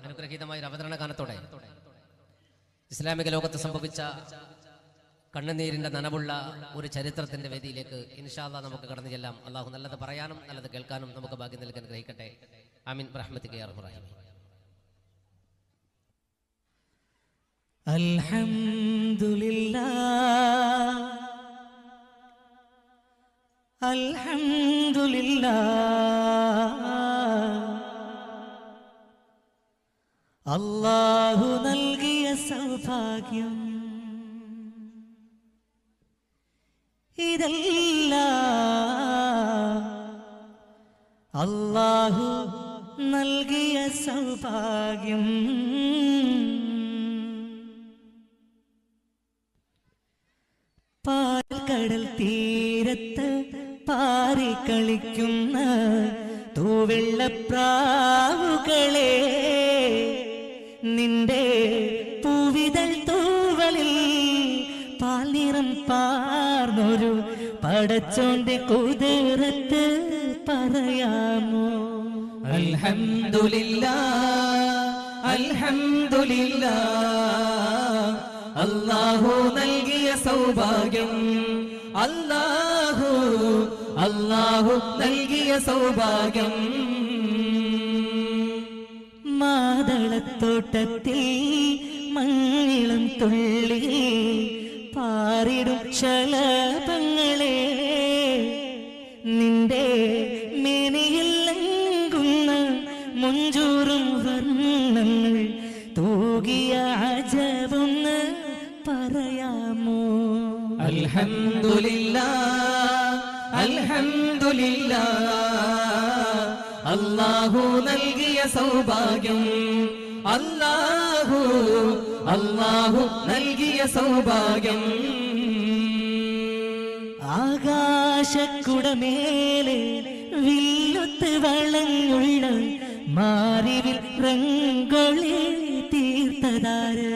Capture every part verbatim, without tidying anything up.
അനുഗ്രഹീതമായ അവതരണ ഗാനത്തോടെ ഇസ്ലാമിക ലോകത്ത് സംഭവിച്ച കണ്ണുനീരിന്റെ നനവുള്ള ഒരു ചരിത്രത്തിന്റെ വേദിയിലേക്ക് ഇൻഷാ അല്ലാഹ് നമുക്ക് കടന്നു ചെല്ലാം. അള്ളാഹു നല്ലത് പറയാനും നല്ലത് കേൾക്കാനും നമുക്ക് ഭാഗ്യം നൽകാൻ ഗ്രഹിക്കട്ടെ. ആമീൻ ബിറഹ്മതിക യാ അർഹമർ റഹീമീൻ. അൽഹംദുലില്ലാഹ് അൽഹംദുലില്ലാഹ് അല്ലാഹു നൽകിയ സൗഭാഗ്യം ഇതെല്ലാം അല്ലാഹു നൽകിയ സൗഭാഗ്യം. പാൽക്കടൽ തീരത്ത് പാറി കളിക്കുന്ന തൂവെള്ളപ്രാവുകളെ നിന്റെ പൂവിതൾ തൂവലിൽ പാൽനിറം പാർന്നൊരു പടച്ചോന്റെ കുതിരത്ത് പറയാമോ? അൽഹംദുലില്ലാഹ് അൽഹംദുലില്ലാഹ് അല്ലാഹു നൽകിയ സൗഭാഗ്യം അല്ലാഹു അല്ലാഹു നൽകിയ സൗഭാഗ്യം. മാതളത്തോട്ടത്തിൽ മഞ്ഞിളം തുള്ളി പാറിടും ശലഭങ്ങളെ നിന്റെ മേനിയിൽ ലംഘുന്ന മുഞ്ചൂറും വർണ്ണങ്ങൾ തൂകിയ അജബൊന്ന് പറയാമോ? അൽഹംദുലില്ലാഹ് അൽഹംദുലില്ലാഹ് അല്ലാഹു നൽകിയ സൗഭാഗ്യം അല്ലാഹു അല്ലാഹു നൽകിയ സൗഭാഗ്യം. ആകാശക്കുടമേലെ വില്ലുത്ത് വളഞ്ഞുള്ള മാറിവിൽ റംഗൊളി തീർത്തതാര്?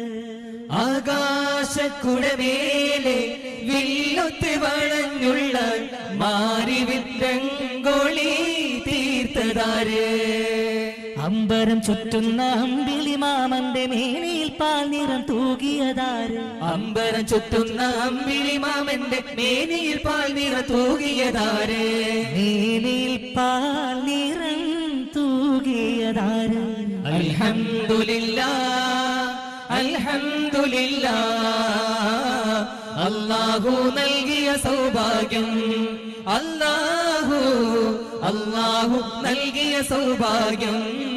ആകാശക്കുടമേലെ വില്ലുത്ത് വളഞ്ഞുള്ള മാറിവിൽ റംഗൊളി തീർത്തതാര്? അമ്പരം ചുറ്റുന്ന അമ്പിളി മാമന്റെ മേനിയിൽ പാൽനിറം തൂകിയതാര്? അമ്പരം ചുറ്റുന്ന അമ്പിളി മാമന്റെ മേനിയിൽ പാൽനിറം തൂകിയതാര്? മേനിയിൽ പാൽനിറം തൂകിയതാര്? അൽഹംദുലില്ലാഹ് അൽഹംദുലില്ലാഹ് അല്ലാഹു നൽകിയ സൗഭാഗ്യം അല്ലാഹു അല്ലാഹു നൽകിയ സൗഭാഗ്യം.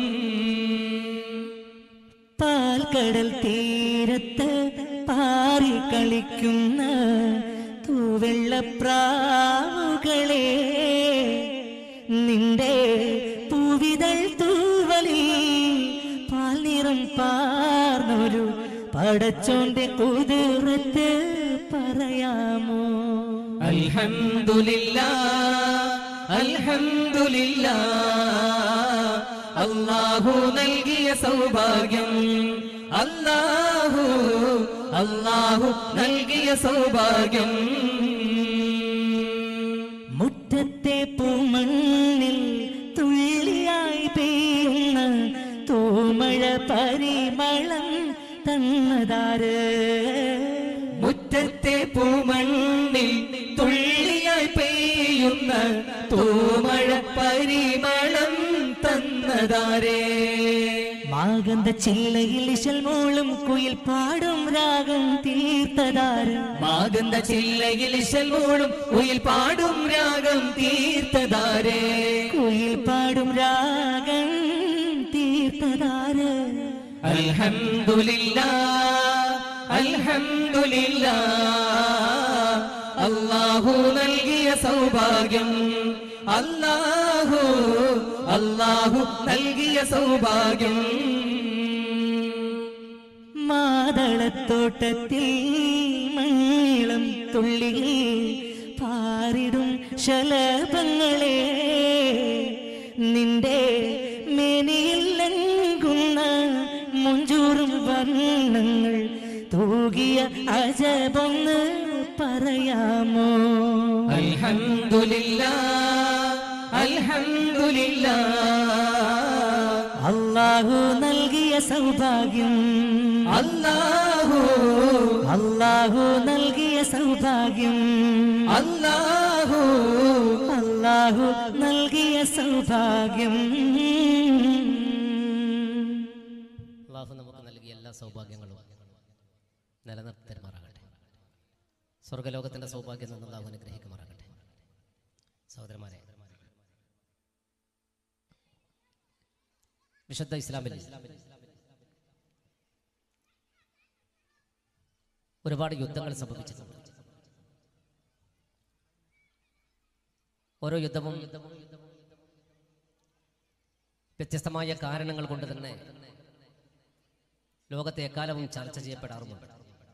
പാൽക്കടൽ തീരത്ത് പാറി കളിക്കുന്ന തൂവെള്ളപ്രാവുകളെ നിന്റെ പൂവിതൾ തൂവലിൽ പാൽനിറം പാർന്നൊരു പടച്ചോന്റെ കുതിരത്ത് പറയാമോ? അൽഹംദുലില്ലാഹ് അൽഹംദുലില്ലാഹ് അല്ലാഹു നൽകിയ സൗഭാഗ്യം അല്ലാഹു അല്ലാഹു നൽകിയ സൗഭാഗ്യം. മുറ്റത്തെ പൂമണ്ണിൽ തുള്ളിയായി പെയ്യുന്ന തൂമഴ പരിമളം തന്നതാര്? മുറ്റത്തെ പൂമണ്ണിൽ തുള്ളിയായി പെയ്യുന്ന തൂമഴ പരിമളം തന്നതാരേ? മാഗന്ധ ചില്ലയിൽ ഇശൽ മോളും കുയിൽ പാടും രാഗം തീർത്തതാര്? മാഗന്ധ ചില്ലയിൽ ഇശൽ മോളും കുയിൽ പാടും രാഗം തീർത്തതാരേ? കുയിൽ പാടും രാഗം തീർത്തതാര്? അൽഹംദുലില്ലാഹ് അൽഹംദുലില്ലാഹ് അല്ലാഹു നൽകിയ സൗഭാഗ്യം അല്ലാഹു അല്ലാഹു നൽകിയ സൗഭാഗ്യം. മാതളത്തോട്ടത്തിൽ മഞ്ഞിളം തുള്ളിയിൽ പാറിടും ശലഭങ്ങളെ നിന്റെ മേനിയിൽ ലംഘുന്ന മുഞ്ചൂറും വർണ്ണങ്ങൾ തൂകിയ അജബൊന്ന് പറയാമോ? അൽഹംദുലില്ലാഹ് അൽഹംദുലില്ലാഹ് അല്ലാഹു നൽകിയ സൗഭാഗ്യം അല്ലാഹു അല്ലാഹു നൽകിയ സൗഭാഗ്യം അല്ലാഹു അല്ലാഹു നൽകിയ സൗഭാഗ്യം. അള്ളാഹു നമുക്ക് നൽകിയ എല്ലാ സൗഭാഗ്യങ്ങളും നിലനിർത്തി തരുമാറാകട്ടെ. സ്വർഗലോകത്തിന്റെ സൗഭാഗ്യം നിന്ന് അള്ളാഹു അനുഗ്രഹിക്കുമാറാകട്ടെ. സഹോദരന്മാരെ, വിശുദ്ധ ഇസ്ലാമിൽ ഒരുപാട് യുദ്ധങ്ങൾ സംഭവിച്ചിട്ടുണ്ട്. ഓരോ യുദ്ധവും വ്യത്യസ്തമായ കാരണങ്ങൾ കൊണ്ട് തന്നെ ലോകത്തെ എക്കാലവും ചർച്ച ചെയ്യപ്പെടാറുമുണ്ട്.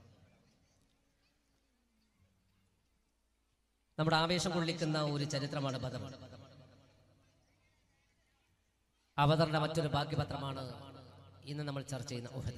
നമ്മുടെ ആവേശം കൊള്ളിക്കുന്ന ഒരു ചരിത്രമാണ് ബദർ. ആ ബദറിന്റെ മറ്റൊരു ഭാഗ്യപത്രമാണ് ഇന്ന് നമ്മൾ ചർച്ച ചെയ്യുന്ന ഉഹദ്.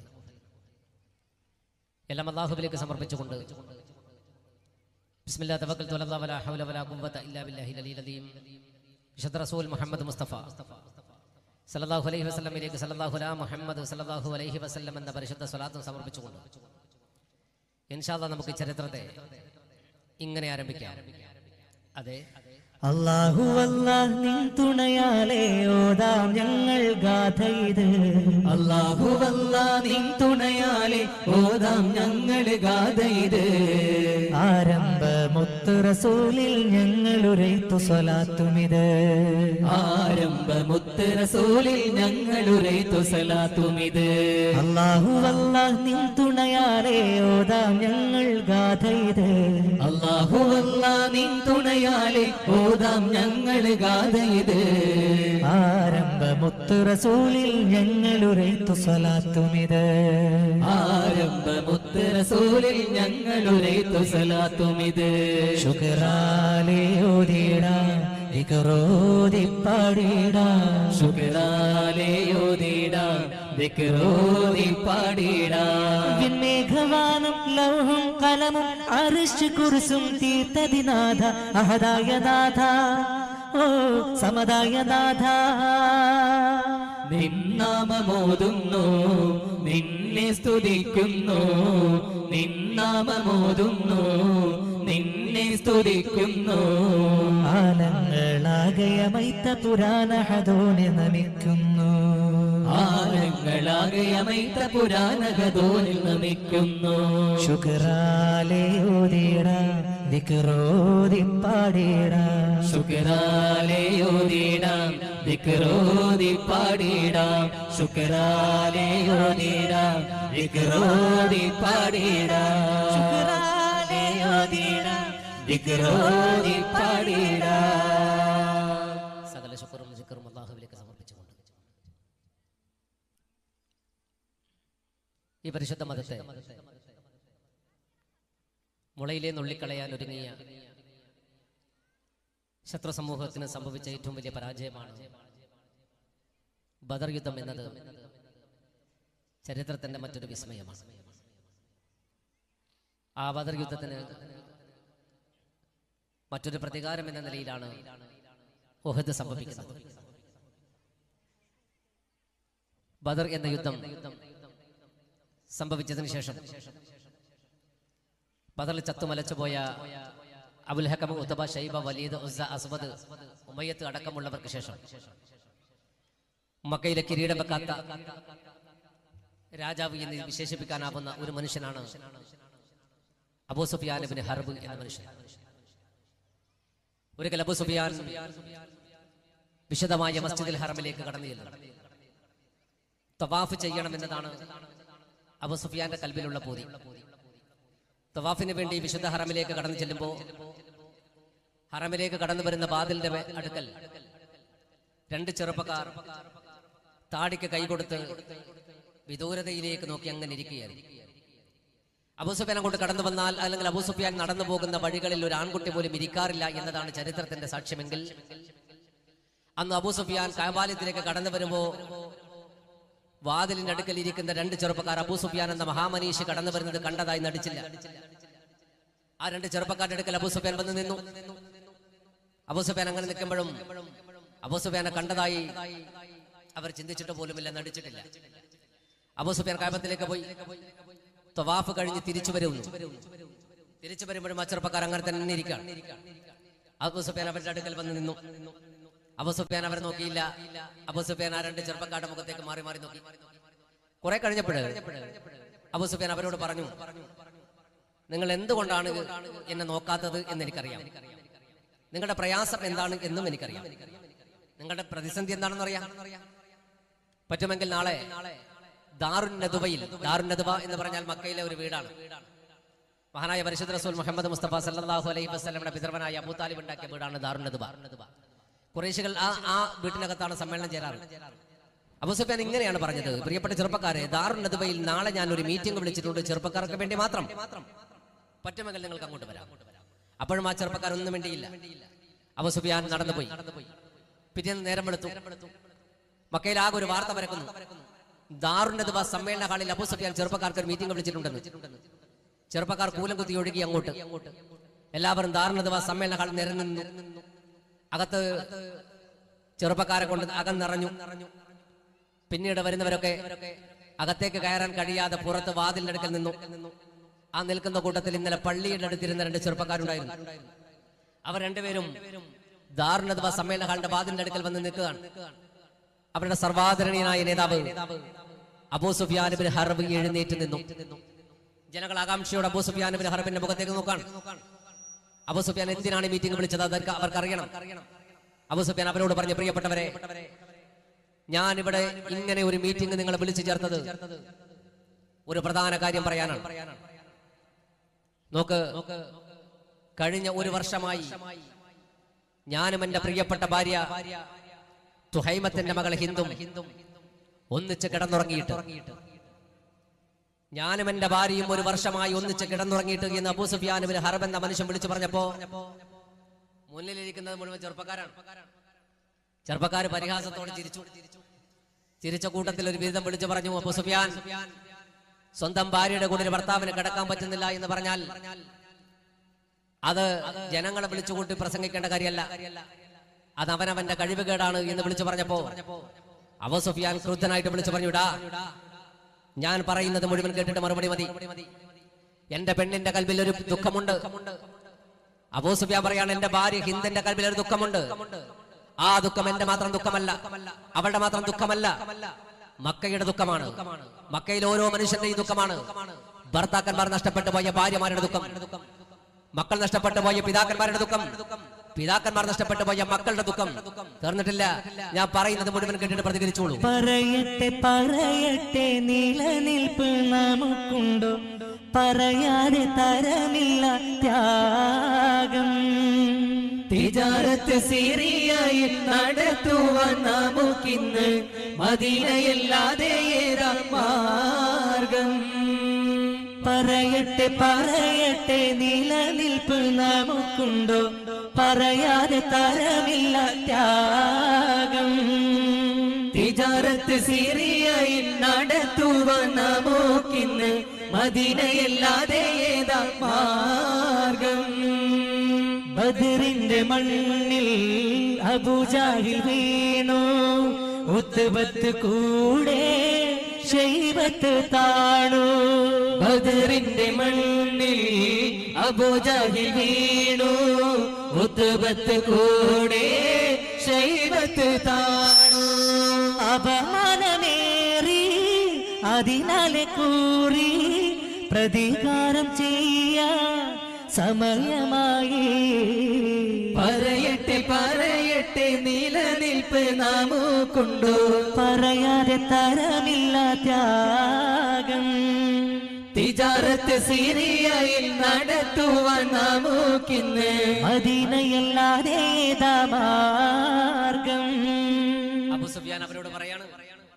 എല്ലാം അല്ലാഹുവിലേക്ക് സമർപ്പിച്ചുകൊണ്ട് ബിസ്മില്ലാഹി തവക്കൽതു അലല്ലാഹി വലാ ഹൗല വലാ ഖുവത ഇല്ലാ ബില്ലാഹിൽ അലിയിൽ അദീം. വിശുദ്ധ റസൂൽ മുഹമ്മദ് മുസ്തഫ സല്ലല്ലാഹു അലൈഹി വസല്ലമയിലേക്ക് സല്ലല്ലാഹു അലാ മുഹമ്മദ് സല്ലല്ലാഹു അലൈഹി വസല്ലം എന്ന പരിശുദ്ധ സ്വലാത്തും സമർപ്പിച്ചുകൊണ്ട് ഇൻഷാ അല്ലാഹ് നമുക്ക് ചരിത്രത്തെ ഇങ്ങനെ ആരംഭിക്കാം. അതെ, അല്ലാഹു അല്ലാഹ് നിൻ തുണയാലെ ഓതാം ഞങ്ങൾ ഗാഥയിത്. അല്ലാഹു അല്ലാഹ് നിൻ തുണയാലെ ഓതാം ഞങ്ങൾ ഗാഥയിത്. ആരംഭമുത്ത് റസൂലിൽ ഞങ്ങൾ ഉരൈത്തു സ്വലാത്തുമിത്. ആരംഭമുത്ത് റസൂലിൽ ഞങ്ങൾ ഉരൈത്തു സ്വലാത്തുമിത്. അല്ലാഹു അല്ലാഹ് നിൻ തുണയാലെ ഓതാം ഞങ്ങൾ ഗാഥയിത്. അല്ലാഹു അല്ലാഹ് നിൻ തുണയാലെ ഓതാം ഞങ്ങൾ ഗാഥയിത്. ആരംഭമുത്ത് റസൂലിൽ ഞങ്ങൾ ഉരൈത്തു സ്വലാത്തുമിത്. ആരംഭമുത്ത് റസൂലിൽ ഞങ്ങൾ ഉരൈത്തു സ്വലാത്തുമിത്. ശുക്റാലെ ഓതിടാ ദിക്റോതി പാടിടാ. ശുക്റാലെ ഓതിടാ ദിക്റോതി പാടിടാ. മേഘവാനം ലൗഹം കലമും അർശ് കുർസും തീർത്തതിനാഥ അഹദായ നാഥ ഓ സമദായ നാഥ. നിന്നാമമോതുന്നു നിന്നെ സ്തുതിക്കുന്നു. നിന്നാമമോതുന്നു നിന്നെ സ്തുതിക്കുന്നു. ആലങ്ങളാകയമൈത്ത പുരാണ ഹദോനെ നമിക്കുന്നു. ആലങ്ങളാകയമൈത്ത പുരാണ ഹദോനിൽ നമിക്കുന്നു. ശുക്റാലെ ഓതിടാ ദിക്റോതി പാടിടാ. ശുക്റാലെ ഓതിടാം ദിക്റോതി പാടിടാം. ശുക്റാലെ ഓതിടാം ദിക്റോതി പാടിടാം. ശുക്റാലെ ഓതിടാം ദിക്റോതി പാടിടാം. സകല ശുക്റും സിക്റും അല്ലാഹുവിലേക്ക് സമർപ്പിച്ചുകൊണ്ട് ഈ പരിശുദ്ധ മതത്തെ മുളയിലെ നുള്ളിക്കളയാൻ ഒരുങ്ങിയ ശത്രു സമൂഹത്തിന് സംഭവിച്ച ഏറ്റവും വലിയ പരാജയമാണ് ബദർ യുദ്ധം എന്നത് ചരിത്രത്തിന്റെ മറ്റൊരു വിസ്മയമാണ്. ആ ബദർ യുദ്ധത്തിന് മറ്റൊരു പ്രതികാരം എന്ന നിലയിലാണ് ഉഹദ് സംഭവിക്കുന്നത്. ബദർ എന്ന യുദ്ധം സംഭവിച്ചതിന് ശേഷം ബദറിൽ ചത്തുമലച്ചുപോയ അബുൽ ഹകം, ഉതബ, ഷൈബ, വലീദ്, ഉസ്സ, അസ്വദ്, ഉമയ്യത്ത് അടക്കമുള്ളവർക്ക് ശേഷം മക്കയിലെ കിരീടം വെക്കാത്ത രാജാവ് എന്ന് വിശേഷിപ്പിക്കാനാവുന്ന ഒരു മനുഷ്യനാണ് അബൂ സുഫിയാൻ ഇബ്നു ഹർബ് എന്ന മനുഷ്യൻ. ഒരിക്കൽ അബൂ സുഫിയാൻ വിശുദ്ധമായ മസ്ജിദുൽ ഹറമിലേക്ക് കടന്നു ചെല്ലുന്നു. തവാഫ് ചെയ്യണമെന്നതാണ് അബൂ സുഫിയാന്റെ കൽബിലുള്ള പൂതി. തവാഫിന് വേണ്ടി വിശുദ്ധ ഹറമിലേക്ക് കടന്നു ചെല്ലുമ്പോൾ ഹറമിലേക്ക് കടന്നു വരുന്ന വാതിലിന്റെ അടുക്കൽ രണ്ട് ചെറുപ്പക്കാർ താടിക്ക് കൈകൊടുത്ത് വിദൂരതയിലേക്ക് നോക്കി അങ്ങനെ ഇരിക്കുകയാണ്. അബൂ സുഫിയാൻ അങ്ങോട്ട് കടന്നു വന്നാൽ അല്ലെങ്കിൽ അബൂ സുഫിയാൻ നടന്നു പോകുന്ന വഴികളിൽ ഒരു ആൺകുട്ടി പോലും ഇരിക്കാറില്ല എന്നതാണ് ചരിത്രത്തിന്റെ സാക്ഷ്യമെങ്കിൽ അന്ന് അബൂ സുഫിയാൻ കഅബാലയത്തിലേക്ക് കടന്നു വരുമ്പോ വാതിലിന്റെ അടുക്കൽ ഇരിക്കുന്ന രണ്ട് ചെറുപ്പക്കാർ അബൂ സുഫിയാൻ എന്ന മഹാമനീഷ് കടന്നു വരുന്നത് കണ്ടതായി നടിച്ചില്ല. ആ രണ്ട് ചെറുപ്പക്കാരുടെ അടുക്കൽ അബൂ സുഫിയാൻ വന്ന് നിന്നു. അബൂ സുഫിയാൻ അങ്ങനെ നിൽക്കുമ്പോഴും അബൂ സുഫിയാനെ കണ്ടതായി അവർ ചിന്തിച്ചിട്ട് പോലുമില്ല, നടിച്ചിട്ടില്ല. അബൂ സുഫിയാൻ കഅബത്തിലേക്ക് പോയി തവാഫ് കഴിഞ്ഞ് തിരിച്ചു വരുന്നു. തിരിച്ചു വരുമ്പോഴും ആ ചെറുപ്പക്കാർ അങ്ങനെ തന്നെ ഇരിക്കുകയാണ്. അബൂ സുഫിയാൻ അവരുടെ അടുക്കൽ വന്ന് നിന്നു. അബൂ സുഫിയാൻ അവരെ നോക്കിയില്ല. അബൂ സുഫിയാൻ ആ രണ്ട് ചെറുപ്പക്കാരുടെ മുഖത്തേക്ക് മാറി മാറി നോക്കി. കുറെ കഴിഞ്ഞപ്പോൾ അബൂ സുഫിയാൻ അവരോട് പറഞ്ഞു, നിങ്ങൾ എന്തുകൊണ്ടാണ് എന്നെ നോക്കാത്തത് എന്ന് എനിക്കറിയാം. നിങ്ങളുടെ പ്രയാസം എന്താണ് എന്നും എനിക്കറിയാം. നിങ്ങളുടെ പ്രതിസന്ധി എന്താണെന്ന് അറിയാം. പറ്റുമെങ്കിൽ നാളെ ദാറുൻ നദുവയിൽ, ദാറുൻ നദുവ എന്ന് പറഞ്ഞാൽ മക്കയിലെ ഒരു വീടാണ്. മഹാനായ പരിശുദ്ധ റസൂൽ മുഹമ്മദ് മുസ്തഫ സല്ലല്ലാഹു അലൈഹി വസല്ലമയുടെ പിതൃവനായ അബൂ താലിബ് ഉണ്ടാക്കിയ വീടാണ് ദാറുൻ നദുവ. ഖുറൈശികൾ ആ ആ വീട്ടിനകത്താണ് സമ്മേളനം ചേരാറ്. അബൂ സുഫിയാൻ ഇങ്ങനെയാണ് പറഞ്ഞത്, പ്രിയപ്പെട്ട ചെറുപ്പക്കാരെ, ദാറുൻ നദുവയിൽ നാളെ ഞാൻ ഒരു മീറ്റിംഗ് വിളിച്ചിട്ടുണ്ട്, ചെറുപ്പക്കാർക്ക് വേണ്ടി മാത്രം. പറ്റുമെങ്കിൽ നിങ്ങൾക്ക് അങ്ങോട്ട് വരാം. അപ്പോഴും ആ ചെറുപ്പക്കാർ ഒന്നും വേണ്ടിയില്ല. അബൂ സുഫിയാൻ നടന്നുപോയി. പിറ്റേന്ന് നേരം വെളുത്തു. മക്കയിൽ ആകെ ഒരു വാർത്ത പരക്കുന്നു, ദാറുൻ നദുവ സമ്മേളന ഹാളിൽ അബൂ സുഫിയാൻ ചെറുപ്പക്കാർക്ക് ഒരു മീറ്റിംഗ് വിളിച്ചിട്ടുണ്ടെന്ന്. ചെറുപ്പക്കാർ കൂലം കുത്തി ഒഴുകി അങ്ങോട്ട്. എല്ലാവരും ദാറുൻ നദുവ സമ്മേളന ഹാളിൽ നിരന്നു നിന്നു. അകത്ത് ചെറുപ്പക്കാരെ കൊണ്ട് അകം നിറഞ്ഞു. പിന്നീട് വരുന്നവരൊക്കെ അകത്തേക്ക് കയറാൻ കഴിയാതെ പുറത്ത് വാതിലിന്റെ അടുക്കൽ നിന്നു. ആ നിൽക്കുന്ന കൂട്ടത്തിൽ ഇന്നലെ പള്ളിയുടെ അടുത്തിരുന്ന രണ്ട് ചെറുപ്പക്കാരുണ്ടായിരുന്നു. അവർ രണ്ടുപേരും ദാറുൻ നദുവ സമ്മേളന ഹാളിന്റെ വാതിലിന്റെ അടുക്കൽ വന്ന് നിൽക്കുകയാണ്. അവരുടെ സർവാദരണീയനായ നേതാവ് അബൂ സുഫിയാൻ ഇബ്നു ഹർബ് എഴുന്നേറ്റ് നിന്നു. ജനങ്ങൾ ആകാംക്ഷയോടെ അബൂ സുഫിയാൻ ഇബ്നു ഹർബിന്റെ മുഖത്തേക്ക് നോക്കാൻ. അബൂ സുഫിയാൻ എന്തിനാണ് മീറ്റിംഗ് വിളിച്ചത് അവർക്ക് അവർക്കറിയണം. അബൂ സുഫിയാൻ അവരോട് പറഞ്ഞു, പ്രിയപ്പെട്ടവരെ, ഞാൻ ഇവിടെ ഇങ്ങനെ ഒരു മീറ്റിംഗ് നിങ്ങളെ വിളിച്ചു ചേർത്തത് ഒരു പ്രധാന കാര്യം പറയാനാണ്. നോക്ക്, കഴിഞ്ഞ ഒരു വർഷമായി ഞാനും എന്റെ പ്രിയപ്പെട്ട ഭാര്യ തുഹൈമത്തിന്റെ മകൾ ഹിന്ദും ഒന്നിച്ച് കിടന്നുറങ്ങിയിട്ട്, ഞാനും എന്റെ ഭാര്യയും ഒരു വർഷമായി ഒന്നിച്ച് കിടന്നുറങ്ങിയിട്ട് എന്ന് അബൂ സുഫിയാൻ ഇബ്നു ഹർബ് എന്ന മനുഷ്യൻ വിളിച്ചു പറഞ്ഞപ്പോ മുന്നിലിരിക്കുന്നത് മുഴുവൻ ചെറുപ്പക്കാരാണ്. ചെറുപ്പക്കാർ പരിഹാസത്തോടെ ചിരിച്ചു. ചിരിച്ച കൂട്ടത്തിൽ ഒരു ബിരുദം വിളിച്ചു പറഞ്ഞു, അബൂ സുഫിയാൻ, സ്വന്തം ഭാര്യയുടെ കൂടെ ഒരു ഭർത്താവിന് കിടക്കാൻ പറ്റുന്നില്ല എന്ന് പറഞ്ഞാൽ അത് ജനങ്ങളെ വിളിച്ചുകൂട്ടി പ്രസംഗിക്കേണ്ട കാര്യമല്ല, അത് അവനവന്റെ കഴിവുകേടാണ് എന്ന് വിളിച്ചു പറഞ്ഞപ്പോ അബൂ സുഫിയാൻ ക്രുദ്ധനായിട്ട് വിളിച്ചു പറഞ്ഞു, ഇടാ, ഞാൻ പറയുന്നത് മുഴുവൻ കേട്ടിട്ട് മറുപടി മതി. എന്റെ പെണ്ണിന്റെ കൽബിൽ ഒരു ദുഃഖമുണ്ട്. അബൂ സുഫിയാൻ പറയാണ്, എന്റെ ഭാര്യ ഹിന്ദിന്റെ കൽബിൽ ഒരു ദുഃഖമുണ്ട്. ആ ദുഃഖം എന്റെ മാത്രം ദുഃഖമല്ല, അവളുടെ മാത്രം ദുഃഖമല്ല, മക്കയുടെ ദുഃഖമാണ്. മക്കയിൽ ഓരോ മനുഷ്യന്റെയും ദുഃഖമാണ്. ഭർത്താക്കന്മാർ നഷ്ടപ്പെട്ടു പോയ ഭാര്യമാരുടെ ദുഃഖം, മക്കൾ നഷ്ടപ്പെട്ടു പോയ പിതാക്കന്മാരുടെ ദുഃഖം, പിതാക്കന്മാർ നഷ്ടപ്പെട്ടു പോയ മക്കളുടെ ദുഃഖം. തീർന്നിട്ടില്ല, ഞാൻ പറയുന്നത് മുഴുവൻ കേട്ടിട്ട് പ്രതികരിച്ചോളൂ. പറയട്ടെ പറയട്ടെ നിലനിൽപ്പ് നമുക്കുണ്ടോ, പറയാതെ തരമില്ല ത്യാഗം. തിജാറത്ത് സിറിയയിൽ നടത്തുവാൻ നമുക്കിന്ന് മദീനയല്ലാതെ ഏതാ മാർഗം. പറയട്ടെ പറയട്ടെ നിലനിൽപ്പ് നമുക്കുണ്ടോ, പറയാതെ തരമില്ല ത്യാഗം. തിജാറത്ത് സിറിയയിൽ നടത്തുവാൻ നമുക്കിന്ന് മദീനയല്ലാതെ ഏതാ മാർഗം. ബദറിന്റെ മണ്ണിൽ അബൂജാഹിൽ വീണു, ഉത്ബത്ത് കൂടെ ശൈബത്ത് താണു. ബദറിന്റെ മണ്ണിൽ അബൂജാഹിൽ വീണു, ഉത്ബത്ത് കൂടെ ശൈബത്ത് താണു. അപമാനമേറി അതിനാലെ കൂറി പ്രതികാരം ചെയ്യാൻ സമയമായി. പറയട്ടെ പറയട്ടെ നിലനിൽപ്പ് നമുക്കുണ്ടോ, പറയാതെ തരമില്ല ത്യാഗം. തിജാറത്ത് സിറിയയിൽ നടത്തുവാൻ നമുക്കിന്ന് മദീനയല്ലാതെ ഏതാ മാർഗം. അബൂ സുഫിയാൻ അവരോട് പറയാണ്,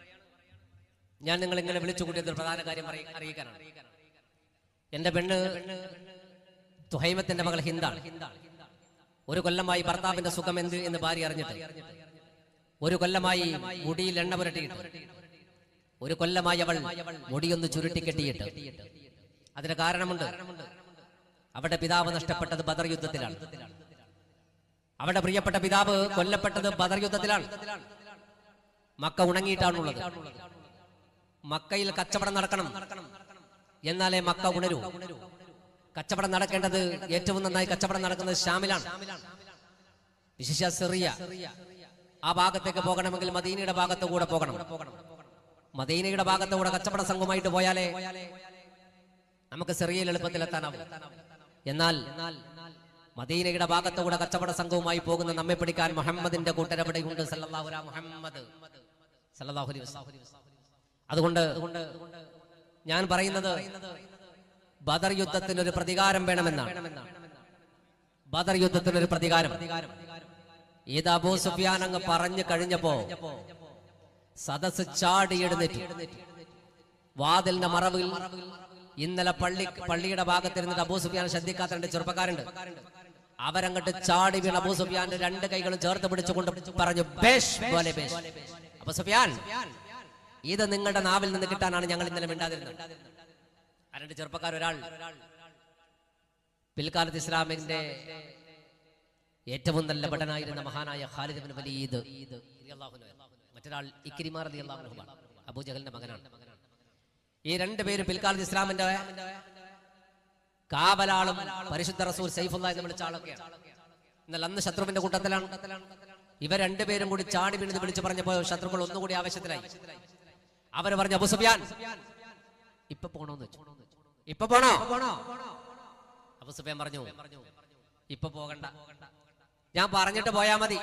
ഞാൻ നിങ്ങൾ ഇങ്ങനെ വിളിച്ചു കൂട്ടിയത് ഒരു പ്രധാന കാര്യം അറിയിക്കാനാണ്. എന്റെ പെണ്ണ് തുഹൈമത്തിന്റെ മകൾ ഹിന്ദാണ്. ഒരു കൊല്ലമായി ഭർത്താവിന്റെ സുഖം എന്ത് എന്ന് ഭാര്യ അറിഞ്ഞിട്ട്, ഒരു കൊല്ലമായി മുടിയിൽ എണ്ണ പുരട്ടിയിട്ട്, ഒരു കൊല്ലമായി അവൾ മുടിയൊന്ന് ചുരുട്ടിക്കെട്ടിയിട്ട്. അതിന് കാരണമുണ്ട്. അവരുടെ പിതാവ് നഷ്ടപ്പെട്ടത് ബദർ യുദ്ധത്തിലാണ്. അവരുടെ പ്രിയപ്പെട്ട പിതാവ് കൊല്ലപ്പെട്ടത് ബദർ യുദ്ധത്തിലാണ്. മക്ക ഉണങ്ങിയിട്ടാണുള്ളത്. മക്കയിൽ കച്ചവടം നടക്കണം, എന്നാലേ മക്ക ഉണരൂ. കച്ചവടം നടക്കേണ്ടത് ഏറ്റവും നന്നായി കച്ചവടം നടക്കുന്നത് ഷാമിലാണ്, വിശേഷ സിറിയ. ആ ഭാഗത്തേക്ക് പോകണമെങ്കിൽ മദീനയുടെ ഭാഗത്ത് കൂടെ പോകണം. മദീനയുടെ ഭാഗത്തുകൂടെ കച്ചവട സംഘവുമായിട്ട് പോയാലേ നമുക്ക് സിറിയയിൽ എളുപ്പത്തിൽ എത്താനാവും. എന്നാൽ മദീനയുടെ ഭാഗത്തുകൂടെ കച്ചവട സംഘവുമായി പോകുന്ന നമ്മെ പിടിക്കാൻ മുഹമ്മദിന്റെ കൂട്ടരവിടെയുണ്ട് സല്ലല്ലാഹു അലൈഹി മുഹമ്മദ് സല്ലല്ലാഹു അലൈഹി വസല്ലം. അതുകൊണ്ട് ഞാൻ പറയുന്നത് ബദർ യുദ്ധത്തിന് ഒരു പ്രതികാരം വേണമെന്നാണ്. ബദർ യുദ്ധത്തിന് ഒരു പ്രതികാരം. ഇത് അബൂ സുഫിയാൻ അങ്ങ് പറഞ്ഞു കഴിഞ്ഞപ്പോ സദസ് ചാടി എഴുന്നേറ്റ്. വാതിലിന്റെ മറവിൽ ഇന്നലെ പള്ളി പള്ളിയുടെ ഭാഗത്തിരുന്നിട്ട് അബൂ സുഫിയാൻ ശ്രദ്ധിക്കാത്ത രണ്ട് ചെറുപ്പക്കാരുണ്ട്. അവരങ്ങോട്ട് ചാടി വീണ് അബൂ സുഫിയാന്റെ രണ്ട് കൈകളും ചേർത്ത് പിടിച്ചുകൊണ്ട് പറഞ്ഞു, ബേഷ് പോലെ ബേഷ്. അബൂ സുഫിയാൻ, ഇത് നിങ്ങളുടെ നാവിൽ നിന്ന് കിട്ടാനാണ് ഞങ്ങൾ ഇന്നലെ മിണ്ടാതിരുന്നത്. ആ രണ്ട് ചെറുപ്പക്കാർ, ഒരാൾ പിൽക്കാലത്ത് ഇസ്ലാമിന്റെ ഏറ്റവും നല്ല ഭടനായിരുന്ന മഹാനായ ഖാലിദ് ഇബ്നു വലീദ് റളിയല്ലാഹു അൻഹു, മറ്റൊരാൾ ഇക്രിമ റളിയല്ലാഹു അൻഹു, അബൂജഹലിന്റെ മകനാണ്. ഈ രണ്ടുപേരും പിൽക്കാലത്ത് ഇസ്ലാമിന്റെ കാവലാളും പരിശുദ്ധ റസൂൽ സൈഫുല്ലാഹി എന്ന് വിളിച്ച ആളൊക്കെയാണ്. എന്നാൽ അന്ന് ശത്രുവിന്റെ കൂട്ടത്തിലാണ്. ഇവർ രണ്ടുപേരും കൂടി ചാടി വീണത് വിളിച്ചു പറഞ്ഞപ്പോ ശത്രുക്കൾ ഒന്നുകൂടി ആവേശത്തിലായി. അവര് പറഞ്ഞു, അബൂ സുഫിയാൻ ഇപ്പൊ പോണോന്ന് വെച്ചു. ഇപ്പൊ പോണോ? അബൂ സുഫിയാൻ പറഞ്ഞു, ഇപ്പൊ പോകണ്ട, ഞാൻ പറഞ്ഞിട്ട് പോയാ മതി.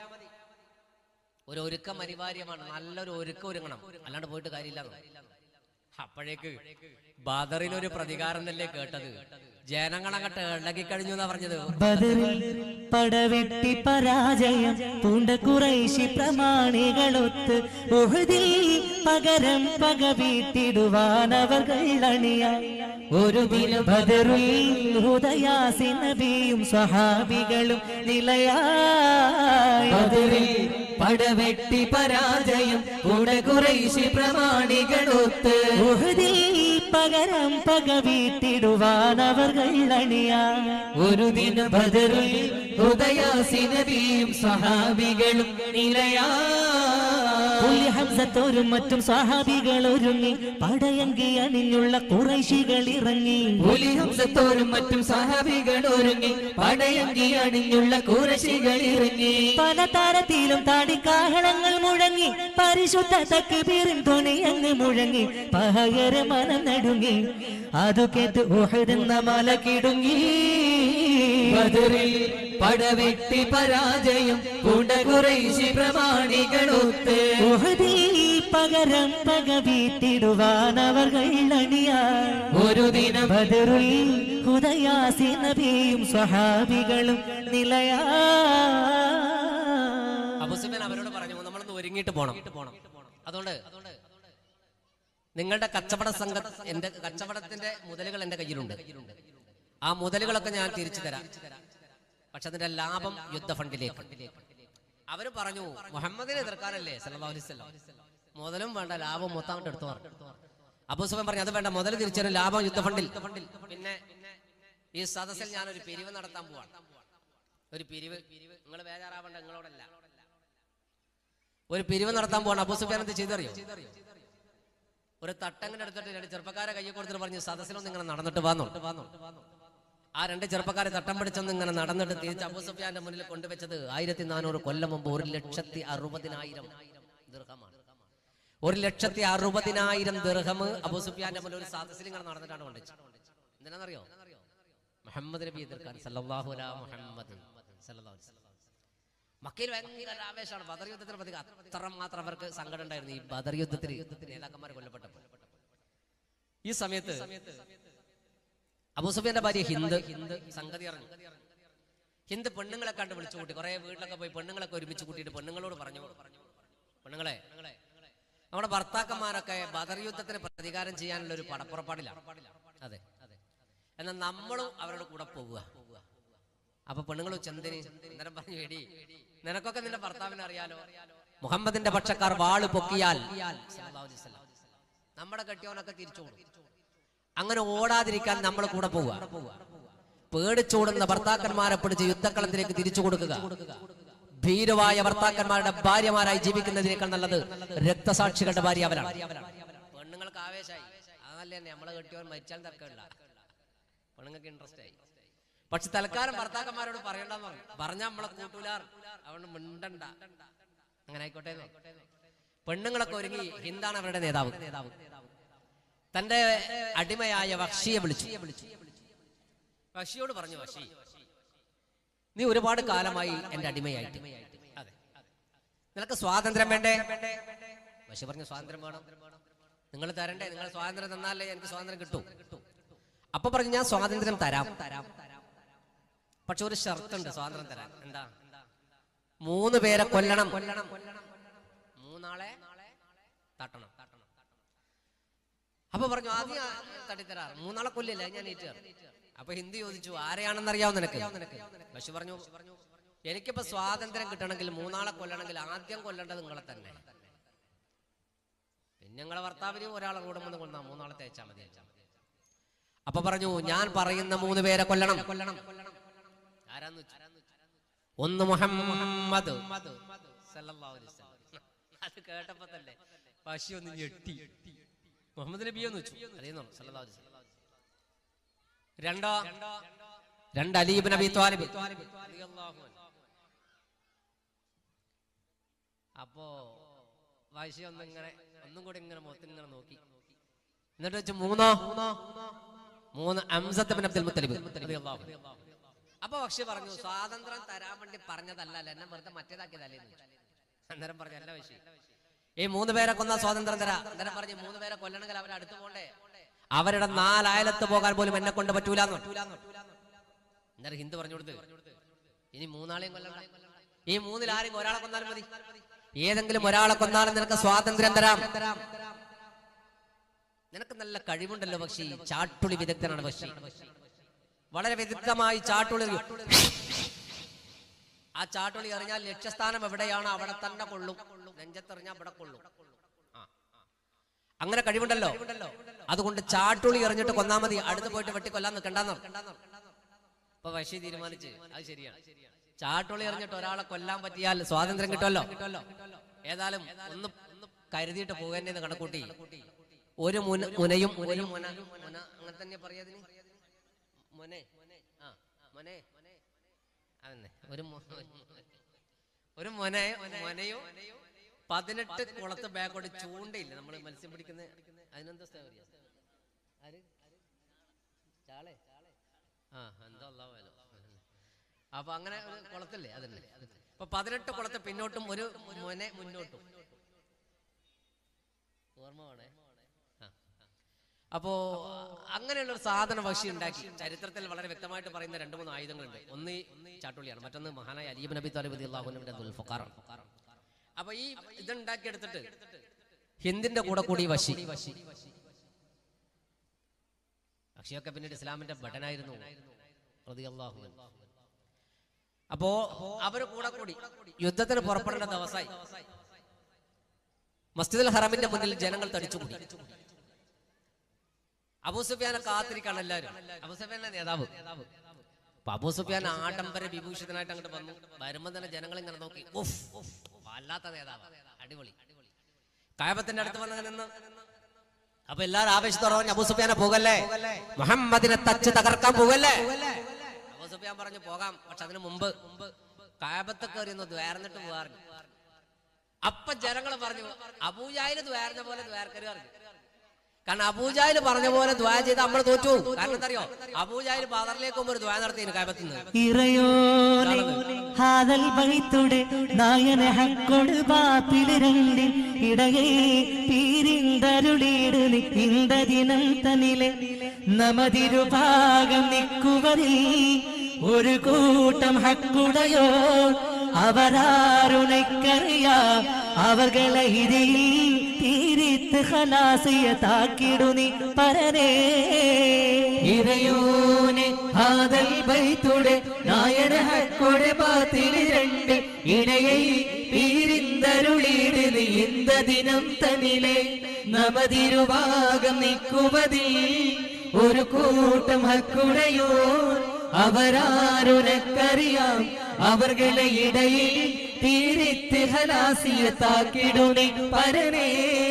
ഒരു ഒരുക്കം അനിവാര്യമാണ്, നല്ലൊരു ഒരുക്കം ഒരുങ്ങണം, അല്ലാണ്ട് പോയിട്ട് കാര്യമില്ല. അപ്പോഴേക്ക് ബദറിൽ ഒരു പ്രതികാരം തന്നെ കേട്ടത്. ജനങ്ങളങ്ങട്ട് ഇളകി കഴിഞ്ഞു എന്നാ പറഞ്ഞത്. ബദറിൽ പടവെട്ടി പരാജയം പൂണ്ട ഖുറൈശി പ്രമാണികളൊത്ത് ഉഹദിൽ പകരം പക വീട്ടിടുവാൻ അവർ കൈളണിയായി. ഒരു ദിനം ബദറിൽ ഹുദയാസി നബിയും സ്വഹാബികളും നിലയായി. ബദറിൽ പടവെട്ടി പരാജയം പൂണ്ട ഖുറൈശി പ്രമാണികളൊത്ത് ഉഹദിൽ പകരം പക വീട്ടിടുവാൻ അവർ കൈളണിയായി. ഒരു ദിനം ബദറിൽ ഹുദയാസി നബിയും സ്വഹാബികളും നിലയായി. ഹംസത്തോരും മറ്റും സ്വഹാബികൾ ഒരുങ്ങി പടയങ്കി അണിഞ്ഞുള്ള ഖുറൈശികൾ ഇറങ്ങി. ഹംസത്തോരും മറ്റും സ്വഹാബികൾ ഒരുങ്ങി പടയങ്കി അണിഞ്ഞുള്ള ഖുറൈശികൾ ഇറങ്ങി. പല തരത്തിലും താടിക്കാഹളങ്ങൾ മുഴങ്ങി പരിശുദ്ധ തക്ബീറിൻ ധ്വനി അങ്ങ് മുഴങ്ങി. പഹയരെ മനം നടുങ്ങി, അതു കേട്ട് ഉഹദ് എന്ന മല കിടുങ്ങി. ബദറിൽ പടവെട്ടി പരാജയം പൂണ്ട ഖുറൈശി പ്രമാണികളൊത്ത് ഉഹദിൽ പകരം പക വീട്ടിടുവാൻ അവർ കൈളണിയായി. ഒരു ദിനം ബദറിൽ ഹുദയാസി നബിയും സ്വഹാബികളും നിലയായി. അബൂ സുഫിയാൻ അവരോട് പറഞ്ഞു, നമ്മളൊന്ന് ഒരുങ്ങിയിട്ട് പോണം. അതുകൊണ്ട് നിങ്ങളുടെ കച്ചവട സംഘ എന്റെ കച്ചവടത്തിന്റെ മുതലുകൾ എന്റെ കയ്യിലുണ്ട്. ആ മുതലുകളൊക്കെ ഞാൻ തിരിച്ചു തരാം, പക്ഷെ അതിന്റെ ലാഭം യുദ്ധ ഫണ്ടിലേക്ക്. അവര് പറഞ്ഞു, മുഹമ്മദിനെ എതിർക്കാനല്ലേ സല്ലല്ലാഹു അലൈഹി വസല്ലം, മുതലും വേണ്ട, ലാഭം മൊത്തം അങ്ങോട്ട് എടുത്തു. അബൂ സുഫിയാൻ പറഞ്ഞു, അത് വേണ്ട, മുതൽ തിരിച്ചു തരും, ലാഭം യുദ്ധ ഫണ്ടിൽ. പിന്നെ ഈ സദസ്സിൽ ഞാൻ ഒരു പിരിവ് നടത്താൻ പോവാണ്. ഒരു പിരിവ്, നിങ്ങൾ ബേജാറാവേണ്ട, നിങ്ങളോടല്ല, ഒരു പിരിവ് നടത്താൻ പോവാണ്. അബൂ സുഫിയാൻ എന്ത് ചെയ്തറിയോ? ഒരു തട്ടങ്ങനെ എടുത്തിട്ട് രണ്ട് ചെറുപ്പക്കാരെ കയ്യിൽ കൊടുത്തിട്ട് പറഞ്ഞു, സദസ്സിലൊന്നും ഇങ്ങനെ നടന്നിട്ട് വന്നു. ആ രണ്ട് ചെറുപ്പക്കാരെ തട്ടം പിടിച്ചൊന്നും ഇങ്ങനെ നടന്നിട്ട് തിരിച്ച് അബൂ സുഫിയാന്റെ മുന്നിൽ കൊണ്ടുവച്ചത് ആയിരത്തി നാനൂറ് കൊല്ലം മുമ്പ് ഒരു ലക്ഷത്തി അറുപതിനായിരം ദിർഹമാണ്. ഒരു ലക്ഷത്തി അറുപതിനായിരം ദിർഹം അബൂ സുഫിയാന്റെ മുന്നിൽ ഒരു സദസ്സിൽ ഇങ്ങനെ നടന്നിട്ടാണ് കൊണ്ടുവച്ചത്. എന്തിനാണെന്നറിയോ? മുഹമ്മദ് നബി എതിർക്കാൻ സല്ലല്ലാഹു അലൈഹി മുഹമ്മദ് സല്ലല്ലാഹു അലൈഹി വസല്ലം. മക്കയിൽ ഭയങ്കര ആവേശമാണ്. ബദർ യുദ്ധത്തിന് പ്രതി അത്ര മാത്രം അവർക്ക് സങ്കടം ഉണ്ടായിരുന്നു. ഈ ബദർ യുദ്ധത്തിൽ നേതാക്കന്മാർ കൊല്ലപ്പെട്ടപ്പോൾ ഈ സമയത്ത് അബൂ സുഫിയാന്റെ ഭാര്യ ഹിന്ദ് സംഗതി അറിഞ്ഞു. ഹിന്ദ് പെണ്ണുങ്ങളെ കണ്ട് വിളിച്ചു കൂട്ടി. കുറെ വീട്ടിലൊക്കെ പോയി പെണ്ണുങ്ങളൊക്കെ ഒരുമിച്ച് കൂട്ടിയിട്ട് പെണ്ണുങ്ങളോട് പറഞ്ഞു, പെണ്ണുങ്ങളെ, നമ്മുടെ ഭർത്താക്കന്മാരൊക്കെ ബദർ യുദ്ധത്തിന് പ്രതികാരം ചെയ്യാനുള്ള ഒരു പടപ്പുറപ്പാടിലാണ്. അതെ, എന്നാൽ നമ്മളും അവരുടെ കൂടെ പോവുക. അപ്പൊ പെണ്ണുങ്ങൾ ചെന്തിന് അന്നേരം പറഞ്ഞു, എടി നിനക്കൊക്കെ നിന്റെ ഭർത്താവിനെ അറിയാലോ, മുഹമ്മദിന്റെ പക്ഷക്കാർ വാള് പൊക്കിയാൽ നമ്മുടെ കെട്ടിയവനൊക്കെ തിരിച്ചു ഓടും. അങ്ങനെ ഓടാതിരിക്കാൻ നമ്മൾ കൂടെ പോവുക. പേടിച്ചോടുന്ന ഭർത്താക്കന്മാരെ പിടിച്ച് യുദ്ധക്കളത്തിലേക്ക് തിരിച്ചു കൊടുക്കുക. ഭീരുവായ ഭർത്താക്കന്മാരുടെ ഭാര്യമാരായി ജീവിക്കുന്നതിനേക്കാൾ നല്ലത് രക്തസാക്ഷികളുടെ ഭാര്യ അവരാണ്. പെണ്ണുങ്ങൾക്ക് ആവേശമായി, അതല്ലേ നമ്മളെ കെട്ടിയവൻ മരിച്ചാൽ തർക്കമില്ല, പെണ്ണുങ്ങൾക്ക് ഇൻട്രസ്റ്റ് ആയി. പക്ഷെ തൽക്കാലം ഭർത്താക്കന്മാരോട് പറയണ്ടെന്ന് പറഞ്ഞു, പറഞ്ഞാൽ നമ്മളെ കൂട്ടൂലാർ, അവണ് മിണ്ടണ്ട, അങ്ങനെ ആയിക്കോട്ടെ. പെണ്ണുങ്ങളൊക്കെ ഒരുങ്ങി. ഹിന്ദാണ് അവരുടെ നേതാവ്. തന്റെ അടിമയായ വഹ്ഷിയെ വിളിച്ചു. വഹ്ഷിയോട് പറഞ്ഞു, വഹ്ഷി, നീ ഒരുപാട് കാലമായി എന്റെ അടിമയായിട്ട്, അതെ, നിനക്ക് സ്വാതന്ത്ര്യം വേണ്ടേ? വഹ്ഷി പറഞ്ഞു, സ്വാതന്ത്ര്യം വേണം, നിങ്ങൾ തരണ്ടേ, നിങ്ങൾ സ്വാതന്ത്ര്യം തന്നാലേ എനിക്ക് സ്വാതന്ത്ര്യം കിട്ടൂ. അപ്പൊ പറഞ്ഞു, ഞാൻ സ്വാതന്ത്ര്യം തരാം, പക്ഷെ ഒരു ഷർത്തുണ്ട് സ്വാതന്ത്ര്യം തരാൻ. എന്താ? മൂന്ന് പേരെ കൊല്ലണം, മൂന്നാളെ തട്ടണം. അപ്പൊ പറഞ്ഞു, ആദ്യം തട്ടിത്തരാറ്, മൂന്നാളെ കൊല്ലില്ല, ഞാൻ ഏറ്റു. അപ്പൊ ഹിന്ദു ചോദിച്ചു, ആരെയാണെന്ന് അറിയാവോ നിനക്ക്? ബഷീർ പറഞ്ഞു, എനിക്കിപ്പോ സ്വാതന്ത്ര്യം കിട്ടണമെങ്കിൽ മൂന്നാളെ കൊല്ലണമെങ്കിൽ ആദ്യം കൊല്ലേണ്ടത് നിങ്ങളെ തന്നെ. പിന്നെ നിങ്ങളെ ഭർത്താവിന് ഒരാളെ കൂടെ വന്ന് കൊന്നാ മൂന്നാളെ തേച്ചാൽ മതി. അപ്പൊ പറഞ്ഞു, ഞാൻ പറയുന്ന മൂന്ന് പേരെ കൊല്ലണം. ആരാന്ന്? ഒന്ന് മുഹമ്മദ് സല്ലല്ലാഹു അലൈഹി വസല്ലം. അത് കേട്ടപ്പോ തന്നെ പശി ഒന്ന് ഞെട്ടി. മുഹമ്മദ് നബി എന്ന് വെച്ചു, അറിയുന്നോ? സല്ലല്ലാഹു അലൈഹി വസല്ലം. രണ്ടോ രണ്ട് അലി ഇബ്നു അബീ ത്വാലിബ് റളിയല്ലാഹു അൻഹു. അപ്പോ വാശി ഒന്ന് ഇങ്ങനെ ഒന്നും കൂടി ഇങ്ങനെ മുഖത്ത് ഇങ്ങനെ നോക്കി. എന്നിട്ട് വെച്ച് മൂന്നോ മൂന്ന് ഹംസത്ത് ഇബ്നു അബ്ദുൽ മുത്തലിബ് റളിയല്ലാഹു അൻഹു. അപ്പൊ പക്ഷെ പറഞ്ഞു, സ്വാതന്ത്ര്യം തരാൻ വേണ്ടി പറഞ്ഞതല്ല, എന്നെ വെറുതെ മറ്റേതാക്കിയതല്ലേ. അന്നേരം പറഞ്ഞു, അല്ല വശി, ഈ മൂന്ന് പേരെ കൊന്നാ സ്വാതന്ത്ര്യം തരാം. അന്നേരം പറഞ്ഞു, മൂന്ന് പേരെ കൊല്ലണമെങ്കിൽ അവരെ അടുത്ത് പോണ്ടേ, അവരുടെ നാലായലത്ത് പോകാൻ പോലും എന്നെ കൊണ്ട് പറ്റൂലെന്ന്. അന്നേരം ഹിന്ദു പറഞ്ഞു കൊടുത്ത്, ഇനി മൂന്നാളെയും കൊല്ലണ്ട, ഈ മൂന്നിൽ ആരെയും ഒരാളെ കൊന്നാലും മതി, ഏതെങ്കിലും ഒരാളെ കൊന്നാലും നിനക്ക് സ്വാതന്ത്ര്യം തരാം. നിനക്ക് നല്ല കഴിവുണ്ടല്ലോ പക്ഷി, ചാട്ടുളി വിദഗ്ധനാണ് പക്ഷി, വളരെ വിദഗ്ധമായി ചാട്ടുളി. ആ ചാട്ടുളി എറിഞ്ഞാൽ ലക്ഷ്യസ്ഥാനം എവിടെയാണ് അവിടെ തന്നെ കൊള്ളും, നെഞ്ചത്തെറിഞ്ഞാൽ ഇവിടെ കൊള്ളും. അങ്ങനെ കഴിവുണ്ടല്ലോ. അതുകൊണ്ട് ചാട്ടുളി എറിഞ്ഞിട്ട് കൊന്നാ മതി, അടുത്ത് പോയിട്ട് വെട്ടി കൊല്ലാൻ നിൽക്കണ്ടെന്നോ. അപ്പൊ വശി തീരുമാനിച്ച്, അത് ശരിയാണ്, ചാട്ടുളി എറിഞ്ഞിട്ട് ഒരാളെ കൊല്ലാൻ പറ്റിയാൽ സ്വാതന്ത്ര്യം കിട്ടുമല്ലോ. ഏതായാലും ഒന്ന് കരുതിയിട്ട് പോകേണ്ടെന്ന് കണക്കൂട്ടി ഒരു മുന മുനയും ഒരു മുന മുന അങ്ങനെ തന്നെ പറയാതിന് മോനെ ആ മോനെ അതന്നെ ഒരു ഒരു മൊന മൊനയോ പതിനെട്ട് കുളത്ത് ബാക്കോട്ട് ചൂണ്ടയില്ല നമ്മൾ മത്സ്യം പിടിക്കുന്ന അതിനെന്താ ആര് ചാളെ ആ എന്താ അല്ലാഹു അപ്പൊ അങ്ങനെ ഒരു കുളത്തില്ലേ അതന്നെ. അപ്പൊ പതിനെട്ട് കുളത്ത് പിന്നോട്ടും ഒരു മൊനെ മുന്നോട്ടും ഓർമ്മ വേണേ. അപ്പോ അങ്ങനെയുള്ള ഒരു സാധന പക്ഷി ഉണ്ടാക്കി ചരിത്രത്തിൽ വളരെ വ്യക്തമായിട്ട് പറയുന്ന രണ്ട് മൂന്ന് ആയുധങ്ങളുണ്ട്. ഒന്ന് ചാട്ടുള്ളിയാണ്, മറ്റൊന്ന് മഹാനായ അലി ഇബ്നു അബീ ത്വാലിബ് റളിയല്ലാഹു അൻഹുവിന്റെ ദുൽഫഖാറാണ്. അപ്പൊ ഈ ഇതുണ്ടാക്കി എടുത്തിട്ട് ഹിന്ദിന്റെ കൂടെ കൂടി വശി വശിയൊക്കെ പിന്നീട് ഇസ്ലാമിന്റെ ഭടനായിരുന്നു റളിയല്ലാഹു അൻഹു. അപ്പോ അവര് കൂടെ കൂടി യുദ്ധത്തിന് പുറപ്പെടേണ്ട ദിവസമായി മസ്ജിദുൽ ഹറമിന്റെ മുന്നിൽ ജനങ്ങൾ തടിച്ചുകൂടി. അബൂ സുഫിയാനെ കാത്തിരിക്കാണ് എല്ലാവരും. അബൂ സുഫിയാന്റെ നേതാവ്. അപ്പൊ അബൂ സുഫിയാൻ ആഡംബര വിഭൂഷിതനായിട്ട് അങ്ങോട്ട് വന്നു. വരുമ്പോ തന്നെ ജനങ്ങൾ ഇങ്ങനെ നോക്കി, വല്ലാത്ത നേതാവ്, അടിപൊളി. കഅബത്തിന്റെ അടുത്ത് വന്ന് നിന്ന് അപ്പൊ എല്ലാവരും ആവേശത്തോടെ പറഞ്ഞു, അബൂ സുഫിയാനെ പോകല്ലേ, മുഹമ്മദിനെ തച്ച് തകർക്കാൻ പോകല്ലേ. അബൂ സുഫിയാൻ പറഞ്ഞു പോകാം, പക്ഷെ അതിന് മുമ്പ് കഅബത്ത് കയറി ഒന്ന് ദ്വാരന്നിട്ട് പോകാറുണ്ട്. അപ്പൊ ജനങ്ങൾ പറഞ്ഞു അബൂജാഹിൽ ദ്വാരന്ന പോലെ ദ്വാരക്കര് പറഞ്ഞു. കാരണം അബൂജാഹിൽ പറഞ്ഞ പോലെ ദ്വാ ചെയ്ത് നമ്മൾ തോറ്റു. കാരണം എന്തറിയോ, അബൂജാഹിൽ ബാദറിലേക്ക് പോകുമ്പോൾ ഒരു ദ്വാ നടത്തിയിരുന്നു കഅബത്തിൽ നിന്ന്. ഇടയേ പീരിന്തരുളീട് നിന്റെ ദിനം തന്നിലെ നമതിരുഭാഗം നിക്കുവരിൽ ഒരു കൂട്ടം ഹക്കുടയോ അവരാരുണക്കറിയാ അവർകളെ ഇതിൽ തീരിത്ത് ഖലാസിയതാക്കിടുനി പരനേ ഇറയോനെ ഹാദൽ ബൈത്തുടെ നായന ഹക്കുടെ ബാത്തിൽ രണ്ട് ഇടയൈ പീരിന്തരുളീട് നീന്ത ദിനം തന്നിലെ നമതിരുഭാഗം നിക്കുവതിൽ ഒരു കൂട്ടം ഹക്കുടയോ അവരാരുനക്കറിയാം അവർകളെ ഇടയിൽ തീരിത്ത് ഹലാസിയത്താക്കിടുണി പരനേ.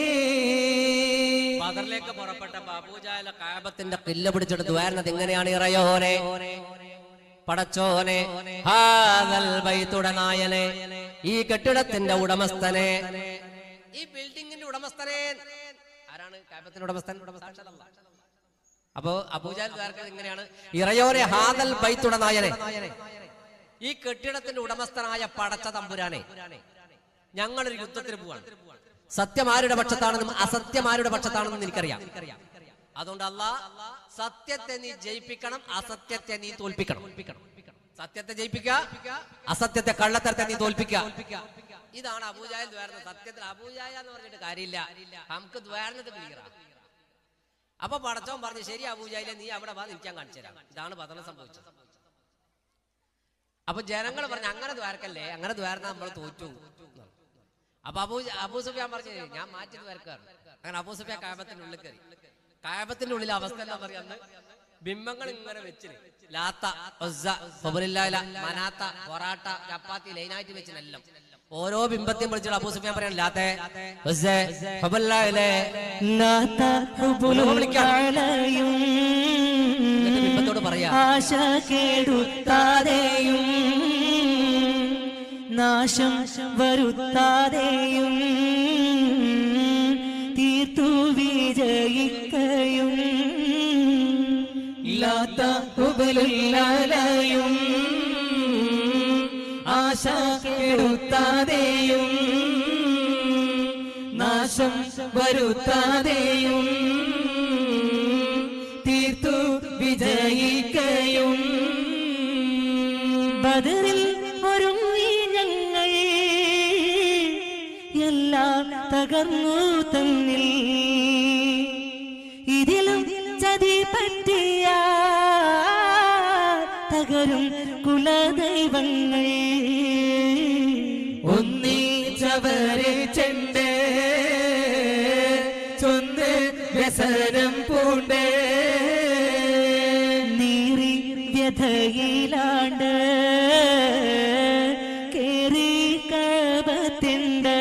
ബദറിലേക്ക് പുറപ്പെട്ട അബൂജഹൽ കഅബത്തിന്റെ കില്ല പിടിച്ചെടുത്ത് വരുന്നത് എങ്ങനെയാണ്? ഇറയോനെ, പടച്ചോനെ, ഹാദൽ ബൈത്തുടെ നായനെ, ഈ കെട്ടിടത്തിന്റെ ഉടമസ്ഥനെ, ഈ ബിൽഡിങ്ങിന്റെ ഉടമസ്ഥനെ. ആരാണ് കഅബത്തിന്റെ ഉടമസ്ഥൻ? അപ്പോ അബൂജഹൽ ദ്വാരക്കുന്നത് എങ്ങനെയാണ്? ഇറയോനെ, ഹാദൽ ബൈത്തുടെ നായനെ, ഈ കെട്ടിടത്തിന്റെ ഉടമസ്ഥനായ പടച്ച തമ്പുരാനെ, ഞങ്ങളൊരു യുദ്ധത്തിന് പോവാണ്. സത്യമാരുടെ പക്ഷത്താണെന്നും അസത്യമാരുടെ പക്ഷത്താണെന്നും എനിക്കറിയാം. അതുകൊണ്ട് അല്ലാഹ് സത്യത്തെ നീ ജയിപ്പിക്കണം, അസത്യത്തെ നീ തോൽപ്പിക്കണം. സത്യത്തെ ജയിപ്പിക്കുക, അസത്യത്തെ കള്ളത്തരത്തെ നീ തോൽപ്പിക്കുക. ഇതാണ് അബൂജഹൽ ദ്വാരുന്നത്. സത്യത്തിൽ അബൂജഹൽ എന്ന് പറഞ്ഞിട്ട് കാര്യമില്ല, നമുക്ക് ദ്വാരുന്നത് ക്ലിയറാ. അപ്പൊ പടച്ചോൻ പറഞ്ഞു, ശരി അബൂജഹലെ, നീ അവിടെ വാ, നിൽക്കാൻ കാണിച്ചു തരാം. ഇതാണ് ബദറിൽ സംഭവിച്ചത്. അപ്പൊ ജനങ്ങൾ പറഞ്ഞു, അങ്ങനെ ദ്വാരക്കല്ലേ, അങ്ങനെ ദ്വാരുന്ന നമ്മൾ തോറ്റു. അപ്പൊ അബൂ അബൂ സുഫിയാൻ പറഞ്ഞു, ഞാൻ മാറ്റി ദ്വാരക്കാറ്. അങ്ങനെ അബൂ സുഫിയാൻ കഅബത്തിന്റെ ഉള്ളിൽ കയറി. കഅബത്തിന്റെ ഉള്ളിൽ അവസ്ഥ എന്താ പറയാന്ന്? ബിംബങ്ങൾ ഇങ്ങനെ വെച്ചിന്. ലാത്ത, ഉസ്സ, ഖുബറില്ലാല, മനാത്ത, പൊറാട്ട, ചപ്പാത്തി ലൈനായിട്ട് വെച്ചിനെല്ലാം. ഓരോ ബിംബത്തെയും വിളിച്ചിട്ട് അബൂ സുഫിയാൻ പറയാൻ, ലാത്തെ, ഉസ്സ, ഖുബറില്ലാല, ലാത്ത ഖുബുലുലാലയും ബിംബത്തോട് പറയാ, ആശ കേടുത്താതെയും നാശം വരുത്താതെയും തീർത്തു വിജയിക്കയും. ലാത്ത ഖുബുലുലാലയും ആശ കെടുത്താതെയും നാശം വരുത്താതെയും തീർത്തു വിജയിക്കയും. ബദറിൽ ഒരുങ്ങി ഞങ്ങൾ, എല്ലാം തകർന്നു തന്നിൽ. ഇതിലും ചതി പറ്റിയ തകരും കുലദൈവങ്ങൾ. ഒന്നിച്ചവരെ ചെണ്ട് ചൊന്ന് വ്യസനം പൂണ്ട് നീറി വ്യഥയിലാണ്ട് കേറി കഅബത്തിന്റെ.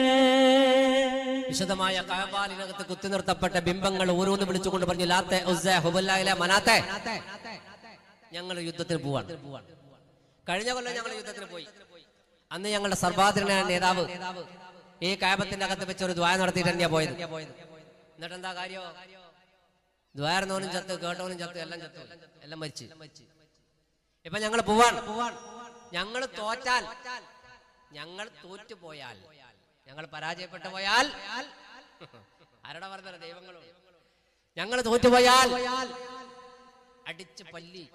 വിശദമായ കഅബാലിനകത്ത് കുത്തി നിർത്തപ്പെട്ട ബിംബങ്ങൾ ഓരോന്ന് വിളിച്ചുകൊണ്ട് പറഞ്ഞു, ലാത്തെ, ഉസ്സ, ഹുബല്ലായില, മനാത്തെ, ഞങ്ങൾ യുദ്ധത്തിന് പോവാണ്. കഴിഞ്ഞ കൊല്ലം ഞങ്ങൾ യുദ്ധത്തിന് പോയി. അന്ന് ഞങ്ങളുടെ സർവാധരണ നേതാവ് ഈ കഅബത്തിന്റെ അകത്ത് വെച്ച് ഒരു ദ്വാര നടത്തിയിട്ട് തന്നെയാ പോയത്. എന്നിട്ട് എന്താ കാര്യം? ദ്വാരനോനും ചത്ത്, കേട്ടവനും ചത്ത്, എല്ലാം ചത്തു, എല്ലാം മരിച്ചു. ഇപ്പൊ ഞങ്ങൾ പോവാൻ. ഞങ്ങൾ തോറ്റാൽ, ഞങ്ങൾ തോറ്റുപോയാൽ, ഞങ്ങൾ പരാജയപ്പെട്ടു പോയാൽ, ആരുടെ പറഞ്ഞ ദൈവങ്ങളോട്, ഞങ്ങൾ തോറ്റുപോയാൽ അടിച്ച് പല്ലി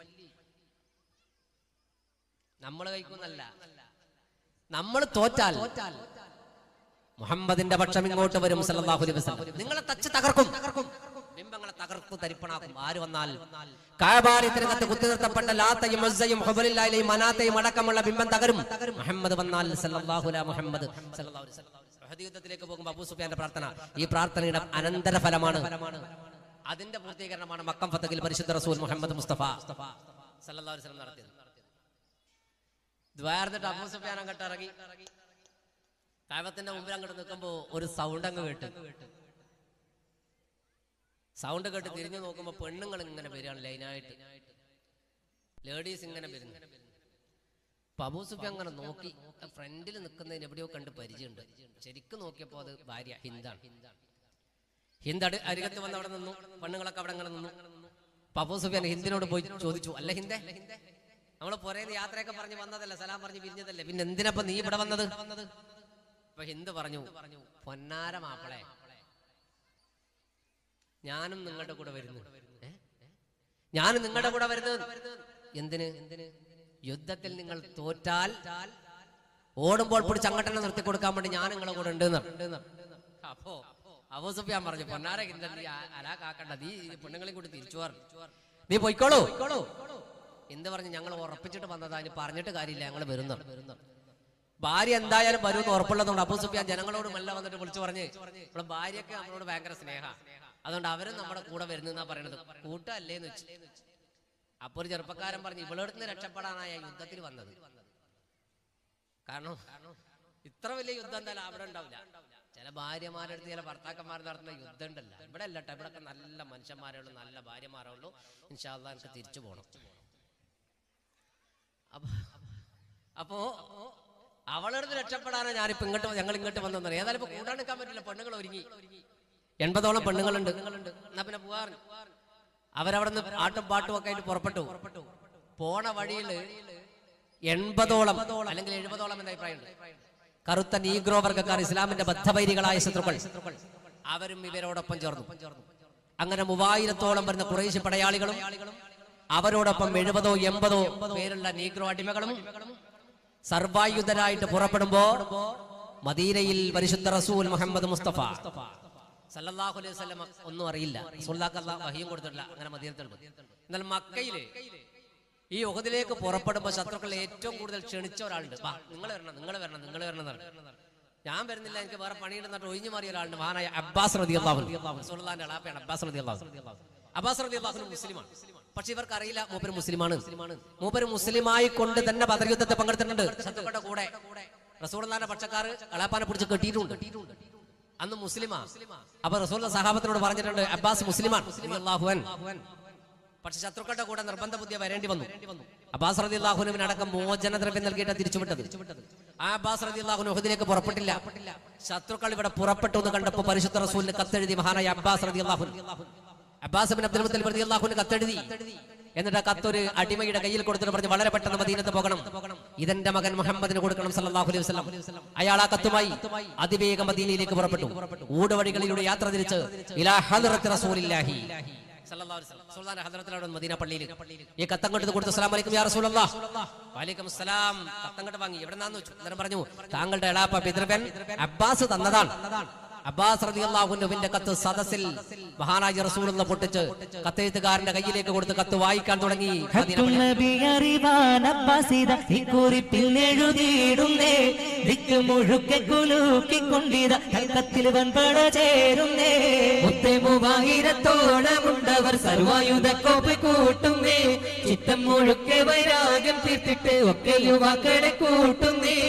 നമ്മൾ കഴിക്കുന്നല്ല. നമ്മൾ തോറ്റാൽ മുഹമ്മദിന്റെ പക്ഷം ഇങ്ങോട്ട് വരും സല്ലല്ലാഹു അലൈഹി വസല്ലം. നിങ്ങളെ തച്ച് തകർക്കും, ബിംബങ്ങളെ തകർത്തു തരിപ്പണാക്കും. ആര് വന്നാൽ കഅബാലയത്തിനകത്ത് കുത്തി നിർത്തപ്പെട്ട ലാത്തയും ഉസ്സയും ഹുബലില്ലായിലെയും മനാത്തയും അടക്കമുള്ള ബിംബം തകരും. മുഹമ്മദ് വന്നാൽ സല്ലല്ലാഹു അലൈഹി മുഹമ്മദ് സല്ലല്ലാഹു അലൈഹി വസല്ലം. ഉഹദ് യുദ്ധത്തിലേക്ക് പോകുമ്പോൾ അബൂ സുഫിയാന്റെ പ്രാർത്ഥന, ഈ പ്രാർത്ഥനയുടെ അനന്തര ഫലമാണ്, അതിന്റെ പൂർത്തീകരണമാണ് മക്കം ഫതഹിൽ പരിശുദ്ധ റസൂൽ മുഹമ്മദ് മുസ്തഫ സല്ലല്ലാഹു അലൈഹി വസല്ലം നടത്തിയത്. ദ്വാരന്നിട്ട് അബൂ സുഫിയാൻ അങ്ങോട്ട് ഇറങ്ങി കഅബത്തിന്റെ മുമ്പിൽ അങ്ങോട്ട് നിൽക്കുമ്പോ ഒരു സൗണ്ട് അങ്ങ് കേട്ട്. സൗണ്ട് കേട്ട് തിരിഞ്ഞു നോക്കുമ്പോ പെണ്ണുങ്ങൾ ഇങ്ങനെ വരികയാണ് ലൈനായിട്ട്, ലേഡീസ് ഇങ്ങനെ വരുന്നു. അപ്പൊ അബൂ സുഫിയാൻ അങ്ങനെ നോക്കി, ഫ്രണ്ടിൽ നിൽക്കുന്നതിന് എവിടെയോ കണ്ട് പരിചയമുണ്ട്. ശരിക്കും നോക്കിയപ്പോ അത് ഭാര്യ ഹിന്ദാണ്. ഹിന്ദ് അടി അരികത്ത് വന്ന് അവിടെ നിന്നു, പെണ്ണുങ്ങളൊക്കെ അവിടെ അങ്ങനെ നിന്നു. അപ്പൊ അബൂ സുഫിയാൻ ഹിന്ദിനോട് പോയി ചോദിച്ചു, അല്ല ഹിന്ദേ, നമ്മള് പുറേന്ന് യാത്രയൊക്കെ പറഞ്ഞ് വന്നതല്ലേ, സലാം പറഞ്ഞ് പിരിഞ്ഞതല്ലേ, പിന്നെ എന്തിനപ്പൊ നീ ഇവിടെ വന്നത്? അപ്പൊ ഹിന്ദ് പറഞ്ഞു, പൊന്നാര മാപ്പിളെ, ഞാനും നിങ്ങളുടെ കൂടെ വരുന്നു. ഞാനും നിങ്ങളുടെ കൂടെ വരുന്നത് എന്തിന്? യുദ്ധത്തിൽ നിങ്ങൾ തോറ്റാൽ ഓടുമ്പോൾ പിടിച്ച് അങ്ങോട്ടെന്നെ നിർത്തി കൊടുക്കാൻ വേണ്ടി ഞാൻ നിങ്ങളെ കൂടെ ഉണ്ട്. അപ്പോ അബൂ സുഫിയാൻ പറഞ്ഞു, പൊന്നാര ഹിന്ദ്, നീ അലാ കാക്കണ്ട, നീ പെണ്ണുങ്ങളെ കൂടി തിരിച്ചു പറഞ്ഞു, നീ പോയിക്കോളൂ. എന്ത് പറഞ്ഞു? ഞങ്ങൾ ഉറപ്പിച്ചിട്ട് വന്നതാ, ഇനി പറഞ്ഞിട്ട് കാര്യമില്ല, ഞങ്ങൾ വരുന്നു. ഭാര്യ എന്തായാലും വരുമെന്ന് ഉറപ്പുള്ളതുകൊണ്ട് അബൂ സുഫിയാൻ ജനങ്ങളോട് മെല്ലെ വന്നിട്ട് വിളിച്ചു പറഞ്ഞ്, ഇവിടെ ഭാര്യയൊക്കെ നമ്മളോട് ഭയങ്കര സ്നേഹ, അതുകൊണ്ട് അവരും നമ്മുടെ കൂടെ വരുന്നെന്നാ പറയണത്, കൂട്ടല്ലേന്ന് വെച്ചു. അപ്പൊ ഒരു ചെറുപ്പക്കാരൻ പറഞ്ഞു ഇവളെടുത്ത് രക്ഷപ്പെടാനായ യുദ്ധത്തിൽ വന്നത്. കാരണം ഇത്ര വലിയ യുദ്ധം എന്തായാലും അവിടെ ഉണ്ടാവില്ല. ചില ഭാര്യമാരെടുത്ത് ചില ഭർത്താക്കന്മാർ നടത്തുന്ന യുദ്ധം ഉണ്ടല്ല, ഇവിടെ അല്ല കേട്ടോ. ഇവിടെയൊക്കെ നല്ല മനുഷ്യന്മാരേ ഉള്ളൂ, നല്ല ഭാര്യമാരേ ഉള്ളൂ. ഇൻഷാ അല്ലാഹ് എനിക്ക് തിരിച്ചു പോകണം. അപ്പൊ അപ്പോ അവളെടുത്ത് രക്ഷപ്പെടാനാണ് ഞാനിപ്പോ ഇങ്ങോട്ട് ഞങ്ങൾ ഇങ്ങോട്ട് വന്നത്. ഏതായാലും ഇപ്പൊ കൂട്ടാൻ നിൽക്കാൻ പറ്റില്ല, പെണ്ണുങ്ങൾ ഒരുങ്ങി. എൺപതോളം പെണ്ണുങ്ങളുണ്ട്. എന്നാ പിന്നെ പോവാറ്. അവരവിടെ നിന്ന് ആട്ടും പാട്ടും ഒക്കെ ആയിട്ട് പുറപ്പെട്ടു. പോണ വഴിയിൽ എൺപതോളം അല്ലെങ്കിൽ എഴുപതോളം എന്ന അഭിപ്രായമുണ്ട് കറുത്ത നീഗ്രോ വർഗ്ഗക്കാർ, ഇസ്ലാമിന്റെ ബദ്ധവൈരികളായ ശത്രുക്കൾ. അവരും ഇവരോടൊപ്പം ചേർന്നു. അങ്ങനെ മൂവായിരത്തോളം വരുന്ന ഖുറൈശി പടയാളികളും അവരോടൊപ്പം എഴുപതോ എൺപതോ പേരുള്ള നീഗ്രോ അടിമകളും സർവായുധരായിട്ട് പുറപ്പെടുമ്പോ മദീനയിൽ പരിശുദ്ധ റസൂൽ മുഹമ്മദ് മുസ്തഫ സല്ലല്ലാഹു അലൈഹി വസല്ലം ഒന്നും അറിയില്ല. റസൂലുള്ളാഹിക്ക് അല്ലാഹു വഹയും കൊടുത്തിട്ടില്ല. അങ്ങനെ മദീനത്തിൽ. എന്നാൽ മക്കയില് ഈ ഉഹദിലേക്ക് പുറപ്പെടുമ്പോൾ ശത്രുക്കൾ ഏറ്റവും കൂടുതൽ ക്ഷണിച്ച ഒരാളുണ്ട്. വാ നിങ്ങൾ വരണം, നിങ്ങൾ വരണം, നിങ്ങൾ വരണം എന്നാണ്. ഞാൻ വരുന്നില്ല, എനിക്ക് വേറെ പണിയിടുന്നിട്ട് ഒഴിഞ്ഞു മാറിയ ഒരാളുണ്ട്. മഹാനായ അബ്ബാസ് റളിയല്ലാഹു അൻഹു, റസൂലുള്ളാഹിന്റെ അളാപ്പയാണ് അബ്ബാസ് റളിയല്ലാഹു അൻഹു. അബ്ബാസ് റളിയല്ലാഹു അൻഹു മുസ്ലിമാണ്. പക്ഷെ ഇവർക്ക് അറിയില്ല മൂപ്പര് മുസ്ലിമാണ്. മൂപ്പര് മുസ്ലിമായി കൊണ്ട് തന്നെ ബദർ യുദ്ധത്തെ പങ്കെടുത്തിട്ടുണ്ട്. ശത്രുക്കളുടെ കൂടെ റസൂലുള്ളാഹിന്റെ പക്ഷക്കാർ അളാപ്പാനെ പിടിച്ച് കെട്ടിയിട്ടുണ്ട്. അന്ന് മുസ്ലിമാ. അപ്പൊ റസൂലുള്ള സഹാബത്തിനോട് പറഞ്ഞിട്ടുണ്ട് അബ്ബാസ് മുസ്ലിമാണ് റളിയല്ലാഹു അൻഹു. പക്ഷെ ശത്രുക്കളുടെ കൂടെ നിർബന്ധ ബുദ്ധിയ വരേണ്ടി വന്നു. അബ്ബാസ് റളിയല്ലാഹു അൻഹുവിന് അടക്കം മോചന ദ്രവ്യം നൽകിയിട്ട് തിരിച്ചുവിട്ടത്. ആ അബ്ബാസ് റളിയല്ലാഹു അൻഹു ഉഹദിലേക്ക് പുറപ്പെട്ടില്ല. ശത്രുക്കൾ ഇവിടെ പുറപ്പെട്ടു എന്ന് കണ്ടപ്പോൾ പരിശുദ്ധ റസൂലിന് കത്തെഴുതി മഹാനായ അബ്ബാസ് റളിയല്ലാഹു അൻഹു. അബ്ബാസ് ബിൻ അബ്ദുൽ മുത്തലിബ് റളിയല്ലാഹു അൻഹു കത്തെഴുതി. എന്നിട്ട് ആ കത്തൊരു അടിമയുടെ കയ്യിൽ കൊടുത്തിട്ട് പറഞ്ഞു വളരെ പെട്ടെന്ന് മദീനത്ത് പോകണം, ഇതെന്റെ മകൻ മുഹമ്മദിന് കൊടുക്കണം സല്ലല്ലാഹു അലൈഹി വസല്ലം. അയാൾ ആ കത്തുമായി അതിവേഗം മദീനയിലേക്ക് പുറപ്പെട്ടു. ഊടുവഴികളിലൂടെ യാത്ര തിരിച്ച് ഇലാ ഹദ്റത്തി റസൂലില്ലാഹി സല്ലല്ലാഹു അലൈഹി വസല്ലം സുൽത്താൻ ഹദ്റത്തിലാണ് മദീന പള്ളിയിൽ. ഈ കത്തങ്ങോട്ട് കൊടുത്തു. അസ്സലാമു അലൈക്കും യാ റസൂലല്ലാഹ്. വഅലൈക്കും അസ്സലാം. കത്തങ്ങോട്ട് വാങ്ങി. എവിടെന്നാന്ന് വെച്ചു. അന്നേരം പറഞ്ഞു താങ്കളുടെ എളാപ്പ പിതൃവൻ അബ്ബാസ് തന്നതാണ്. അബ്ബാസ് റളിയല്ലാഹു അൻഹുവിന്റെ കത്ത് സദസ്സിൽ മഹാനായ റസൂലുള്ള പൊട്ടിച്ച് കത്തെഴുത്തുകാരന്റെ കയ്യിലേക്ക് കൊടുത്ത് കത്ത് വായിക്കാൻ തുടങ്ങി. മൂവായിരത്തോളമുണ്ടവർ സർവായുധ കോപ്പ് കൂട്ടുന്നേ, ചിത്തം മുഴുക്കെ വൈരാഗ്യം തീർത്തിട്ട് ഒക്കെ യുവാക്കളെ കൂട്ടുന്നേ.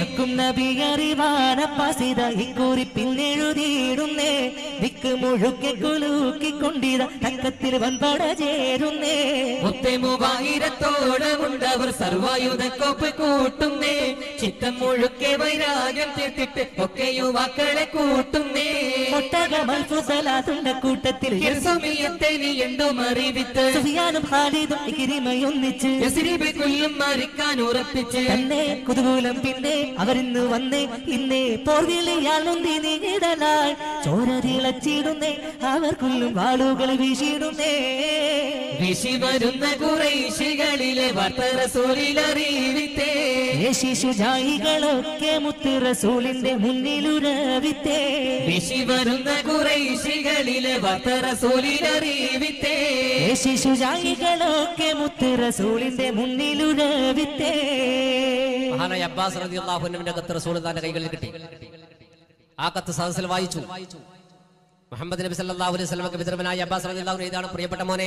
ീടുന്നേ ദിക്ക് മുഴുക്കെ കുലുക്കിക്കൊണ്ടിത തക്കത്തിൽ വൻപട ചേരുന്നേ. മുത്തെ മൂവായിരത്തോളമുണ്ടവർ സർവായുധ കോപ്പ് കൂട്ടുന്നേ, ചിത്തം മുഴുക്കെ വൈരാഗ്യം തീർത്തിട്ട് ഒക്കെ യുവാക്കളെ കൂട്ടുന്നേ. ഒട്ടകമൽഫുസലാത്തുണ്ട കൂട്ടത്തിൽ എന്തും അറിവിത്ത് സുഫിയാനും ഖാലിദും ഇക്രിമയൊന്നിച്ച് കൊല്ലും മരിക്കാൻ ഉറപ്പിച്ച് തന്നെ കുതുകൂലം പിന്നെ അവരിന്ന് വന്നേ ഇന്നേ പോർവിളിയാളുന്തി നീടലായി ചോര തിളച്ചിടുന്നേ അവർക്കുള്ളും വാളുകൾ വീശിടുന്നേ. വീശി വരുന്ന ഖുറൈശികളിലെ വാർത്ത റസൂലിൽ അറിവിത്തേ, ശിശുജായികളൊക്കെ മുത്ത് റസൂലിന്റെ മുന്നിലുരവിത്തേ. വീശി വരുന്ന ഖുറൈശികളിലെ വാർത്ത റസൂലിൽ അറിവിത്തേ, ശിശുജായികളൊക്കെ മുത്ത് റസൂലിന്റെ മുന്നിലുരവിത്തേ. മഹാനായ അബ്ബാസ് റളിയല്ലാഹു അൻഹുവിന്റെ കത്ത് റസൂലുള്ളാഹിന്റെ കൈകളിൽ കിട്ടി. ആ കത്ത് സദസ്സിൽ വായിച്ചു. മുഹമ്മദ് നബി സല്ലല്ലാഹു അലൈഹി വസല്ലമക്ക് പിതൃവനായ അബ്ബാസ് റളിയല്ലാഹു അൻഹു ഇതാണ്: പ്രിയപ്പെട്ട മോനെ,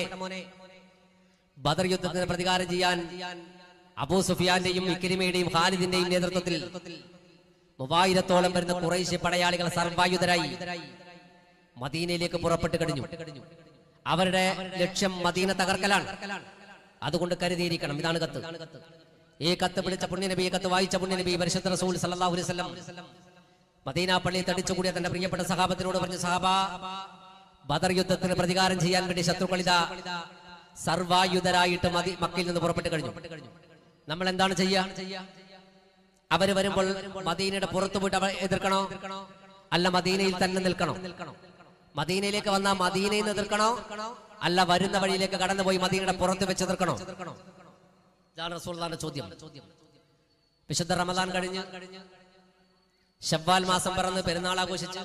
ബദർ യുദ്ധത്തിന് പ്രതികാരം ചെയ്യാൻ അബൂ സുഫിയാന്റെയും ഇക്രിമയുടെയും ഖാലിദിന്റെയും നേതൃത്വത്തിൽ മൂവായിരത്തോളം വരുന്ന ഖുറൈശി പടയാളികൾ സർവായുധരായി മദീനയിലേക്ക് പുറപ്പെട്ടു കഴിഞ്ഞു. അവരുടെ ലക്ഷ്യം മദീന തകർക്കലാണ്. അതുകൊണ്ട് കരുതിയിരിക്കണം. ഇതാണ് കത്ത്. ഈ കത്ത് പിടിച്ച പുണ്യനബി, ഈ കത്ത് വായിച്ച പുണ്യനബി പരിശുദ്ധ റസൂൽ സല്ലല്ലാഹു അലൈഹി വസല്ലം മദീന പള്ളിയിൽ തടിച്ചുകൂടിയ തന്റെ പ്രിയപ്പെട്ട സഹാബത്തിനോട് പറഞ്ഞു: സഹാബ, ബദർ യുദ്ധത്തിന് പ്രതികാരം ചെയ്യാൻ വേണ്ടി ശത്രുക്കൾ ഇതാ സർവായുധരായിട്ട് മദി മക്കയിൽ നിന്ന് പുറപ്പെട്ടു കഴിഞ്ഞു. നമ്മൾ എന്താണ് ചെയ്യുക? അവര് വരുമ്പോൾ മദീനയുടെ പുറത്തു പോയിട്ട് അവരെ എതിർക്കണോ, അല്ല മദീനയിൽ തന്നെ നിൽക്കണോ? മദീനയിലേക്ക് വന്നാൽ മദീനയിൽ നിന്ന് എതിർക്കണോ, അല്ല വരുന്ന വഴിയിലേക്ക് കടന്നുപോയി മദീനയുടെ പുറത്ത് വെച്ച് എതിർക്കണോ? ഇതാണ് റസൂലുള്ളാഹിന്റെ ചോദ്യം. വിശുദ്ധ റമദാൻ കഴിഞ്ഞ് ശവ്വാൽ മാസം പിറന്ന് പെരുന്നാൾ ആഘോഷിച്ച്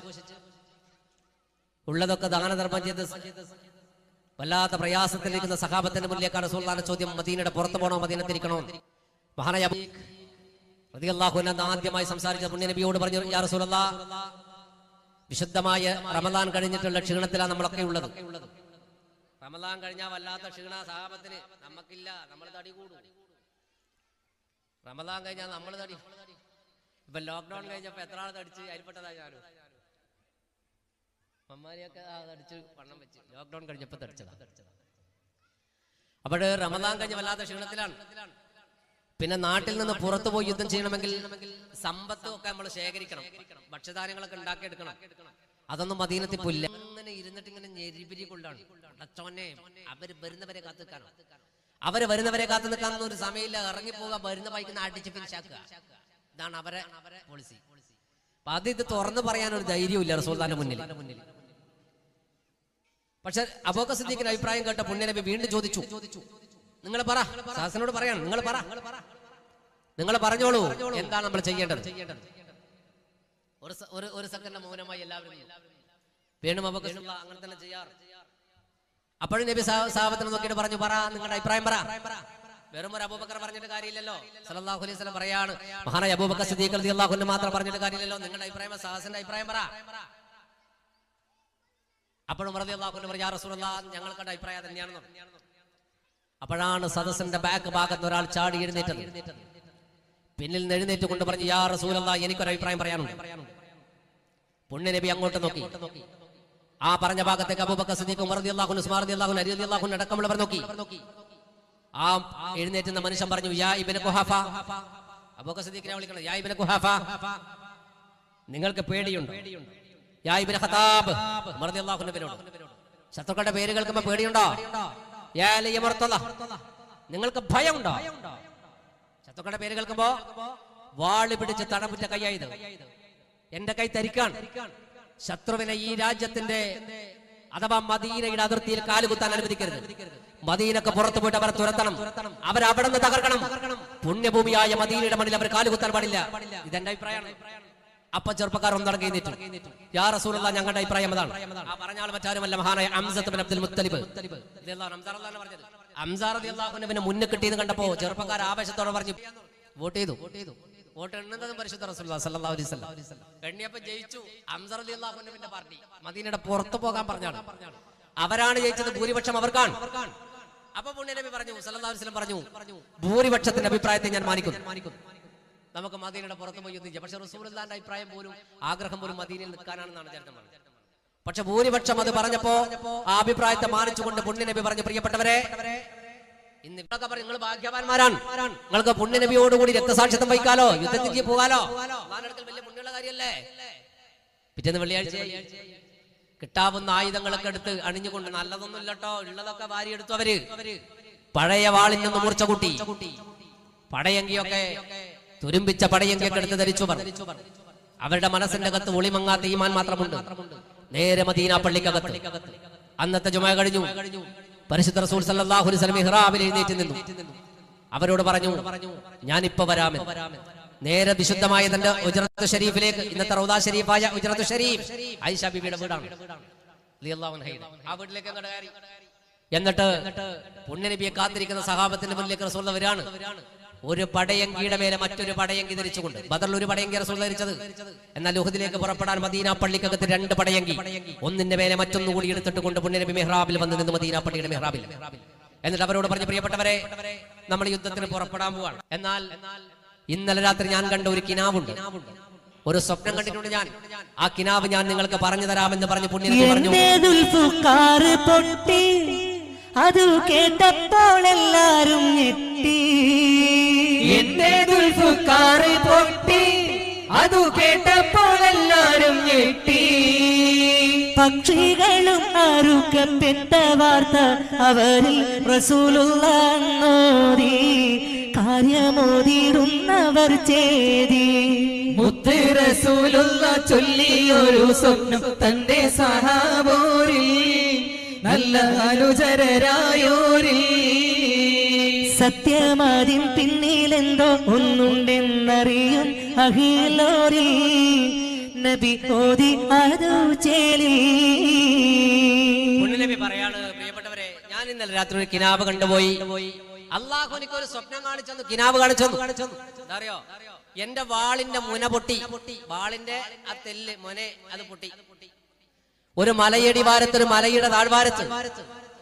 ഉള്ളതൊക്കെ ദാനധർമ്മം ചെയ്ത് വല്ലാത്ത പ്രയാസത്തിലിരിക്കുന്ന സഹാബത്തിന്റെ മുന്നിലേക്കാണ് റസൂലുള്ളാഹിന്റെ ചോദ്യം: മദീനയുടെ പുറത്ത് പോകണോ, മദീനത്തിരിക്കണോ? മഹാനായ റളിയല്ലാഹു അൻഹു ആദ്യമായി സംസാരിച്ച പുണ്യനബിയോട് പറഞ്ഞു: യാ റസൂലല്ലാഹ്, വിശുദ്ധമായ റമദാൻ കഴിഞ്ഞിട്ടുള്ള ക്ഷീണത്തിലാണ് നമ്മളൊക്കെ ഉള്ളത്. റമദാൻ കഴിഞ്ഞാൽ വല്ലാത്ത ക്ഷീണ സഹാബത്തിന്. നമുക്കില്ല, നമ്മൾ തടി കൂടും. റമദാൻ കഴിഞ്ഞാൽ നമ്മൾ തടി. ഇപ്പൊ ലോക്ക്ഡൌൺ കഴിഞ്ഞപ്പോ എത്ര ആൾ തടിച്ച്? അതിൽപ്പെട്ടതാ ഞാനും. അമ്മാരിയൊക്കെ തടിച്ച് വണ്ണം വെച്ച് ലോക്ക്ഡൌൺ കഴിഞ്ഞപ്പോ തടിച്ചതാ. അപ്പോൾ റമദാൻ കഴിഞ്ഞ് വല്ലാത്ത ക്ഷീണത്തിലാണ്. പിന്നെ നാട്ടിൽ നിന്ന് പുറത്തു പോയി യുദ്ധം ചെയ്യണമെങ്കിൽ സമ്പത്തും ഒക്കെ നമ്മൾ ശേഖരിക്കണം, ഭക്ഷ്യധാന്യങ്ങളൊക്കെ ഉണ്ടാക്കിയെടുക്കണം. അതൊന്നും മദീനത്തിൽ പുല്ല. ഇങ്ങനെ ഇരുന്നിട്ട് ഇങ്ങനെ ഞെരിപിരി കൊണ്ടാണ് അടച്ചോനെ. അവര് വരുന്നവരെ കാത്തു നിൽക്കാനോ? അവര് വരുന്നവരെ കാത്തു നിൽക്കാനൊന്നും ഒരു സമയമില്ല. ഇറങ്ങിപ്പോവുക, വരുന്ന ബൈക്കിന് അടിച്ച് ഫിനിഷാക്കുക. ഇതാണ് അവരെ പോളിസി. അപ്പൊ അത് ഇത് തുറന്നു പറയാൻ ഒരു ധൈര്യമില്ല റസൂലുള്ളാഹിന്റെ മുന്നിൽ. പക്ഷെ അബൂബക്കർ സിദ്ദീഖിന്റെ അഭിപ്രായം കേട്ട പുണ്യനബി വീണ്ടും ചോദിച്ചു, നിങ്ങൾ പറ, സാഹസിനോട് പറയാണ്, നിങ്ങൾ പറ, നിങ്ങൾ പറഞ്ഞോളൂ, എന്താണ് നമ്മൾ ചെയ്യേണ്ടത്? ഒരു ഒരു സെക്കൻഡ് മൗനമായി എല്ലാവരും വീണ്ടും അബൂബക്കർ അങ്ങനെ തന്നെ ചെയ്യാറ്. അപ്പോഴും നബി സഹാബത്തിനെ നോക്കിയിട്ട് പറഞ്ഞു, പറ, നിങ്ങളുടെ അഭിപ്രായം പറ. വെറും ഒരു അബൂബക്കർ പറഞ്ഞിട്ട് കാര്യമില്ലല്ലോ. സല്ലല്ലാഹു അലൈഹി വസല്ലം പറയാണ്, മഹാനായ അബൂബക്കർ സിദ്ദീഖ് റളിയല്ലാഹു അൻഹു മാത്രം പറഞ്ഞിട്ട് കാര്യമില്ലല്ലോ, നിങ്ങളുടെ അഭിപ്രായം, സാഹസിന്റെ അഭിപ്രായം പറ. അപ്പോഴും റളിയല്ലാഹു അൻഹു പറഞ്ഞു, യാ റസൂലല്ലാഹ്, ഞങ്ങളുടെ അഭിപ്രായം തന്നെയാണെന്ന്. അപ്പോഴാണ് സദസ്സിന്റെ ബാക്ക് ഭാഗത്ത് ഒരാൾ ചാടി എഴുന്നേറ്റത്. പിന്നിൽ നിന്ന് എഴുന്നേറ്റ് കൊണ്ട് പറഞ്ഞു, യാ റസൂലല്ലാഹ്, എനിക്കൊരു അഭിപ്രായം പറയാനുണ്ട്. പുണ്യ നബി അങ്ങോട്ട് നോക്കി. ആ പറഞ്ഞ ഭാഗത്തേക്ക് അബൂബക്കർ സിദ്ദീഖ്, ഉമർ റളിയല്ലാഹു അൻഹു, ഉസ്മാൻ റളിയല്ലാഹു അൻഹു, അലി റളിയല്ലാഹു അൻഹു അടക്കമുള്ളവർ നോക്കി. ആ എഴുന്നേറ്റുന്ന മനുഷ്യൻ പറഞ്ഞു, യാ ഇബ്നു ഖുഹാഫ. അബൂബക്കർ സിദ്ദീഖിനെ വിളിക്കണം, യാ ഇബ്നു ഖുഹാഫ, നിങ്ങൾക്ക് പേടിയുണ്ടോ? യാ ഇബ്നു ഖത്താബ്, ഉമർ റളിയല്ലാഹു അൻഹുവിനോട്, ശത്രുക്കളുടെ പേര് കേൾക്കുമ്പോൾ പേടിയുണ്ടോ? യാ അലി മുർത്തദ, നിങ്ങൾക്ക് ഭയമുണ്ടോ? ശത്രുക്കളുടെ പേര് കേൾക്കുമ്പോ വാള് പിടിച്ച് തടമുറ്റ കൈയായത്. എന്റെ കൈ തരിക്കാൻ ശത്രുവിനെ ഈ രാജ്യത്തിന്റെ അഥവാ മദീനയുടെ അതിർത്തിയിൽ കാലുകുത്താൻ അനുവദിക്കരുത്. മദീനക്ക് പുറത്തു പോയിട്ട് അവരെ തുരത്തണം, അവരവിടെ നിന്ന് തകർക്കണം. പുണ്യഭൂമിയായ മദീനയുടെ മണ്ണിൽ അവർ കാലുകുത്താൻ പാടില്ല. ഇതെന്റെ അഭിപ്രായമാണ്. അപ്പൊ ചെറുപ്പക്കാർ ഒന്നടങ്ങി എഴുന്നേറ്റു, യാ റസൂലുള്ളാഹ്, ഞങ്ങളുടെ അഭിപ്രായം അതാണ്. ആ പറഞ്ഞാൽ മറ്റാരുമല്ല, മഹാനായ Hamzah bin Abdul Muttalib. Hamza റളിയല്ലാഹു അൻഹുവിനെ മുന്നിൽ കിട്ടിയെന്ന് കണ്ടപ്പോ ചെറുപ്പക്കാർ ആവേശത്തോടെ പറഞ്ഞു, വോട്ട് ചെയ്തു. വോട്ട് എണ്ണുന്നതും പരിശുദ്ധ റസൂലുള്ളാഹി സ്വല്ലല്ലാഹു അലൈഹി വസല്ലം. എണ്ണിയപ്പോ ജയിച്ചു ഹംസ റളിയല്ലാഹു അൻഹുവിന്റെ പാർട്ടി. മദീനയുടെ പുറത്തു പോകാൻ പറഞ്ഞാണ്, അവരാണ് ജയിച്ചത്, ഭൂരിപക്ഷം അവർക്കാണ്. അപ്പൊ പുണ്യനബി പറഞ്ഞു, സല്ലല്ലാഹു അലൈഹി വസല്ലം പറഞ്ഞു, ഭൂരിപക്ഷത്തിന്റെ അഭിപ്രായത്തെ ഞാൻ മാനിക്കുന്നു. നമുക്ക് മദീനയുടെ പുറത്ത് പോയി യുദ്ധം ചെയ്യാം. പക്ഷെ റസൂലുള്ളാഹിന്റെ അഭിപ്രായം പോലും ആഗ്രഹം പോലും മദീനയിൽ നിൽക്കാനാണെന്നാണ് ചരിത്രം പറഞ്ഞത്. പക്ഷെ ഭൂരിപക്ഷം അത് പറഞ്ഞപ്പോ ആ അഭിപ്രായത്തെ മാനിച്ചുകൊണ്ട് പുണ്യനബി പറഞ്ഞു, പ്രിയപ്പെട്ടവരെ, ഇന്ന് ഇവരൊക്കെ പറയും നിങ്ങൾ ഭാഗ്യവാന്മാരാണ്, നിങ്ങൾക്ക് പുണ്യനബിയോടുകൂടി രക്തസാക്ഷിത്വം വഹിക്കാലോ, യുദ്ധത്തിലേക്ക് പോകാലോ, വലിയ പുണ്യമുള്ള കാര്യമല്ലേ. പിറ്റേന്ന് വെള്ളിയാഴ്ച കിട്ടാവുന്ന ആയുധങ്ങളൊക്കെ എടുത്ത് അണിഞ്ഞുകൊണ്ട്, നല്ലതൊന്നും ഇല്ലട്ടോ, ഉള്ളതൊക്കെ വാരിയെടുത്തു അവര്. പഴയ വാളിൽ നിന്ന് മൂർച്ച കൂട്ടി, പടയങ്കിയൊക്കെ തുരുമ്പിച്ച പടയങ്കിയൊക്കെ എടുത്ത് ധരിച്ചു പറഞ്ഞു. അവരുടെ മനസ്സിന്റെ അകത്ത് ഒളിമങ്ങാത്ത ഈമാൻ മാത്രമുണ്ട്. നേരെ മദീന പള്ളിക്കകത്ത് അന്നത്തെ ജുമഅ കഴിഞ്ഞു. പരിശുദ്ധ റസൂൽ സല്ലല്ലാഹു അലൈഹി വസല്ലം ഇഹ്റാമിൽ എഴുന്നേറ്റ് നിന്നു. അവരോട് പറഞ്ഞു, ഞാനിപ്പോ വരാമെന്ന്. നേരെ വിശുദ്ധമായ തന്റെ ഉജ്റത്തു ഷരീഫിലേക്ക്, ഇന്നത്തെ റൗദ ഷരീഫായ ഉജ്റത്തു ഷരീഫ് ആയിഷ ബീബിയുടെ വീടാണ്, റളിയല്ലാഹു അൻഹയുടെ ആ വീട്ടിലേക്ക് അങ്ങോട്ട് കയറി. എന്നിട്ട് പുണ്യനബിയെ കാത്തിരിക്കുന്ന സഹാബത്തിന്റെ മുന്നിലേക്ക് റസൂൽ വരാണ്. ഒരു പടയങ്കിയുടെ മേലെ മറ്റൊരു പടയങ്കി ധരിച്ചുകൊണ്ട്. ബദറിൽ ഒരു പടയങ്കി റസൂൽ ധരിച്ചത്. എന്നാൽ ഉഹദിലേക്ക് പുറപ്പെടാൻ മദീന പള്ളിക്കകത്ത് രണ്ട് പടയങ്കി, ഒന്നിന്റെ മേലെ മറ്റൊന്നു കൂടി എടുത്തിട്ട് കൊണ്ട് പുണ്യനബി മെഹ്റാബിൽ വന്ന് നിന്ന്, മദീന പള്ളിയുടെ മെഹ്റാബിൽ. എന്നിട്ട് അവരോട് പറഞ്ഞു, പ്രിയപ്പെട്ടവരെ, നമ്മൾ യുദ്ധത്തിന് പുറപ്പെടാൻ പോവാണ്. എന്നാൽ ഇന്നലെ രാത്രി ഞാൻ കണ്ട ഒരു കിനാവുണ്ട്, ഒരു സ്വപ്നം കണ്ടിട്ടുണ്ട് ഞാൻ. ആ കിനാവ് ഞാൻ നിങ്ങൾക്ക് പറഞ്ഞു തരാമെന്ന് പറഞ്ഞു പുണ്യനബി പറഞ്ഞു. അത് കേട്ടപ്പോൾ എല്ലാരും ഞെട്ടി, എന്റെ ദുൽഫുക്കാർ പൊട്ടി, അതു കേട്ടപ്പോൾ എല്ലാരും ഞെട്ടി. പക്ഷികളും അറുക്കപ്പെട്ട വാർത്ത അവരിൽ റസൂലുള്ളാഹി കാര്യമോതിടുന്നവർ ചേതി. മുത്ത് റസൂലുള്ള ചൊല്ലിയൊരു സ്വപ്നം തന്റെ സഹാബോരിൽ, നല്ല അനുചരരായോരിൽ. സത്യമാദ്യം പിന്നിലെന്തോ ഒന്നുണ്ടെന്നറിയും അഖിലോരിൽ, നബി ഓതി അതു ചേലി. പുണ്യനബി പറയാണ്, പ്രിയപ്പെട്ടവരെ, ഞാൻ ഇന്നലെ രാത്രി ഒരു കിനാവ് കണ്ടുപോയി. അള്ളാഹു എനിക്ക് ഒരു സ്വപ്നം കാണിച്ചു, കിനാവ് കാണിച്ചു. എന്താ അറിയോ? എന്റെ വാളിന്റെ മുന പൊട്ടി, വാളിന്റെ ആ തെല്ല് മുനെ അത് പൊട്ടി. ഒരു മലയടി വാരത്ത്, ഒരു മലയുടെ താഴ്വാരത്ത്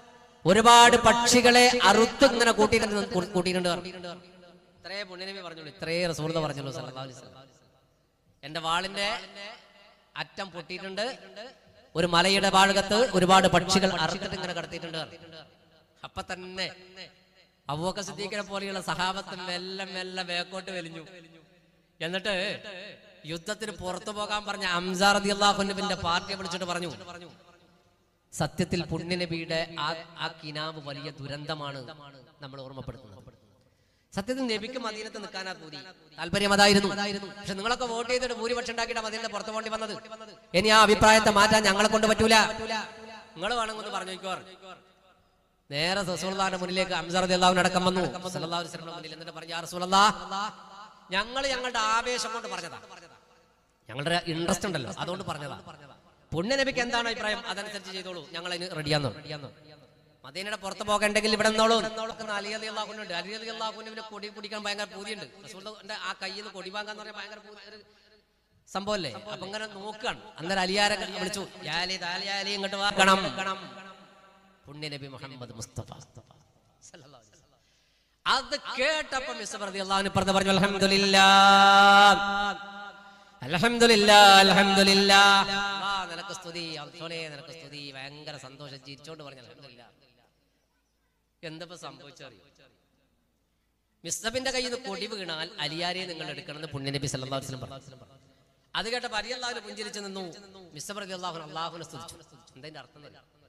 ഒരുപാട് പക്ഷികളെ അറുത്ത് ഇങ്ങനെ കൂട്ടിയിട്ടുണ്ട് കൂട്ടിയിട്ടുണ്ട് ഇത്രേ പുണ്യനബി പറഞ്ഞുള്ളൂ, ഇത്രേ റസൂലുള്ളാഹി പറഞ്ഞുള്ളൂ സല്ലല്ലാഹു അലൈഹി വസല്ലം. എന്റെ വാളിന്റെ അറ്റം പൊട്ടിയിട്ടുണ്ട്, ഒരു മലയുടെ ഭാഗത്ത് ഒരുപാട് പക്ഷികൾ അറുത്തിട്ട് ഇങ്ങനെ കടത്തിയിട്ടുണ്ട്. അപ്പൊ തന്നെ അബൂബക്കർ സിദ്ദീഖിനെ പോലെയുള്ള സഹാബത്ത് മെല്ലെ മെല്ലെ ബേക്കോട്ട് വലിഞ്ഞു. എന്നിട്ട് യുദ്ധത്തിന് പുറത്തു പോകാൻ പറഞ്ഞ ഹംസ റളിയല്ലാഹു അൻഹുവിന്റെ പാർട്ടിയെ വിളിച്ചിട്ട് പറഞ്ഞു, സത്യത്തിൽ പുണ്യനബിയുടെ ആ ആ കിനാബ് വലിയ ദുരന്തമാണ് നമ്മൾ ഓർമ്മപ്പെടുത്തുന്നത്. സത്യത്തിൽ നബിക്ക് മദീനത്ത് നിൽക്കാനാ പൂതി, താല്പര്യം അതായിരുന്നു. പക്ഷെ നിങ്ങളൊക്കെ വോട്ട് ചെയ്തിട്ട് ഭൂരിപക്ഷം ഉണ്ടാക്കിയിട്ട് മദീനത്തെ പുറത്തു പോകേണ്ടി വന്നത്. ഇനി ആ അഭിപ്രായത്തെ മാറ്റാൻ ഞങ്ങളെ കൊണ്ട് പറ്റൂല, നിങ്ങൾ വേണമെന്ന് പറഞ്ഞു നോക്കോ. നേരെ റസൂലുള്ളാഹിന്റെ മുന്നിലേക്ക് ഹംസ റളിയല്ലാഹു അൻഹു അടക്കം വന്നു സല്ലല്ലാഹു അലൈഹി വസല്ലം മുന്നിൽ. എന്നിട്ട് പറഞ്ഞു, യാ റസൂലല്ലാഹ്, ഞങ്ങൾ ഞങ്ങളുടെ ആവേശം കൊണ്ട് പറഞ്ഞതാ, ഞങ്ങളുടെ ഇൻട്രസ്റ്റ് ഉണ്ടല്ലോ അതുകൊണ്ട് പറഞ്ഞതാ. പുണ്യനബിക്ക് എന്താണ് അഭിപ്രായം അതനുസരിച്ച് ചെയ്തോളൂ, ഞങ്ങൾ അതിന് റെഡിയാന്നോ. മദീനയുടെ പുറത്ത് പോകണ്ടെങ്കിൽ ഇവിടെ നിന്നോളൂ. അലി റളിയല്ലാഹു അൻഹു ഉണ്ട്, അലി റളിയല്ലാഹു അൻഹുവിനെ കൊടി പിടിക്കാൻ ഭയങ്കര പൂതിയുണ്ട്. റസൂലുള്ളാഹിന്റെ ആ കയ്യിൽ നിന്ന് കൊടി വാങ്ങാന്ന് പറഞ്ഞാൽ ഭയങ്കര സംഭവല്ലേ. അപ്പൊ ഇങ്ങനെ നോക്കാണ്. അന്നേരം അലിയാരെ വിളിച്ചു, ഇങ്ങോട്ട് വാക്കണം. പുണ്യനബി മുഹമ്മദ് മുസ്തഫ സല്ലല്ലാഹു അലൈഹി വസല്ലം അത് കേട്ടപ്പോൾ മിസ്ബ റളിയല്ലാഹു അൻഹു പറഞ്ഞു, അൽഹംദുലില്ലാഹ് അൽഹംദുലില്ലാഹ് അൽഹംദുലില്ലാഹ്, അല്ലാഹ് നിനക്ക് സ്തുതി, അല്ലാഹുവേ നിനക്ക് സ്തുതി. ഭയങ്കര സന്തോഷം ചിരിച്ചോണ്ട് പറഞ്ഞു അൽഹംദുലില്ലാഹ്. എന്തപ്പോ സംഭവിച്ചറിയോ? മിസ്ബിന്റെ കയ്യിൽ നിന്ന് കൊടി വീണാൽ അലിയാരെ നിങ്ങൾ എടുക്കണമെന്ന് പുണ്യനബി സല്ലല്ലാഹു അലൈഹി വസല്ലം പറഞ്ഞു. അത് കേട്ടപ്പോൾ അലി അല്ലാഹു പുഞ്ചിരിച്ചു നിന്നു. മിസ്ബ റളിയല്ലാഹു അൻഹു അല്ലാഹുവിനെ സ്തുതിച്ചു. എന്താ അർത്ഥം?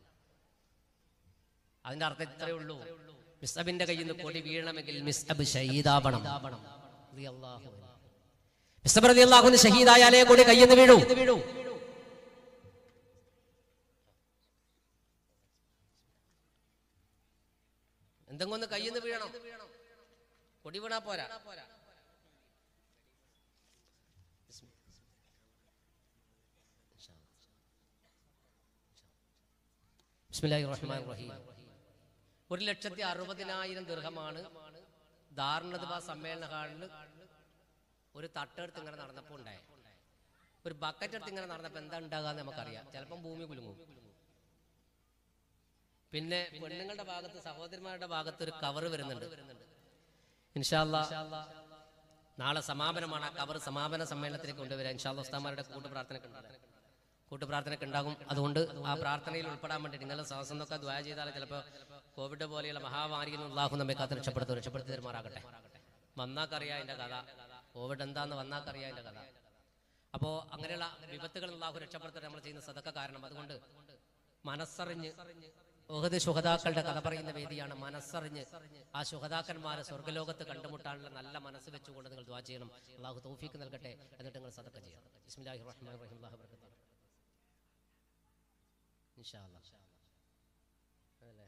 അതിന്റെ അർത്ഥം ഇത്രയേ ഉള്ളൂ, മിസ്അബിന്റെ കയ്യിൽ നിന്ന് കൊടി വീഴണമെങ്കിൽ മിസ്അബ് ഷഹീദാവണം. മിസ്അബ് റളിയല്ലാഹു അൻഹു ഷഹീദായാലേ കൊടി കയ്യിൽ നിന്ന് വീഴൂ. എന്തെങ്കിലും ഒന്ന് കയ്യിൽ നിന്ന് വീഴണം, കൊടി വീണാ പോരാ. ബിസ്മില്ലാഹിർ റഹ്മാനിർ റഹീം. ഒരു ലക്ഷത്തി അറുപതിനായിരം ദിർഹമാണ് ദാറുന്നദ്വ സമ്മേളന ഹാളിൽ ഒരു തട്ടെടുത്ത് ഇങ്ങനെ നടന്നപ്പോൾ ഉണ്ടായി. ഒരു ബക്കറ്റ് എടുത്ത് ഇങ്ങനെ നടന്നപ്പോൾ എന്താ ഉണ്ടാകാന്ന് നമുക്കറിയാം. ചിലപ്പം ഭൂമി കുലുങ്ങും. പിന്നെ പെണ്ണുങ്ങളുടെ ഭാഗത്ത് സഹോദരിമാരുടെ ഭാഗത്ത് ഒരു കവർ വരുന്നുണ്ട്. ഇൻഷാ അല്ലാഹ് നാളെ സമാപനമാണ്. ആ കവർ സമാപന സമ്മേളനത്തിലേക്ക് കൊണ്ടുവരാം. ഇൻഷാ അല്ലാഹ് ഉസ്താദ്മാരുടെ കൂട്ടുപ്രാർത്ഥനയ്ക്ക് കൂട്ടുപ്രാർത്ഥനയ്ക്ക് ഉണ്ടാകും. അതുകൊണ്ട് ആ പ്രാർത്ഥനയിൽ ഉൾപ്പെടാൻ വേണ്ടി നിങ്ങളുടെ ശ്വാസം നോക്കാൻ ദ്വാ ചെയ്താൽ ചിലപ്പോൾ കോവിഡ് പോലെയുള്ള മഹാമാരിയിൽ അല്ലാഹു നമ്മെ കാത്ത് രക്ഷപ്പെടുത്തും, രക്ഷപ്പെടുത്തി തരുമാറാകട്ടെ. വന്നാക്കറിയാം അതിന്റെ കഥ, കോവിഡ് എന്താന്ന് വന്നാക്കറിയാം അതിന്റെ കഥ. അപ്പോൾ അങ്ങനെയുള്ള വിപത്തുകൾ അല്ലാഹു രക്ഷപ്പെടുത്താൻ നമ്മൾ ചെയ്യുന്ന സദക്ക കാരണം. അതുകൊണ്ട് മനസ്സറിഞ്ഞ് ഉഹദ് ശുഹദാക്കളുടെ കഥ പറയുന്ന വേദിയാണ്. മനസ്സറിഞ്ഞ് ആ ശുഹദാക്കന്മാരെ സ്വർഗ്ഗലോകത്ത് കണ്ടുമുട്ടാനുള്ള നല്ല മനസ്സ് വെച്ചുകൊണ്ട് നിങ്ങൾ ദ്വാ ചെയ്യണം. അല്ലാഹു തൗഫീഖ് നൽകട്ടെ. എന്നിട്ട് നിങ്ങൾ സദക്ക ചെയ്യണം. ബിസ്മില്ലാഹിർ റഹ്മാനിർ റഹീം. അല്ലാഹു ബറകത്ത് ഇൻഷാ അല്ലാഹ്. അല്ലേ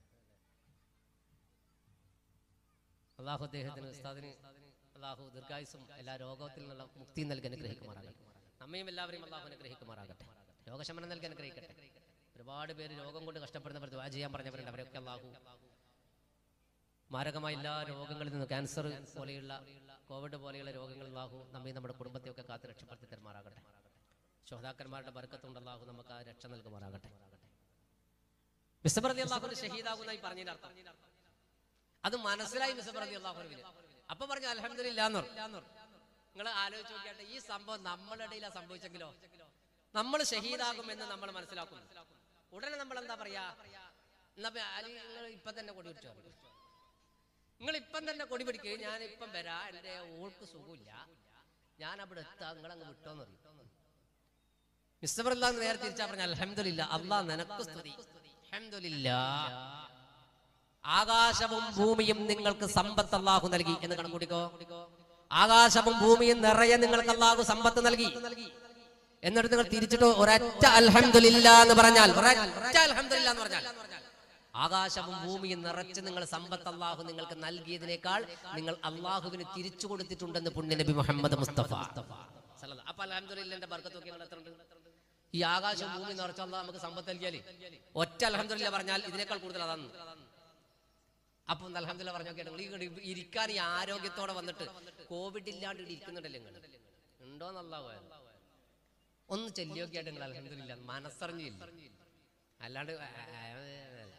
അല്ലാഹു അദ്ദേഹത്തിന് ഉസ്താദിന് അല്ലാഹു ദീർഘായുസ്സും എല്ലാ രോഗത്തിൽ നിന്നുള്ള മുക്തി നൽകി അനുഗ്രഹിക്കുമാറാകട്ടെ. നമ്മയും എല്ലാവരെയും അല്ലാഹു അനുഗ്രഹിക്കുമാറാകട്ടെ. രോഗശമനം നൽകി അനുഗ്രഹിക്കട്ടെ. ഒരുപാട് പേര് രോഗം കൊണ്ട് കഷ്ടപ്പെടുന്നവർ ദ്വാ ചെയ്യാൻ പറഞ്ഞവരുണ്ട്. അവരൊക്കെ അല്ലാഹു മാരകമായ എല്ലാ രോഗങ്ങളിൽ നിന്ന്, ക്യാൻസർ പോലെയുള്ള കോവിഡ് പോലെയുള്ള രോഗങ്ങൾ അല്ലാഹു നമ്മയും നമ്മുടെ കുടുംബത്തെയൊക്കെ കാത്ത് രക്ഷപ്പെടുത്തി തരുമാറാകട്ടെ. ശുഹദാക്കന്മാരുടെ ബർക്കത്തുകൊണ്ട് അല്ലാഹു നമുക്ക് ആ രക്ഷ നൽകുമാറാകട്ടെ. മിസ്ബ റളിയല്ലാഹു അൻഹു ഷഹീദാകുന്നായി പറഞ്ഞതിന്റെ അർത്ഥം അത് മനസ്സിലായി മിസ്ബ റളിയല്ലാഹു അൻഹുവിന്. അപ്പൊ പറഞ്ഞു അൽഹംദുലില്ലാഹ് എന്ന് പറഞ്ഞു. നിങ്ങൾ ആലോചിച്ച് നോക്കിയാട്ടെ, ഈ സംഭവം നമ്മുടെ ഇടയിലാ സംഭവിച്ചെങ്കിലോ? നമ്മൾ ഷഹീദാകുമെന്ന് നമ്മൾ മനസ്സിലാക്കുന്നു. ഉടനെ നമ്മൾ എന്താ പറയാ, എന്നാ അലി നിങ്ങൾ ഇപ്പം തന്നെ കൊടി പിടിച്ചോ, നിങ്ങൾ ഇപ്പം തന്നെ കൊടി പിടിക്കുക, ഞാൻ ഇപ്പം വരാ, എൻ്റെ ഓൾക്ക് സുഖമില്ല, ഞാൻ അവിടെ എത്താം, നിങ്ങൾ അങ്ങ് വിട്ടോന്ന് പറയും. മിസ്ബ റളിയല്ലാഹു അൻഹു നേരെ തിരിച്ചാ പറഞ്ഞ അൽഹംദുലില്ലാഹ്, അല്ലാഹ് നിനക്ക് സ്തുതി, അൽഹംദുലില്ലാഹ്. ആകാശവും ഭൂമിയും നിങ്ങൾക്ക് സമ്പത്ത് അല്ലാഹു നൽകി എന്ന് കണക്കൂട്ടിക്കോ. ആകാശവും ഭൂമിയും നിറയെ നിങ്ങൾക്ക് അല്ലാഹു സമ്പത്ത് നൽകി. എന്നിട്ട് നിങ്ങൾ തിരിച്ചിട്ട് ഒരൊറ്റ അൽഹംദുലില്ലാഹ് എന്ന് പറഞ്ഞാൽ, ഒരൊറ്റ അൽഹംദുലില്ലാഹ് എന്ന് പറഞ്ഞാൽ ആകാശവും ഭൂമിയും നിറച്ച് നിങ്ങൾ സമ്പത്ത് അല്ലാഹു നിങ്ങൾക്ക് നൽകിയതിനേക്കാൾ നിങ്ങൾ അല്ലാഹുവിന് തിരിച്ചു കൊടുത്തിട്ടുണ്ടെന്ന് പുണ്യനബി മുഹമ്മദ് മുസ്തഫ. അപ്പൊ അൽഹംദുലില്ലാഹിന്റെ ബർക്കത്തൊക്കെ നിങ്ങൾ എത്ര ഉണ്ട്? ഈ ആകാശവും ഭൂമി നിറച്ച അല്ലാഹു നമുക്ക് സമ്പത്ത് നൽകിയാല് ഒറ്റ അൽഹംദുലില്ലാഹ് പറഞ്ഞാൽ ഇതിനേക്കാൾ കൂടുതൽ അതാണ്. അപ്പൊ അൽഹംദുലില്ലാഹ് പറഞ്ഞോക്കെ നിങ്ങൾ ഇരിക്കാൻ ഈ ആരോഗ്യത്തോടെ വന്നിട്ട് കോവിഡ് ഇല്ലാണ്ട് ഇവിടെ ഇരിക്കുന്നുണ്ടല്ലോ, നിങ്ങൾ ഉണ്ടോന്നല്ല ഒന്ന് ചെല്ലിയൊക്കെയായിട്ട് നിങ്ങൾ അൽഹംദുലില്ലാഹ് മനസ്സറിഞ്ഞില്ല. അല്ലാണ്ട്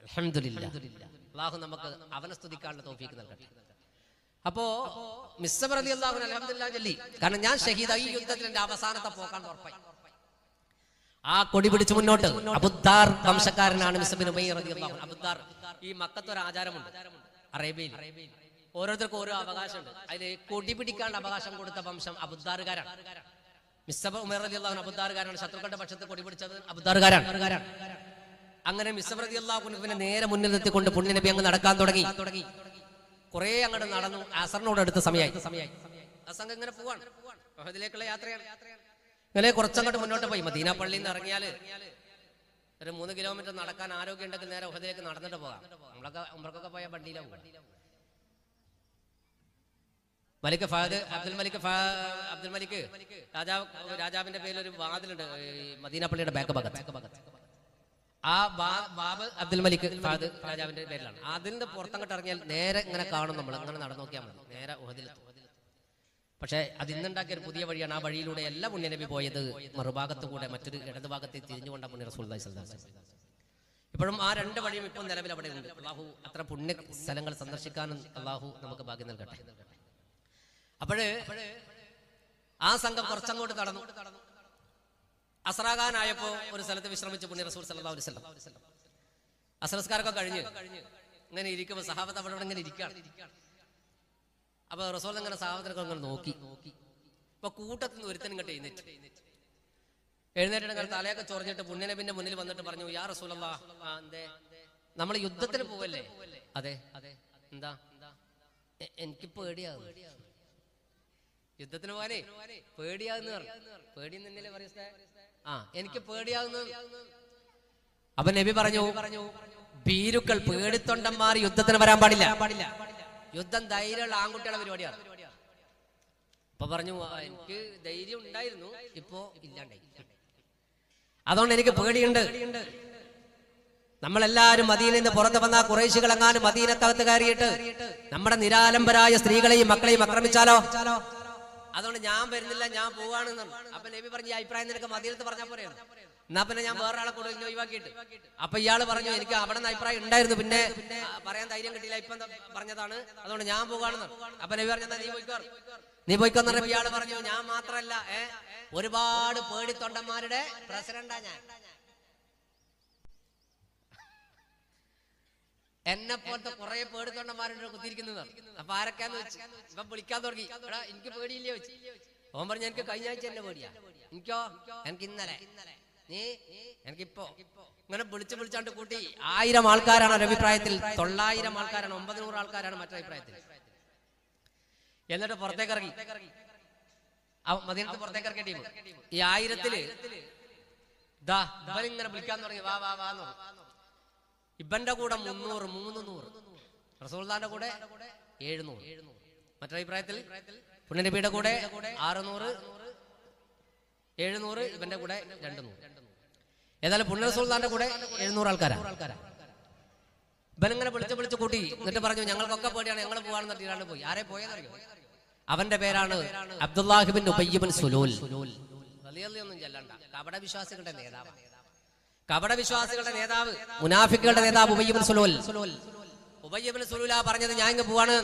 അൽഹംദുലില്ലാ. അല്ലാഹു നമുക്ക് അവനെ സ്തുതിക്കാനുള്ള തൗഫീഖ് നൽകട്ടെ. അപ്പോ മിസ്സബ് റളിയല്ലാഹു അൻഹു അൽഹംദുലില്ലാ ചൊല്ലി. കാരണം ഞാൻ ഷഹീദായി. ഈ യുദ്ധത്തിന്റെ അവസാനത്തെ പോക്കാൻ ഉറപ്പായി. ആ കൊടി പിടിച്ച് മുന്നോട്ട്. അബൂദാർ വംശക്കാരനാണ് മിസ്സബ് ബിൻ ഉമയ്യ റളിയല്ലാഹു അൻഹു. അബൂദാർ ഈ മക്കത്ത് ഒരു ആചാരമുണ്ട് അറേബ്യയിൽ. ഓരോരുത്തർക്കും ഓരോ അവകാശമുണ്ട്. അതിൽ കൊടി പിടിക്കാനുള്ള അവകാശം കൊടുത്ത വംശം അബൂദാറുകാരാണ്. മിസ്സബ് ഉമയ്യ റളിയല്ലാഹു അൻഹു അബൂദാറുകാരാണ്. ശത്രുക്കളുടെ പക്ഷത്ത് കൊടി പിടിച്ചത് അബൂദാറുകാരാണ്. അങ്ങനെ മിസ്സബ് റളിയല്ലാഹു അൻഹുവിനെ നേരെ മുന്നിൽ നിർത്തിക്കൊണ്ട് പുണ്യ നബി അങ്ങ് നടക്കാൻ തുടങ്ങി. കുറെ അങ്ങോട്ട് നടന്നു. അസറിനോട് അടുത്ത സമയമായി. ആ സംഘം ഇങ്ങനെ പോവാണ്. ഉഹദിലേക്കുള്ള യാത്രയാണ്. ഇങ്ങനെ കുറച്ചങ്ങോട്ട് മുന്നോട്ട് പോയി. മദീന പള്ളിയിൽ നിന്ന് ഇറങ്ങിയാല് ഒരു മൂന്ന് കിലോമീറ്റർ നടക്കാൻ ആരോഗ്യം ഉണ്ടെങ്കിൽ നേരെ ഉഹദിലേക്ക് നടന്നിട്ട് പോകാം. നമ്മളൊക്കെ ഉംറക്കൊക്കെ പോയ വണ്ടിയിലാണ് പോകും. മലിക് ഫഹദ് അബ്ദുൽ മലിക് അബ്ദുൽ മലിക് രാജാവ് രാജാവിന്റെ പേരിൽ ഒരു വാതിലുണ്ട് മദീന പള്ളിയുടെ ബാക്ക് ഭാഗത്ത്. ആ ബാബ് അബ്ദുൽ മലിക് ഫഹദ് രാജാവിന്റെ പേരിലാണ്. അതിന്റെ പുറത്തങ്ങോട്ട് ഇറങ്ങിയാൽ നേരെ ഇങ്ങനെ കാണും. നമ്മൾ അങ്ങനെ നടന്നു നോക്കിയാൽ മതി, നേരെ ഉഹദിലെത്തും. പക്ഷേ അത് ഇന്നുണ്ടാക്കിയ ഒരു പുതിയ വഴിയാണ്. ആ വഴിയിലൂടെ എല്ലാ പുണ്യ നബി പോയത് മറുഭാഗത്ത് കൂടെ മറ്റൊരു ഇടതു ഭാഗത്തെ തിരിഞ്ഞുകൊണ്ട പുണ്യ റസൂലുള്ളാഹി സ്വല്ലല്ലാഹു അലൈഹി വസല്ലം. ഇപ്പോഴും ആ രണ്ട് വഴിയും ഇപ്പോൾ നിലവിൽ അവിടെ ഉണ്ട്. അള്ളാഹു അത്ര പുണ്യ സ്ഥലങ്ങൾ സന്ദർശിക്കാനും അള്ളാഹു നമുക്ക് ഭാഗ്യം നൽകട്ടെ. അപ്പോഴ് ആ സംഘം കുറച്ചങ്ങോട്ട് നടന്നു. അസ്രാകാനായപ്പോ ഒരു സ്ഥലത്ത് വിശ്രമിച്ച് പുണ്യ റസൂൽ സല്ലല്ലാഹു അലൈഹി വസല്ലം. അസ്രസ്കാരൊക്കെ കഴിഞ്ഞ് ഇങ്ങനെ ഇരിക്കുമ്പോൾ സഹാബത്ത് അവിടെ ഇങ്ങനെ ഇരിക്കുകയാണ്. അപ്പൊ റസൂൽ ഇങ്ങനെ സഹാബത്തിനൊക്കെ ഇങ്ങനെ നോക്കി നോക്കി ഇപ്പൊ കൂട്ടത്തിൽ നിന്ന് ഒരുത്തൻ ഇങ്ങോട്ട് എഴുന്നേറ്റ് എഴുന്നേറ്റിട്ട് ഇങ്ങനെ തലയൊക്കെ ചൊറിഞ്ഞിട്ട് പുണ്യ നബിന്റെ മുന്നിൽ വന്നിട്ട് പറഞ്ഞു, യാ റസൂലല്ലാഹ്, എന്തേ നമ്മൾ യുദ്ധത്തിന് പോവല്ലേ? അതെ അതെ. എന്താ? എനിക്ക് പേടിയാകും. യുദ്ധത്തിന് പോകാനേ പേടിയാകുന്ന പറഞ്ഞു. പേടി നിന്നില്ലേ പറയുന്നത്? ആ, എനിക്ക് പേടിയാകുന്നു. അപ്പൊ നബി പറഞ്ഞു പറഞ്ഞു ഭീരുക്കൾ, പേടിത്തൊണ്ടന്മാർ യുദ്ധത്തിന് വരാൻ പാടില്ല. യുദ്ധം ധൈര്യമുള്ള ആൺകുട്ടികളുടെ പരിപാടിയാണ്. അപ്പൊ പറഞ്ഞു, എനിക്ക് ധൈര്യം ഉണ്ടായിരുന്നു, ഇപ്പോ ഇല്ലാണ്ടായി. അതുകൊണ്ട് എനിക്ക് പേടിയുണ്ട്. നമ്മളെല്ലാരും മദീനയിൽ നിന്ന് പുറത്തു വന്ന ഖുറൈശികളെങ്ങാനും മദീനക്കകത്ത് കയറിയിട്ട് നമ്മുടെ നിരാലംബരായ സ്ത്രീകളെയും മക്കളെയും ആക്രമിച്ചാലോ? അതുകൊണ്ട് ഞാൻ വരുന്നില്ല, ഞാൻ പോവാണെന്ന്. അപ്പൊ നബി പറഞ്ഞു, ഈ അഭിപ്രായം നിനക്ക് മദീനത്ത് പറഞ്ഞാൽ പോരെയാണ്. എന്നാ പിന്നെ ഞാൻ വേറൊരാളെ കൂടെ ഒഴിവാക്കിയിട്ട്. അപ്പൊ ഇയാള് പറഞ്ഞു, എനിക്ക് അവിടെ നിന്ന് അഭിപ്രായം ഉണ്ടായിരുന്നു, പിന്നെ പറയാൻ ധൈര്യം കിട്ടിയില്ല, ഇപ്പൊ പറഞ്ഞതാണ്, അതുകൊണ്ട് ഞാൻ പോകാണെന്ന്. അപ്പൊ നബി പറഞ്ഞു, നീ പോയിക്കോ നീ പോയിക്കോന്ന് പറഞ്ഞപ്പോ ഇയാള് പറഞ്ഞു, ഞാൻ മാത്രല്ല, ഏ ഒരുപാട് പേടിത്തൊണ്ടന്മാരുടെ പ്രസിഡന്റാ ഞാൻ. എന്നെ പോലത്തെ കുറെ പേടിത്തൊണ്ടന്മാരുടെ കുത്തിയിരിക്കുന്നതാണ്. അപ്പൊ ആരൊക്കെയാന്ന് വെച്ച് ഇപ്പൊ വിളിക്കാൻ തുടങ്ങി. എടാ, എനിക്ക് പേടിയില്ലേ വെച്ച്. ഓൻ പറഞ്ഞു, എനിക്ക് കഴിഞ്ഞ ആഴ്ച എന്നെ പേടിയാ. എനിക്കോ? എനിക്ക് ഇന്നലെ. നീ? എനിക്കിപ്പോ. ഇങ്ങനെ വിളിച്ച് വിളിച്ചാണ്ട് കൂട്ടി ആയിരം ആൾക്കാരാണ് ഒരു അഭിപ്രായത്തിൽ, തൊള്ളായിരം ആൾക്കാരാണ്, ഒമ്പത് നൂറ് ആൾക്കാരാണ് മറ്റൊരു അഭിപ്രായത്തിൽ. എന്നിട്ട് പുറത്തേക്ക് ഇറങ്ങി. മദീനത്ത് പുറത്തേക്ക് ഇറങ്ങിയ ടീം ഈ ആയിരത്തില് ദാ ഇവരിങ്ങനെ വിളിക്കാൻ തുടങ്ങി, വാ വാ വാന്ന് പറഞ്ഞു. ഇബന്റെ കൂടെ മുന്നൂറ് മൂന്ന് നൂറ് റസൂലുള്ളാഹിന്റെ കൂടെ എഴുന്നൂറ്. മറ്റൊരു അഭിപ്രായത്തിൽ പുണ്യനബിയുടെ കൂടെ ആറുനൂറ് എഴുന്നൂറ്, ഇവന്റെ കൂടെ രണ്ടു നൂറ്. ഏതായാലും പുണ്യ റസൂലുള്ളാഹിന്റെ കൂടെ എഴുന്നൂറ് ആൾക്കാരാ. ഇവനിങ്ങനെ വിളിച്ച് വിളിച്ച് കൂട്ടി. എന്നിട്ട് പറഞ്ഞു, ഞങ്ങൾക്കൊക്കെ പേടിയാണ്, ഞങ്ങൾ പോവാണെന്ന് പറഞ്ഞിട്ടാണ് പോയി. ആരെ പോയെന്നറിയോ? അവന്റെ പേരാണ് Abdullah bin Ubayy bin Salul. ഒന്നും ചെല്ലണ്ട, കപട വിശ്വാസികളുടെ നേതാവ്. കപട വിശ്വാസികളുടെ നേതാവ്, മുനാഫിക്കുകളുടെ നേതാവ് Ubayy bin Salul. Ubayy bin സുലൂല പറഞ്ഞത്, ഞാൻ ഇങ്ങ് പോവാണ്.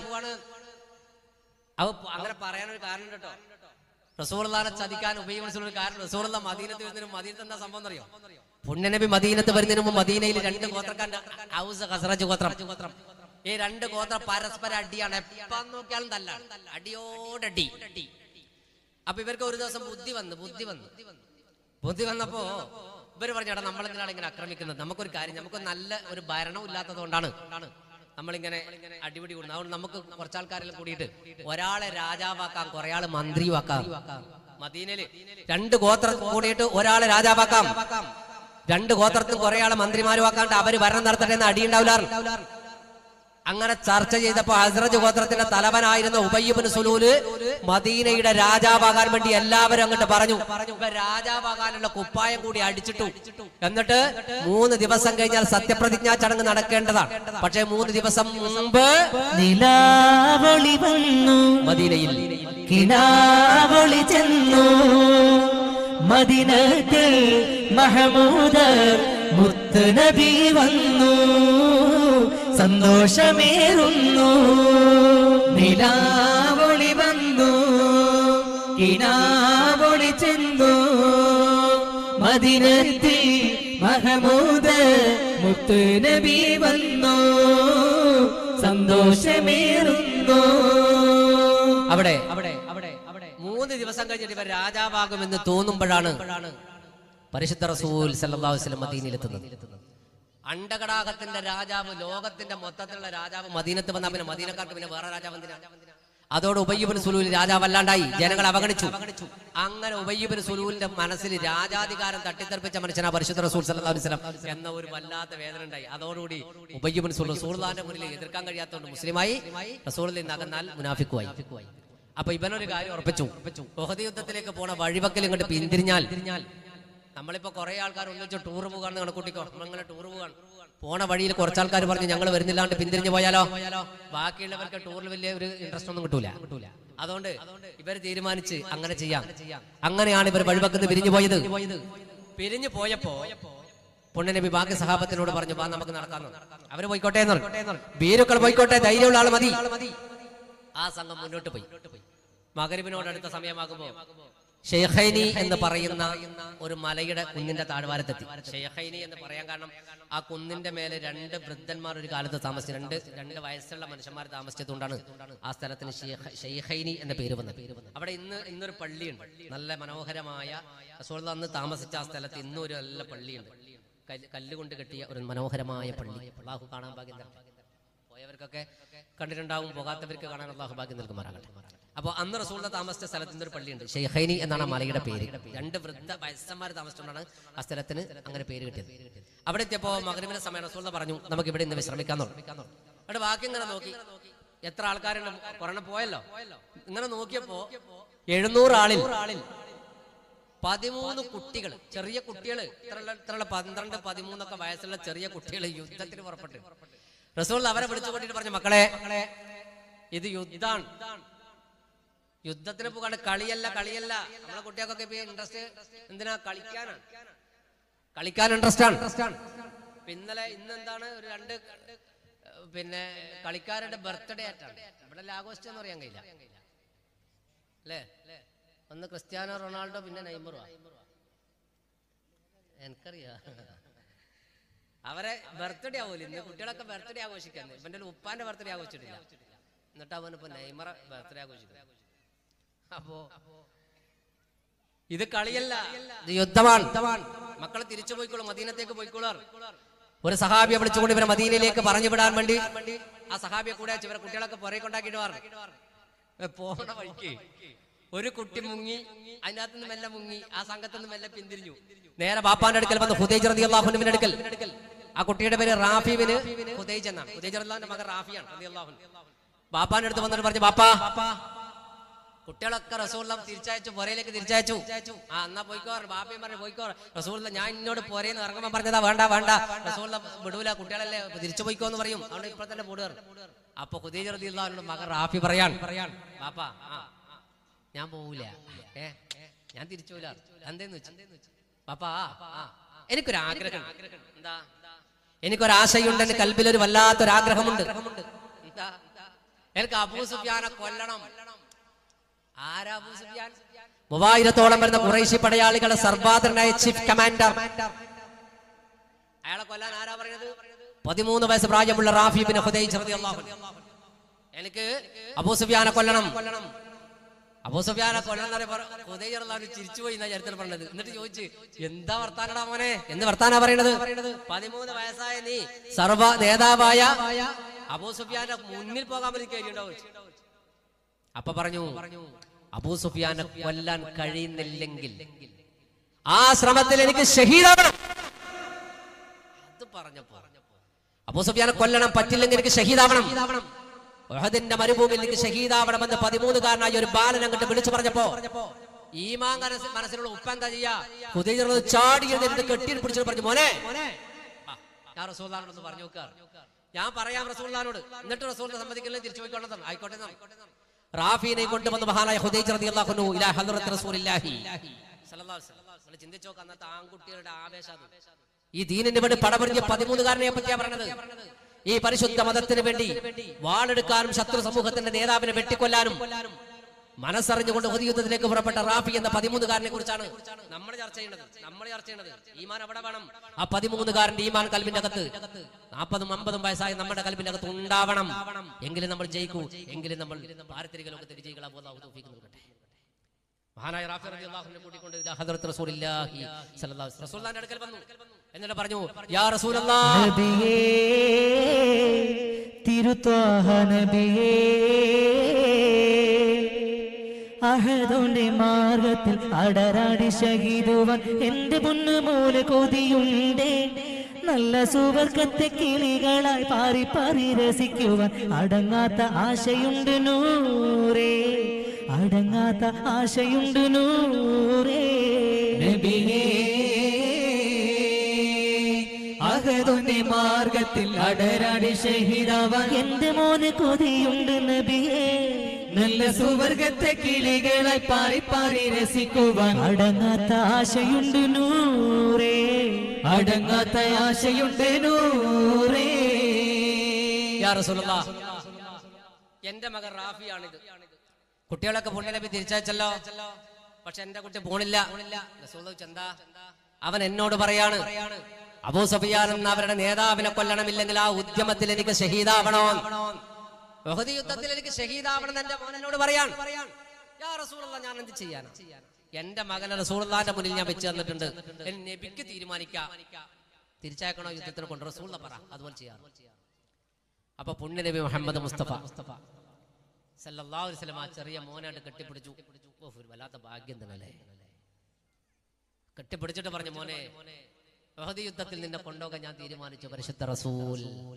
അവ അങ്ങനെ പറയാനൊരു കാരണം കേട്ടോ. റസൂലുള്ളാഹിനെ ചതിക്കാൻ ഉബയ്യ് ബിൻ സുലൂൽ കാരണം. റസൂലുള്ളാഹി മദീനത്ത് വരുന്നതിനും, മദീനത്ത് എന്താ സംഭവം അറിയോ? പുണ്യനബി മദീനത്ത് വരുന്നതിന് മുമ്പ് മദീനയിൽ രണ്ട് ഗോത്രക്കാരുടെ, ഔസ് ഖസ്റജ് ഗോത്രം, ഈ രണ്ട് ഗോത്രം പരസ്പര അടിയാണ്. എപ്പം നോക്കിയാലും തല്ലാണ്, അടിയോടടി. അപ്പൊ ഇവർക്ക് ഒരു ദിവസം ബുദ്ധി വന്നു ബുദ്ധി വന്നു ബുദ്ധി വന്നപ്പോ ഇവര് പറഞ്ഞു, എടാ നമ്മളെന്തിനാണ് ഇങ്ങനെ ആക്രമിക്കുന്നത്? നമുക്കൊരു കാര്യം, നമുക്ക് നല്ല ഒരു ഭരണം ഇല്ലാത്തത് കൊണ്ടാണ് നമ്മളിങ്ങനെ അടിപിടി കൂടുന്നത്. അതുകൊണ്ട് നമുക്ക് കുറച്ചാൾക്കാരെല്ലാം കൂടിയിട്ട് ഒരാളെ രാജാവാക്കാം, കുറെ ആള് മന്ത്രിയുമാക്കാം. മദീനയില് രണ്ട് ഗോത്രം കൂടിയിട്ട് ഒരാളെ രാജാവാക്കാം, രണ്ട് ഗോത്രത്തിൽ കുറെ ആളെ മന്ത്രിമാരും ആക്കാണ്ട് അവര് ഭരണം നടത്തട്ടെ എന്ന് അടിയുണ്ടാവില്ല. അങ്ങനെ ചർച്ച ചെയ്തപ്പോ ഹസ്റജ് ഗോത്രത്തിന്റെ തലവനായിരുന്ന ഉബയ്യ് ബിൻ സുലൂല് മദീനയുടെ രാജാവാകാൻ വേണ്ടി എല്ലാവരും അങ്ങോട്ട് പറഞ്ഞു. രാജാവാകാനുള്ള കുപ്പായം കൂടി അടിച്ചിട്ടു. എന്നിട്ട് മൂന്ന് ദിവസം കഴിഞ്ഞാൽ സത്യപ്രതിജ്ഞാ ചടങ്ങ് നടക്കേണ്ടതാണ്. പക്ഷെ മൂന്ന് ദിവസം മുമ്പ് നിലാവൊളി വന്നു മദീനയിൽ, കിനാവൊളി ചെന്നു മദീനത്തിൽ, മഹമൂദ് മുത്ത് നബി വന്നു. സന്തോഷമേറുന്നു. നിലാവൊളി വന്നു കിനാവൊളി ചെന്നു മദീനത്തിൽ മഹമൂദ് മുത്ത് നബി വന്നു സന്തോഷമേറുന്നു. അവിടെ അവിടെ അവിടെ അവിടെ മൂന്ന് ദിവസം കഴിഞ്ഞിട്ട് ഇവർ രാജാവാകുമെന്ന് തോന്നുമ്പോഴാണ് പരിശുദ്ധ റസൂൽ സല്ലല്ലാഹു അലൈഹി വസല്ലം മദീനയിലെത്തുന്നത്. അണ്ടകടാകത്തിന്റെ രാജാവ്, ലോകത്തിന്റെ മൊത്തത്തിലുള്ള രാജാവ് മദീനത്ത് വന്നാൽ പിന്നെ മദീനക്കാർക്ക് പിന്നെ വേറെ രാജാവ് എന്തിനാ? അതോടെ ഉബയ്യ് ഇബ്നു സുലൂൽ രാജാവല്ലാണ്ടായി, ജനങ്ങൾ അവഗണിച്ചു. അങ്ങനെ ഉബയ്യ് ഇബ്നു സുലൂലിന്റെ മനസ്സിൽ രാജാധികാരം തട്ടിത്തെറിപ്പിച്ച മനുഷ്യനാ പരിശുദ്ധ റസൂൽ സല്ലല്ലാഹു അലൈഹി വസല്ലം എന്ന ഒരു വല്ലാത്ത വേദന ഉണ്ടായി. അതോടുകൂടി ഉബയ്യ് ഇബ്നു സുലൂൽ റസൂലുള്ളാഹിന്റെ മുന്നിൽ എതിർക്കാൻ കഴിയാത്തതുകൊണ്ട് മുസ്ലിമായി, റസൂലിൽ നിന്ന് അകന്നാൽ മുനാഫിക്കുമായി. അപ്പൊ ഇവനൊരു കാര്യം ഉറപ്പിച്ചു, ഉഹദ് യുദ്ധത്തിലേക്ക് പോണ വഴിവക്കൽ ഇങ്ങോട്ട് പിന്തിരിഞ്ഞാൽ, നമ്മളിപ്പോ കുറെ ആൾക്കാർ ഒന്നിച്ച് ടൂർ പോകാന്ന് കണക്കൂട്ടിക്കോ, നമ്മളിങ്ങനെ ടൂർ പോകാൻ പോണ വഴിയിൽ കുറച്ച് ആൾക്കാർ പറഞ്ഞു ഞങ്ങൾ വരുന്നില്ലാണ്ട് പിന്തിരിഞ്ഞു പോയാലോ, ബാക്കിയുള്ളവർക്ക് ടൂറിൽ വലിയ ഒരു ഇൻട്രസ്റ്റ് ഒന്നും കിട്ടൂല. അതുകൊണ്ട് ഇവർ തീരുമാനിച്ച് അങ്ങനെ ചെയ്യാം. അങ്ങനെയാണ് ഇവർ വഴിവക്കത്ത് പിരിഞ്ഞു പോയത്. പിരിഞ്ഞു പോയപ്പോ പൊണ്ണനബി ബാക്കി സഹാബത്തിനോട് പറഞ്ഞു, വാ നമുക്ക് നടക്കാന്ന്. അവര് പോയിക്കോട്ടെ എന്ന് പറഞ്ഞു. ബീരുക്കൾ പോയിക്കോട്ടെ, ധൈര്യമുള്ള ആൾ മതി. ആ സംഘം മുന്നോട്ട് പോയി. മഗ്‌രിബിനോട് അടുത്ത സമയമാകുമ്പോ ഷെയ്ഖൈനി എന്ന് പറയുന്ന ഒരു മലയുടെ കുന്നിന്റെ താഴ്വാരത്തെത്തി. ഷെയ്ഖൈനി എന്ന് പറയാൻ കാരണം ആ കുന്നിന്റെ മേലെ രണ്ട് വൃദ്ധന്മാർ ഒരു കാലത്ത് താമസിച്ചു, രണ്ട് രണ്ട് വയസ്സുള്ള മനുഷ്യന്മാർ താമസിച്ചതുകൊണ്ടാണ് ആ സ്ഥലത്തിന് ഷെയ്ഖൈനി എന്ന പേര് വന്നത്. അവിടെ ഇന്ന് ഇന്നൊരു പള്ളിയുണ്ട്, നല്ല മനോഹരമായ. റസൂലുള്ളാഹി അന്ന് താമസിച്ച ആ സ്ഥലത്ത് ഇന്നും ഒരു നല്ല പള്ളിയുണ്ട്, കല്ലുകൊണ്ട് കെട്ടിയ ഒരു മനോഹരമായ പള്ളി. അല്ലാഹു കാണാൻ ഭാഗ്യം നൽകട്ടെ. പോയവർക്കൊക്കെ കണ്ടിട്ടുണ്ടാവും, പോകാത്തവർക്ക് കാണാൻ അല്ലാഹു ഭാഗ്യം നൽകുമാറാകട്ടെ. അപ്പൊ അന്ന് റസൂലുള്ളാഹി താമസിച്ച സ്ഥലത്തിന്റെ ഒരു പള്ളിയുണ്ട്, ഷെയ്ഖൈനി എന്നാണ് ആ മലയുടെ പേര്. രണ്ട് വൃദ്ധ വയസ്സന്മാർ താമസിച്ചുകൊണ്ടാണ് ആ സ്ഥലത്തിന് അങ്ങനെ പേര് കിട്ടിയത്. അവിടെ എത്തിയപ്പോ മഗ്‌രിബിന്റെ സമയം റസൂലുള്ളാഹി പറഞ്ഞു, നമുക്ക് ഇവിടെ ഇന്ന് വിശ്രമിക്കാൻ തുടങ്ങി. അവിടെ ബാക്കി ഇങ്ങനെ നോക്കി, എത്ര ആൾക്കാരുണ്ട്, കൊറോണ പോയല്ലോ. ഇങ്ങനെ നോക്കിയപ്പോ എഴുന്നൂറ് ആളിൽ പതിമൂന്ന് കുട്ടികൾ, ചെറിയ കുട്ടികൾ, ഇത്ര പന്ത്രണ്ട് പതിമൂന്നൊക്കെ വയസ്സുള്ള ചെറിയ കുട്ടികൾ യുദ്ധത്തിന് പുറപ്പെട്ടു. റസൂലുള്ളാഹി അവരെ വിളിച്ചു കൂട്ടിയിട്ട് പറഞ്ഞു, മക്കളെ ഇത് യുദ്ധാണ്, യുദ്ധത്തിന് പോകാണ്, കളിയല്ല കളിയല്ല. നമ്മളെ കുട്ടികൾക്കൊക്കെ ഇപ്പൊ ഇൻട്രസ്റ്റ് എന്തിനാ? കളിക്കാനാണ്, കളിക്കാൻ ഇൻട്രസ്റ്റ് ആണ്. ഇന്നലെ ഇന്ന് എന്താണ് ഒരു രണ്ട് പിന്നെ കളിക്കാരുടെ ബർത്ത്ഡേ ആയിട്ടാണ്. ഇവിടെ ആഘോഷിച്ചെന്ന് പറയാൻ കഴിയില്ല അല്ലേ? ഒന്ന് ക്രിസ്ത്യാനോ റൊണാൾഡോ, പിന്നെ നെയ്മറുവാ. എനിക്കറിയാ അവരെ ബർത്ത്ഡേ ആവൂല. ഇന്ന് കുട്ടികളൊക്കെ ബർത്ത്ഡേ ആഘോഷിക്കുന്നത്. ഇവന്റെ ഉപ്പാന്റെ ബർത്ത്ഡേ ആഘോഷിച്ചിട്ടില്ല, എന്നിട്ട് അവൻ ഇപ്പൊ നെയ്മറ ബർത്ത്ഡേ ആഘോഷിക്കുന്നത്. അപ്പോ ഇത് കളിയല്ല, ഇത് യുദ്ധമാണ്. മക്കളെ തിരിച്ചു പോയിക്കോളും, മദീനത്തേക്ക് പോയിക്കോളാർ. ഒരു സഹാബിയെ വിളിച്ചുകൊണ്ട് ഇവരെ മദീനയിലേക്ക് പറഞ്ഞു വിടാൻ വേണ്ടി ആ സഹാബിയെ കൂടെ ഇവരെ കുട്ടികളൊക്കെ പുറകെ കൊണ്ടാക്കിയിട്ട് പോണ വഴിക്ക് ഒരു കുട്ടി മുങ്ങി, അതിൻ്റെ അകത്ത് നിന്ന് മെല്ലെ മുങ്ങി, ആ സംഘത്തിൽ നിന്ന് മെല്ലെ പിന്തിരിഞ്ഞു. നേരെ ബാപ്പാന്റെ അടുക്കൽ വന്ന് ഖുദൈജ റളിയല്ലാഹു അൻഹുവിന്റെ അടുക്കൽ. ആ കുട്ടിയുടെ പേര് റാഫിബിന് ഖുദൈജ എന്നാണ്. ഖുദൈജ റളിയല്ലാഹുവിന്റെ മകൻ റാഫിയാണ് റളിയല്ലാഹു അൻഹു. ബാപ്പാന്റെ അടുത്ത് വന്നിട്ട് പറഞ്ഞു, ബാപ്പാ കുട്ടികളൊക്കെ റസൂലുള്ളാഹി തിരിച്ചയച്ചു, പുരയിലേക്ക് തിരിച്ചയച്ചു. ആ എന്നാ പോയിക്കോ. ബാപ്പയും പറഞ്ഞു പോയിക്കോ. റസൂലുള്ളാഹി ഞാൻ ഇന്നോട് പുരയിൽ നിന്ന് ഇറങ്ങുമ്പോൾ പറഞ്ഞതാ വേണ്ട വേണ്ട, റസൂലുള്ളാഹി വിടൂല, കുട്ടികളല്ലേ തിരിച്ചു പോയിക്കോ എന്ന് പറയും. അതുകൊണ്ട് ഇപ്പോൾ തന്നെ പോടുകയാണ്. അപ്പൊ ഖുദൈജ റളിയല്ലാഹു അൻഹുവിന്റെ മകൻ റാഫി പറയാൻ, ബാപ്പാ ആ ഞാൻ പോവൂല, ഏ ഞാൻ തിരിച്ചു പോല. എന്തേന്ന് വെച്ചു? പാപ്പാ എനിക്കൊരാഗ്രഹം. എന്താ? എനിക്കൊരാശയുണ്ട്, എന്റെ കൽബിലൊരു വല്ലാത്തൊരാഗ്രഹമുണ്ട്. എന്താ? എനിക്ക് അബൂ സുഫിയാനെ കൊല്ലണം. ആരാ അബൂ സുഫിയാൻ? മൂവായിരത്തോളം വരുന്ന ഖുറൈശി പടയാളികളെ സർവാധരനായ ചീഫ് കമാൻഡർ. അയാളെ കൊല്ലാൻ ആരാ പറയുന്നത്? പതിമൂന്ന് വയസ്സ് പ്രായമുള്ള റാഫി ബിൻ ഖുദൈജ റളിയല്ലാഹു അൻഹു. എനിക്ക് അബൂ സുഫിയാനെ കൊല്ലണം. അബൂ സുഫിയാനെ കൊല്ലണം ഖുദൈജ റളിയല്ലാഹു അൻഹു ചിരിച്ചുപോയി എന്നാ ചരിത്രം പറഞ്ഞത്. എന്നിട്ട് ചോദിച്ചു, എന്താ വർത്താനടാ മോനെ, എന്ത് വർത്താനാ പറയണത്? പതിമൂന്ന് വയസ്സായ നീ സർവ നേതാവായ അബൂ സുഫിയാന്റെ മുന്നിൽ പോകാൻ വേണ്ടി കഴിയുണ്ടാവും. അപ്പൊ പറഞ്ഞു, അബൂ സുഫിയാനെ കൊല്ലാൻ കഴിയുന്നില്ലെങ്കിൽ ആ ശ്രമത്തിൽ എനിക്ക് ഷഹീദാവണം. അത് പറഞ്ഞപ്പോ അബൂ സുഫിയാനെ കൊല്ലണം, പറ്റില്ലെങ്കിൽ എനിക്ക് ഷഹീദാവണം, ഉഹദിന്റെ മരുഭൂമിയിൽ എനിക്ക് ഷഹീദാവണമെന്ന് പതിമൂന്നുകാരനായ ഒരു ബാലൻ അങ്ങോട്ട് വിളിച്ചു പറഞ്ഞപ്പോ ഈമാൻ മനസ്സിലുള്ള ഉപ്പ എന്താ ചെയ്യാ? ഖുദൈജ ചാടി എഴുന്നേറ്റ് കെട്ടി പിടിച്ചു പറഞ്ഞു, മോനെ ഞാൻ റസൂലുള്ളാഹിനോട് പറഞ്ഞു നോക്കാർ, ഞാൻ പറയാം റസൂലുള്ളാഹിനോട്, എന്നിട്ട് റസൂലിനെ സമ്മതിക്കല്ലേ തിരിച്ചു പോയിക്കൊള്ളണം. ആയിക്കോട്ടെ. റാഫിനെ കൊണ്ടുവന്ന മഹാനായ ഖുദൈജ റളിയല്ലാഹു അൻഹു ഇലാ ഹദ്റത്ത് റസൂലില്ലാഹി സ്വല്ലല്ലാഹു അലൈഹി വസല്ലം. നിങ്ങൾ ചിന്തിച്ചു നോക്ക്, അന്നത്തെ ആൺകുട്ടികളുടെ ആവേശം. ഈ ദീനിന് വേണ്ടി പടപൊരുതിയ പതിമൂന്നുകാരനെ പറ്റിയാ പറഞ്ഞത്. ഈ പരിശുദ്ധ മതത്തിന് വേണ്ടി വാളെടുക്കാനും ശത്രു സമൂഹത്തിന്റെ നേതാവിനെ വെട്ടിക്കൊല്ലാനും മനസ്സറിഞ്ഞുകൊണ്ട് ഉഹദ് യുദ്ധത്തിലേക്ക് പുറപ്പെട്ട റാഫി എന്ന പതിമൂന്നുകാരനെ കുറിച്ചാണ് നമ്മൾ ചർച്ച ചെയ്യുന്നത്. നമ്മൾ ചർച്ച ചെയ്യുന്നത് ഈമാൻ അവിടെ വേണം. ആ പതിമൂന്നുകാരന്റെ ഈമാൻ കൽബിന്റെ അകത്ത് നാൽപ്പതും അമ്പതും വയസ്സായി നമ്മുടെ കൽബിന്റെ അകത്ത് ഉണ്ടാവണം. എങ്കിലും നമ്മൾ ജയിക്കൂ, എങ്കിലും നമ്മൾ പാരത്രിക ലോകത്തെ വിജയികളാകും. അല്ലാഹു തൗഫീഖ് നൽകട്ടെ. മഹാനായ റാഫി റളിയല്ലാഹു അൻഹു കൂട്ടിക്കൊണ്ട് ഹദ്റത്ത് റസൂലുള്ളാഹി സ്വല്ലല്ലാഹു അലൈഹി വസല്ലം റസൂലുള്ളാഹിന്റെ അടുക്കൽ വന്നു. എന്നിട്ട് പറഞ്ഞു, യാ റസൂലല്ലാഹ്, നബിയേ തിരുത്വാഹ നബിയേ, അഹദോന്റെ മാർഗത്തിൽ അടരാടി ഷഹീദുവാൻ എന്റെ പൊന്നു മൂല കൊതിയുണ്ടേ. നല്ല സുവർഗത്തെ കിളികളായി പാറി പാറി രസിക്കുവാൻ അടങ്ങാത്ത ആശയുണ്ട് നൂറേ, അടങ്ങാത്ത ആശയുണ്ട് നൂറേ. നബിയേ അഹദോന്റെ മാർഗത്തിൽ അടരാടി ഷഹീദാവാൻ എന്റെ മോന് കൊതിയുണ്ട് നബിയേ. നല്ല സുവർഗത്തെ കിളികളായി പാറി പാറി രസിക്കുവാൻ അടങ്ങാത്ത ആശയുണ്ട് നൂറേ, അടങ്ങാത്ത ആശയുണ്ട് നൂറേ. യാ റസൂലല്ലാഹ്, എന്റെ മകൻ റാഫിയാണിത്. കുട്ടികളൊക്കെ പുണ്യനബി തിരിച്ചയച്ചല്ലോ, പക്ഷെ എന്റെ കുട്ടി പോണില്ല. റസൂലുള്ളാഹി എന്താ? അവൻ എന്നോട് പറയാണ്, അബൂ സുഫിയാൻ എന്ന അവരുടെ നേതാവിനെ കൊല്ലണമില്ലെങ്കിൽ ആ ഉദ്യമത്തിൽ എനിക്ക് ഷഹീദാവണോ, ഉഹദ് യുദ്ധത്തിൽ എനിക്ക് ഷഹീദാവണം എന്റെ മോൻ എന്നോട് പറയാൻ. യാ റസൂലല്ലാഹ്, ഞാൻ എന്ത് ചെയ്യാനാ? എന്റെ മകനെ റസൂലുള്ളാഹിന്റെ മുന്നിൽ ഞാൻ വെച്ച് തന്നിട്ടുണ്ട്. നബിക്ക് തീരുമാനിക്കാം തിരിച്ചയക്കണോ യുദ്ധത്തിന് കൊണ്ട്. റസൂലുള്ളാഹ് പറ, അതുപോലെ ചെയ്യാം. അപ്പൊ പുണ്യ നബി മുഹമ്മദ് മുസ്തഫ സല്ലല്ലാഹു അലൈഹി വസല്ലം ആ ചെറിയ മോനായിട്ട് കെട്ടിപ്പിടിച്ചു. ഒരു വല്ലാത്ത ഭാഗ്യം തന്നെ. കെട്ടിപ്പിടിച്ചിട്ട് പറഞ്ഞു, മോനെ, ഉഹദ് യുദ്ധത്തിൽ നിന്നെ കൊണ്ടുപോകാൻ ഞാൻ തീരുമാനിച്ചു. പരിശുദ്ധ റസൂൽ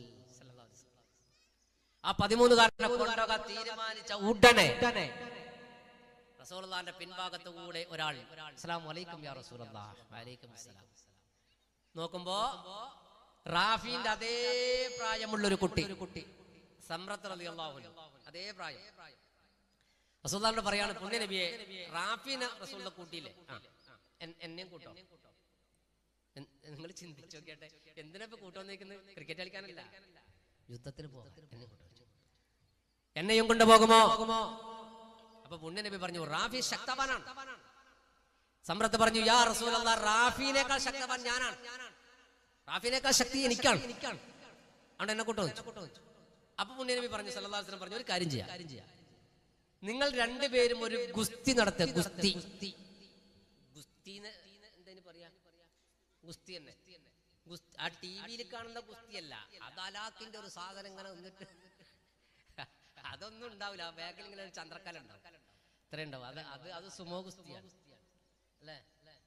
ആ പതിമൂന്നുകാരനെ കൊണ്ടുപോകാൻ തീരുമാനിച്ച ഉടനെ റസൂലുള്ളാഹിന്റെ പിൻഭാഗത്ത് കൂടെ ഒരാൾ, അസ്സലാമു അലൈക്കും യാ റസൂലല്ലാഹ്. വഅലൈക്കും അസ്സലാം. നോക്കുമ്പോ റാഫിന്റെ അതേ പ്രായമുള്ള ഒരു കുട്ടി, സമ്രത്ത് റളിയല്ലാഹു അൻഹു, അതേ പ്രായം. റസൂലുള്ളാഹിനോട് പറയാണ്, പുണ്യ നബിയെ, റാഫിനെ റസൂലുള്ളാഹി കൂട്ടിയില്ലേ, എന്നെയും കൂട്ടോ. നിങ്ങൾ ചിന്തിച്ചു നോക്കിയാട്ടെ, എന്തിനാ ഇപ്പൊ കൂട്ടുവന്നേക്കുന്നത്? ക്രിക്കറ്റ് കളിക്കാനല്ല, യുദ്ധത്തിന് പോകാൻ. എന്നെയും കൊണ്ടുപോകുമോ? അപ്പൊ പുണ്യ നബി പറഞ്ഞു, റാഫി ശക്തവാനാണ്. സമ്രത്ത് പറഞ്ഞു, യാ റസൂലല്ലാഹ്, റാഫിനേക്കാൾ ശക്തവാൻ ഞാനാണ്, റാഫിനേക്കാൾ ശക്തി എനിക്കാണ്, അതുകൊണ്ട് എന്നെ കൂട്ടോ. അപ്പൊ പുണ്യ നബി പറഞ്ഞു, സല്ലല്ലാഹു അലൈഹി വസല്ലം പറഞ്ഞു, ഒരു കാര്യം ചെയ്യാം, നിങ്ങൾ രണ്ടുപേരും ഒരു ഗുസ്തി നടത്തുക. ഗുസ്തി ഗുസ്തി എന്താ പറയാ? ഗുസ്തി തന്നെ. ആ ടി വിയിൽ കാണുന്ന ഗുസ്തിയല്ല, അത് അലാക്കിന്റെ ഒരു സാധനം ഇങ്ങനെ നിന്നിട്ട് അതൊന്നും ഉണ്ടാവില്ല. ആ ബാഗിൽ ഇങ്ങനെ ഒരു ചന്ദ്രക്കല ഉണ്ടാവും, ഇത്ര ഉണ്ടാവും. അത് അത് അത് സുമോ ഗുസ്തിയാണ് അല്ലേ?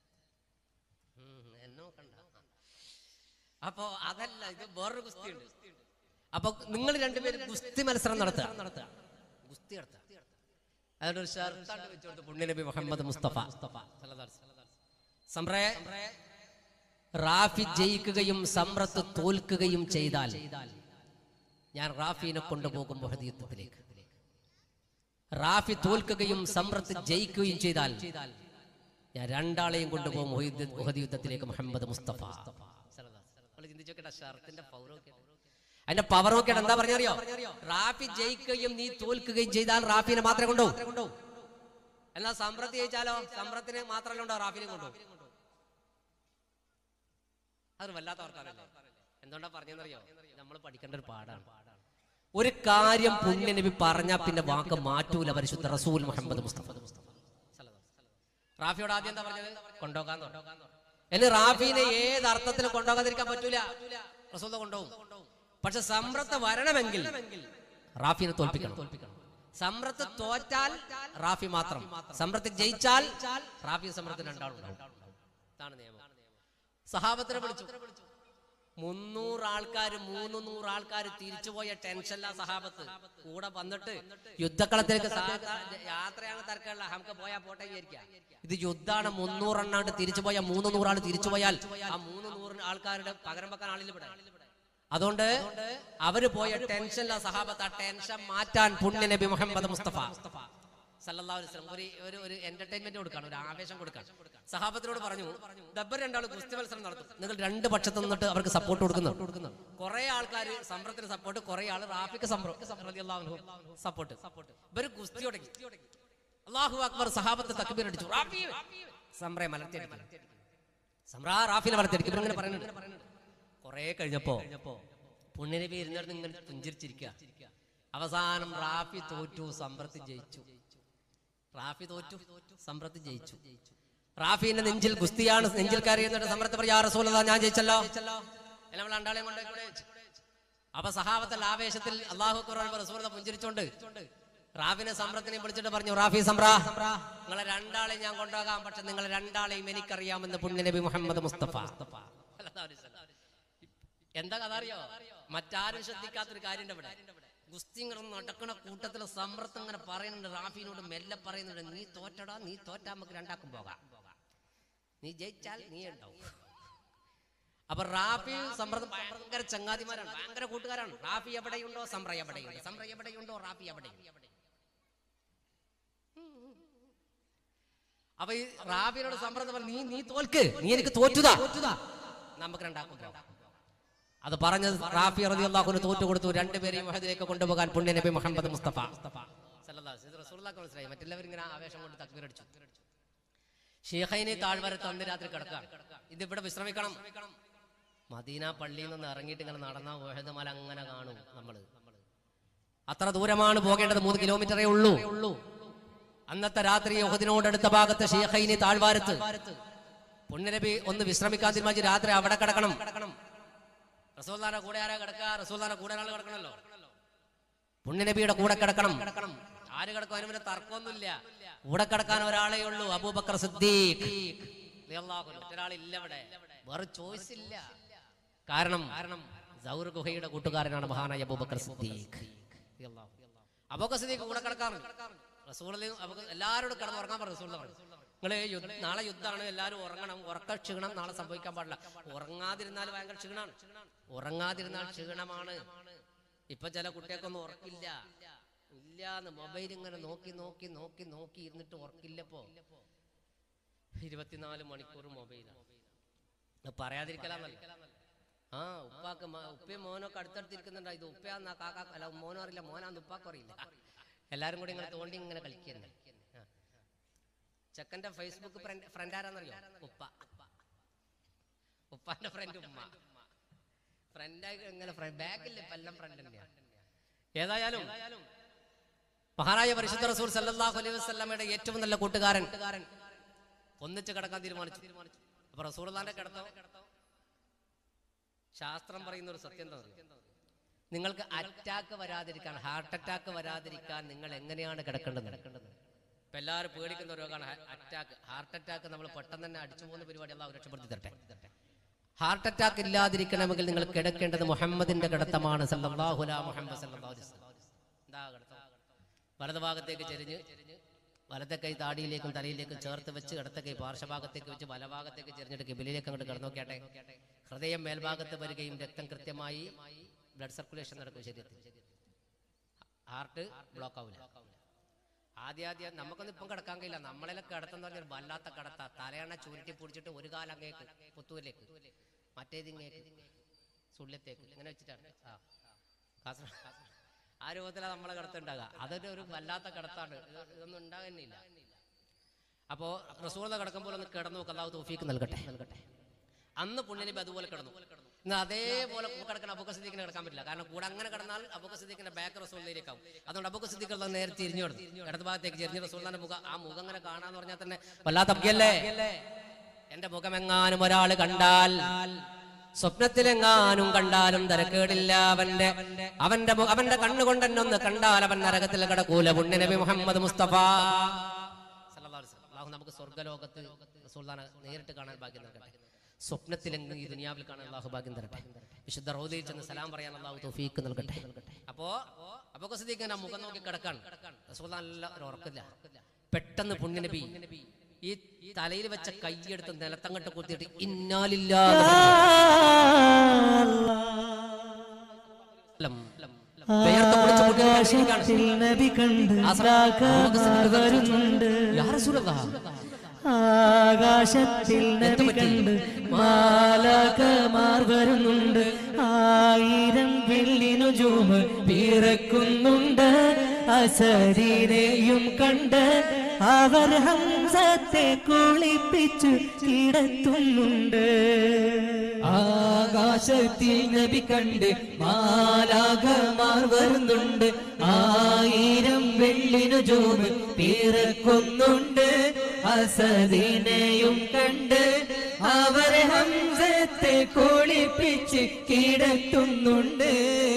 എന്നോ കണ്ട. അപ്പോ അതല്ല, ഇത് വേറൊരു ഗുസ്തി ഉണ്ട്. അപ്പൊ നിങ്ങൾ രണ്ടുപേരും ഗുസ്തി മത്സരം നടത്തുക, ഗുസ്തി നടത്തുക. അതിനൊരു ഷർത്താണ്ട് വെച്ചുകൊണ്ട് പുണ്യ നബി മുഹമ്മദ് മുസ്തഫ സമ്രേ, റാഫി ജയിക്കുകയും സമ്രത്ത് തോൽക്കുകയും ചെയ്താൽ ഞാൻ റാഫിനെ കൊണ്ടുപോകും ഉഹദ് യുദ്ധത്തിലേക്ക്. റാഫി തോൽക്കുകയും സമ്രത്ത് ജയിക്കുകയും ചെയ്താൽ ഞാൻ രണ്ടാളെയും കൊണ്ടുപോകും ഉഹദ് യുദ്ധത്തിലേക്ക്. മുഹമ്മദ് മുസ്തഫ ചിന്തിച്ചോക്കേണ്ട ഷർത്തിന്റെ പൗരൊക്കെ, അതിന്റെ പവർ നോക്കിയാണ്. എന്താ പറഞ്ഞറിയോ? റാഫി ജയിക്കുകയും നീ തോൽക്കുകയും ചെയ്താൽ റാഫിനെ മാത്രമേ കൊണ്ടുപോകും. എന്നാൽ സമ്രത്ത് ജയിച്ചാലോ സമ്രത്തിനെ മാത്രമല്ല ഉണ്ടോ, റാഫിനെ കൊണ്ടുപോകും. അത് വല്ലാത്ത ഓർക്കാറല്ലേ. എന്തുകൊണ്ടാ പറഞ്ഞെന്നറിയോ? നമ്മൾ പഠിക്കേണ്ട ഒരു പാടാണ്. ഒരു കാര്യം പുണ്യ നബി പറഞ്ഞാൽ പിന്നെ വാക്ക് മാറ്റൂല പരിശുദ്ധ റസൂൽ മുഹമ്മദ് മുസ്തഫ. റാഫിയോട് ആദ്യം എന്താ പറഞ്ഞത്? കൊണ്ടുപോകാൻ. എന്നെ റാഫിനെ ഏത് അർത്ഥത്തിലും കൊണ്ടുപോകാതിരിക്കാൻ പറ്റൂല, റസൂൽ കൊണ്ടുപോകും. പക്ഷെ സമ്രത്ത് വരണമെങ്കിൽ റാഫിനെ തോൽപ്പിക്കണം. സമ്രത്ത് തോറ്റാൽ റാഫി മാത്രം, സമ്രത്ത് ജയിച്ചാൽ റാഫി സമ്രത്ത് രണ്ടാളുണ്ടാവും. ഇതാണ് നിയമം. സഹാബത്തിനെ വിളിച്ചു. മുന്നൂറ് ആൾക്കാർ മൂന്ന് നൂറ് ആൾക്കാർ തിരിച്ചുപോയ ടെൻഷനില്ല സഹാബത്ത്. കൂടെ വന്നിട്ട് യുദ്ധക്കളത്തിലേക്ക് യാത്രയാണ് തിരക്കുള്ള, നമുക്ക് പോയാൽ പോട്ടെ വിചാരിക്കാം. ഇത് യുദ്ധമാണ്. മുന്നൂറെണ്ണാണ്ട് തിരിച്ചു പോയാൽ മൂന്ന് നൂറാൾ തിരിച്ചു പോയാൽ ആ മൂന്ന് നൂറ് ആൾക്കാരുടെ പകരം വെക്കാൻ ആളിൽ ഇവിടെ. അതുകൊണ്ട് അവര് പോയ ടെൻഷനില്ല സഹാബത്ത്. ആ ടെൻഷൻ മാറ്റാൻ പുണ്യ നബി മുഹമ്മദ് മുസ്തഫ സല്ലല്ലാഹു അലൈഹി വസല്ലം ഒരു ഒരു ഒരു എന്റർടൈൻമെന്റ് കൊടുക്കാണ്, ഒരു ആവേശം കൊടുക്കാൻ. സഹാബത്തിനോട് പറഞ്ഞു, ദബ്ബർ രണ്ടാൾ ഗുസ്തി മത്സരം നടത്തും, നിങ്ങൾ രണ്ട് പക്ഷത്ത് നിന്നിട്ട് അവർക്ക് സപ്പോർട്ട് കൊടുക്കുന്നു. കുറെ ആൾക്കാർ സംഭ്രത്തിന് സപ്പോർട്ട്, കുറെ ആൾ റാഫിക്ക് സപ്പോർട്ട്. ഇവര് ഗുസ്തി തുടങ്ങി. അല്ലാഹു അക്ബർ, സഹാബത്ത് തക്ബീർ അടിച്ചു. റാഫി സംറയെ മലർത്തിയടിക്കും, സംറാ റാഫിനെ മലർത്തിയടിക്കും. ഇവരിങ്ങനെ പറയുന്നുണ്ട്. കുറെ കഴിഞ്ഞപ്പോ പുണ്യനബി ഇരുന്നിടത്ത് ഇങ്ങനെ പുഞ്ചിരിച്ചിരിക്കുക. അവസാനം റാഫി തോറ്റു, സമ്പ്രത്ത് ജയിച്ചു. റാഫി തോറ്റു, സമ്പ്രത്ത് ജയിച്ചു. റാഫിന്റെ നെഞ്ചിൽ ഗുസ്തിയാണ്, നെഞ്ചിൽ കയറിയെന്നിട്ട് സമ്പ്രത്ത് പറയാ, യാ റസൂലല്ലാഹ് ഞാൻ ജയിച്ചല്ലോ, എല്ലാം നമ്മൾ രണ്ടാളെയും കൊണ്ട്. അപ്പൊ സഹാബത്തിൽ ആവേശത്തിൽ അല്ലാഹു അക്ബർ റസൂലുള്ളാഹി പുഞ്ചിരിച്ചോണ്ട് റാഫിനെ സമ്പ്രത്തിനെ വിളിച്ചിട്ട് പറഞ്ഞു, റാഫി സംറാ, നിങ്ങളെ രണ്ടാളെയും ഞാൻ കൊണ്ടുപോകാം, പക്ഷെ നിങ്ങളെ രണ്ടാളെയും എനിക്കറിയാമെന്ന് പുണ്യനബി മുഹമ്മദ് മുസ്തഫ. എന്താ കഥ അറിയോ? മറ്റാരും ശ്രദ്ധിക്കാത്തൊരു കാര്യം ഇവിടെ. ഗുസ്തി നടക്കണ കൂട്ടത്തില് സമ്പ്രത്ത് ഇങ്ങനെ പറയുന്നുണ്ട്, റാഫിനോട് മെല്ലെ പറയുന്നുണ്ട്, നീ തോറ്റടാ, നീ തോറ്റാ നമുക്ക് രണ്ടാക്കും പോകാം, നീ ജയിച്ചാൽ നീ ഉണ്ടാവും. അപ്പൊ റാഫി സമ്പ്രദം ഭയങ്കര ചങ്ങാതിമാരാണ്, ഭയങ്കര കൂട്ടുകാരാണ്. റാഫി എവിടെയുണ്ടോ സംറ എവിടെയുണ്ട്, സംറ എവിടെയുണ്ടോ റാഫി എവിടെയുണ്ട്. അപ്പൊ ഈ റാഫിനോട് സമ്പ്രദം പറഞ്ഞു, നീ നീ തോൽക്ക്, നീ എനിക്ക് തോറ്റുതാ, നമുക്ക് രണ്ടാക്കും പോകാം. അത് പറഞ്ഞത് റാഫി റളിയല്ലാഹു അൻഹു തോറ്റു കൊടുത്തു. രണ്ടുപേരെയും ഉഹദിലേക്ക് കൊണ്ടുപോകാൻ പുണ്യ നബി മുഹമ്മദ് മുസ്തഫ സല്ലല്ലാഹു അലൈഹി വസല്ലം റസൂലുള്ളാഹിക്ക് മനസ്സിലായി. മറ്റുള്ളവർ ഇങ്ങനെ ആവേശം കൊണ്ട് തക്ബീർ അടിച്ചു. ഷെയ്ഖൈനെ താഴ്വരത്ത് അന്ന് രാത്രി കിടക്കാം, ഇത് ഇവിടെ വിശ്രമിക്കണം. മദീന പള്ളിയിൽ നിന്ന് ഇറങ്ങിയിട്ട് ഇങ്ങനെ നടന്ന ഉഹദ് മല അങ്ങനെ കാണും നമ്മള്. അത്ര ദൂരമാണ് പോകേണ്ടത്, മൂന്ന് കിലോമീറ്ററേ ഉള്ളൂ. അന്നത്തെ രാത്രി ഉഹദിനോടടുത്ത ഭാഗത്ത് ഷെയ്ഖൈനെ താഴ്വാരത്ത് പുണ്യനബി ഒന്ന് വിശ്രമിക്കാൻ തീരുമാനിച്ച് രാത്രി അവിടെ കിടക്കണം. റസൂലുള്ളാഹിയുടെ കൂടെ ആരാ കിടക്കുക? റസൂലുള്ളാഹിയുടെ കൂടെ ആൾ കിടക്കണല്ലോ, പുണ്യനബിയുടെ കൂടെ കിടക്കണം. ആര് കിടക്കും? അതിന് പിന്നെ തർക്കമൊന്നുമില്ല. കൂടെ കിടക്കാൻ ഒരാളേ ഉള്ളൂ, അബൂബക്കർ സിദ്ദീഖ് റളിയല്ലാഹു അൻഹു. ഒരാളില്ല ഇവിടെ, വേറെ ചോയ്സ് ഇല്ല. കാരണം കാരണം സൗർ ഗുഹയുടെ കൂട്ടുകാരനാണ് മഹാനായ അബൂബക്കർ സിദ്ദീഖ് റളിയല്ലാഹു അൻഹു. അബൂബക്കർ സിദ്ദീഖ് കൂടെ കിടക്കാറുണ്ട്. റസൂലുള്ളാഹി എല്ലാവരോടും കിടന്ന് ഉറങ്ങാൻ പറഞ്ഞു. റസൂലുള്ളാഹി നിങ്ങൾ നാളെ യുദ്ധമാണ്, എല്ലാവരും ഉറങ്ങണം, ഉറക്ക ക്ഷീണം നാളെ സംഭവിക്കാൻ പാടില്ല. ഉറങ്ങാതിരുന്നാൽ ഭയങ്കര ക്ഷീണമാണ്, ഉറങ്ങാതിരുന്നാൽ ക്ഷീണമാണ്. ഇപ്പൊ ചില കുട്ടികൾക്കൊന്നും ഉറക്കില്ല ഇല്ലാന്ന്, മൊബൈൽ ഇങ്ങനെ നോക്കി നോക്കി നോക്കി നോക്കി ഇരുന്നിട്ട് ഉറക്കില്ലപ്പോ. ഇരുപത്തിനാല് മണിക്കൂർ മൊബൈലാണ്. പറയാതിരിക്കലാന്നല്ല. ആ ഉപ്പാക്ക് ഉപ്പയും മോനൊക്കെ അടുത്തടുത്തിരിക്കുന്നുണ്ടോ? ഇത് ഉപ്പയാന്നാ കാക്ക അല്ല മോനോ അറിയില്ല, മോനാന്ന് ഉപ്പാക്കും അറിയില്ല. എല്ലാരും കൂടി ഇങ്ങനെ തോണ്ടി ഇങ്ങനെ കളിക്കുന്നു. ചെക്കന്റെ ഫേസ്ബുക്ക് ഫ്രണ്ട് ആരാന്നറിയോ? ഉപ്പ. ഉപ്പാന്റെ ഫ്രണ്ട് ഉമ്മ. ഫ്രണ്ടായി ഇങ്ങനെ ബാക്കില്ല, ഇപ്പൊ എല്ലാം ഫ്രണ്ട് തന്നെയാണ്. ഏതായാലും മഹാനായ പരിശുദ്ധ റസൂൽ സല്ലല്ലാഹു അലൈഹി വസല്ലമയുടെ ഏറ്റവും നല്ല കൂട്ടുകാരൻ ഒന്നിച്ച് കിടക്കാൻ തീരുമാനിച്ചു. അപ്പൊ റസൂലുള്ളാഹിന്റെ കിടത്തോ ശാസ്ത്രം പറയുന്ന ഒരു സത്യം എന്താ? നിങ്ങൾക്ക് അറ്റാക്ക് വരാതിരിക്കാൻ, ഹാർട്ട് അറ്റാക്ക് വരാതിരിക്കാൻ നിങ്ങൾ എങ്ങനെയാണ് കിടക്കേണ്ടത്? ഇപ്പൊ എല്ലാവരും പേടിക്കുന്ന രോഗമാണ് അറ്റാക്ക്. ഹാർട്ട് അറ്റാക്ക് നമ്മൾ പെട്ടെന്ന് തന്നെ അടിച്ചു പോകുന്ന പരിപാടി അല്ലാഹു രക്ഷപ്പെടുത്തി തരട്ടെ. ഹാർട്ട് അറ്റാക്ക് ഇല്ലാതിരിക്കണമെങ്കിൽ നിങ്ങൾ കിടക്കേണ്ടത് മുഹമ്മദിന്റെ കിടത്തമാണ് സല്ലല്ലാഹു അലൈഹി മുഹമ്മദ് സല്ലല്ലാഹു അലൈഹി വസല്ലം. എന്താ കിടത്തം? വലത് ഭാഗത്തേക്ക് ചെരിഞ്ഞ് വലത്തെ കൈ താടിയിലേക്കും തലയിലേക്കും ചേർത്ത് വെച്ച് ഇടത്തെ കൈ പാർശ്വഭാഗത്തേക്ക് വെച്ച് വലഭാഗത്തേക്ക് ചെരിഞ്ഞിട്ട് കിബിലേക്ക് അങ്ങോട്ട് കിടന്നു നോക്കിയാട്ടെ. ഹൃദയം മേൽഭാഗത്ത് വരികയും രക്തം കൃത്യമായി ബ്ലഡ് സർക്കുലേഷൻ നടക്കും ശരീരത്തിൽ. ഹാർട്ട് ബ്ലോക്ക് ആവില്ല. ആദ്യാദ്യം നമുക്കൊന്നും ഇപ്പം കിടക്കാൻ കഴിയില്ല. നമ്മളെ കിടത്തെന്ന് പറഞ്ഞാൽ വല്ലാത്ത കിടത്ത. തലയണ ചുരുട്ടി പിടിച്ചിട്ട് ഒരു കാലം അങ്ങേക്ക് പുത്തൂരിലേക്ക്, മറ്റേതിങ്ങേക്ക് സുള്ളിയത്തേക്ക് ഇങ്ങനെ വെച്ചിട്ടാണ്. ആ കാസർഗോഡ് ആ രൂപത്തിലാണ് നമ്മളെ കിടത്തുണ്ടാകുക. അതൊരു ഒരു വല്ലാത്ത കിടത്താണ്. ഇതൊന്നും ഉണ്ടാകുന്നില്ല. അപ്പോ റസൂലുള്ളാഹി കിടക്കുമ്പോൾ ഒന്ന് കിടന്നു നോക്ക്. അല്ലാഹു തൗഫീഖ് നൽകട്ടെ നൽകട്ടെ അന്ന് പുണ്യനബി അതുപോലെ കിടന്നു. ഇന്ന് അതേപോലെ കിടക്കുന്ന അബൂബക്കർ സിദ്ദീഖിനെ കിടക്കാൻ പറ്റില്ല. കാരണം കൂടെ അങ്ങനെ കിടന്നാൽ അബൂബക്കർ സിദ്ദീഖിന്റെ ബാക്ക് റസൂലിലേക്കാവും. അതുകൊണ്ട് അബൂബക്കർ സിദ്ദീഖ് നേരെ തിരിഞ്ഞു കിടന്നു, ഇടത് ഭാഗത്തേക്ക് ചെരിഞ്ഞ് റസൂലിന്റെ മുഖം, ആ മുഖം അങ്ങനെ കാണാന്ന് പറഞ്ഞാൽ തന്നെ വല്ലാത്ത അബ്ഗല്ലേ. എന്റെ മുഖം എങ്ങാനും ഒരാൾ കണ്ടാൽ, സ്വപ്നത്തിലെങ്ങാനും കണ്ടാലും തരക്കേടില്ല. അവന്റെ അവന്റെ അവന്റെ കണ്ണുകൊണ്ട് എന്നെ ഒന്ന് കണ്ടാൽ അവൻ നരകത്തിൽ കിടക്കൂല. പുണ്യനബി മുഹമ്മദ് മുസ്തഫ സല്ലല്ലാഹു അലൈഹി വസല്ലം. അല്ലാഹു നമുക്ക് സ്വർഗ്ഗലോകത്ത് റസൂലുള്ളാഹിനെ നേരിട്ട് കാണാൻ ഭാഗ്യം നൽകട്ടെ. സ്വപ്നത്തിലെങ്ങും ഈ ദുനിയാവിൽ കാണാൻ അല്ലാഹു ഭാഗ്യം തരട്ടെ. വിശുദ്ധ റൗദയിൽ ചെന്ന് സലാം പറയാൻ അല്ലാഹു തൗഫീഖ് നൽകട്ടെ. അപ്പോ അബൂബക്കർ സിദ്ദീഖ് ഇങ്ങനെ മുഖം നോക്കി കിടക്കാണ്. റസൂലുള്ളാഹി നല്ല ഒരു ഉറക്കില്ല. പെട്ടെന്ന് പുണ്യനബി ഈ തലയിൽ വെച്ച കൈയെടുത്ത് നിലത്തങ്ങട്ട് കുത്തിയിട്ട് ഇന്നാ ലില്ലാഹി വേർത്ത് കുളിച്ച് മുട്ടിയിരിക്കുകയാണ്. ആകാശത്തിൽ നബി കണ്ട് ആ സമയത്ത് വരുന്നുണ്ട്. യാ റസൂലല്ലാഹ്, ആകാശത്തിൽ നബി കണ്ട് മാലാകമാർ വരുന്നുണ്ട്. ആയിരം വെള്ളിനു ജൂമ് പിറക്കുന്നുണ്ട്. അസരീനെയും കണ്ട് അവർ ഹംസത്തെ കുളിപ്പിച്ചു കിടത്തുന്നുണ്ട്. ആകാശത്തിൽ നബി കണ്ട് മാലാകമാർ വരുന്നുണ്ട്. ആയിരം വെള്ളിനു ജൂമ് പിറക്കുന്നുണ്ട്. അസദിനെയും കണ്ട് അവർ ഹംസത്തെ കുളിപ്പിച്ച് കിടത്തുന്നുണ്ട്.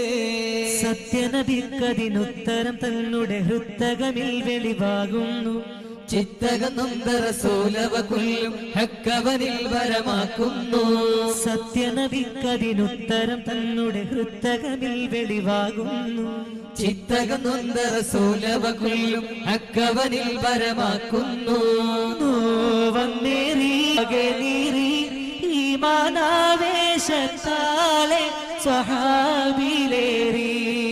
സത്യനബിക്കതിനുത്തരം തന്നെ ഹൃത്തകമിൽ വെളിവാകുന്നു. ചിത്തകനൊന്തര സോലവ കൊല്ലും ഹക്കവനിൽ വരമാക്കുന്നു. സത്യനബിക്കതിനുത്തരം തന്നെ ഹൃത്തകമിൽ വെളിവാകുന്നു. ചിത്തകനൊന്തര സോലവ കൊല്ലും ഹക്കവനിൽ വരമാക്കുന്നു. വന്നേറി നീറി ഈമാനാവേശത്താലെ സ്വഹാബിലേറി.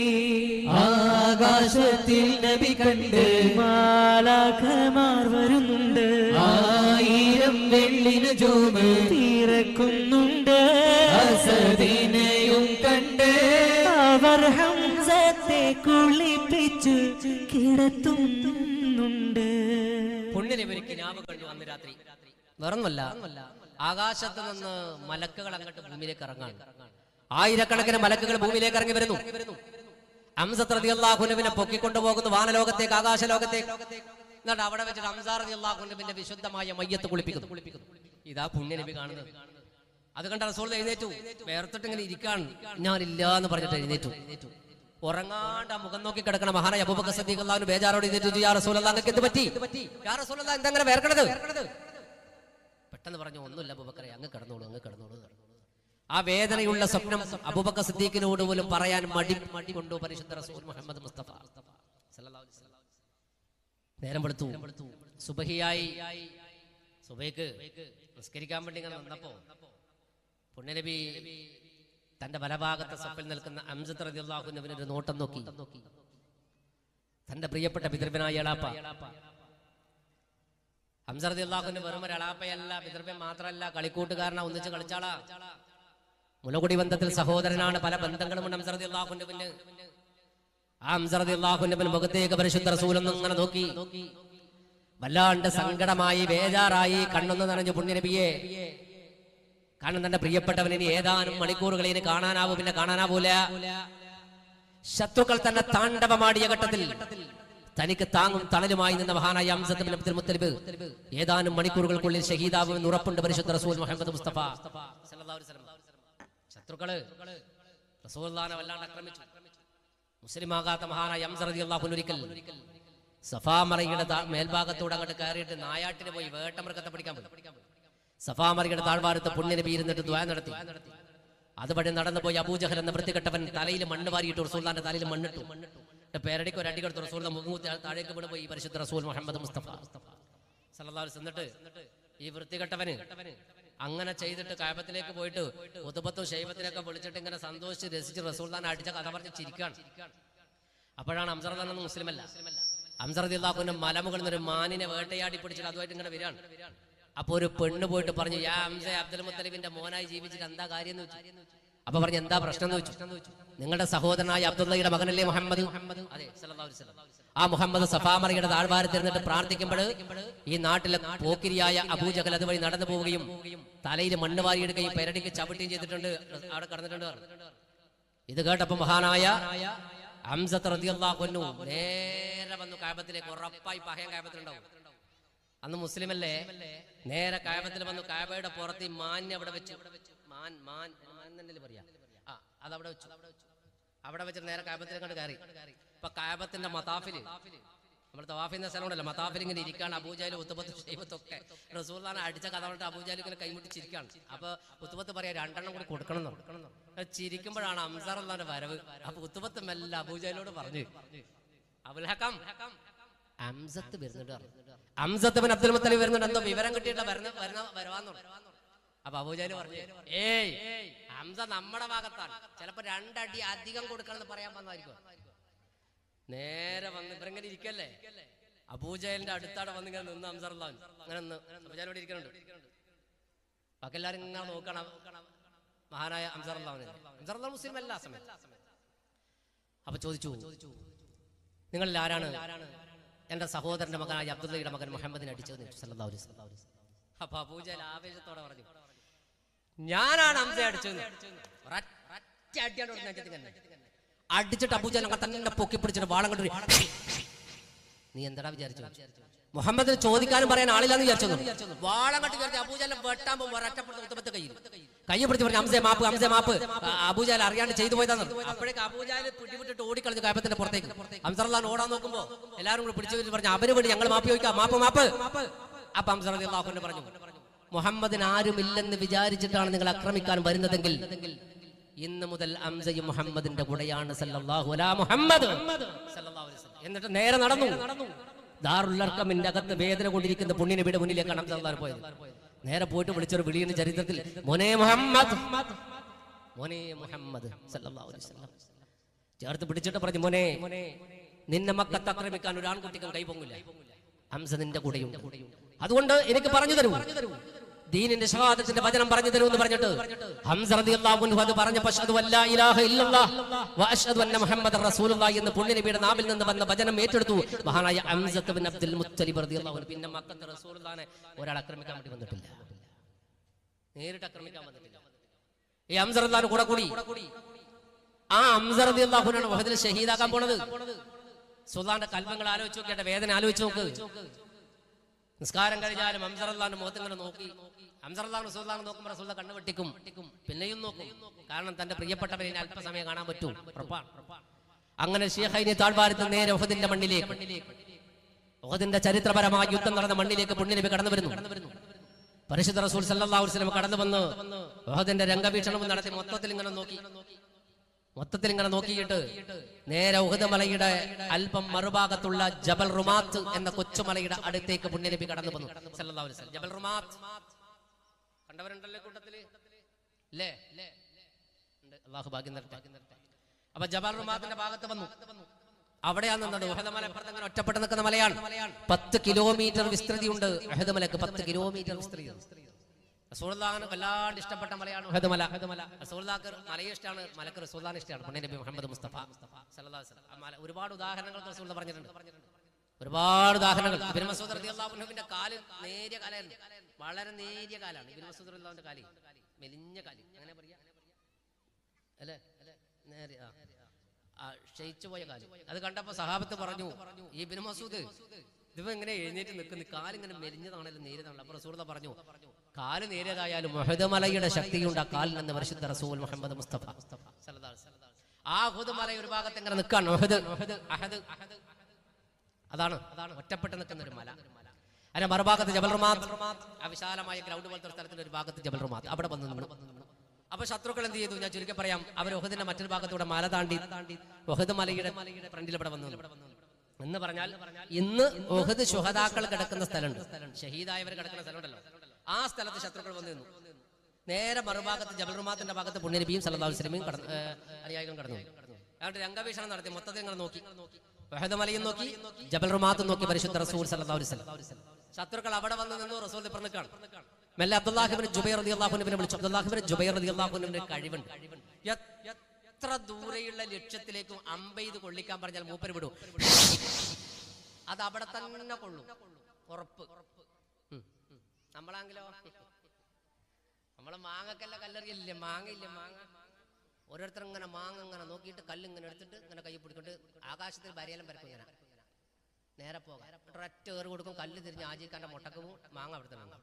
ആകാശത്തിൽ നബി കണ്ട് മാലാഖമാർ വരുന്നുണ്ട്. ആയിരം വെള്ളിന് ജൂമ് പിറക്കുന്നുണ്ട്. അസദിനെയും കണ്ട് അവർ ഹംസത്തെ കുളിപ്പിച്ചു കിടത്തുന്നുണ്ട്. പുണ്യനബിക്ക് കിനാവ് കണ്ടു അന്ന് രാത്രി. വേറൊന്നുമല്ല, ആകാശത്ത് നിന്ന് മലക്കുകൾ അങ്ങോട്ട് ഭൂമിയിലേക്ക് ഇറങ്ങാൻ. ആയിരക്കണക്കിന് മലക്കുകൾ ഭൂമിയിലേക്ക് ഇറങ്ങി വരുന്നു. ഹംസത്ത് റളിയല്ലാഹു അൻഹുവിനെ പൊക്കിക്കൊണ്ടുപോകുന്നു വാനലോകത്തേക്ക്, ആകാശലോകത്തേക്ക്. എന്നിട്ട് അവിടെ വെച്ചിട്ട് ഹംസ റളിയല്ലാഹു അൻഹുവിന്റെ വിശുദ്ധമായ മയ്യത്ത് കുളിപ്പിക്കുന്നു. ഇതാ പുണ്യനബി കാണുന്നത്. അത് കണ്ട റസൂൽ എഴുന്നേറ്റു. വേർത്തിട്ട് ഇങ്ങനെ ഇരിക്കാൻ ഞാനില്ല എന്ന് പറഞ്ഞിട്ട് എഴുന്നേറ്റു. ഉറങ്ങാണ്ട് ആ മുഖം നോക്കി കിടക്കണ മഹാനായ അബൂബക്കർ സിദ്ദീഖ് റളിയല്ലാഹു അൻഹു ബേജാറോട് എഴുന്നേറ്റു. യാ റസൂലല്ലാഹ്, നിങ്ങൾക്ക് എന്ത് പറ്റി? യാ റസൂലല്ലാഹ്, എന്തെങ്ങനെ വേർക്കണത്? പെട്ടെന്ന് പറഞ്ഞു, ഒന്നുമില്ല അബൂബക്കറെ, അങ്ങ് കിടന്നോളൂ, അങ്ങ് കിടന്നോളൂ. ആ വേദനയുള്ള സ്വപ്നം അബൂബക്കർ സിദ്ദീഖിനോട് പോലും പറയാൻ മടി മടി കൊണ്ടു പരിശുദ്ധ റസൂൽ മുഹമ്മദ് മുസ്തഫ സല്ലല്ലാഹു അലൈഹി വസല്ലം. നേരം വെളുത്തു, സുബഹിയായി. സുബഹിക്ക് നിസ്കരിക്കാൻ വേണ്ടി ഇങ്ങനെ വന്നപ്പോ പുണ്യനബി തന്റെ വലഭാഗത്തെ സഫിൽ നിൽക്കുന്ന ഹംസത്ത് റളിയല്ലാഹു അൻഹുവിനെ ഒരു നോട്ടം നോക്കി. തന്റെ പ്രിയപ്പെട്ട പിതൃവ്യനായ എളാപ്പ ഹംസ റളിയല്ലാഹു അൻഹു വെറും ഒരു എളാപ്പയല്ല, പിതൃവ്യൻ മാത്രമല്ല, കളിക്കൂട്ടുകാരനാ, ഒന്നിച്ച് കളിച്ചാളാ. മുലകുടി ബന്ധത്തിൽ സഹോദരനാണ്. പല ബന്ധങ്ങളുമുണ്ട് ഹംസ റളിയല്ലാഹു അൻഹുവിന്. ആ ഹംസ റളിയല്ലാഹു അൻഹുവിന്റെ മുഖത്തേക്ക് പരിശുദ്ധ റസൂലൊന്നും ഇങ്ങനെ നോക്കി. വല്ലാണ്ട് സങ്കടമായി, ബേജാറായി, കണ്ണൊന്ന് നനഞ്ഞു പുണ്യനബിയെ. കാരണം തന്റെ പ്രിയപ്പെട്ടവൻ ഇനി ഏതാനും മണിക്കൂറുകൾ ഇനി കാണാനാവൂ, പിന്നെ കാണാനാവൂല. ശത്രുക്കൾ തന്നെ താണ്ഡവമാടിയ ഘട്ടത്തിൽ തനിക്ക് താങ്ങും തണലുമായി നിന്ന മഹാനായ ഹംസത്ത് ബിൻ അബ്ദുൽ മുത്തലിബ് ഏതാനും മണിക്കൂറുകൾക്കുള്ളിൽ ഷഹീദാവുമെന്ന് ഉറപ്പുണ്ട് പരിശുദ്ധ റസൂൽ മുഹമ്മദ് മുസ്തഫ സല്ലല്ലാഹു അലൈഹി വസല്ലം. ശത്രുക്കള് റസൂലുള്ളാഹിനെ വല്ലാണ്ട് ആക്രമിച്ചു. മുസ്ലിമാകാത്ത മഹാനായ ഹംസ റളിയല്ലാഹു അൻഹു ഒരിക്കൽ സഫാ മറയുടെ മേൽഭാഗത്തോട് അങ്ങോട്ട് കയറിയിട്ട് നായാട്ടിന് പോയി വേട്ടമൃഗത്തെ പിടിക്കാൻ പോയി. സഫാ മറയുടെ താഴ്വാരത്ത് പുണ്യനബി ഇരുന്നിട്ട് ദുആ നടത്തി. അതുവഴി നടന്നു പോയി അബൂജഹൽ എന്ന വൃത്തികെട്ടവൻ തലയിൽ മണ്ണ് വാരിയിട്ടു. റസൂലുള്ളാഹിന്റെ തലയിൽ മണ്ണിട്ടു. പേരടിക്ക് ഒരു അടി കൊടുത്തു. റസൂലിന്റെ മുഖം താഴേക്ക് വീണ് പോയി പരിശുദ്ധ റസൂൽ മുഹമ്മദ് മുസ്തഫ സല്ലല്ലാഹു അലൈഹി വസല്ലം. എന്നിട്ട് ഈ വൃത്തികെട്ടവന് അങ്ങനെ ചെയ്തിട്ട് കഅബത്തിലേക്ക് പോയിട്ട് ഉതുബത്തും ശൈബത്തിനൊക്കെ വിളിച്ചിട്ട് ഇങ്ങനെ സന്തോഷിച്ച് രസിച്ച് റസൂലുള്ളാഹിനെ അടിച്ച കഥ പറഞ്ഞ് ചിരിക്കാണ്. അപ്പോഴാണ് ഹംസ റളിയല്ലാഹു അൻഹു മുസ്ലിമല്ല. ഹംസ റളിയല്ലാഹു അൻഹു മലമുകളിൽ നിന്ന് ഒരു മാനിനെ വേട്ടയാടി പിടിച്ചിട്ട് അതുമായിട്ട് ഇങ്ങനെ വരികയാണ്. അപ്പൊ ഒരു പെണ്ണ് പോയിട്ട് പറഞ്ഞു, യാ ഹംസ, അബ്ദുൽ മുത്തലിബിന്റെ മോനായി ജീവിച്ചിട്ട് എന്താ കാര്യം എന്ന് വെച്ചു. അപ്പൊ പറഞ്ഞു, എന്താ പ്രശ്നം എന്ന് വെച്ചു. നിങ്ങളുടെ സഹോദരനായ അബ്ദുള്ളയുടെ മകനല്ലേ മുഹമ്മദ്? അതെ സല്ലല്ലാഹു അലൈഹി വസല്ലം. ആ മുഹമ്മദ് സഫാ മറയുടെ താഴ്വാരത്തിരുന്നിട്ട് പ്രാർത്ഥിക്കുമ്പോൾ ഈ നാട്ടിലെ പോക്കിരിയായ അബൂജഹൽ അതുവഴി നടന്നു പോവുകയും തലയിൽ മണ്ണ് വാരിയെടുക്കുകയും പെരടിക്ക് ചവിട്ടുകയും ചെയ്തിട്ടുണ്ട്, അവിടെ കടന്നിട്ടുണ്ട്. ഇത് കേട്ടപ്പോ മഹാനായ ഹംസത്ത് റളിയല്ലാഹു അൻഹു നേരെ വന്നു കഅബത്തിലേക്ക്. ഉറപ്പായി പഹയൻ കഅബത്തിലുണ്ടാവും. അന്ന് മുസ്ലിമല്ലേ. നേരെ കഅബത്തിൽ വന്നു. കഅബയുടെ പുറത്ത് ഈ മാനിനെ അവിടെ വെച്ചു. മാൻ മാൻ മാൻ എന്നല്ലേ പറയാ. ആ അതവിടെ വെച്ചു. അവിടെ വെച്ചിട്ട് നേരെ കഅബത്തിലേക്ക് കണ്ട് കയറി. ഇപ്പൊ കഅബത്തിന്റെ മതാഫില്, നമ്മൾ തവാഫിന്റെ സ്ഥലം ഉണ്ടല്ലോ, മതാഫിൽ ഇങ്ങനെ ഇരിക്കാണ്. അബൂജഹൽ ഉത്തുബത്ത് ശൈബത്തൊക്കെ റസൂലുള്ളാഹിനെ അടിച്ച കഥ പറഞ്ഞിട്ട് അബൂജഹൽ ഇങ്ങനെ കൈമുട്ടിച്ചിരിക്കാണ്. അപ്പൊ ഉത്തുബത്ത് പറയാ, രണ്ടെണ്ണം കൂടി കൊടുക്കണം എന്ന്. ചിരിക്കുമ്പോഴാണ് ഹംസ റളിയല്ലാഹുവിന്റെ വരവ്. അപ്പൊ ഉത്തുബത്ത് മെല്ലെ അബൂജഹലിനോട് പറഞ്ഞു, അബുൽ ഹകം, ഹംസത്ത് വരുന്നുണ്ട്. ഹംസത്ത് ബിൻ അബ്ദുൽ മുത്തലിബ് വരുന്നുണ്ട്. എന്തോ വിവരം കിട്ടിയിട്ട് വരുന്ന വരുന്ന വരവാന്ന്. അപ്പൊ അബൂജഹൽ പറഞ്ഞു, ഏയ് ഹംസ നമ്മുടെ ഭാഗത്താണ്, ചിലപ്പോ രണ്ടടി അധികം കൊടുക്കണം എന്ന് പറയാൻ വന്നായിരിക്കും. നേരെ വന്ന് ഇവരെങ്ങനെ ഇരിക്കല്ലേ, അബൂജഹലിന്റെ അടുത്താണ് വന്ന് ഇങ്ങനെ നിന്ന് ഹംസ റളിയല്ലാഹു അൻഹു അങ്ങനെ നിന്ന് അബൂജഹലോട് ഇരിക്കുന്നുണ്ട്. ബാക്കി എല്ലാവരും ഇങ്ങനെ നോക്കണം മഹാനായ ഹംസ റളിയല്ലാഹു അൻഹു. ഹംസ റളിയല്ലാഹു മുസ്ലിം അല്ല ആ സമയത്ത്. അപ്പൊ ചോദിച്ചു, നിങ്ങളിൽ ആരാണ് എന്റെ സഹോദരന്റെ മകനായ അബ്ദുള്ളയുടെ മകൻ മുഹമ്മദിനെ അടിച്ചത് സല്ലല്ലാഹു അലൈഹി വസല്ലം. അപ്പൊ അബൂജഹൽ ആവേശത്തോടെ പറഞ്ഞു, ഞാനാണ് ഹംസയെ അടിച്ചത്. അടിച്ചിട്ട് അബൂജഹൽ അങ്ങനെ തന്നെ പൊക്കി പിടിച്ചിട്ട് വാളം കണ്ടു. നീ എന്താടാ വിചാരിച്ചു, മുഹമ്മദിന് ചോദിക്കാനും പറയാൻ ആളില്ലാന്ന് വിചാരിച്ചു. വാളം കെട്ടി വിചാരിച്ചു അബൂജഹലിനെ വെട്ടാൻ പോകുമ്പോൾ ഒറ്റപ്പെടുത്ത കയ്യിൽ കൈ പിടിച്ച് പറഞ്ഞു, ഹംസയെ മാപ്പ്, ഹംസയെ മാപ്പ്. അബൂജഹൽ അറിയാണ്ട് ചെയ്തു പോയതാണ്. അപ്പോഴേക്ക് അബൂജഹൽ പിടിവിട്ടിട്ട് ഓടിക്കളഞ്ഞു കഅബത്തിന്റെ പുറത്തേക്ക്. ഹംസ റളിയല്ലാഹു ഓടാൻ നോക്കുമ്പോ എല്ലാവരും കൂടെ പിടിച്ചു പറഞ്ഞു, അവന് വേണ്ടി ഞങ്ങൾ മാപ്പ് ചോദിക്കാം, മാപ്പ് മാപ്പ്. അപ്പൊ ഹംസ റളിയല്ലാഹു അൻഹു പറഞ്ഞു, മുഹമ്മദിന് ആരുമില്ലെന്ന് വിചാരിച്ചിട്ടാണ് നിങ്ങൾ ആക്രമിക്കാൻ വരുന്നതെങ്കിൽ ഇന്ന് മുതൽ ഹംസയും മുഹമ്മദിന്റെ കൂടെയാണ് സല്ലല്ലാഹു അലാ മുഹമ്മദ് സല്ലല്ലാഹു അലൈഹി വസല്ലം. എന്നിട്ട് നേരെ നടന്നു. ദാറുൽ അർഖമിന്റെ അകത്ത് വേദന കൊണ്ടിരിക്കുന്ന പുണ്യനബിയുടെ മുന്നിലേക്കാണ് ഹംസ റളിയല്ലാഹു പോയത്. നേരെ പോയിട്ട് വിളിച്ചൊരു വിളിയുന്ന ചരിത്രത്തിൽ, മോനെ മുഹമ്മദ്, മോനെ മുഹമ്മദ് സല്ലല്ലാഹു അലൈഹി വസല്ലം ചേർത്ത് പിടിച്ചിട്ട് പറഞ്ഞു, മോനെ നിന്നെ മക്കത്ത് ആക്രമിക്കാൻ ഒരു ആൺകുട്ടിക്കും കൈപൊങ്ങില്ല, ഹംസ നിന്റെ കൂടെയുണ്ട്, അതുകൊണ്ട് എനിക്ക് പറഞ്ഞു തരൂ, ദീനിന്റെ ഷഹാദത്തിന്റെ വചനം പറഞ്ഞു തരൂ എന്ന് പറഞ്ഞിട്ട് ഹംസ റളിയല്ലാഹു അൻഹു അത് പറഞ്ഞപ്പോൾ അശ്ഹദു അല്ലാ ഇലാഹ ഇല്ലല്ലാഹ് വ അശ്ഹദു അന്ന മുഹമ്മദർ റസൂലുള്ളാഹി എന്ന് പുണ്യനബിയുടെ നാവിൽ നിന്ന് വന്ന വചനം ഏറ്റെടുത്തു മഹാനായ ഹംസ ഇബ്നു അബ്ദുൽ മുത്തലിബ് റളിയല്ലാഹു അൻഹു. പിന്നെ മക്കത്തെ റസൂലുള്ളാഹിനെ ഒരാൾ ആക്രമിക്കാൻ വേണ്ടി വന്നിട്ടില്ല, നേരിട്ട് ആക്രമിക്കാൻ വന്നിട്ടില്ല. ഈ ഹംസ റളിയല്ലാഹു അൻഹു കൂടെ കൂടി. ആ ഹംസ റളിയല്ലാഹു അൻഹു ആണ് ഉഹദിൽ ഷഹീദാകാൻ പോണത്. സുൽത്താന്റെ കൽബങ്ങൾ ആലോചിച്ച് നോക്കിയിട്ട് വേദന ആലോചിച്ച് നോക്ക്. നിസ്കാരം കഴിഞ്ഞാലും ഹംസ റളിയല്ലാഹു അൻഹു മുഖത്ത് ഇങ്ങനെ നോക്കി. ഹംസ റളിയല്ലാഹു അൻഹു റസൂലുള്ളാഹിനെ നോക്കുമ്പോൾ റസൂലുള്ളാഹി കണ്ണ് വെട്ടിക്കും, പിന്നെയും നോക്കും. കാരണം തന്റെ പ്രിയപ്പെട്ടവരെ അല്പസമയം കാണാൻ പറ്റും. അങ്ങനെ ശൈഖൈനി താഴ്വാരത്ത് നേരെ ഉഹദിന്റെ മണ്ണിലേക്ക്, ഉഹദിന്റെ ചരിത്രപരമായ യുദ്ധം നടന്ന മണ്ണിലേക്ക് പുണ്യനബി കടന്നു വരുന്നു. പരിശുദ്ധ റസൂൽ സല്ലല്ലാഹു അലൈഹി വസല്ലം കടന്നു വന്ന് ഉഹദിന്റെ രംഗവീക്ഷണവും നടത്തി മൊത്തത്തിൽ ഇങ്ങനെ നോക്കി. മൊത്തത്തിൽ ഇങ്ങനെ നോക്കിയിട്ട് നേരെ ഉഹദ് മലയുടെ അല്പം മറുഭാഗത്തുള്ള ജബൽ റുമാത്ത് എന്ന കൊച്ചുമലയുടെ അടുത്തേക്ക് പുണ്യനബി കടന്നു വന്നു സല്ലല്ലാഹു അലൈഹി വസല്ലം. ജബൽ റുമാത്ത് കണ്ടവരുണ്ടല്ലേ കൂട്ടത്തില്? അല്ലേ? അല്ലാഹു ഭാഗ്യം തരട്ടെ. അപ്പൊ ജബൽ റുമാത്തിന്റെ ഭാഗത്ത് വന്നു. അവിടെയാണ് നിന്നത്. ഉഹദ് മല അപ്പുറത്ത് അങ്ങനെ ഒറ്റപ്പെട്ട് നിൽക്കുന്ന മലയാണ്. പത്ത് കിലോമീറ്റർ വിസ്തൃതിയുണ്ട് ഉഹദ് മലക്ക്. പത്ത് കിലോമീറ്റർ വിസ്തൃതി. റസൂലുള്ളാഹിന് വല്ലാണ്ട് ഇഷ്ടപ്പെട്ട മലയാണ് ഉഹദ് മല. റസൂലുള്ളാഹിക്ക് മലയെ ഇഷ്ടമാണ്, മലക്ക് റസൂലുള്ളാഹിനെ ഇഷ്ടമാണ്. പുണ്യനബി മുഹമ്മദ് മുസ്തഫ സല്ലല്ലാഹു അലൈഹി വസല്ലം ഒരുപാട് ഉദാഹരണങ്ങൾ റസൂലുള്ളാഹി പറഞ്ഞിട്ടുണ്ട്. ഒരുപാട് ഉദാഹരണങ്ങൾ. ഇബ്നു മസ്ഊദ് റളിയല്ലാഹു അൻഹുവിന്റെ കാല് നേരിയ കാലാണ്, വളരെ നേരിയ കാലാണ്. ഇബ്നു മസ്ഊദ് റളിയല്ലാഹുവിന്റെ കാല് മെലിഞ്ഞ കാല്, അങ്ങനെ പറയാ അല്ലേ? നേരിയ ക്ഷയിച്ചു പോയ കാല്. അത് കണ്ടപ്പോ സഹാബത്ത് പറഞ്ഞു, ഈ ഇബ്നു മസ്ഊദ് ഇതിപ്പോ ഇങ്ങനെ എഴുന്നേറ്റ് നിൽക്കുന്ന കാലിങ്ങനെ മെലിഞ്ഞതാണല്ലോ, നേരിയതാണല്ലോ. അപ്പൊ റസൂലുള്ളാഹി പറഞ്ഞു, കാല് നേരിയതായാലും ഉഹദ് മലയുടെ ശക്തിയുണ്ട് ആ കാലിൽ നിന്ന്. പരിശുദ്ധ റസൂൽ മുഹമ്മദ് മുസ്തഫ സല്ലല്ലാഹു അലൈഹി വസല്ലം ആ ഉഹദ് മല ഒരു ഭാഗത്ത് ഇങ്ങനെ നിൽക്കാണ്. ഉഹദ് അഹദ് അതാണ് അതാണ് ഒറ്റപ്പെട്ട് നിൽക്കുന്ന ഒരു മല. അതിന്റെ മറുഭാഗത്ത് ജബൽ റുമാത്ത്, ആ വിശാലമായ ഗ്രൗണ്ട് പോലത്തെ സ്ഥലത്തിന്റെ ഒരു ഭാഗത്ത് ജബൽ റുമാത്ത്. അവിടെ വന്ന് നിന്നു. അപ്പൊ ശത്രുക്കൾ എന്ത് ചെയ്തു? ഞാൻ ചുരുക്കി പറയാം. അവർ ഉഹദിന്റെ മറ്റൊരു ഭാഗത്തൂടെ മല താണ്ടി ഉഹദ് മലയുടെ ഫ്രണ്ടിൽ ഇവിടെ വന്നു. എന്ന് പറഞ്ഞാൽ ഇന്ന് ഉഹദ് ശുഹദാക്കൾ കിടക്കുന്ന സ്ഥലമുണ്ട്, ഷഹീദായവർ കിടക്കുന്ന സ്ഥലമുണ്ടല്ലോ, ആ സ്ഥലത്ത് ശത്രുക്കൾ വന്നു നിന്നു. നേരെ മറുഭാഗത്ത് ജബൽ റുമാത്തിന്റെ ഭാഗത്ത് പുണ്യനബിയും സല്ലല്ലാഹു അലൈഹി വസല്ലമയും അനുയായികളും കടന്നു. അതുകൊണ്ട് രംഗവീക്ഷണം നടത്തി. മൊത്തത്തിൽ ഇങ്ങനെ നോക്കി, ഉഹദ് മലയും നോക്കി, ജബൽ റുമാത്തും നോക്കി. പരിശുദ്ധ റസൂൽ സല്ലല്ലാഹു അലൈഹി വസല്ലം ശത്രുക്കൾ അവിടെ വന്ന് നിന്നു. റസൂൽ ഇപ്പുറത്തേക്കാണ്. മെല്ലെ അബ്ദുല്ലാഹി ഇബ്നു ജുബൈർ റളിയല്ലാഹു അൻഹുവിനെ വിളിച്ചു. അബ്ദുല്ലാഹി ഇബ്നു ജുബൈർ റളിയല്ലാഹു അൻഹുവിന്റെ കഴിവുണ്ട്. എത്ര ദൂരെയുള്ള ലക്ഷ്യത്തിലേക്കും അമ്പെയ്ത് കൊള്ളിക്കാൻ പറഞ്ഞാൽ മൂപ്പര് വിടും. അത് അവിടെ തന്നെ കൊള്ളും, ഉറപ്പ്. നമ്മളാണെങ്കിലോ, നമ്മളെ മാങ്ങക്കല്ല കല്ലെറിയില്ലേ, മാങ്ങയില്ല മാങ്ങ. ഓരോരുത്തർ ഇങ്ങനെ മാങ്ങ ഇങ്ങനെ നോക്കിയിട്ട് കല്ലിങ്ങനെ എടുത്തിട്ട് ഇങ്ങനെ കൈ പിടിക്കൊണ്ട് ആകാശത്തിൽ വരയെല്ലാം പരക്കും. ഇങ്ങനെ നേരെ പോകാം, ഒറ്റ ഏറ് കൊടുക്കും, കല്ല് തിരിഞ്ഞ് ആജിക്കാന്റെ മുട്ടക്കും മാങ്ങ അവിടെ തന്നെ.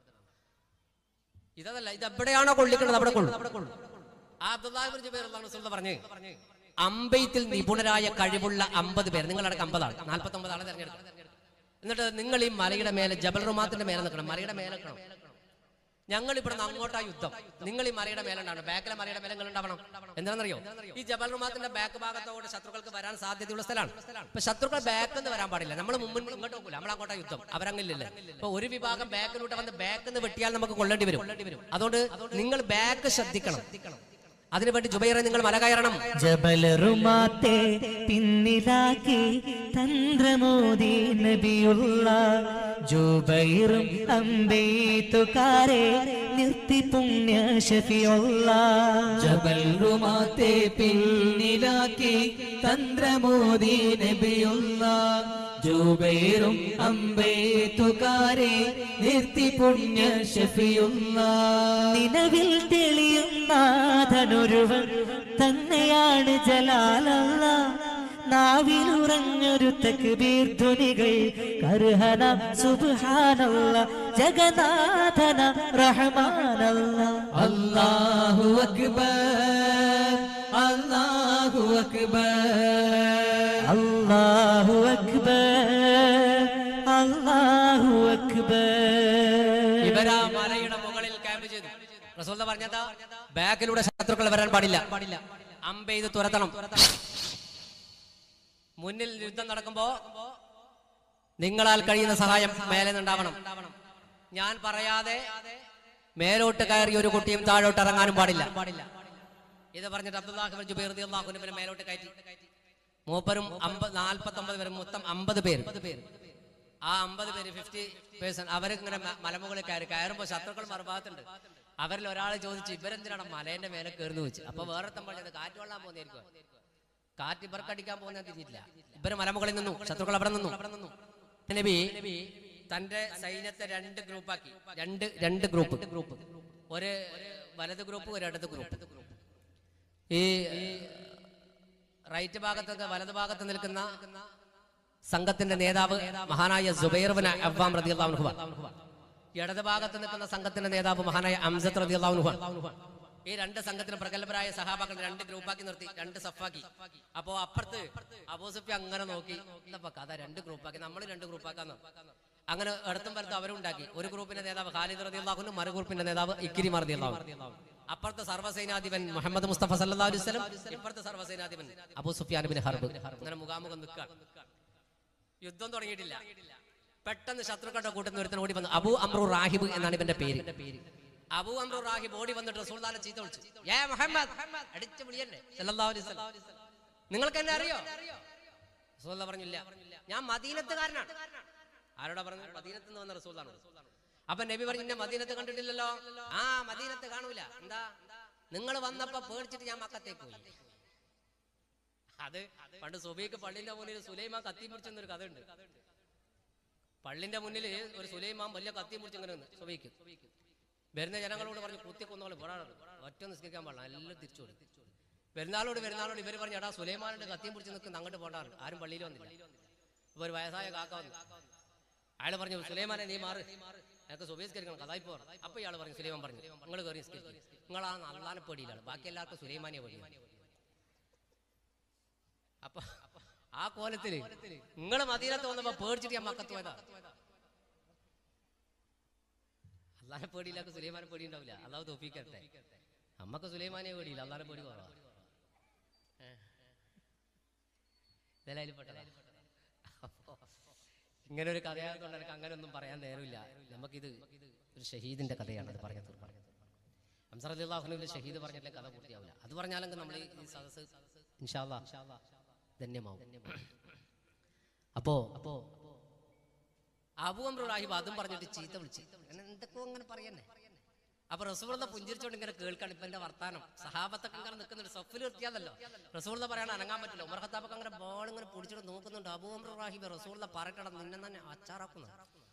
ഇതല്ല, ഇത് എവിടെയാണോ കൊള്ളിക്കുന്നത് അവിടെ കൊള്ളും. ആ അബ്ദുല്ലാഹി ഇബ്നു ജുബൈർ റളിയല്ലാഹു അൻഹു പറഞ്ഞു, അമ്പെയ്ത്തിൽ നിപുണരായ കഴിവുള്ള അമ്പത് പേർ, നിങ്ങളടക്കം അമ്പതാണ്, നാൽപ്പത്തി ഒമ്പത് ആളെ തിരഞ്ഞെടുക്കണം. എന്നിട്ട് നിങ്ങൾ ഈ മലയുടെ മേലെ ജബൽ റുമാത്തിന്റെ മേലെ നിൽക്കണം, മലയുടെ മേലെ നിൽക്കണം. ഞങ്ങൾ ഇവിടുന്ന് അങ്ങോട്ടാ യുദ്ധം, നിങ്ങൾ ഈ മലയുടെ മേലുണ്ടാവണം, ബാക്കിലെ മലയുടെ മേലെ നിങ്ങൾ ഉണ്ടാവണം. എന്താണെന്നറിയോ, ഈ ജബൽ റുമാത്തിന്റെ ബാക്ക് ഭാഗത്തോട് ശത്രുക്കൾക്ക് വരാൻ സാധ്യതയുള്ള സ്ഥലമാണ്. ഇപ്പൊ ശത്രുക്കൾ ബാക്കിൽ നിന്ന് വരാൻ പാടില്ല, നമ്മൾ മുമ്പിൽ ഇങ്ങോട്ട് നോക്കൂല, നമ്മൾ അങ്ങോട്ടാ യുദ്ധം, അവരങ്ങില്ലല്ലേ. ഇപ്പൊ ഒരു വിഭാഗം ബാക്കിലോട്ട് വന്ന് ബാക്കിൽ നിന്ന് വെട്ടിയാൽ നമുക്ക് കൊള്ളേണ്ടി വരും. അതുകൊണ്ട് നിങ്ങൾ ബാക്ക് ശ്രദ്ധിക്കണം. അതിനുവേണ്ടി ജുബൈറെ നിങ്ങൾ മല കയറണം. ജബൽ റുമാത്തെ പിന്നിലാക്കി തന്ത്രമോദി നബിയുള്ള ജുബൈറും അമ്പെയ്ത്തുകാരെ നിർത്തി പുണ്യ ഷഫിയുള്ള. ജബൽ റുമാത്തെ പിന്നിലാക്കി തന്ത്രമോദി നബിയുള്ള ജുബൈറും അമ്പെയ്ത്തുകാരെ നിർത്തി പുണ്യ ഷഫിയുള്ള. നിലവിൽ തെളിയും നാഥനൊരുവൻ തന്നെയാണ് ജലാലല്ല. നാവിലുറങ്ങൊരു തക്ബീർ ധ്വനികൾ കർഹന സുബ്ഹാനല്ല. ജഗന്നാഥന റഹ്മാനല്ല. അല്ലാഹു അക്ബർ അല്ലാഹു അക്ബർ അല്ലാഹു അക്ബർ അല്ലാഹു അക്ബർ. ഇവരാ മലയുടെ മുകളിൽ ക്യാമ്പ് ചെയ്തു. റസൂൽ പറഞ്ഞതാ, ബാക്കിലൂടെ ശത്രുക്കൾ വരാൻ പാടില്ല, അമ്പെയ്ത് തുരത്തണം. മുന്നിൽ യുദ്ധം നടക്കുമ്പോ നിങ്ങളാൽ കഴിയുന്ന സഹായം മേലെ നിന്നുണ്ടാവണം. ഞാൻ പറയാതെ മേലോട്ട് കയറി ഒരു കുട്ടിയും താഴോട്ട് ഇറങ്ങാനും പാടില്ല. ഇത് പറഞ്ഞിട്ട് അബ്ദുല്ലാഹ് ജുബൈർ റളിയല്ലാഹു അൻഹു മേലോട്ട് കയറ്റി. മൂപ്പരും നാൽപ്പത്തി ഒമ്പത് പേരും, മൊത്തം അമ്പത് പേര്. ആ അമ്പത് പേര് ഫിഫ്റ്റി പേഴ്സൺ അവരിങ്ങനെ മലമുകളിൽ കയറി. കയറുമ്പോ ശത്രുക്കൾ മറുഭാഗത്തുണ്ട്. അവരിൽ ഒരാൾ ചോദിച്ചു, ഇവരെന്തിനാണ് മലേന്റെ മേലെ കയറുന്നു വെച്ച്. അപ്പൊ വേറെ പറഞ്ഞത് കാറ്റ് കൊള്ളാൻ പോകുന്നതായിരിക്കും, കാറ്റ് ഇവർക്കടിക്കാൻ പോകുന്ന തിരിഞ്ഞിട്ടില്ല. ഇവര് മലമുകളിൽ നിന്നു, ശത്രുക്കൾ അവിടെ നിന്നു. നബി തന്റെ സൈന്യത്തെ രണ്ട് ഗ്രൂപ്പാക്കി. രണ്ട് രണ്ട് ഗ്രൂപ്പ് ഗ്രൂപ്പ് ഒരു വലത് ഗ്രൂപ്പ്, ഒരു ഇടത് ഗ്രൂപ്പ്. ഈ റൈറ്റ് ഭാഗത്തൊക്കെ വലത് ഭാഗത്ത് നിൽക്കുന്ന സംഘത്തിന്റെ നേതാവ് മഹാനായ സുബൈർ ഇബ്നു അവ്വാം റളിയല്ലാഹു അൻഹു. ഇടത് ഭാഗത്ത് നിൽക്കുന്ന സംഘത്തിന്റെ നേതാവ് മഹാനായ ഹംസത്ത് റളിയല്ലാഹു അൻഹു. ഈ രണ്ട് സംഘത്തിന് പ്രഗത്ഭരായ സഹാബാക്കൾ രണ്ട് ഗ്രൂപ്പാക്കി നിർത്തി, രണ്ട് സഫാക്കി. അപ്പോ അപ്പുറത്ത് അബൂ സുഫിയാൻ അങ്ങനെ നോക്കി, എന്താ കഥ, രണ്ട് ഗ്രൂപ്പാക്കി, നമ്മൾ രണ്ട് ഗ്രൂപ്പാക്കാന്ന്. അങ്ങനെ അടുത്തും വലത്തും അവരും ഉണ്ടാക്കി. ഒരു ഗ്രൂപ്പിന്റെ നേതാവ് ഖാലിദ് റളിയല്ലാഹു അൻഹു, മറു ഗ്രൂപ്പിന്റെ നേതാവ് ഇക്രിമ റളിയല്ലാഹു അൻഹു. അപ്പുറത്തെ സർവ്വസൈനാധിപൻ മുഹമ്മദ് മുസ്തഫ സല്ലല്ലാഹു അലൈഹി വസല്ലം, ഇപ്പുറത്തെ സർവ്വസൈനാധിപൻ അബൂ സുഫിയാൻ ഇബ്നു ഹർബ്. അങ്ങനെ മുഖാമുഖം നിൽക്കുകയാണ്. യുദ്ധം തുടങ്ങിയിട്ടില്ല. പെട്ടെന്ന് ശത്രുക്കളുടെ കൂട്ടത്തിൽ ഒരുത്തൻ ഓടി വന്നു. അബൂ അംറു റാഹിബ് എന്നാണ് ഇവന്റെ പേര്. അബൂ അംറു റാഹിബ് ഓടി വന്നിട്ട് റസൂലുള്ളാഹിനെ ചീത്ത വിളിച്ചു. യാ മുഹമ്മദ്, അടിച്ചു വിളിയല്ലേ സല്ലല്ലാഹു അലൈഹി വസല്ലം, നിങ്ങൾക്ക് എന്നെ അറിയോ? റസൂലുള്ളാഹി പറഞ്ഞില്ല, ഞാൻ മദീനത്തുകാരനാണ്. ആരോടാ പറഞ്ഞത്? മദീനത്ത് നിന്ന് വന്ന റസൂലാണ്. അപ്പൊ നബി പറഞ്ഞു, എന്നെ മദീനത്ത് കണ്ടിട്ടില്ലല്ലോ. ആ മദീനത്ത് കാണൂല. എന്താ? നിങ്ങൾ വന്നപ്പോ പേടിച്ചിട്ട് ഞാൻ മക്കത്തേക്ക് പോയി. അത് പണ്ട് സുബൈക്ക് പള്ളിന്റെ മുന്നിൽ സുലൈമാൻ കത്തി പിടിച്ചെന്നൊരു കഥ ഉണ്ട്. പള്ളിന്റെ മുന്നിൽ ഒരു സുലൈമാൻ വലിയ കത്തി പിടിച്ചിങ്ങനെ സുബൈക്ക് വരുന്ന ജനങ്ങളോട് പറഞ്ഞു, കുത്തി കൊന്നോളൂ, പോടാണ്, ഒറ്റ നിസ്കരിക്കാൻ പാടില്ല, എല്ലാം തിരിച്ചു കൊടുക്കും. പെരുന്നാളോട് പെരുന്നാളോട് ഇവർ പറഞ്ഞു, എടാ സുലൈമാനുണ്ട് കത്തിയും പിടിച്ച് നിൽക്കുന്ന, അങ്ങോട്ട് പോണ്ടാറ്. ആരും പള്ളിയിൽ വന്നില്ല. ഇപ്പൊ ഒരു വയസ്സായ കാക്ക വന്നു. അയാൾ പറഞ്ഞു, സുലൈമാനെ നീ മാറ്, എനിക്ക് സുബൈസ്കരിക്കണം, കഥായി പോകണം. അപ്പൊ ഇയാൾ പറഞ്ഞു, സുലൈമാൻ പറഞ്ഞു, നിങ്ങൾ കയറി നിസ്കരിക്കും, നിങ്ങളാ അള്ളാനെ പേടിയിലാണ്, ബാക്കി എല്ലാവർക്കും സുലൈമാനെ പേടിയാണ്. അപ്പൊ ആ കോലത്തില് നിങ്ങൾ മദീനത്ത് വന്നപ്പോ പേടിച്ചിട്ട് ഞാൻ മക്കത്ത് പോയതാ. അള്ളാനെ പേടിയില്ലാത്ത സുലൈമാനെ പേടി ഉണ്ടാവില്ല. അള്ളാഹു തോപ്പിക്കട്ടെ. നമ്മക്ക് സുലൈമാനെ പേടിയില്ല, അള്ളാനെ പേടി കുറവാ. ഇങ്ങനെ ഒരു കഥയായതുകൊണ്ട് എനിക്ക് അങ്ങനെ ഒന്നും പറയാൻ നേരമില്ല. നമുക്കിത് ഒരു ഷഹീദിന്റെ കഥയാണ്. അത് പറഞ്ഞത് ഹംസ റളിയല്ലാഹു അൻഹുവിന്റെ ഷഹീദ് പറഞ്ഞിട്ടില്ല കഥ പൂർത്തിയാവില്ല. അത് പറഞ്ഞാലെങ്കിൽ നമ്മൾ ഈ സദസ്സ് ഇൻഷാ അല്ലാഹ് ധന്യമാവും. അപ്പോ അപ്പോ അബൂ അംറു റാഹിബ് അതും പറഞ്ഞിട്ട് ചീത്ത വിളിച്ചു. എന്തൊക്കെയോ അങ്ങനെ പറയന്നെ. അപ്പൊ റസൂലുള്ളാഹി പുഞ്ചിരിച്ചോണ്ട് ഇങ്ങനെ കേൾക്കാണ് ഇപ്പൊ എന്റെ വർത്താനം. സഹാബത്തൊക്കെ ഇങ്ങനെ നിൽക്കുന്നുണ്ട്, സഫിൽ നിർത്തിയാലല്ലോ. റസൂലുള്ളാഹി പറയാൻ അനങ്ങാൻ പറ്റില്ല. ഉമർ ഖത്താബൊക്കെ അങ്ങനെ ബോൾ ഇങ്ങനെ പിടിച്ചിട്ട് നോക്കുന്നുണ്ട്. അബൂ അംറു റാഹിബ് റസൂലുള്ളാഹി പറയണം, നിന്നെ തന്നെ അച്ചാറാക്കുന്നു.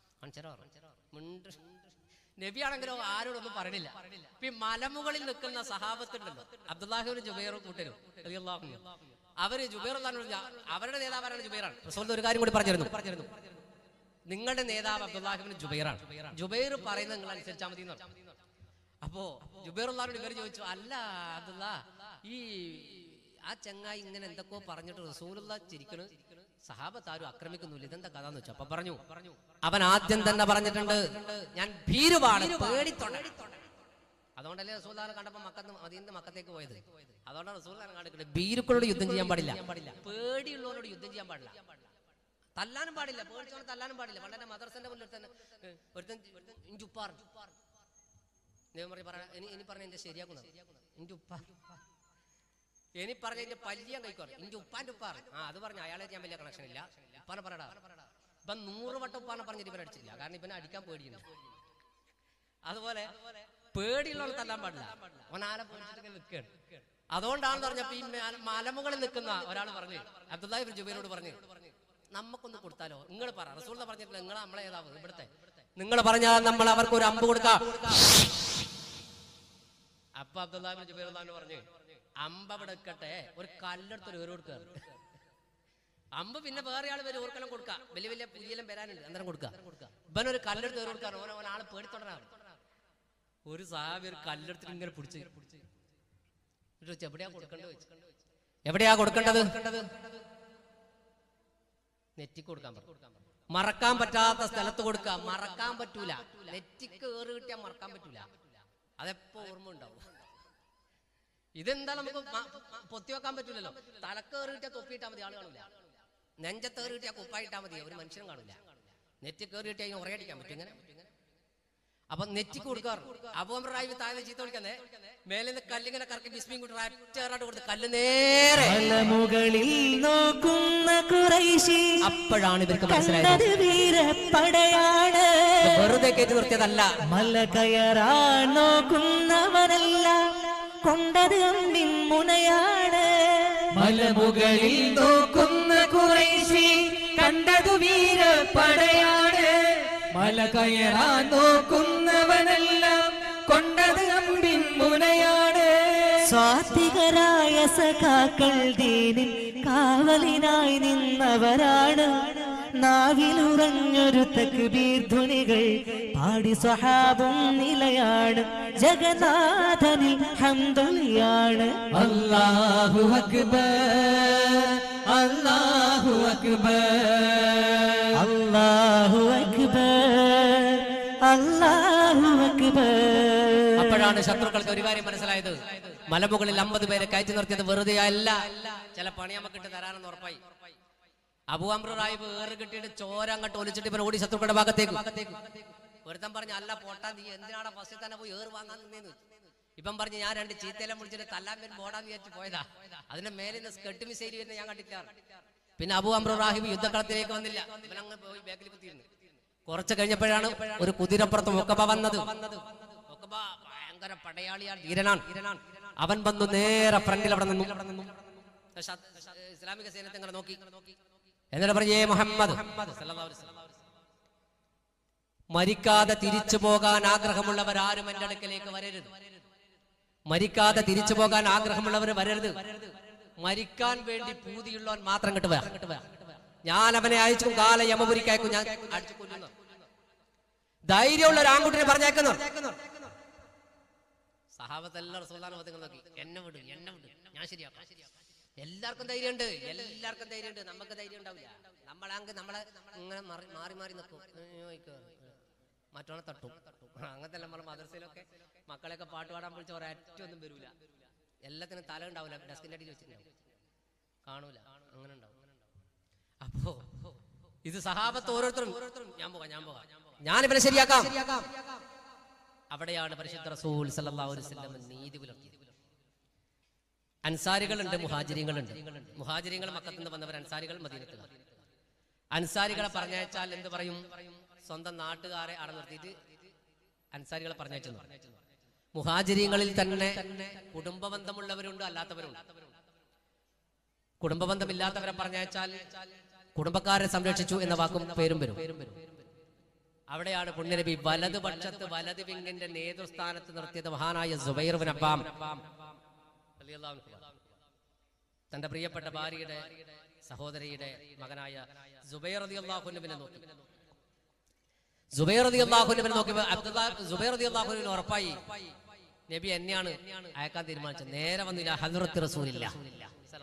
നബിയാണെങ്കിലോ ആരോടൊന്നും പറയണില്ല. ഇപ്പൊ ഈ മലമുകളിൽ നിൽക്കുന്ന സഹാബത്തുണ്ടല്ലോ, അബ്ദുല്ലാഹി ഇബ്നു ജുബൈർ കൂട്ടരും റളിയല്ലാഹു അൻഹു, അവര് ജുബൈർ അവരുടെ നേതാവാണ് ജുബൈറാണ്. റസൂലുള്ളാഹി ഒരു കാര്യം കൂടി പറഞ്ഞിരുന്നു പറഞ്ഞിരുന്നു നിങ്ങളുടെ നേതാവ് അബ്ദുല്ലാഹി ഇബ്നു ജുബൈറാണ്. ജുബൈർ പറയുന്നത് നിങ്ങൾ അനുസരിച്ചാൽ മതി എന്ന് പറഞ്ഞു. അപ്പോ ജുബൈർ അള്ളാഹിനോട് ഇവർ ചോദിച്ചു, അല്ല അബ്ദുല്ലാ, ഈ ആ ചങ്ങായി ഇങ്ങനെ എന്തൊക്കെയോ പറഞ്ഞിട്ട് റസൂലുള്ള ചിരിക്കണ്, സഹാബത്ത് ആരും ആക്രമിക്കുന്നില്ല, ഇതെന്താ കഥ എന്ന് വെച്ചു. അപ്പൊ പറഞ്ഞു, അവൻ ആദ്യം തന്നെ പറഞ്ഞിട്ടുണ്ട് ഞാൻ ഭീരുവാണ്, പേടിത്തൊണ്ട. അതുകൊണ്ടല്ലേ റസൂലുള്ളാഹിനെ കണ്ടപ്പോ മക്കത്ത് മദീനത്തെ മക്കത്തേക്ക് പോയത്. അതുകൊണ്ടാണ് റസൂലുള്ളാഹിനെ കാണിക്കുന്നത് ഭീരുക്കളോട് യുദ്ധം ചെയ്യാൻ പാടില്ല, പേടിയുള്ളവരോട് യുദ്ധം ചെയ്യാൻ പാടില്ല, തല്ലാനും പാടില്ല, പേടിച്ചോണ്ട് തല്ലാനും പാടില്ല. വളരെ മദർസന്റെ മുന്നിൽ തന്നെ ഒരുത്തൻ ഇഞ്ചു ഉപ്പാർ ദൈവം പറഞ്ഞ് പറ ഇനി ഇനി പറഞ്ഞ എന്റെ ശരിയാക്കുന്നത് ഇഞ്ചു ഉപ്പ ഇനി പറഞ്ഞ എന്റെ പല്ലിയാൻ കഴിക്കോ ഇഞ്ചു ഉപ്പാന്റെ ഉപ്പാർ. ആ അത് പറഞ്ഞു, അയാളെ ഞാൻ വലിയ കണക്ഷൻ ഇല്ല, ഉപ്പാനെ പറയടാ. ഇപ്പൊ നൂറ് വട്ടം ഉപ്പാനെ പറഞ്ഞിട്ട് ഇവനെ അടിച്ചില്ല, കാരണം ഇവനെ അടിക്കാൻ പേടിയുണ്ട്. അതുപോലെ പേടിയുള്ളവർ തല്ലാൻ പാടില്ല, ഓനാലെ പേടിച്ചിട്ട് നിൽക്കുകയാണ്. അതുകൊണ്ടാണെന്ന് പറഞ്ഞപ്പോ ഈ മലമുകളിൽ നിൽക്കുന്ന ഒരാൾ പറഞ്ഞു, അബ്ദുല്ലാഹി ഇബ്നു ജുബൈറിനോട് പറഞ്ഞു, നമുക്കൊന്ന് കൊടുത്താലോ, നിങ്ങൾ പറ. റസൂലുള്ളാഹി പറഞ്ഞിട്ടില്ല നിങ്ങൾ നമ്മളെ ഏതാവും ഇവിടുത്തെ, നിങ്ങൾ പറഞ്ഞാൽ നമ്മൾ അവർക്ക് ഒരു അമ്പ് കൊടുക്കാം. അപ്പൊ അബ്ദുല്ലാഹി ഇബ്നു ജുബൈർ റളിയല്ലാഹു അൻഹു പറഞ്ഞു, അമ്പ അവിടെ വെക്കട്ടെ, ഒരു കല്ലെടുത്തൊരു ഏറ് കൊടുക്കുക. അമ്പ് പിന്നെ വേറെ ആൾ വരും ഓർക്കെല്ലാം കൊടുക്കാം, വലിയ വലിയ പുതിയെല്ലാം വരാനുണ്ട്, അന്നേരം കൊടുക്കുക. ഇവനൊരു കല്ലെടുത്ത് ഏറ് കൊടുക്കാൻ ഓരോ ആള് പേടിത്തൊടനാണ്. ഒരു സഹാബി ഒരു കല്ലെടുത്തിട്ട് ഇങ്ങനെ പിടിച്ച് എവിടെയാ കൊടുക്കേണ്ടത്, എവിടെയാ കൊടുക്കേണ്ടത്, നെറ്റിക്ക് കൊടുക്കാൻ പറഞ്ഞു. മറക്കാൻ പറ്റാത്ത സ്ഥലത്ത് കൊടുക്കുക, മറക്കാൻ പറ്റൂല. നെറ്റിക്ക് ഏറ് കിട്ടിയാൽ മറക്കാൻ പറ്റൂല, അതെപ്പോ ഓർമ്മ ഉണ്ടാവും. ഇതെന്താ നമുക്ക് പൊത്തി വെക്കാൻ പറ്റൂലല്ലോ. തലക്കേറ് കിട്ടിയാൽ തൊപ്പിയിട്ടാൽ മതി, ആൾ കാണൂല. നെഞ്ചത്തേറ് കിട്ടിയാൽ കുപ്പായിട്ടാൽ മതി, ഒരു മനുഷ്യനും കാണൂല. നെറ്റിക്കേറ് കിട്ടിയാൽ അതിന് ഉറയടിക്കാൻ പറ്റും. ഇങ്ങനെ അപ്പൊ നെറ്റിക്ക് കൊടുക്കാറ്. അബൂബക്കർ താഴെ ചീത്ത വിളിക്കുന്നേ, മേലെ നിന്ന് കല്ലിങ്ങനെ കറക്കി ബിസ്മിയും കൂട്ടി ഒറ്റയാറായിട്ട് കൊടുത്ത് കല്ല് നേരെ മുകളിൽ നോക്കുന്ന ഖുറൈശി. അപ്പോഴാണ് ഇവർക്ക് മനസ്സിലായത് വീരപ്പടയാണ്, വെറുതെ കയറ്റി നിർത്തിയതല്ല. മല കയറാൻ നോക്കുന്നവനല്ല, കൊണ്ടത് അമ്പിൻ മുനയാണ്. മലമുകളിൽ നോക്കുന്ന ഖുറൈശി കണ്ടതു വീരപ്പടയാണ്, മല കയറാൻ നോക്കുന്നവനെല്ലാം കൊണ്ടത് അമ്പിൻ മുനയാണ്. സ്വാത്വികരായ സഖാക്കൾ ദീനിൻ കാവലിനായി നിന്നവരാണ്, നാവിലുറഞ്ഞൊരു തക്ബീർ ധ്വനികൾ പാടി സ്വഹാബും നിലയാണ്, ജഗന്നാഥനിൽ ഹംദുലിയാണ്. അല്ലാഹു അക്ബർ, അല്ലാഹു അക്ബർ, അല്ലാഹു അക്ബർ, അല്ലാഹു അക്ബർ. അപ്പോഴാണ് ശത്രുക്കൾക്ക് ഒരു കാര്യം മനസ്സിലായത്, മലമുകളിൽ അമ്പത് പേരെ കയറ്റി നിർത്തിയത് വെറുതെ അല്ല, ചില പണി നമുക്ക് ഇട്ട് തരാനെന്ന് ഉറപ്പായി. അബൂ അംർ റായിബ് ഏറ് കിട്ടിയിട്ട് ചോര അങ്ങോട്ട് ഒലിച്ചിട്ട് ഇവൻ ഓടി ശത്രുക്കളുടെ ഭാഗത്തേക്ക്. ഒരുത്തൻ പറഞ്ഞു, അല്ല പോട്ടാ, നീ എന്തിനാണ് ഫസ്റ്റ് തന്നെ പോയി ഏറ് വാങ്ങാൻ നിന്നേന്ന്. ഇപ്പം പറഞ്ഞു, ഞാൻ രണ്ട് ചീത്തയെല്ലാം വിളിച്ചിട്ട് തല്ലാൻ പേര് പോടാന്ന് വിചാരിച്ചു പോയതാ, അതിന്റെ മേലെ നിന്ന് സ്കെട്ട് മിസൈൽ വരുന്ന ഞാൻ കണ്ടിട്ടാണ്. പിന്നെ അബൂ അംർ റാഹിബ് യുദ്ധക്കളത്തിലേക്ക് വന്നില്ല, ഇവനങ്ങ് പോയി ബാക്കിൽ കുത്തിയിരുന്നു. കുറച്ച് കഴിഞ്ഞപ്പോഴാണ് ഒരു കുതിരപ്പുറത്ത് മുക്കബ വന്നത്. മുക്കബ ഭയങ്കര പടയാളിയാണ്, ധീരനാണ്. അവൻ വന്നു നേരെ ഫ്രണ്ടിൽ അവിടെ നിന്നു. ഇസ്ലാമിക സേനത്തെ ഇങ്ങനെ നോക്കി, എന്നിട്ട് പറഞ്ഞേ, മുഹമ്മദ് മരിക്കാതെ തിരിച്ചു പോകാൻ ആഗ്രഹമുള്ളവരാരും എന്റെ അടുക്കലേക്ക് വരരുത്, മരിക്കാതെ തിരിച്ചു പോകാൻ ആഗ്രഹമുള്ളവർ വരരുത്, മരിക്കാൻ വേണ്ടി പൂതിയുള്ളവൻ മാത്രം കിട്ടുക. ഞാൻ അവനെ അയച്ചു, കാല യമപുരിക്കയക്കും, ഞാൻ അടിച്ചു കൊല്ലുന്നു. ധൈര്യമുള്ള ഒരു ആൺകുട്ടിനെ പറഞ്ഞേക്കുന്നു. സഹാബത്തെല്ലാം റസൂലുള്ളാഹിനെ നോക്കി, എന്നെ വിടും, എന്നെ വിടും, ഞാൻ ശരിയാക്കാം. എല്ലാവർക്കും ധൈര്യമുണ്ട്, എല്ലാവർക്കും ധൈര്യമുണ്ട്, നമുക്ക് ധൈര്യം ഉണ്ടാവില്ല. നമ്മളാങ്ക് നമ്മളെ ഇങ്ങനെ മാറി മാറി മാറി നിൽക്കും, മറ്റോണെ തട്ടും. അങ്ങനത്തെ നമ്മളെ മദ്രസയിലൊക്കെ മക്കളെയൊക്കെ പാട്ട് പാടാൻ വിളിച്ച ഒരൊറ്റൊന്നും വരൂല, എല്ലാത്തിനും തല ഉണ്ടാവില്ല, ഡെസ്കിന്റെ അടിയിൽ വെച്ചിട്ടുണ്ടാവും, കാണൂല, അങ്ങനെ ഉണ്ടാവും. അപ്പോ ഇത് സഹാബത്ത് ഓരോരുത്തരും ഞാൻ പോകാം, ഞാൻ പോകാം, ഞാൻ ഇവരെ ശരിയാക്കാം. അവിടെയാണ് പരിശുദ്ധ റസൂൽ സല്ലല്ലാഹു അലൈഹി വസല്ലം നീതി പുലർത്തിയത്. അൻസാരികളുണ്ട്, മുഹാജിരികളുണ്ട്. മുഹാജിരികൾ മക്കത്ത് നിന്ന് വന്നവർ, അൻസാരികൾ മദീനത്ത്. അൻസാരികളെ പറഞ്ഞയച്ചാൽ എന്ത് പറയും? സ്വന്തം നാട്ടുകാരെ അവിടെ നിർത്തിയിട്ട് അൻസാരികളെ പറഞ്ഞയച്ചു. മുഹാജിരികളിൽ തന്നെ കുടുംബബന്ധമുള്ളവരുണ്ട്, അല്ലാത്തവരുണ്ട്. കുടുംബബന്ധമില്ലാത്തവരെ പറഞ്ഞയച്ചാൽ കുടുംബക്കാരെ സംരക്ഷിച്ചു എന്ന വാക്കും പേരും വരും. അവിടെയാണ് പുണ്യനബി വലതുപക്ഷത്ത് വലത് വിങ്ങിന്റെ നേതൃസ്ഥാനത്ത് നിർത്തിയത് മഹാനായ സുബൈർ ഇബ്നു അബ്ബാം റളിയല്ലാഹു അൻഹു. തന്റെ പ്രിയപ്പെട്ട ഭാര്യയുടെ സഹോദരിയുടെ മകനായ സുബൈർ റളിയല്ലാഹു അൻഹുവിനെ നോക്കി. സുബൈർ റളിയല്ലാഹു അൻഹുവിനെ നോക്കിയപ്പോൾ അബ്ദുല്ലാഹ് സുബൈർ റളിയല്ലാഹു അൻഹുവിന് ഉറപ്പായി നബി എന്നെയാണ് അയക്കാൻ തീരുമാനിച്ചത്. നേരെ വന്നില്ല ഹദ്റത്ത് റസൂലില്ലാഹ് സല്ലല്ലാഹു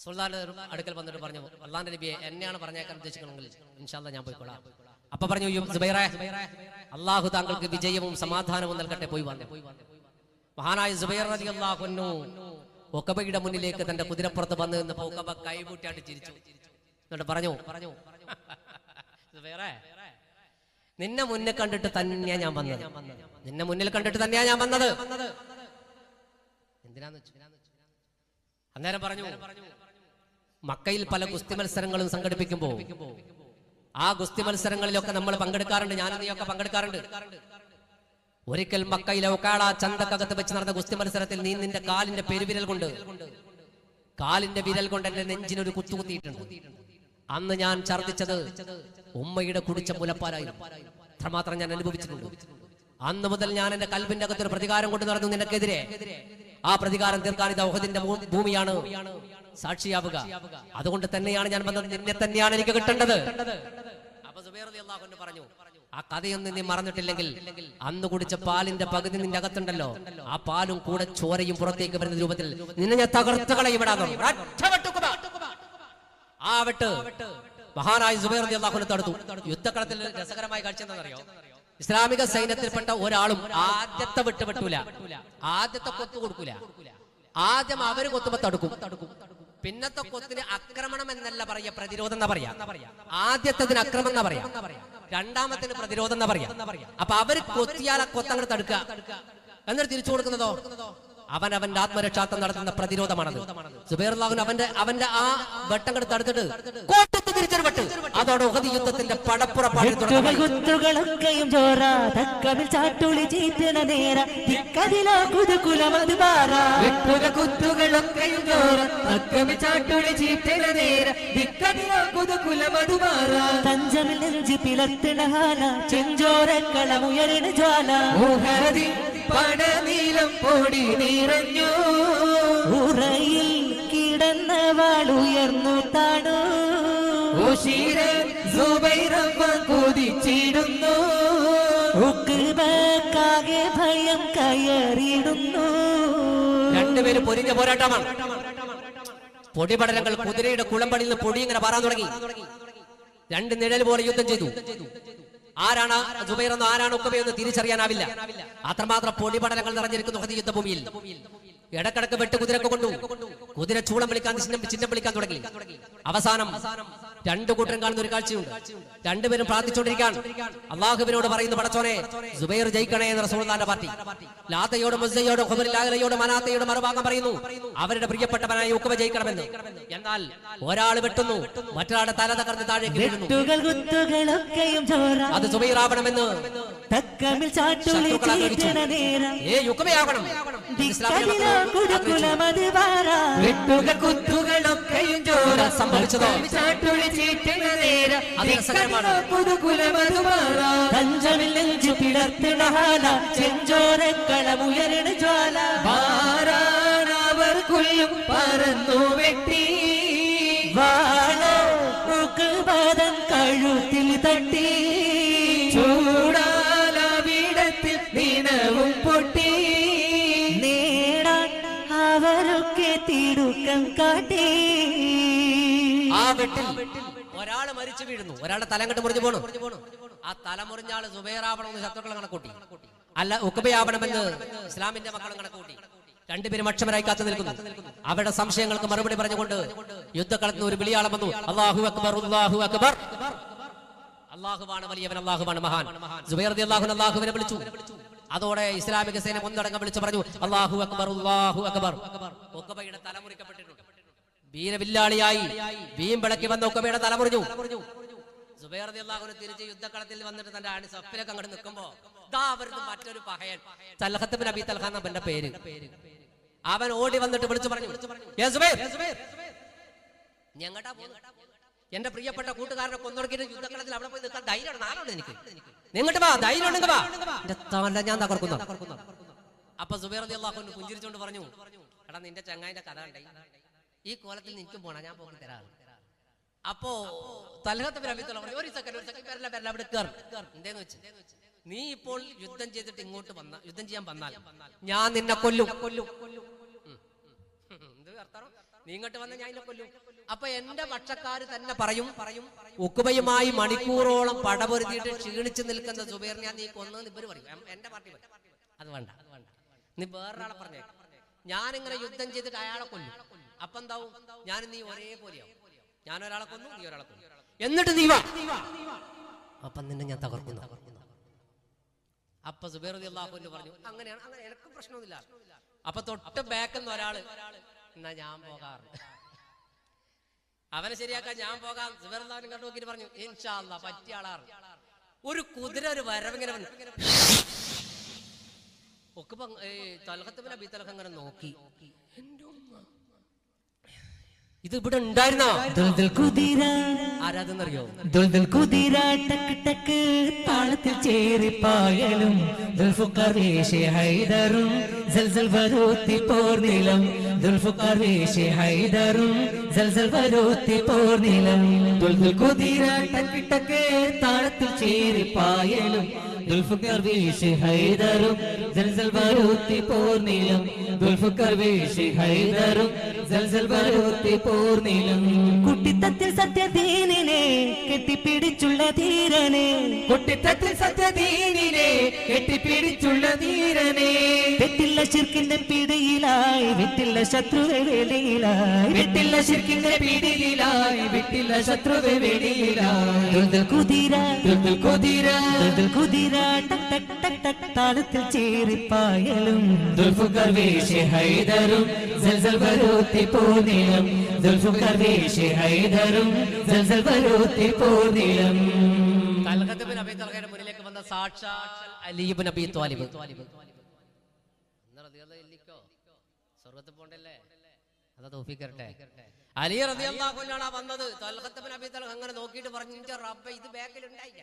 സുൽത്താന്റെ അടുക്കൽ വന്നിട്ട് പറഞ്ഞു, അള്ളാന്റെ നബിയെ എന്നെയാണ് പറഞ്ഞേക്കാൻ ഉദ്ദേശിക്കണമെങ്കിൽ ഇൻഷാ അല്ലാഹ് ഞാൻ പോയിക്കോളാം. അപ്പൊ പറഞ്ഞു, സുബൈറേ, അള്ളാഹു താങ്കൾക്ക് വിജയവും സമാധാനവും നൽകട്ടെ, പോയി വന്നേ. മഹാനായ സുബൈർ റളിയല്ലാഹു അൻഹു ഉഖബയുടെ മുന്നിലേക്ക് തന്റെ കുതിരപ്പുറത്ത് വന്ന് നിന്നപ്പോൾ ഉഖബ കൈകൂട്ടിയായിട്ട് ചിരിച്ചു. എന്നിട്ട് പറഞ്ഞു പറഞ്ഞു സുബൈറേ, നിന്നെ മുന്നിൽ കണ്ടിട്ട് തന്നെയാ ഞാൻ വന്നത്. നിന്നെ മുന്നിൽ കണ്ടിട്ട് തന്നെയാ ഞാൻ വന്നത്. എന്തിനാന്ന് വെച്ചു? അന്നേരം പറഞ്ഞു, മക്കയിൽ പല ഗുസ്തി മത്സരങ്ങളും സംഘടിപ്പിക്കുമ്പോ ആ ഗുസ്തി മത്സരങ്ങളിലൊക്കെ നമ്മൾ പങ്കെടുക്കാറുണ്ട്. ഞാനും നീയൊക്കെ പങ്കെടുക്കാറുണ്ട്. ഒരിക്കൽ മക്കയിലെ ഒക്കാള ചന്തക്കകത്ത് വെച്ച് നടന്ന ഗുസ്തി മത്സരത്തിൽ നീ നിന്റെ കാലിന്റെ പെരുവിരൽ കൊണ്ട് കാലിന്റെ വിരൽ കൊണ്ട് എന്റെ നെഞ്ചിനൊരു കുത്തുകുത്തിയിട്ടുണ്ട്. അന്ന് ഞാൻ ഛർദ്ദിച്ചത് ഉമ്മയുടെ കുടിച്ച മുലപ്പാലായിരുന്നു. അത്രമാത്രം ഞാൻ അനുഭവിച്ചിട്ടുണ്ട്. അന്ന് മുതൽ ഞാൻ എന്റെ കൽബിന്റെ അകത്തൊരു പ്രതികാരം കൊണ്ട് നടന്നു നിനക്കെതിരെ. ആ പ്രതികാരം തീർക്കാൻ ഇത് ഉഹദിന്റെ ഭൂമിയാണ് സാക്ഷിയാവുക. അതുകൊണ്ട് തന്നെയാണ് ഞാൻ വന്നത്. നിന്നെ തന്നെയാണ് എനിക്ക് കിട്ടേണ്ടത്. അപ്പൊ സുബൈർ റളിയല്ലാഹു അൻഹു പറഞ്ഞു, ആ കഥയൊന്നും നീ മറന്നിട്ടില്ലെങ്കിൽ അന്ന് കുടിച്ച പാലിന്റെ പകുതി നിന്റെ അകത്തുണ്ടല്ലോ, ആ പാലും കൂടെ ചോരയും പുറത്തേക്ക് വരുന്ന രൂപത്തിൽ നിന്നെ ഞാൻ തകർത്ത് കളയും. ആ വെട്ട് മഹാനായ സുബൈർ റളിയല്ലാഹു അൻഹു തടുത്തു. യുദ്ധക്കളത്തിൽ രസകരമായ കാഴ്ച എന്താണെന്നറിയോ? ഇസ്ലാമിക സൈന്യത്തിൽപ്പെട്ട ഒരാളും ആദ്യത്തെ വിട്ട് വെട്ടൂല, ആദ്യത്തെ കൊത്തു കൊടുക്കൂല. ആദ്യം അവര് കൊത്തുമ്പോ തടുക്കും. പിന്നത്തെ കൊത്തിന് ആക്രമണം എന്നല്ല പറയാ, പ്രതിരോധം എന്നാ പറയാ. ആദ്യത്തതിന് അക്രമം എന്നാ പറയാ, രണ്ടാമത്തിന് പ്രതിരോധം എന്നാ പറയാ. അപ്പൊ അവര് കൊത്തിയാൽ ആ കൊത്തങ്ങട് തടുക്കുക, എന്നിട്ട് തിരിച്ചു കൊടുക്കുന്നതോ അവൻ അവന്റെ ആത്മരക്ഷാർത്ഥം നടത്തുന്ന പ്രതിരോധമാണത്. സുബൈർ റളിയല്ലാഹു അൻഹു അവന്റെ അവന്റെ ആ വെട്ടങ്ങട് തടുത്തിട്ട് കോട്ടത്ത് തിരിച്ചൊരു വെട്ട്. അതോടെ ഉഹദ് യുദ്ധത്തിന്റെ പടപ്പുറപ്പാടിൽ കുത്തുകളൊക്കെയും ചോര തക്കമിൽ ചാട്ടുളി ചീറ്റണ നേര ദിക്കതിലോ കുതുകുലമത് പാറ. കുത്തുകളൊക്കെയും ചോര തക്കമിൽ ചാട്ടുളി ചീറ്റണ നേര ദിക്കതിലോ കുതുകുലമത് പാറ. തഞ്ചമിൽ നെഞ്ചി പിളർത്തണ ഹാല ചെഞ്ചോരക്കളമുയരണ ജ്വാല. ഉഹദിൻ പടനീലം പൊടി നിറഞ്ഞു. ഉറയിൽ കിടന്നവാളുയർന്നു താണു. കുതിച്ചിടുന്നു. ഉഖബക്കാകെ ഭയം കയറിയിടുന്നു. രണ്ടുപേരും പൊരിഞ്ഞ പോരാട്ടമാണ്. പൊടിപടലങ്ങൾ കുതിരയുടെ കുളമ്പടിയിൽ നിന്ന് പൊടി ഇങ്ങനെ പാറാൻ തുടങ്ങി. രണ്ട് നിഴൽ പോലെ യുദ്ധം ചെയ്തു. ആരാണ് സുബൈർ എന്ന് ആരാണ് ഉഖബയെന്ന് തിരിച്ചറിയാനാവില്ല. അത്രമാത്രം പൊടിപടലങ്ങൾ നിറഞ്ഞിരിക്കുന്നു ഉഹദ് യുദ്ധഭൂമിയിൽ. ഇടക്കിടക്ക് വെട്ട് കുതിരക്ക് കൊണ്ടു. കുതിര ചൂളം വിളിക്കാൻ ചിഹ്നം വിളിക്കാൻ തുടങ്ങി. അവസാനം രണ്ടു കൂട്ടരും കാണുന്ന ഒരു കാഴ്ചയുണ്ട്. രണ്ടുപേരും പ്രാർത്ഥിച്ചുകൊണ്ടിരിക്കാൻ അള്ളാഹുവിനോട് പറയുന്നു, പടച്ചോനെ സുബൈർ ജയിക്കണേ എന്ന് റസൂലുള്ളാഹിന്റെ പാർട്ടി. ലാത്തയോടും മുസ്സയോടും ഖുബറിലാഹയോടും മനാത്തയോടും മറുഭാഗം പറയുന്നു അവരുടെ പ്രിയപ്പെട്ടവനായ ഉഖബ ജയിക്കണമെന്ന്. എന്നാൽ ഒരാൾ വെട്ടുന്നു, മറ്റൊരാളുടെ തല തകർന്ന് താഴേക്ക് വീഴുന്നു. അത് സുബൈർ ആവണമെന്ന് തക്കമിൽ ചാട്ടുളി ചീറ്റണ നേര ഏ ഉഖബയാവണം. കുത്തുകളൊക്കെയും ചോര സംഭവിച്ചതോ ചാട്ടുളി ചീറ്റണ നേര പുതുകുലമത് പാറ. തഞ്ചമിൽ നെഞ്ചു പിളർത്തണ ഹാല ചെഞ്ചോരക്കളമുയരണ ജ്വാല. പാറാണവർ കൊല്ലും പറന്നു വെട്ടി. വാള ഉഖബതൻ കഴുത്തിൽ തട്ടി. ചൂടാലവിടത്തിൽ നിനവും പൊട്ടി. നേടാൻ അവരൊക്കെ തിടുക്കം കാട്ടി. ആ വെട്ടിൽ ഒരാള് മരിച്ചു വീഴുന്നു, ഒരാളുടെ തലം കെട്ട് മുറിഞ്ഞു പോണു. ആ തല മുറിഞ്ഞ ആള് സുബൈറാവണമെന്ന് ശത്രുക്കൾ കണക്കൂട്ടി, അല്ല ഉഖബയാവണമെന്ന് ഇസ്ലാമിന്റെ മക്കളും കണക്കൂട്ടി. രണ്ടുപേരും അക്ഷമരായി കാത്തു നിൽക്കുന്നു. അവരുടെ സംശയങ്ങൾക്ക് മറുപടി പറഞ്ഞുകൊണ്ട് യുദ്ധക്കളത്തിൽ ഒരു വിളിയാളം വന്നു. അല്ലാഹു അക്ബർ, അല്ലാഹു അക്ബർ. അല്ലാഹുവാണ് വലിയവൻ, അല്ലാഹുവാണ് മഹാൻ. സുബൈർ റളിയല്ലാഹു അൻഹു അല്ലാഹുവിനെ വിളിച്ചു. അതോടെ ഇസ്ലാമിക സേന ഒന്നടങ്കം വിളിച്ചു പറഞ്ഞു, അല്ലാഹു അക്ബർ, അല്ലാഹു അക്ബർ. ഉഖബയുടെ തല മുറിക്കപ്പെട്ടിട്ടുണ്ട്. വീരവില്ലാളിയായി വീമ്പിളക്കി വന്ന ഉഖബയുടെ തല മുറിഞ്ഞു. സുബൈർ റളിയല്ലാഹു അൻഹു തിരിച്ച് യുദ്ധക്കളത്തിൽ വന്നിട്ട് തന്റെ അണി സഫിലൊക്കെ അങ്ങോട്ട് നിൽക്കുമ്പോ ദാ വരുന്നു മറ്റൊരു പഹയൻ, തൽഹത്ത് ബിൻ അബീ തൽഹ എന്ന അവന്റെ പേര്. അവൻ ഓടി വന്നിട്ട് വിളിച്ചു പറഞ്ഞു, യാ സുബൈർ, നീ എങ്ങോട്ടാ പോകുന്നത്? എന്റെ പ്രിയപ്പെട്ട കൂട്ടുകാരനെ കൊന്നൊടുക്കിയിട്ട് യുദ്ധക്കളത്തിൽ അവിടെ പോയി നിൽക്കാൻ ധൈര്യം നാളുണ്ട് എനിക്ക്. നിങ്ങോട്ട് വാ, ധൈര്യം ഉണ്ടെങ്കിൽ വാ, എന്റെ തല ഞാൻ തകർക്കുന്നു. അപ്പൊ സുബൈർ റളിയല്ലാഹു അൻഹു പുഞ്ചിരിച്ചുകൊണ്ട് പറഞ്ഞു, എടാ നിന്റെ ചങ്ങായിന്റെ കഥ ഉണ്ടായി, ഈ കോലത്തിൽ നിനക്കും പോണ, ഞാൻ പോയി തരാം. അപ്പോ തൽഹത്ത് ബിൻ അബീ തൽഹ പറഞ്ഞു, ഒരു സെക്കൻഡ് ഒരു സെക്കൻഡ് വരല വരല അവിടെ കേർ. എന്തേന്ന് വെച്ച്, നീ ഇപ്പോൾ യുദ്ധം ചെയ്തിട്ട് ഇങ്ങോട്ട് വന്ന യുദ്ധം ചെയ്യാൻ വന്നാൽ ഞാൻ നിന്നെ കൊല്ലും. എന്ത് അർത്ഥം? നീ ഇങ്ങോട്ട് വന്ന ഞാൻ കൊല്ലും. അപ്പൊ എന്റെ പക്ഷക്കാര് തന്നെ പറയും പറയും ഉക്കുബയുമായി മണിക്കൂറോളം പടപൊരുതിയിട്ട് ക്ഷീണിച്ചു നിൽക്കുന്ന സുബൈറിനെ നീ കൊന്നെന്ന് ഇവര് പറയും. എന്റെ പാർട്ടി പറയും അത് വേണ്ട, നീ വേറൊരാളെ പറഞ്ഞേ. ഞാനിങ്ങനെ യുദ്ധം ചെയ്തിട്ട് അയാളെ കൊല്ലും. അപ്പൊ എന്താവും? ഞാൻ നീ ഒരേപോലെയാവും. ഞാൻ ഒരാളെ കൊന്നു, നീ ഒരാളെ കൊന്നു, എന്നിട്ട് നീ വാ, അപ്പൊ നിന്നെ ഞാൻ തകർക്കുന്നു. അപ്പൊ സുബൈർ റളിയല്ലാഹു അൻഹു പറഞ്ഞു അങ്ങനെയാണ്, അങ്ങനെ എനിക്ക് പ്രശ്നമൊന്നുമില്ല. അപ്പൊ തൊട്ട് ബാക്കെന്ന് ഒരാള് എന്നാ ഞാൻ പോകാറുണ്ട്, അവനെ ശരിയാക്കാൻ ഞാൻ പോകാം. സുബൈർ റളിയല്ലാഹു അൻഹു കണ്ടു നോക്കിയിട്ട് പറഞ്ഞു ഇൻഷാ അല്ലാഹ് പറ്റിയ ആളാണ്. ഒരു കുതിര ഒരു വരവിങ്ങനെ വന്നു. ഒക്കെ തൽഹത്ത് ബിൻ അബീ തൽഹ അങ്ങനെ നോക്കി, ഇത് ഇവിടെ ഉണ്ടായിരുന്നോ? ആരാതെന്നറിയോ? ദുൽദുൽ കുതിര ടക്ക് ടക്ക് താളത്തിൽ ചേരിപ്പായലും ദുൽഫുഖർ വേഷി ഹൈദറും സൽസൽ വരൂത്തി പോർനിലം ദുൽഫുഖർ വേഷി ഹൈദറും സൽസൽ വരൂത്തി പോർനിലം ദുൽദുൽ കുതിര ടക്ക് ടക്ക് താളത്തിൽ ചേരിപ്പായലും ദുൽഫുഖർ വേഷി ഹൈദറും സൽസൽ വരൂത്തി പോർനിലം ദുൽഫുഖർ വേഷി ഹൈദറും സൽസൽ വരൂത്തി പോർനിലം കുട്ടിത്തത്തിൽ സത്യദീനിനെ കെട്ടിപ്പിടിച്ചുള്ള ധീരനെ കുട്ടിത്തത്തിൽ സത്യദീനിനെ കെട്ടിപ്പിടിച്ചുള്ള ധീരനെ വെട്ടില്ല ശിർക്കിന്റെ പിടിയിലായി വിട്ടില്ല ശത്രുവെ വെളിയിലായി വിട്ടില്ല ശിർക്കിന്റെ പിടിയിലായി വിട്ടില്ല ശത്രുവെ വെളിയിലായി ദുൽദുൽ കുതിര ദുൽദുൽ കുതിര ദുൽദുൽ കുതിര ടക് ടക് ടക് ടക് താളത്തിൽ ചേരിപ്പായലും ദുൽഫുഖർ വേഷി ഹൈദറും സൽസൽ വരൂത്തി പോർനിലം ദുൽഫുഖർ വേഷി ഹൈദറും സൽസൽ വരൂത്തി പോർനിലം തൽഹത്ത് ബിൻ അബീ തൽഹയുടെ മുന്നിലേക്ക് വന്ന സാക്ഷാൽ അലി ഇബ്നു അബീ ത്വാലിബ്. സ്വർഗ്ഗത്തിൽ പോണ്ടല്ലേ, അതാ തൗഫീഖ് തരട്ടെ. അലി റളിയല്ലാഹു അൻഹു ആണ് വന്നത്. തൽഹത്ത് ബിൻ അബീ തൽഹ അങ്ങനെ നോക്കിയിട്ട് പറഞ്ഞു ഇന്റെ റബ്ബേ ഇത് ബാക്കിൽ ഉണ്ടായില്ല.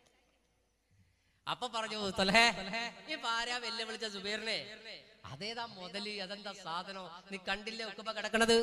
അപ്പൊ പറഞ്ഞു തൽഹേ ഈ പാരാ വെല്ല് വിളിച്ച സുബൈറിനെ, അതേതാ മുതല്, അതെന്താ സാധനം, നീ കണ്ടില്ലേ ഉക്കുബ കിടക്കണത്?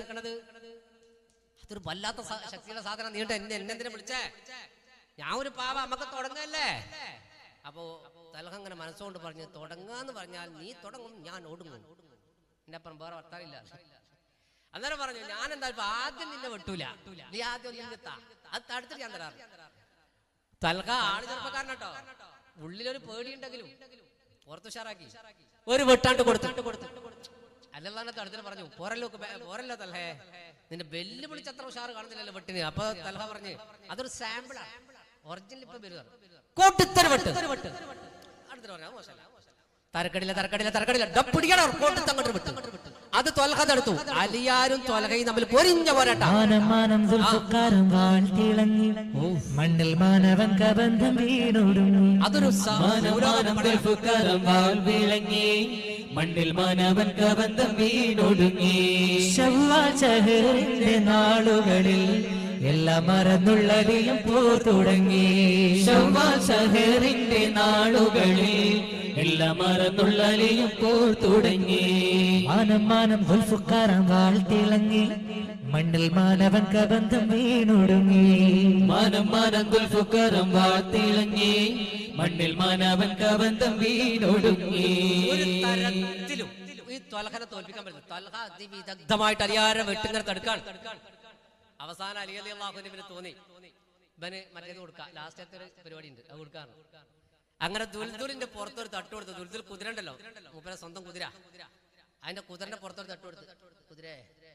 അതൊരു വല്ലാത്ത ശക്തിയുടെ സാധനം. നീട്ട് എന്നെ എന്നെന്തിനെ വിളിച്ചേ? ഞാൻ ഒരു പാവ, നമുക്ക് തുടങ്ങല്ലേ. അപ്പോ തൽഹ അങ്ങനെ മനസ്സുകൊണ്ട് പറഞ്ഞു തുടങ്ങാന്ന് പറഞ്ഞാൽ നീ തുടങ്ങും, ഞാൻ ഒടുങ്ങും, എന്റെ അപ്പുറം വേറെ വർത്താനില്ല. അന്നേരം പറഞ്ഞു ഞാൻ എന്താ ഇപ്പൊ ആദ്യം നിന്നെ വെട്ടൂല, നീ ആദ്യം നിന്നെത്താ, അത് തടുത്തിട്ട് ഞാൻ തരാറ്. തൽഹ ആള് ചെറുപ്പക്കാരനട്ടോ, ഉള്ളിലൊരു പേടിയുണ്ടെങ്കിലും പുറത്തുഷാറാക്കി ഒരു വെട്ടാണ്ട് കൊടുത്തിട്ട് കൊടുത്തു. അല്ലാതെ തടുത്തിട്ട് പറഞ്ഞു പോരല്ലോ പോരല്ലോ തൽഹേ, നിന്റെ ബെല്ല് വിളിച്ച് അത്ര ഉഷാറ് കാണുന്നില്ലല്ലോ വെട്ടിന്. അപ്പൊ തൽഹ പറഞ്ഞു അതൊരു സാമ്പിളാണ്, ഒറിജിനൽ ഇപ്പൊ വരുവാണ്. കോട്ടിത്തര വെട്ട് അടുത്തിട്ട് പറഞ്ഞു മോശമല്ല, തരക്കടില്ല തരക്കടില്ല തരക്കടില്ല ഡപ്പിടിക്കണം, കോട്ടിത്തങ്ങോട്ട് വിട്ടു. അത് ത്വൽഹ തടുത്തു. അലിയാരും ത്വൽഹയും തമ്മിൽ പൊരിഞ്ഞ പോരാട്ടം. മാനം ദുൽഫുഖാറും വാഴ്ത്തിളങ്ങി മണ്ണിൽ മാനവൻ കബന്ധം വീണൊടുങ്ങി. അതൊരു ദുൽഫുഖാറും വാഴ്ത്തിളങ്ങി മണ്ണിൽ മാനവൻ കബന്ധം വീണൊടുങ്ങി. ശവ്വാൽ ശഹറിന്റെ നാളുകളിൽ എല്ലാം മറന്നുള്ളതിലും പോർ തുടങ്ങി. ശവ്വാൽ ശഹറിന്റെ നാളുകളിൽ എല്ലാം മറന്നുള്ളതിലും പോർ തുടങ്ങി. മാനം മാനം ദുൽഫുഖാറും വാഴ്ത്തിളങ്ങി മണ്ണിൽ മാനവൻ കബന്ധം വീണൊടുങ്ങി. മാനം മാനം ദുൽഫുഖാറും വാഴ്ത്തിളങ്ങി മണ്ണിൽ മാനവൻ കബന്ധം വീണൊടുങ്ങി. ഒരു തരത്തിലും ഈ ത്വൽഹനെ തോൽപ്പിക്കാൻ പറ്റും. ത്വൽഹ അതിവിദഗ്ധമായിട്ട് അലിയാരെ വെട്ടിങ്ങനെ തടുക്കാൻ. അവസാനം അലി റളിയല്ലാഹു അൻഹുവിന് തോന്നി ഇവന് മറ്റേത് കൊടുക്കാം, ലാസ്റ്റത്തെ ഒരു പരിപാടി ഉണ്ട് അത് കൊടുക്കാറ്. അങ്ങനെ ദുൽദുലിന്റെ പുറത്തൊരു തട്ട് കൊടുത്തു. ദുൽദുൽ കുതിര ഉണ്ടല്ലോ, മൂപ്പരെ സ്വന്തം കുതിര, അതിന്റെ കുതിരന്റെ പുറത്തൊരു തട്ട് കൊടുത്തു. കുതിരേ,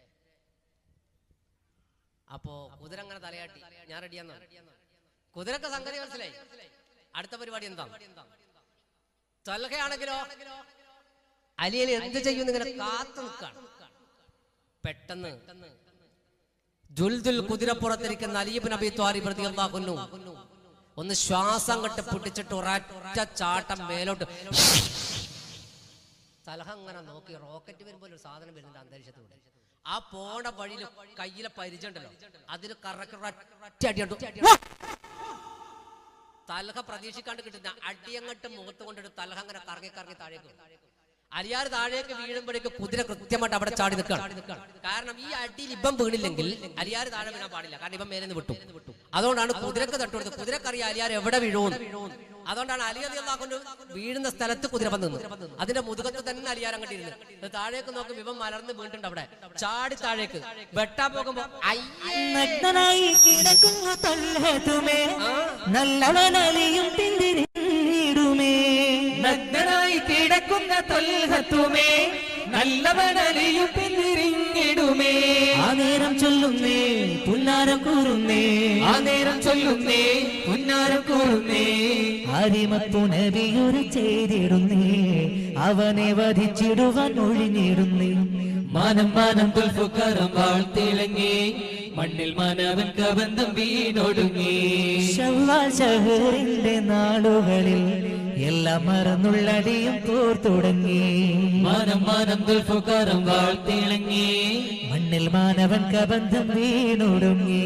അപ്പോ കുതിര അങ്ങനെ തലയാട്ടി ഞാൻ റെഡിയാന്ന്. കുതിരക്ക് സംഗതി മനസ്സിലായി. അടുത്ത പരിപാടി എന്താ? ത്വൽഹയാണെങ്കിലോ അലിയിൽ എന്ത് ചെയ്യുന്ന ഇങ്ങനെ കാത്തു നിൽക്കാണ്. പെട്ടെന്ന് ദുൽദുൽ കുതിരപ്പുറത്തിരിക്കുന്ന അലി ഇബ്നു അബീ ത്വാലിബ് റളിയല്ലാഹു അൻഹു ഒന്ന് ശ്വാസം കെട്ട് പിടിച്ചിട്ട് ഒരൊറ്റ ചാട്ടം മേലോട്ട്. തൽഹ അങ്ങനെ നോക്കി, റോക്കറ്റ് വരുമ്പോൾ ഒരു സാധനം വരുന്നുണ്ട് അന്തരീക്ഷത്തിലൂടെ. ആ പോണ വഴിയിൽ കയ്യിലെ പരിചയുണ്ടല്ലോ, അതിന് കറക്റ്റ് അടിയുണ്ട്. തൽഹ പ്രതീക്ഷിക്കാണ്ട് കിട്ടുന്ന അടിയങ്ങട്ട് മുഖത്ത് കൊണ്ടിട്ട് തൽഹ അങ്ങനെ കറങ്ങി കറങ്ങി താഴേക്ക്. അലിയാർ താഴേക്ക് വീഴുമ്പോഴേക്ക് കുതിര കൃത്യമായിട്ട് അവിടെ ചാടി നിൽക്കണം. കാരണം ഈ അടിയിൽ ഇപ്പം വീണില്ലെങ്കിൽ അലിയാർ താഴെ വീഴാൻ പാടില്ല, കാരണം ഇപ്പം മേലെ നിന്ന് വിട്ടു. അതുകൊണ്ടാണ് കുതിരക്ക് തട്ടുകൊടുത്തത്. കുതിരക്കറിയാം അലിയാർ എവിടെ വീഴുന്നു. അതുകൊണ്ടാണ് അലി റളിയല്ലാഹു അൻഹു വീഴുന്ന സ്ഥലത്ത് കുതിര വന്നു. അതിന്റെ മുതുകത്ത് തന്നെ അലിയാർ അങ്ങോട്ടിരുന്നു. താഴേക്ക് നോക്കും, ഇവൻ മലർന്ന് വീണിട്ടുണ്ട്. അവിടെ ചാടി താഴേക്ക് വെട്ടാൻ പോകുമ്പോ നഗ്നനായി കിടക്കുന്ന തൽഹത്തുമേ നല്ലവനലിയും പിന്തിരിഞ്ഞിടുമേ. നഗ്നനായി കിടക്കുന്ന തൽഹത്തുമേ നല്ലവനലിയും പിന്തിരിഞ്ഞിടുമേ. ആ നേരം ചൊല്ലുന്നേ പുന്നാരം കൂറുന്നേ, ആ നേരം ചൊല്ലുന്നേ പുന്നാരം കൂറുന്നേ. അരിമത്തു നബിയൊരു ചെയ്തിടുന്നേ, അവനെ വധിച്ചിടുവാൻ ഒഴിഞ്ഞിടുന്നേ. മാനം മാനം ദുൽഫുക്കരം വാഴ്ത്തിളങ്ങി, മണ്ണിൽ മാനവൻ കബന്ധം വീണൊടുങ്ങി. ശവ്വാൽ ശഹറിന്റെ നാളുകളിൽ എല്ലാം മറന്നുള്ളടിയും തോർത്തുടങ്ങി. മാനം മാനം ദുൽഫുക്കരം വാഴ്ത്തിളങ്ങി, മണ്ണിൽ മാനവൻ കബന്ധം വീണൊടുങ്ങി.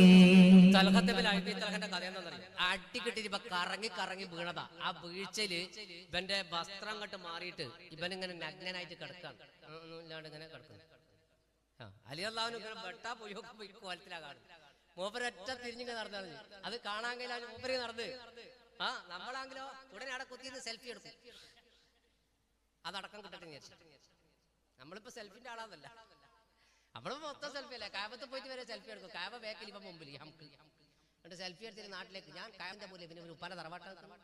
അടിക്കിട്ടിരിപ്പ കറങ്ങി കറങ്ങി വീണതാ. ആ വീഴ്ചയില് ഇവന്റെ വസ്ത്രം കട്ട് മാറിയിട്ട് ഇവൻ ഇങ്ങനെ നഗ്നനായിട്ട് കിടക്കാണ്. ഇല്ലാണ്ട് ഇങ്ങനെ കിടക്കുന്നു. ആ അലി അള്ളാഹുവിന് ഇങ്ങനെ വെട്ടാ പോയി നോക്കുമ്പോ ഈ കോലത്തിലാ കാണുന്നത്. മൂപ്പരൊറ്റ തിരിഞ്ഞിങ്ങനെ നടന്നു. അത് കാണാൻ കഴിയില്ല. മൂപ്പര് നടന്ന് ആ നമ്മളാണെങ്കിലോ ഉടനെ അവിടെ കുത്തിന്ന് സെൽഫി എടുക്കും. അതടക്കം കിട്ടട്ടെ വിചാരിച്ചു. നമ്മളിപ്പോ സെൽഫിന്റെ ആളാന്നല്ല, നമ്മള് മൊത്തം സെൽഫി അല്ലേ. കായബത്ത് പോയിട്ട് വരെ സെൽഫി എടുക്കും. കായബ ബാക്കിൽ ഇപ്പൊ മുമ്പിൽ നമുക്ക് എന്നിട്ട് സെൽഫി എടുത്തിട്ട് നാട്ടിലേക്ക് ഞാൻ കായന്റെ പോലെ പിന്നെ ഒരു ഉപ്പാനെ തറവാട്ട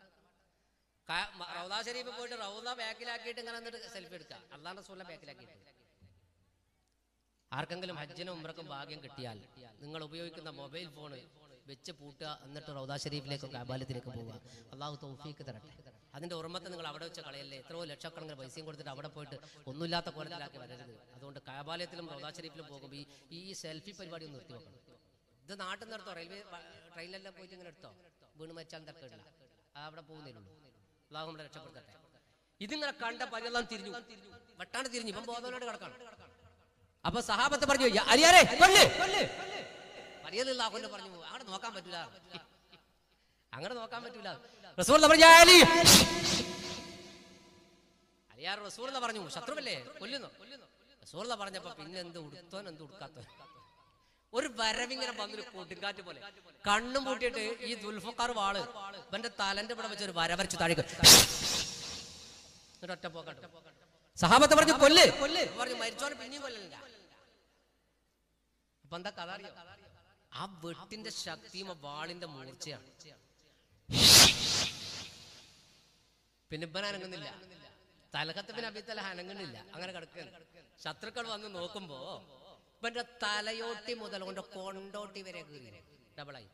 റൗദ ഷരീഫ് പോയിട്ട് റൗദ ബാക്കിലാക്കിയിട്ട് ഇങ്ങനെ എന്നിട്ട് സെൽഫി എടുക്കുക. അള്ളാഹുവിന്റെ റസൂലിനെ ബാക്കിലാക്കിയിട്ട്. ആർക്കെങ്കിലും ഹജ്ജിനും ഉംറക്കും ഭാഗ്യം കിട്ടിയാൽ നിങ്ങൾ ഉപയോഗിക്കുന്ന മൊബൈൽ ഫോണ് വെച്ച് പൂട്ടുക, എന്നിട്ട് റൗദ ഷരീഫിലേക്കും കാബാലത്തിലേക്കും പോവുക. അള്ളാഹു തൗഫീക്ക് തരട്ടെ. അതിന്റെ ഓർമ്മത്തെ നിങ്ങൾ അവിടെ വെച്ച് കളയല്ലേ. എത്രയോ ലക്ഷക്കണക്കിന് പൈസയും കൊടുത്തിട്ട് അവിടെ പോയിട്ട് ഒന്നുമില്ലാത്ത കോലത്തിലാക്കി വരരുത്. അതുകൊണ്ട് കാബാലയത്തിലും റൗദ ഷരീഫിലും പോകുമ്പോൾ ഈ ഈ സെൽഫി പരിപാടി ഒന്ന് നിർത്തി വെക്കണം. ഇത് നാട്ടിൽ നിന്ന് എടുത്തോ, റെയിൽവേ ട്രെയിനിലെല്ലാം പോയിട്ട് ഇങ്ങനെ എടുത്തോ, വീണ് മരിച്ചാൽ തരക്കില്ല. അവിടെ പോകുന്നില്ലുള്ളൂ. അള്ളാഹു നമ്മളെ രക്ഷപ്പെടുത്തട്ടെ. ഇതിങ്ങനെ കണ്ട പലതെല്ലാം തിരിഞ്ഞു, വെട്ടാണ്ട് തിരിഞ്ഞു. ഇപ്പം ബോധവനോട് കിടക്കണം. അപ്പൊ സഹാബത്ത് പറഞ്ഞു, അലിയാരെ അലിയല്ലാഹുവിനെ പറഞ്ഞു, അങ്ങനെ നോക്കാൻ പറ്റൂല, അങ്ങനെ നോക്കാൻ പറ്റൂല. റസൂൽ പറഞ്ഞു, അലിയാർ റസൂൽ പറഞ്ഞു, ശത്രുവല്ലേ കൊല്ലുന്നു. റസൂൽ പറഞ്ഞപ്പോ പിന്നെ എന്ത് ഉടുത്തോൻ എന്ത് ഉടുക്കാത്തോ. ഒരു വരവിങ്ങനെ വന്നൊരു കൊടുങ്കാറ്റ് പോലെ കണ്ണും പൂട്ടിയിട്ട് ഈ ദുൽഫഖാർ വാള് ഇവന്റെ തലന്റെ ഇവിടെ വെച്ചൊരു വര വരച്ചു താഴേക്ക് ഒറ്റ പോക്കട്ടെ. സഹാബത്ത് പറഞ്ഞു, കൊല്ല് പറഞ്ഞു. മരിച്ചോനെ പിന്നെയും കൊല്ലലില്ല. അപ്പൊ എന്താ കഥ അറിയോ? ആ വെട്ടിന്റെ ശക്തിയും ആ വാളിന്റെ മൂർച്ചയാണ്. പിന്നെ ഇവൻ അനങ്ങുന്നില്ല. തലകത്ത് പിന്നെ അഭിത്തല അനങ്ങുന്നില്ല. അങ്ങനെ കിടക്കുന്നു. ശത്രുക്കൾ വന്ന് നോക്കുമ്പോ ഇവന്റെ തലയോട്ടി മുതൽ കൊണ്ട് കൊണ്ടോട്ടി വരെ കീറി ഡബിളായി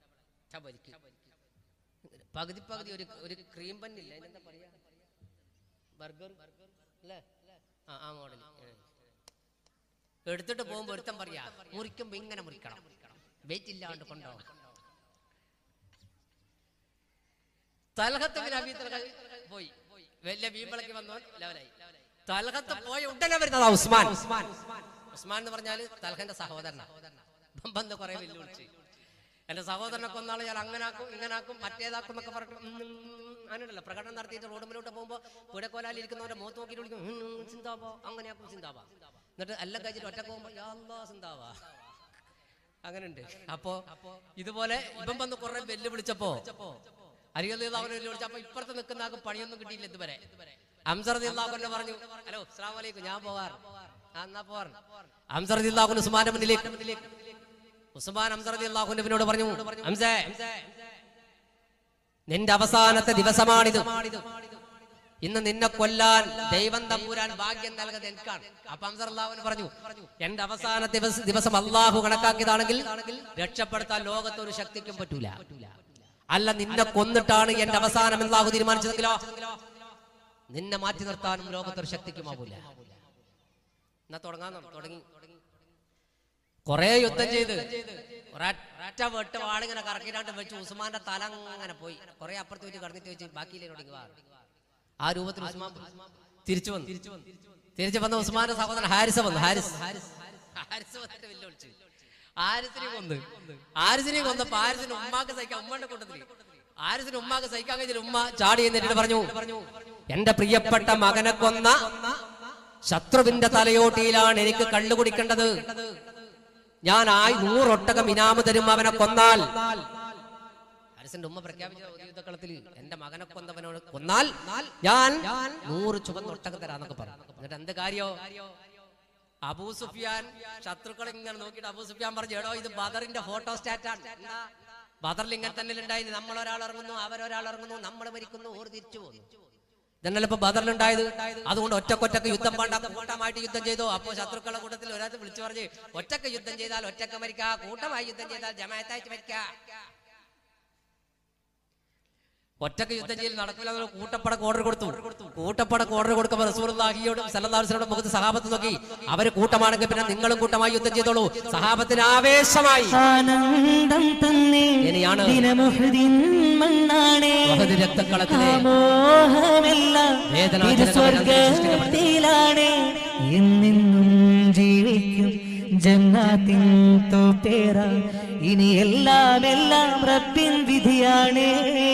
പകുതി പകുതി. ഒരു ഒരു ക്രീം പന്നില്ല, അതിനെന്താ പറയാ, ബർഗർ അല്ലേ, ആ ആ മോഡൽ എടുത്തിട്ട് പോകുമ്പോ ഒരുത്തം പറയാ, മുറിക്കുമ്പോ ഇങ്ങനെ മുറിക്കണം, വെയിറ്റ് ഇല്ലാണ്ട് കൊണ്ടുപോകും. തൽഹത്ത് ബിൻ അബീ തൽഹ പോയി, വലിയ വീമ്പളക്ക് വന്നോ ലെവലായി. തൽഹത്ത് പോയ ഉടനെ വരുന്നതാ ഉസ്മാൻ. ഉസ്മാൻ എന്ന് പറഞ്ഞാല് തൽഹന്റെ സഹോദരനാ. ബന്ധം കുറെ വെല്ലുവിളിച്ച്, എന്റെ സഹോദരനെ കൊന്നാള് ഞാൻ അങ്ങനാക്കും ഇങ്ങനാക്കും മറ്റേതാക്കും എന്നൊക്കെ പറഞ്ഞു അങ്ങനെയല്ല. പ്രകടനം നടത്തിയിട്ട് റോഡ് മുന്നോട്ട് പോകുമ്പോ പുഴക്കോലാലിൽ ഇരിക്കുന്നവന്റെ മുഖത്ത് നോക്കിയിട്ട് വിളിക്കും, ചിന്താവോ അങ്ങനെയാക്കും ചിന്താവാ. എന്നിട്ട് എല്ലാം കഴിച്ചിട്ട് ഒറ്റ പോകുമ്പോ യാ ചിന്താവാ. അങ്ങനെയുണ്ട്. അപ്പോ ഇതുപോലെ ഇപ്പം വന്ന് കുറെ വെല്ലുവിളിച്ചപ്പോ അരികല്ലാഹു വെല്ലുവിളിച്ചപ്പോ ഇപ്പുറത്ത് നിൽക്കുന്ന ആൾക്ക് പണിയൊന്നും കിട്ടിയില്ല ഇതുവരെ. ഹംസ റളിയല്ലാഹു അൻഹു പറഞ്ഞു, ഹലോ അസ്സലാമു അലൈക്കും, ഞാൻ പോവാറ്. എന്നാ പോവാറ്. ഹംസ റളിയല്ലാഹു അൻഹു ഉസ്മാന്റെ മുന്നിലേക്ക് ഉസ്മാൻ ഹംസ റളിയല്ലാഹു അൻഹുവിനോട് പറഞ്ഞു, ഹംസേ നിന്റെ അവസാനത്തെ ദിവസമാണിത്. ഇന്ന് നിന്നെ കൊല്ലാൻ ദൈവം തമ്പുരാൻ ഭാഗ്യം നൽകുന്നത് എനിക്കാണ്. അപ്പൊ ഹംസ റളിയല്ലാഹു അൻഹു പറഞ്ഞു, എന്റെ അവസാനത്തെ ദിവസം അള്ളാഹു കണക്കാക്കിയതാണെങ്കിൽ രക്ഷപ്പെടുത്താൻ ലോകത്ത് ഒരു ശക്തിക്കും പറ്റൂല. അല്ല നിന്നെ കൊന്നിട്ടാണ് എന്റെ അവസാനം അള്ളാഹു തീരുമാനിച്ചതെങ്കിലോ നിന്നെ മാറ്റി നിർത്താനും ലോകത്തൊരു ശക്തിക്കുമാവൂല. എന്നാ തുടങ്ങാൻ തുടങ്ങി. കൊറേ യുദ്ധം ചെയ്ത് ഒരൊറ്റ വെട്ട് വാളിങ്ങനെ കറക്കിട്ടാണ്ട് വെച്ച് ഉസ്മാന്റെ തല അങ്ങനെ പോയി. കുറെ അപ്പുറത്ത് വെച്ച് കടന്നിട്ട് വെച്ച് ബാക്കിയില്ലേ തുടങ്ങി. ആ രൂപത്തിൽ ഉസ്മാൻ തിരിച്ചു വന്നു. തിരിച്ചു വന്ന ഉസ്മാന്റെ സഹോദരൻ ഹാരിസ വന്നു. ഹാരിസ് ഹാരിസ് വന്നിട്ട് വെല്ലുവിളിച്ചു. ഹാരിസിനെ കൊന്ന് ഹാരിസിനെ കൊന്നപ്പോ ഹാരിസിന് ഉമ്മാക്ക് സഹിക്കാൻ ഉമ്മന്റെ കൂട്ടത്തിൽ ഹാരിസിന് ഉമ്മാക്ക് സഹിക്കാൻ കഴിഞ്ഞില്ല. ഉമ്മ ചാടി എന്നിട്ട് പറഞ്ഞു, എന്റെ പ്രിയപ്പെട്ട മകനെ കൊന്ന ശത്രുവിന്റെ തലയോട്ടിയിലാണ് എനിക്ക് കള്ളു കുടിക്കേണ്ടത്. ഞാൻ ആയി നൂറൊട്ടകം ഇനാമ് തരും അവനെ കൊന്നാൽ. ഫാരിസിന്റെ ഉമ്മ പ്രഖ്യാപിച്ച യുദ്ധക്കളത്തിൽ എന്റെ മകനെ കൊന്നവനോട് കൊന്നാൽ ഞാൻ നൂറ് ചുവന്ന ഒട്ടകം തരാന്നൊക്കെ പറഞ്ഞു. എന്നിട്ട് എന്ത് കാര്യോ? അബൂ സുഫിയാൻ ശത്രുക്കൾ ഇങ്ങനെ നോക്കിയിട്ട് അബൂ സുഫിയാൻ പറഞ്ഞു, എടോ ഇത് ബദറിന്റെ ഫോട്ടോ സ്റ്റാറ്റാണ്. ബദറിൽ ഇങ്ങനെ തന്നെ ഉണ്ടായി, നമ്മൾ ഒരാൾ ഇറങ്ങുന്നു, അവരൊരാൾ ഇറങ്ങുന്നു, നമ്മൾ മരിക്കുന്നു, ഓർ തിരിച്ചു പോകുന്നു. ഇതന്നല്ല ഇപ്പൊ ബദറിലുണ്ടായത്. അതുകൊണ്ട് ഒറ്റക്കൊറ്റക്ക് യുദ്ധം വേണ്ട, കൂട്ടമായിട്ട് യുദ്ധം ചെയ്തോ. അപ്പോ ശത്രുക്കളുടെ കൂട്ടത്തിൽ ഒരാൾ വിളിച്ചു പറഞ്ഞ്, ഒറ്റക്ക് യുദ്ധം ചെയ്താൽ ഒറ്റക്ക് മരിക്കാ, കൂട്ടമായി യുദ്ധം ചെയ്താൽ ജമാഅത്തായിട്ട് മരിക്കാ. ഒറ്റക്ക് യുദ്ധം ചെയ്യൽ നടക്കില്ല. കൂട്ടപ്പടക്ക് ഓർഡർ കൊടുത്തു. കൂട്ടപ്പടക്ക് ഓർഡർ കൊടുക്കുമ്പോൾ റസൂലുള്ളാഹിയോടും സല്ലല്ലാഹു അലൈഹി വസല്ലം മുഖത്ത് സഹാബത്ത് നോക്കി, അവര് കൂട്ടമാണെങ്കിൽ പിന്നെ നിങ്ങളും കൂട്ടമായി യുദ്ധം ചെയ്തോളൂ. സഹാബത്തിന് ആവേശമായി. ആനന്ദം തന്നെ ഇനിയാണ് രക്തക്കളത്തിലെ സ്വർഗത്തിലാണ് എന്നെന്നും ജീവിക്കും ജന്നാത്തിൻ തോപ്പേറ. ഇനി എല്ലാം എല്ലാം റബ്ബിൻ വിധിയാണ്.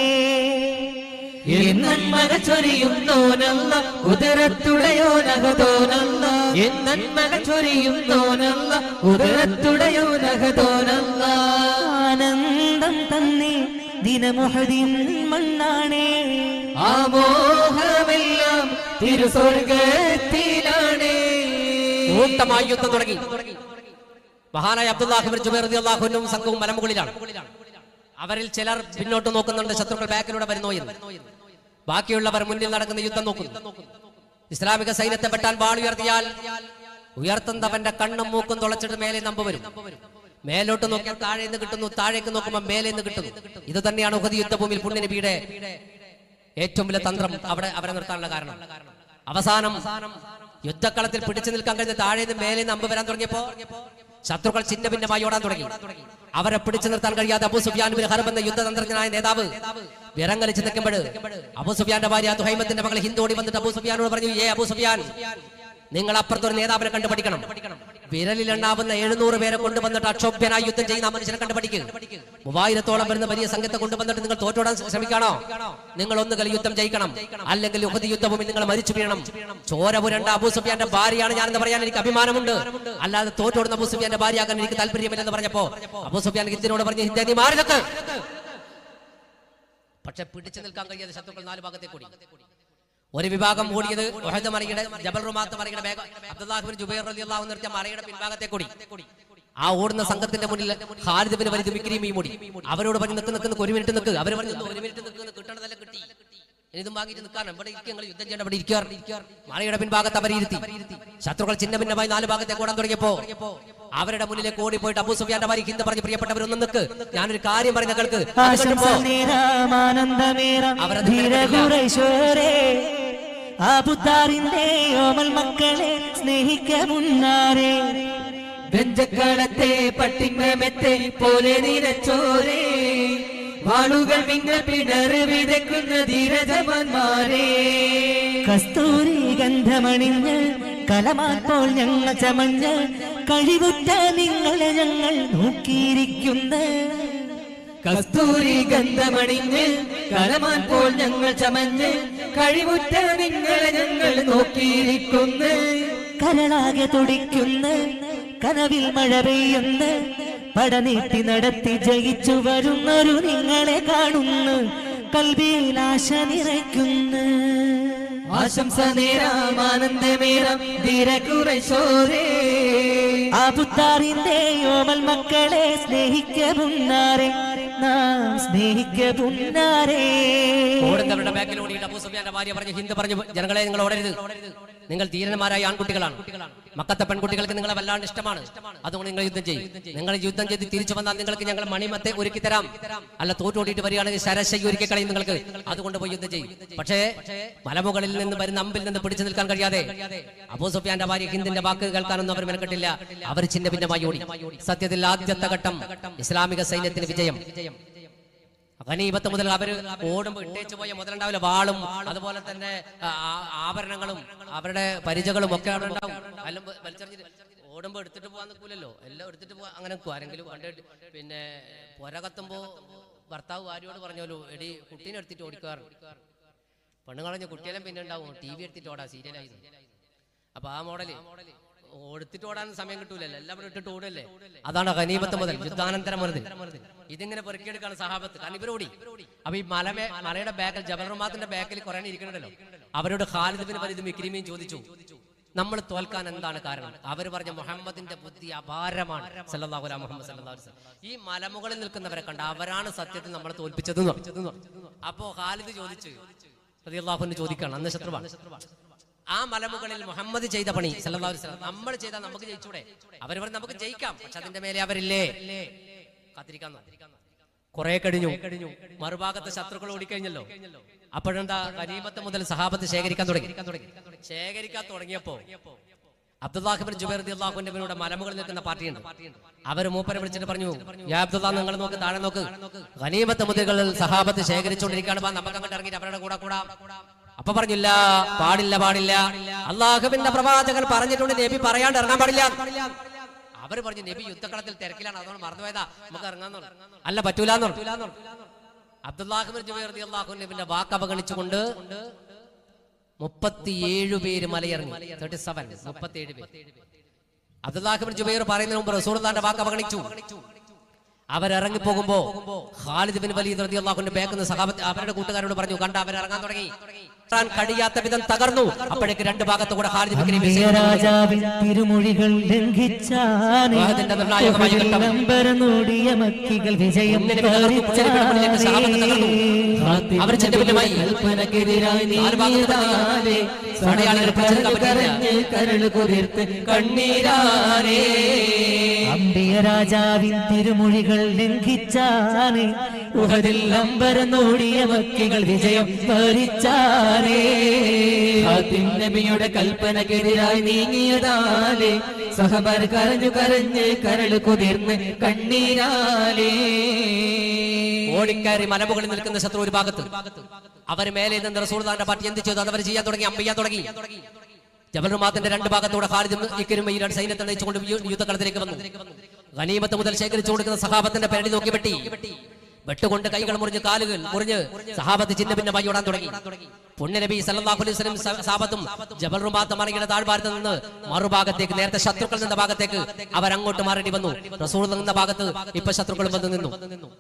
എന്നന്മക ചൊരിയുന്നോനല്ല ഉദരത്തുടയോനഹതോനല്ല. എന്നന്മക ചൊരിയുന്നോനല്ല ഉദരത്തുടയോനഹതോനല്ല. ആനന്ദം തന്നെ ദിനമുഹദിൻ മണ്ണാണ്. ആമോഹമെല്ലാം തിരുസ്വർഗത്തിലാണ്. കൂട്ടമായി യുദ്ധം തുടങ്ങി. മഹാനായ അബ്ദുല്ലാഹി ഇബ്നു ജുബൈർ റളിയല്ലാഹു അൻഹു സംഘവും മലമുകളിലാണ്. അവരിൽ ചിലർ പിന്നോട്ട് നോക്കുന്നുണ്ട്, ശത്രുക്കൾ ബാക്കിലൂടെ വരുന്നോ എന്ന്. ബാക്കിയുള്ളവർ മുന്നിൽ നടക്കുന്ന യുദ്ധം നോക്കുന്നു. ഇസ്ലാമിക സൈന്യത്തെ വെട്ടാൻ വാൾ ഉയർത്തിയാൽ ഉയർത്തുന്നവന്റെ കണ്ണും മൂക്കും തുളച്ചിട്ട് മേലെ നമ്പ് വരും. മേലോട്ട് നോക്കിയാൽ താഴെ നിന്ന് കിട്ടുന്നു, താഴേക്ക് നോക്കുമ്പോൾ മേലെ നിന്ന് കിട്ടുന്നു. ഇത് തന്നെയാണ് ഉഹദ് യുദ്ധഭൂമിയിൽ പുണ്യ നബിയുടെ ഏറ്റവും വലിയ തന്ത്രം, അവിടെ അവരെ നിർത്താനുള്ള കാരണം. അവസാനം യുദ്ധക്കളത്തിൽ പിടിച്ചു നിൽക്കാൻ കഴിഞ്ഞ താഴെ നിന്ന് മേലെ നിന്ന് അമ്പ് വരാൻ തുടങ്ങിയപ്പോ ശത്രുക്കൾ ചിന്ന ഭിന്നമായി ഓടാൻ തുടങ്ങി. അവരെ പിടിച്ചു നിർത്താൻ കഴിയാതെ അബൂ സുഫിയാൻ ബിൻ ഹർബ് എന്ന യുദ്ധതന്ത്രജ്ഞനായ നേതാവ് വിറങ്ങലിച്ച് നിൽക്കുമ്പോൾ അബൂ സുഫിയാന്റെ ഭാര്യ തുഹൈമത്തിന്റെ മകൾ ഹിന്ദ് ഓടി വന്നിട്ട് അബൂ സുഫിയാനോട് പറഞ്ഞു, ഏ അബൂ സുഫിയാൻ, നിങ്ങൾ അപ്പുറത്തൊരു നേതാവിനെ കണ്ടു പഠിക്കണം. വിരലിലെണ്ണാവുന്ന എഴുന്നൂറ് പേരെ കൊണ്ടുവന്നിട്ട് അക്ഷോഭ്യനായി യുദ്ധം ചെയ്യുന്ന മനുഷ്യനെ കണ്ടുപഠിക്കുക. മൂവായിരത്തോളം വരുന്ന വലിയ സംഘത്തെ കൊണ്ടുവന്നിട്ട് നിങ്ങൾ തോറ്റോടാൻ ശ്രമിക്കണോ? നിങ്ങൾ ഒന്നുകിൽ യുദ്ധം ജയിക്കണം, അല്ലെങ്കിൽ ഉഹദ് യുദ്ധഭൂമിൽ നിങ്ങൾ മരിച്ചു വീഴണം. ചോര പുരണ്ട അബൂ സുഫിയാന്റെ ഭാര്യയാണ് ഞാനെന്ന് പറയാൻ എനിക്ക് അഭിമാനമുണ്ട്, അല്ലാതെ തോറ്റോടുന്ന അബൂ സുഫിയാന്റെ ഭാര്യയാകാൻ എനിക്ക് താല്പര്യമില്ലെന്ന് പറഞ്ഞപ്പോ അബൂ സുഫിയാൻ ഹിന്ദിനോട് പറഞ്ഞു, ഹിന്ദി നീ മാറി നിൽക്ക്. പക്ഷെ പിടിച്ചു നിൽക്കാൻ കഴിയാതെ ശത്രുക്കൾ നാല് ഭാഗത്തെ കൂടി. ഒരു വിഭാഗം ഓടിയത് ഉഹദ് മലയുടെ ജബൽ റുമാത്ത് മലയുടെ വേഗം അബ്ദുല്ലാഹി ഇബ്നു ജുബൈർ റളിയല്ലാഹു അൻഹു നിർത്തിയ മലയുടെ പിൻഭാഗത്തെ കൂടി. ആ ഓടുന്ന സംഘത്തിന്റെ മുന്നിൽ ഖാലിദ് ബിൻ വലീദ് ഇക്രീമയും ഓടി. അവരോട് പറഞ്ഞു, നിൽക്ക് നിൽക്ക് ഒരു മിനിറ്റ് നിൽക്ക്. അവർ പറഞ്ഞു, ഒരു മിനിറ്റ് നിൽക്കുന്ന കിട്ടണതെല്ലാം കിട്ടി, ഇതും വാങ്ങിയിട്ട് നിൽക്കാണ്, ഇവിടെ ഇരിക്കുക, നിങ്ങൾ യുദ്ധം ചെയ്യേണ്ട, ഇവിടെ ഇരിക്കാർ. മലയുടെ പിൻഭാഗത്ത് അവരിരുത്തി. ശത്രുക്കൾ ചിന്ന ഭിന്നമായി നാല് ഭാഗത്തെ ഓടാൻ തുടങ്ങിയപ്പോ അവരുടെ മുന്നിലേക്ക് ഓടിപ്പോയിട്ട് അബൂ സുഫിയാന്റെ ഭാര്യ ഹിന്ദ് പറഞ്ഞു, പ്രിയപ്പെട്ടവരൊന്നും നിൽക്ക്, ഞാനൊരു കാര്യം പറഞ്ഞ കേൾക്ക്. മക്കളെ സ്നേഹിക്ക മുന്നാരെ ബെഞ്ചക്കളത്തെ പട്ടിങ്ങമെത്തെ പോലെ നിരച്ചോരേ, വാളുകൾ മിന്നൽ പിണറ് വിതയ്ക്കുന്ന ധീരജവാന്മാരെ. കസ്തൂരി ഗന്ധമണിഞ്ഞ് കലമാപ്പോൾ ഞങ്ങൾ ചമഞ്ഞ് കഴിവുറ്റ നിങ്ങളെ ഞങ്ങൾ നോക്കിയിരിക്കുന്ന. കസ്തൂരി ഗന്ധമണിഞ്ഞ് കലമാൻ പോൽ ഞങ്ങൾ ചമഞ്ഞ് കഴിവുറ്റ നിങ്ങളെ ഞങ്ങൾ നോക്കിയിരിക്കുന്ന. കരളാകെ തുടിക്കുന്ന കനവിൽ മഴ പെയ്യുന്ന പടനീട്ടി നടത്തി ജയിച്ചു വരുന്നൊരു നിങ്ങളെ കാണുന്നു, കൽവിയിൽ ആശ നിറയ്ക്കുന്നു. ആശംസ നേരാം ആനന്ദമേറാം ധീരകുറൈശോരേ, അബൂത്താറിന്റെ ഓമൽ മക്കളെ സ്നേഹിക്ക പുന്നാരെ, നാം സ്നേഹിക്ക പുന്നാരെ. ഓടുന്നവരുടെ ബാക്കിൽ ഓടിയിട്ട് അബൂ സുഫിയാന്റെ ഭാര്യ പറഞ്ഞു, ഹിന്ദ് പറഞ്ഞു, ജനങ്ങളെ നിങ്ങൾ ഓടരുത്, നിങ്ങൾ ധീരന്മാരായ ആൺകുട്ടികളാണ്, മക്കത്തെ പെൺകുട്ടികൾക്ക് നിങ്ങളെ വല്ലാണ്ട് ഇഷ്ടമാണ്, അതുകൊണ്ട് നിങ്ങൾ യുദ്ധം ചെയ്യും. നിങ്ങൾ യുദ്ധം ചെയ്ത് തിരിച്ചു വന്നാൽ നിങ്ങൾക്ക് ഞങ്ങൾ മണിമത്തെ ഒരുക്കി തരാം, അല്ല തോറ്റോടിയിട്ട് വരികയാണെങ്കിൽ ശരശയ്യ ഒരുക്കി കളയും നിങ്ങൾക്ക്, അതുകൊണ്ട് പോയി യുദ്ധം ചെയ്യും. പക്ഷേ മലമുകളിൽ നിന്ന് വരുന്ന അമ്പിൽ നിന്ന് പിടിച്ചു നിൽക്കാൻ കഴിയാതെ അബൂ സുഫിയാന്റെ ഭാര്യ ഹിന്ദിന്റെ വാക്ക് കേൾക്കാനൊന്നും അവർ മെനക്കെട്ടില്ല. അവർ ചിന്ന ഭിന്നമായി ഓടി. സത്യത്തിൽ ആദ്യത്തെ ഘട്ടം ഇസ്ലാമിക സൈന്യത്തിന് വിജയം. ഗനീമത്ത് മുതൽ അവർ ഓടുമ്പോൾ ഇട്ടേച്ചു പോയ മുതലുണ്ടാവില്ല, വാളും അതുപോലെ തന്നെ ആഭരണങ്ങളും അവരുടെ പരിചകളും ഒക്കെ അവിടെ ഉണ്ടാവും. എല്ലാം വലിച്ചെറിഞ്ഞിട്ട് ഓടുമ്പോ എടുത്തിട്ട് പോകാൻ നിൽക്കൂലല്ലോ, എല്ലാം എടുത്തിട്ട് പോകാൻ അങ്ങനെ നിൽക്കും. ആരെങ്കിലും കണ്ടിട്ട് പിന്നെ പുര കത്തുമ്പോ ഭർത്താവ് ഭാര്യയോട് പറഞ്ഞോലോ, എടി കുട്ടീനെ എടുത്തിട്ട് ഓടിക്കാറ്, പെണ്ണുങ്ങളഞ്ഞ കുട്ടിയെല്ലാം പിന്നെ ഉണ്ടാവും ടി വി എടുത്തിട്ട് ഓടാ, സീരിയലായിരുന്നു. അപ്പൊ ആ മോഡല് ഓടുത്തിട്ട് ഓടാൻ സമയം കിട്ടൂലല്ലോ, എല്ലാവരും ഇട്ടിട്ട് ഓടല്ലേ. അതാണ് ഗനീമത്ത് മുതൽ യുദ്ധാനന്തരം മുതൽ ഇതിങ്ങനെ പൊറുക്കിയെടുക്കാണ് സഹാബത്ത്. കാരണം ഇവരോടി. അപ്പൊ ഈ മലമേ മലയുടെ ബാക്കിൽ ജബൽ റുമാത്തിന്റെ ബാക്കിൽ കുറെ ഇരിക്കണല്ലോ. അവരോട് ഖാലിദ് ബിൻ വലീദും ഇക്രിമയും ചോദിച്ചു, നമ്മൾ തോൽക്കാൻ എന്താണ് കാരണം? അവർ പറഞ്ഞ മുഹമ്മദിന്റെ ബുദ്ധി അപാരമാണ് സല്ലല്ലാഹു അലൈഹി മുഹമ്മദ് സല്ലല്ലാഹു അലൈഹി വസല്ലം. ഈ മലമുകളിൽ നിൽക്കുന്നവരെ കണ്ട അവരാണ് സത്യത്തിൽ നമ്മളെ തോൽപ്പിച്ചത്. അപ്പോ ഖാലിദ് ചോദിച്ചു, റളിയല്ലാഹു അൻഹു ചോദിക്കാണ്, അന്ന് ശത്രുവാണ്, ആ മലമുകളിൽ മുഹമ്മദ് ചെയ്ത പണി സല്ലല്ലാഹു അലൈഹി വസല്ലം നമ്മൾ ചെയ്താൽ നമുക്ക് ജയിച്ചൂടെ? അവർ പറഞ്ഞു നമുക്ക് ജയിക്കാം, പക്ഷെ അതിന്റെ മേലെ അവരില്ലേ കാത്തിരിക്കാൻ. കുറെ കഴിഞ്ഞു, മറുഭാഗത്ത് ശത്രുക്കൾ ഓടിക്കഴിഞ്ഞല്ലോ. അപ്പോഴെന്താ ഗനീമത്ത് മുതൽ സഹാബത്ത് ശേഖരിക്കാൻ തുടങ്ങി. ശേഖരിക്കാൻ തുടങ്ങിയപ്പോ അബ്ദുല്ലാഹ് ഇബ്നു ജുബൈർ റളിയല്ലാഹു അൻഹുവിനോട് മലമുകളിൽ നിൽക്കുന്ന പാർട്ടിയുണ്ട്. അവര് മൂപ്പരെ വിളിച്ചിട്ട് പറഞ്ഞു, യാ അബ്ദുല്ലാ, നിങ്ങൾ നോക്ക്, താഴെ നോക്ക്, ഗനീമത്ത് മുതൽ സഹാബത്ത് ശേഖരിച്ചുകൊണ്ടിരിക്കുകയാണ്, നമുക്ക് അങ്ങോട്ട് ഇറങ്ങിയിട്ട് അവരുടെ കൂടെ കൂടാ. അപ്പൊ പറഞ്ഞില്ല, പാടില്ല പാടില്ല, അള്ളാഹുവിന്റെ പ്രവാചകൻ പറഞ്ഞിട്ടുണ്ട് നബി പറയാണ്ട് ഇറങ്ങാൻ പാടില്ല. അവര് പറഞ്ഞു, നബി യുദ്ധക്കളത്തിൽ തിരക്കിലാണ്, അതുകൊണ്ട് മറന്നുപോയതാ, നമുക്ക് ഇറങ്ങാന്ന്. അല്ല, പറ്റൂലെന്ന് പറഞ്ഞു. അബ്ദുല്ലാഹ് ഇബ്നു ജുബൈർ റളിയല്ലാഹു അൻഹുവിന്റെ വാക്ക് അവഗണിച്ചുകൊണ്ട് മുപ്പത്തിയേഴ് പേര് മലയിറങ്ങി. തേർട്ടി സെവൻ മുപ്പത്തിയേഴ് പേര്. അബ്ദുല്ലാഹ് ഇബ്നു ജുബൈർ പറയുന്നതിന് മുമ്പ് റസൂലുള്ളാഹിന്റെ വാക്ക് അവഗണിച്ചു. അവരിറങ്ങി പോകുമ്പോ ഖാലിദ് ബിൻ വലീദ് റളിയല്ലാഹു അൻഹു ബേക്കുന്ന സഹാബത്ത് അവരുടെ കൂട്ടുകാരോട് പറഞ്ഞു, കണ്ട അവരിറങ്ങാൻ തുടങ്ങി, കഴിയാത്ത വിധം തകർന്നു. അപ്പോഴേക്ക് രണ്ട് ഭാഗത്തു കൂടെ ഖാലിദ് ബിൻ രാജാവിൻ തിരുമൊഴികൾ ലംഘിച്ചാനേ നമ്പരനോടിയ മക്കികൾ വിജയം അവർ ചെല്ലുമായി കരള് കുതിർത്ത് കണ്ണീരാനേ. അമ്പിയ രാജാവിൻ തിരുമൊഴികൾ ലംഘിച്ചാനേ ഉഹദിൽ നമ്പരനോടിയ മക്കികൾ വിജയം വരിച്ചാനേ. നബിയുടെ കൽപ്പനക്കെതിരായി നീങ്ങിയതാലേ സഹബർ കരഞ്ഞു കരഞ്ഞ് കരള് കുതിർന്ന് കണ്ണീരാലേ. ഓടിക്കയറി മലമുകളിൽ നിൽക്കുന്ന ശത്രു ഒരു ഭാഗത്ത്, അവർ മേലെ നിന്ന് റസൂലുള്ളാഹിന്റെ പാർട്ടി എന്ത് ചെയ്തു? അത് അവർ ചെയ്യാൻ തുടങ്ങി, അമ്പയ്യാൻ തുടങ്ങി. ജബൽ റുമാത്തിന്റെ രണ്ട് ഭാഗത്തൂടെ ഖാലിദും ഇക്രിമയും ഈ രണ്ട് സൈന്യത്തെ നയിച്ചുകൊണ്ട് യുദ്ധക്കളത്തിലേക്ക് വന്നു. ഗനീമത്ത് മുതൽ ശേഖരിച്ചു കൊടുക്കുന്ന സഹാബത്തിന്റെ പേരടി നോക്കി വെട്ടി വെട്ടുകൊണ്ട് കൈകൾ മുറിഞ്ഞ് കാലുകൾ മുറിഞ്ഞ് സഹാബത്ത് ചിന്ന ഭിന്നമായി ഓടാൻ തുടങ്ങി. പുണ്യനബി സല്ലല്ലാഹു അലൈഹി വസല്ലം സഹാബത്തും ജബൽ റുമാത്ത് മലയുടെ താഴ്ഭാഗത്ത് നിന്ന് മറുഭാഗത്തേക്ക്, നേരത്തെ ശത്രുക്കൾ നിന്ന ഭാഗത്തേക്ക് അവരങ്ങോട്ട് മാറേണ്ടി വന്നു. റസൂൽ നിന്ന ഭാഗത്ത് ഇപ്പൊ ശത്രുക്കളും വന്ന് നിന്നു.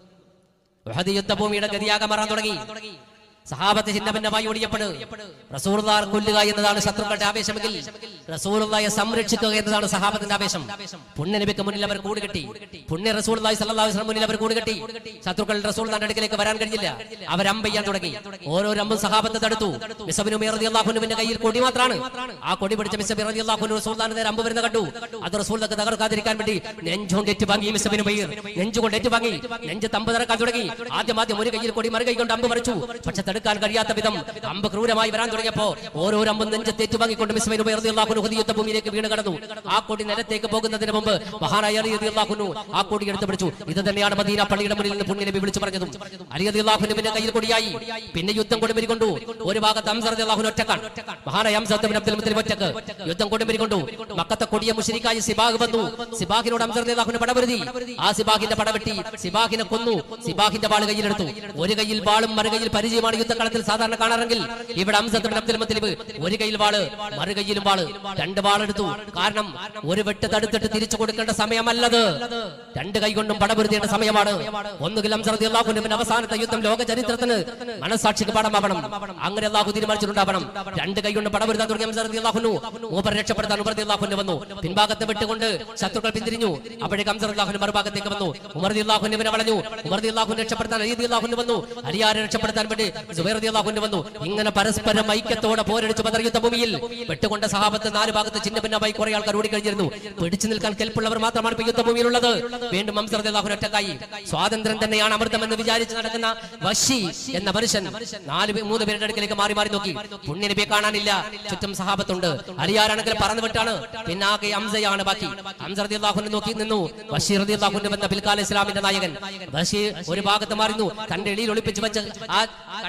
ഉഹദ് യുദ്ധഭൂമിയുടെ ഗതിയാകെ മാറാൻ തുടങ്ങി. സഹാബത്ത് ചിഹ്നഭിന്നമായി ഓടിയപ്പോൾ റസൂലുള്ളാഹിയെ കൊല്ലുക എന്നതാണ് ശത്രുക്കളുടെ ആവേശമെങ്കിൽ റസൂലുള്ളാഹിയെ സംരക്ഷിക്കുക എന്നതാണ് സഹാബത്തിന്റെ ആവേശം. പുണ്യനബിക്ക് മുന്നിൽ അവർ കൂടുകെട്ടി, പുണ്യ റസൂലുള്ളാഹി സ്വല്ലല്ലാഹു അലൈഹി വസല്ലം മുന്നിൽ അവർ കൂടുകെട്ടി. ശത്രുക്കൾ റസൂലുള്ളാഹിന്റെ അടുക്കലേക്ക് വരാൻ കഴിഞ്ഞില്ല. അവർ അമ്പെയ്യാൻ തുടങ്ങി. ഓരോ അമ്പും സഹാബത്ത് തടുത്തു. മിസ്അബ് ബിൻ ഉമൈർ റളിയല്ലാഹു അൻഹുവിന്റെ കയ്യിൽ കൊടി മാത്രമാണ്. ആ കൊടി പിടിച്ച മിസ്അബ് റളിയല്ലാഹു അൻഹു റസൂലുള്ളാഹിന്റെ നേരെ അമ്പ് വരുന്ന കണ്ടു. അത് റസൂലുള്ളാഹിക്ക് തകർക്കാതിരിക്കാൻ വേണ്ടി നെഞ്ചുകൊണ്ട് ഏറ്റുവാങ്ങി. മിസ്അബ് ബിൻ ഉമൈർ നെഞ്ചുകൊണ്ട് ഏറ്റുവാങ്ങി, നെഞ്ച് തമ്പ് തറക്കാൻ തുടങ്ങി. ആദ്യം ആദ്യം ഒരു കയ്യിൽ കൊടി, മറു കൈ കൊണ്ട് അമ്പ് മറിച്ചു. പക്ഷെ തടുക്കാൻ കഴിയാത്ത വിധം അമ്പ് ക്രൂരമായി വരാൻ തുടങ്ങിയപ്പോ ഓരോ അമ്പും നെഞ്ചത്ത് ഏറ്റുവാങ്ങിക്കൊണ്ട് മിസ്അബ് ബിൻ ഉമൈർ റളിയല്ലാഹു അൻഹു യുദ്ധഭൂമിയിലേക്ക് വീണ് കടന്നു. ആ കൊടി നിലത്തേക്ക് പോകുന്നതിന് മുമ്പ് മഹാനായ അലി റളിയല്ലാഹു അൻഹു ആ കൊടി എടുത്ത് പിടിച്ചു. ഇത് തന്നെയാണ് മദീന പള്ളിയുടെ മുന്നിൽ നിന്ന് പുണ്യനബി വിളിച്ചു പറഞ്ഞതും. അലി റളിയല്ലാഹു അൻഹുവിന്റെ കയ്യിൽ കൊടിയായി. പിന്നെ യുദ്ധം കൊടുമ്പിരിക്കൊണ്ടു. ഒരു ഭാഗത്ത് ഹംസ റളിയല്ലാഹു അൻഹു ഒറ്റക്കാണ്. മഹാനായ ഹംസ ഇബ്നു അബ്ദുൽ മുത്തലിബ് ഒറ്റക്ക് യുദ്ധം കൊടുമ്പിരിക്കൊണ്ടു. മക്കത്തെ കൊടിയ മുശ്രിക്കായ സിബാഹ് വന്നു. സിബാഹിനോട് ഹംസ റളിയല്ലാഹു അൻഹു പടവരുതി. ആ സിബാഹിന്റെ പടവെട്ടി സിബാഹിനെ കൊന്നു. സിബാഹിന്റെ വാൾ കയ്യിലെടുത്തു. ഒരു കയ്യിൽ വാളും മറു കയ്യിൽ പരിചയമാണ് യുദ്ധക്കളത്തിൽ സാധാരണ കാണാറെങ്കിൽ ഇവിടെ ഹംസ ഇബ്നു അബ്ദുൽ മുത്തലിബ് ഒരു കയ്യിൽ വാള്, മറു കയ്യിലും വാള്, രണ്ട് വാളെടുത്തു. കാരണം ഒരു വെട്ട് തടുത്തിട്ട് തിരിച്ചു കൊടുക്കേണ്ട സമയമല്ലത്, രണ്ട് കൈ കൊണ്ടും പടപൊരുത്തേണ്ട സമയമാണ്. ഒന്നുകിൽ ഹംസ റളിയല്ലാഹു അൻഹുവിന്റെ അവസാനത്തെ യുദ്ധം ലോക ചരിത്രത്തിന് മനസാക്ഷിക്ക് പാഠമാവണം. അങ്ങനെ അല്ലാഹു തീരുമാനിച്ചിട്ടുണ്ടാവണം. രണ്ട് കൈ കൊണ്ട് പടപൊരുത്താൻ തുടങ്ങിയ ഹംസ റളിയല്ലാഹു അൻഹു മൂപ്പരെ രക്ഷപ്പെടുത്താൻ ഉമർ റളിയല്ലാഹു അൻഹു വന്നു. പിൻഭാഗത്ത് വിട്ടുകൊണ്ട് ശത്രുക്കൾ പിന്തിരിഞ്ഞു. അപ്പോഴേക്ക് ഹംസ റളിയല്ലാഹു അൻഹു മറുഭാഗത്തേക്ക് വന്നു. ഉമർ റളിയല്ലാഹു അൻഹുവിനെ വളഞ്ഞു. ഉമർ റളിയല്ലാഹു അൻഹു രക്ഷപ്പെടുത്താൻ അലി റളിയല്ലാഹു അൻഹു വന്നു. അലിയാരെ രക്ഷപ്പെടുത്താൻ വേണ്ടി സുബൈർ റളിയല്ലാഹു അൻഹു വന്നു. ഇങ്ങനെ പരസ്പരം ഐക്യത്തോടെ പോരടിച്ചു ബദർ യുദ്ധഭൂമിയിൽ വെട്ടുകൊണ്ട സഹാബത്ത് നാല് ഭാഗത്ത് ചിന്ന ഭിന്നമായി കുറെ ആൾക്കാർ ഓടിക്കഴിഞ്ഞിരുന്നു. പിടിച്ചു നിൽക്കാൻ കെൽപ്പുള്ളവർ മാത്രമാണ് ഇപ്പൊ യുദ്ധഭൂമിയിലുള്ളത്. വീണ്ടും ഹംസ റളിയല്ലാഹു അൻഹു ഒറ്റക്കായി. സ്വാതന്ത്ര്യം തന്നെയാണ് അമൃതമെന്ന് വിചാരിച്ച് നടക്കുന്ന വശി എന്ന മനുഷ്യൻ നാല് മൂന്ന് പേരുടെ അടുക്കലേക്ക് മാറി മാറി നോക്കി. പുണ്യനബിയെ കാണാനില്ല. ചുറ്റും സഹാബത്തുണ്ട്. അലിയാരാണെങ്കിൽ പറന്നു വിട്ടാണ്. പിന്നെ ആകെ ഹംസയാണ് ബാക്കി. ഹംസ റളിയല്ലാഹു അൻഹു നോക്കി നിന്നു. വശി റളിയല്ലാഹു അൻഹു എന്ന പിൽക്കാല ഇസ്ലാമിന്റെ നായകൻ. വശി ഒരു ഭാഗത്ത് മാറിന്നു. തന്റെ എളിയിൽ ഒളിപ്പിച്ച് വെച്ച് ആ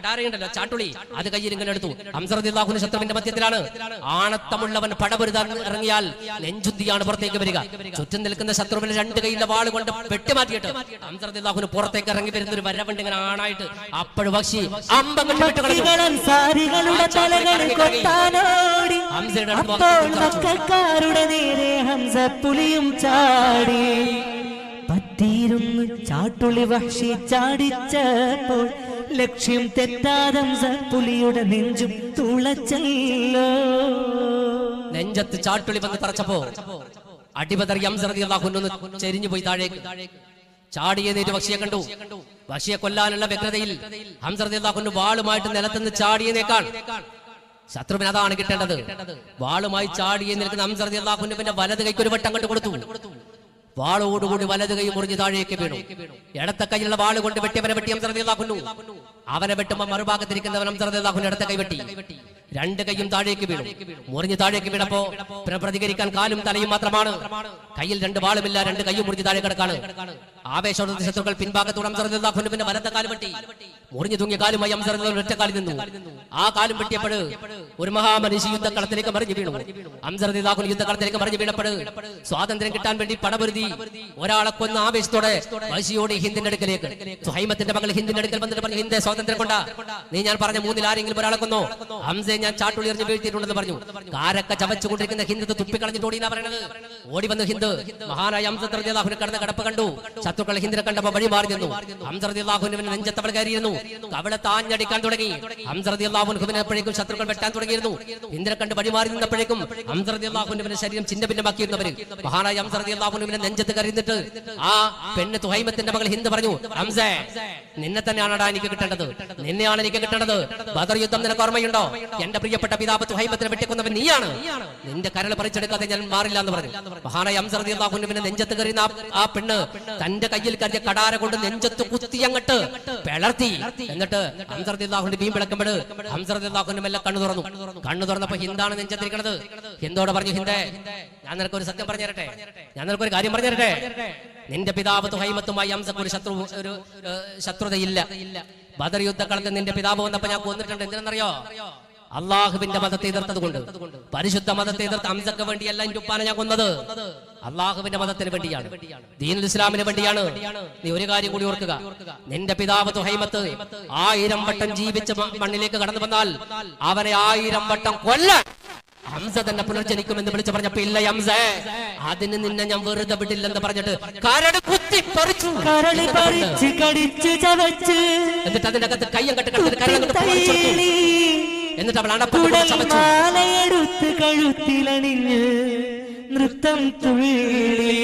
കടാരയുണ്ടല്ലോ ചാട്ടുളി, അത് കയ്യിൽ ഇങ്ങനെ എടുത്തു. ഹംസ റളിയല്ലാഹു ശത്രുവിന്റെ മധ്യത്തിലാണ്. ആണത്തമുള്ളവൻ പടപൊരുതാൻ ഇറങ്ങിയാൽ നെഞ്ചുദ്ധിയാണ് പുറത്തേക്ക് വരിക. ചുറ്റും നിൽക്കുന്ന ശത്രുവിനെ രണ്ട് കൈയിലെ വാൾ കൊണ്ട് വെട്ടിമാറ്റിയിട്ട് ഹംസ റളിയല്ലാഹു പുറത്തേക്ക് ഇറങ്ങി വരുന്ന ഒരു വരവുണ്ട് ഇങ്ങനെ ആണായിട്ട്. അപ്പോഴും വഹ്ശി അമ്പങ്ങട്ട് വിട്ട് കളഞ്ഞു. മക്കക്കാരുടെ നേരെ ഹംസ പുലിയും ചാടി. പറ്റിയിരുന്നു ചാട്ടുളി വഹ്ശി ചാടിച്ചപ്പോൾ ലക്ഷ്യം തെറ്റാതെ ഹംസ പുലിയുടെ നെഞ്ചും തുളച്ചല്ലോ. നെഞ്ചത്ത് ചാട്ടുളി വന്ന് തറച്ചപ്പോ അടിപതറി ഹംസ റളിയല്ലാഹു അൻഹു ചെരിഞ്ഞു പോയി താഴേക്ക്. ചാടിയെന്നേറ്റ് വഹ്ശിയെ കണ്ടു. വഹ്ശിയെ കൊല്ലാനുള്ള വ്യഗ്രതയിൽ ഹംസ റളിയല്ലാഹു അൻഹു വാളുമായിട്ട് നിലത്തുനിന്ന് ചാടിയെന്നേക്കാൾ ശത്രുവിന് അതാണ് കിട്ടേണ്ടത്. വാളുമായി ചാടിയെ നിൽക്കുന്ന ഹംസ റളിയല്ലാഹു അൻഹുവിന്റെ വലത് കൈക്ക് ഒരു വട്ടം കണ്ടു കൊടുത്തു. വാളോടുകൂടി വലത് കൈ മുറിഞ്ഞ് താഴേക്ക് വീണു. ഇടത്ത കൈയിലുള്ള വാള് കൊണ്ട് വെട്ടിയവനെ വെട്ടി ഹംസ റളിയല്ലാഹു അൻഹു. അവനെ വെട്ടുമ്പോൾ മറുഭാഗത്തിരിക്കുന്നവൻ ഹംസ റളിയല്ലാഹു അൻഹു ഇടത്ത കൈ വെട്ടി. രണ്ട് കൈയും താഴേക്ക് വീണു. മുറിഞ്ഞ് താഴേക്ക് വീണപ്പോ പ്രതികരിക്കാൻ കാലും തലയും മാത്രമാണ്. കയ്യിൽ രണ്ട് വാളുമില്ല, രണ്ട് കൈയും മുറിഞ്ഞ് താഴെ കിടക്കാണ്. ആവേശോടെ ശത്രുക്കൾ പിൻഭാഗത്തോട് ഹംസ റളിയല്ലാഹു അൻഹുവിന്റെ വലത്തെ കാല് വെട്ടി. മുറിഞ്ഞു തൂങ്ങിയ കാലുമായി ഹംസ റളിയല്ലാഹു അൻഹു ഒറ്റക്കാലിൽ നിന്നു. ആ കാലും വെട്ടിയപ്പോൾ ഒരു മഹാമനുഷ്യ യുദ്ധക്കളത്തിലേക്ക് മറിഞ്ഞു വീണു. ഹംസ റളിയല്ലാഹു അൻഹു യുദ്ധക്കളത്തിലേക്ക് മറിഞ്ഞു വീണപ്പോൾ സ്വാതന്ത്ര്യം കിട്ടാൻ വേണ്ടി പടപൊരുതി ഒരാളെ കൊന്ന ആവേശത്തോടെ വഹ്ശിയോട് ഹിന്ദിന്റെ അടുക്കലേക്ക്, സുഹൈമത്തിന്റെ മകൾ ഹിന്ദിന്റെ അടുക്കൽ വന്നിട്ട് പറഞ്ഞു, ഹിന്ദേ സ്വാതന്ത്ര്യം കൊണ്ടാ നീ ഞാൻ പറഞ്ഞ മൂന്നിൽ ആരെങ്കിലും ഒരാളെ കൊന്നോ? ഹംസയെ ഞാൻ ചാട്ടുളി എറിഞ്ഞ് വീഴ്ത്തിയിട്ടുണ്ടെന്ന് പറഞ്ഞു. കാരക്ക ചവച്ചുകൊണ്ടിരിക്കുന്ന ഹിന്ദു തുപ്പിക്കളഞ്ഞിട്ട് ഓടിയെന്നാ പറയണത്. ഓടി വന്നു ഹിന്ദു മഹാനായ ഹംസ റളിയല്ലാഹു അൻഹു കടന്ന കടപ്പ് കണ്ടു. ശത്രുക്കൾ ഹിന്ദിനെ കണ്ടപ്പോൾ വഴി മാറി നിന്നു. ഹംസ റളിയല്ലാഹു അൻഹുവിന്റെ നെഞ്ചത്തവൾ കയറിയിരുന്നു. അവിടെ താഞ്ഞടിക്കാൻ തുടങ്ങി. ഹംസ റളിയല്ലാഹു അൻഹുവിനെ അപ്പോഴേക്കും ശത്രുക്കൾ വെട്ടാൻ തുടങ്ങിയിരുന്നു. ഹിന്ദിനെ കണ്ട് വഴി മാറി നിന്നപ്പോഴേക്കും ഹംസ റളിയല്ലാഹു അൻഹുവിന്റെ ശരീരം ചിന്ന ഭിന്നമാക്കിയിരുന്നവര് മഹാനായ ഹംസ റളിയല്ലാഹു അൻഹുവിന്റെ നെഞ്ചത്ത് കയറിന്നിട്ട് ആ പെണ്ണ് തുഹൈമത്തിന്റെ മകൾ ഹിന്ദു പറഞ്ഞു, ഹംസേ നിന്നെ തന്നെയാണടാ എനിക്ക് കിട്ടേണ്ടത്, നിന്നെയാണ് എനിക്ക് കിട്ടേണ്ടത്. ബദർ യുദ്ധം നിനക്ക് ഓർമ്മയുണ്ടോ? എന്റെ പ്രിയപ്പെട്ട പിതാവ് തുഹൈമത്തിനെ വെട്ടിക്കൊന്നവൻ നീയാണ്. നിന്റെ കരൾ പറിച്ചെടുക്കാതെ ഞാൻ മാറില്ല എന്ന് പറഞ്ഞു. മഹാനായ ഹംസ റളിയല്ലാഹു അൻഹുവിന്റെ നെഞ്ചത്ത് കയറിയുന്ന ആ പെണ്ണ് തന്റെ കയ്യിൽ കരുതിയ കടാര കൊണ്ട് നെഞ്ചത്ത് കുത്തി അങ്ങട്ട് പിളർത്തി. എന്നിട്ട് ഹംസ റളിയല്ലാഹു അൻഹു ബീം വിളക്കുമ്പോൾ ഹംസ റളിയല്ലാഹു അൻഹു മെല്ലെ കണ്ണു തുറന്നു. കണ്ണു തുറന്നപ്പോ ഹിന്ദാണ് നെഞ്ചത്തിരിക്കുന്നത്. ഹിന്ദോട് പറഞ്ഞു, ഹിന്ദേ ഞാൻ നിനക്കൊരു സത്യം പറഞ്ഞു തരട്ടെ, ഞാൻ നിനക്കൊരു കാര്യം പറഞ്ഞു തരട്ടെ. നിന്റെ പിതാവ് തുഹൈമത്തുമായി ഹംസക്ക് ഒരു ശത്രു ഒരു ശത്രുതയില്ല. ബദർ യുദ്ധക്കാലത്ത് നിന്റെ പിതാവ് വന്നപ്പോ ഞാൻ കൊന്നിട്ടുണ്ട്. എന്തിനെന്നറിയോ? അള്ളാഹുവിന്റെ മതത്തെ എതിർത്തത് കൊണ്ട്, പരിശുദ്ധ മതത്തെ എതിർത്ത് ഹംസക്ക് വേണ്ടിയല്ല എന്റെ ഉപ്പാനെ ഞാൻ കൊന്നത്, അള്ളാഹുവിന്റെ മതത്തിന് വേണ്ടിയാണ്, ദീനുൽ ഇസ്ലാമിന് വേണ്ടിയാണ്. നീ ഒരു കാര്യം കൂടി ഓർക്കുക, നിന്റെ പിതാവ് തുഹൈമത്ത് ആയിരം വട്ടം ജീവിച്ച് മണ്ണിലേക്ക് കടന്നു വന്നാൽ അവനെ ആയിരം വട്ടം കൊല്ലാൻ ഹംസ തന്നെ പുനർജനിക്കുമെന്ന് വിളിച്ചു പറഞ്ഞപ്പോ ഇല്ല ഹംസ, അതിന് നിന്നെ ഞാൻ വെറുതെ വിടില്ലെന്ന് പറഞ്ഞിട്ട് കരട് കുത്തി പറിച്ചു, എന്നിട്ട് അതിനകത്ത് കയ്യം കെട്ട് എന്നിട്ട് അവൾ അടപ്പെടുത്ത് കഴുത്തിലണിഞ്ഞ് നൃത്തം തുള്ളി.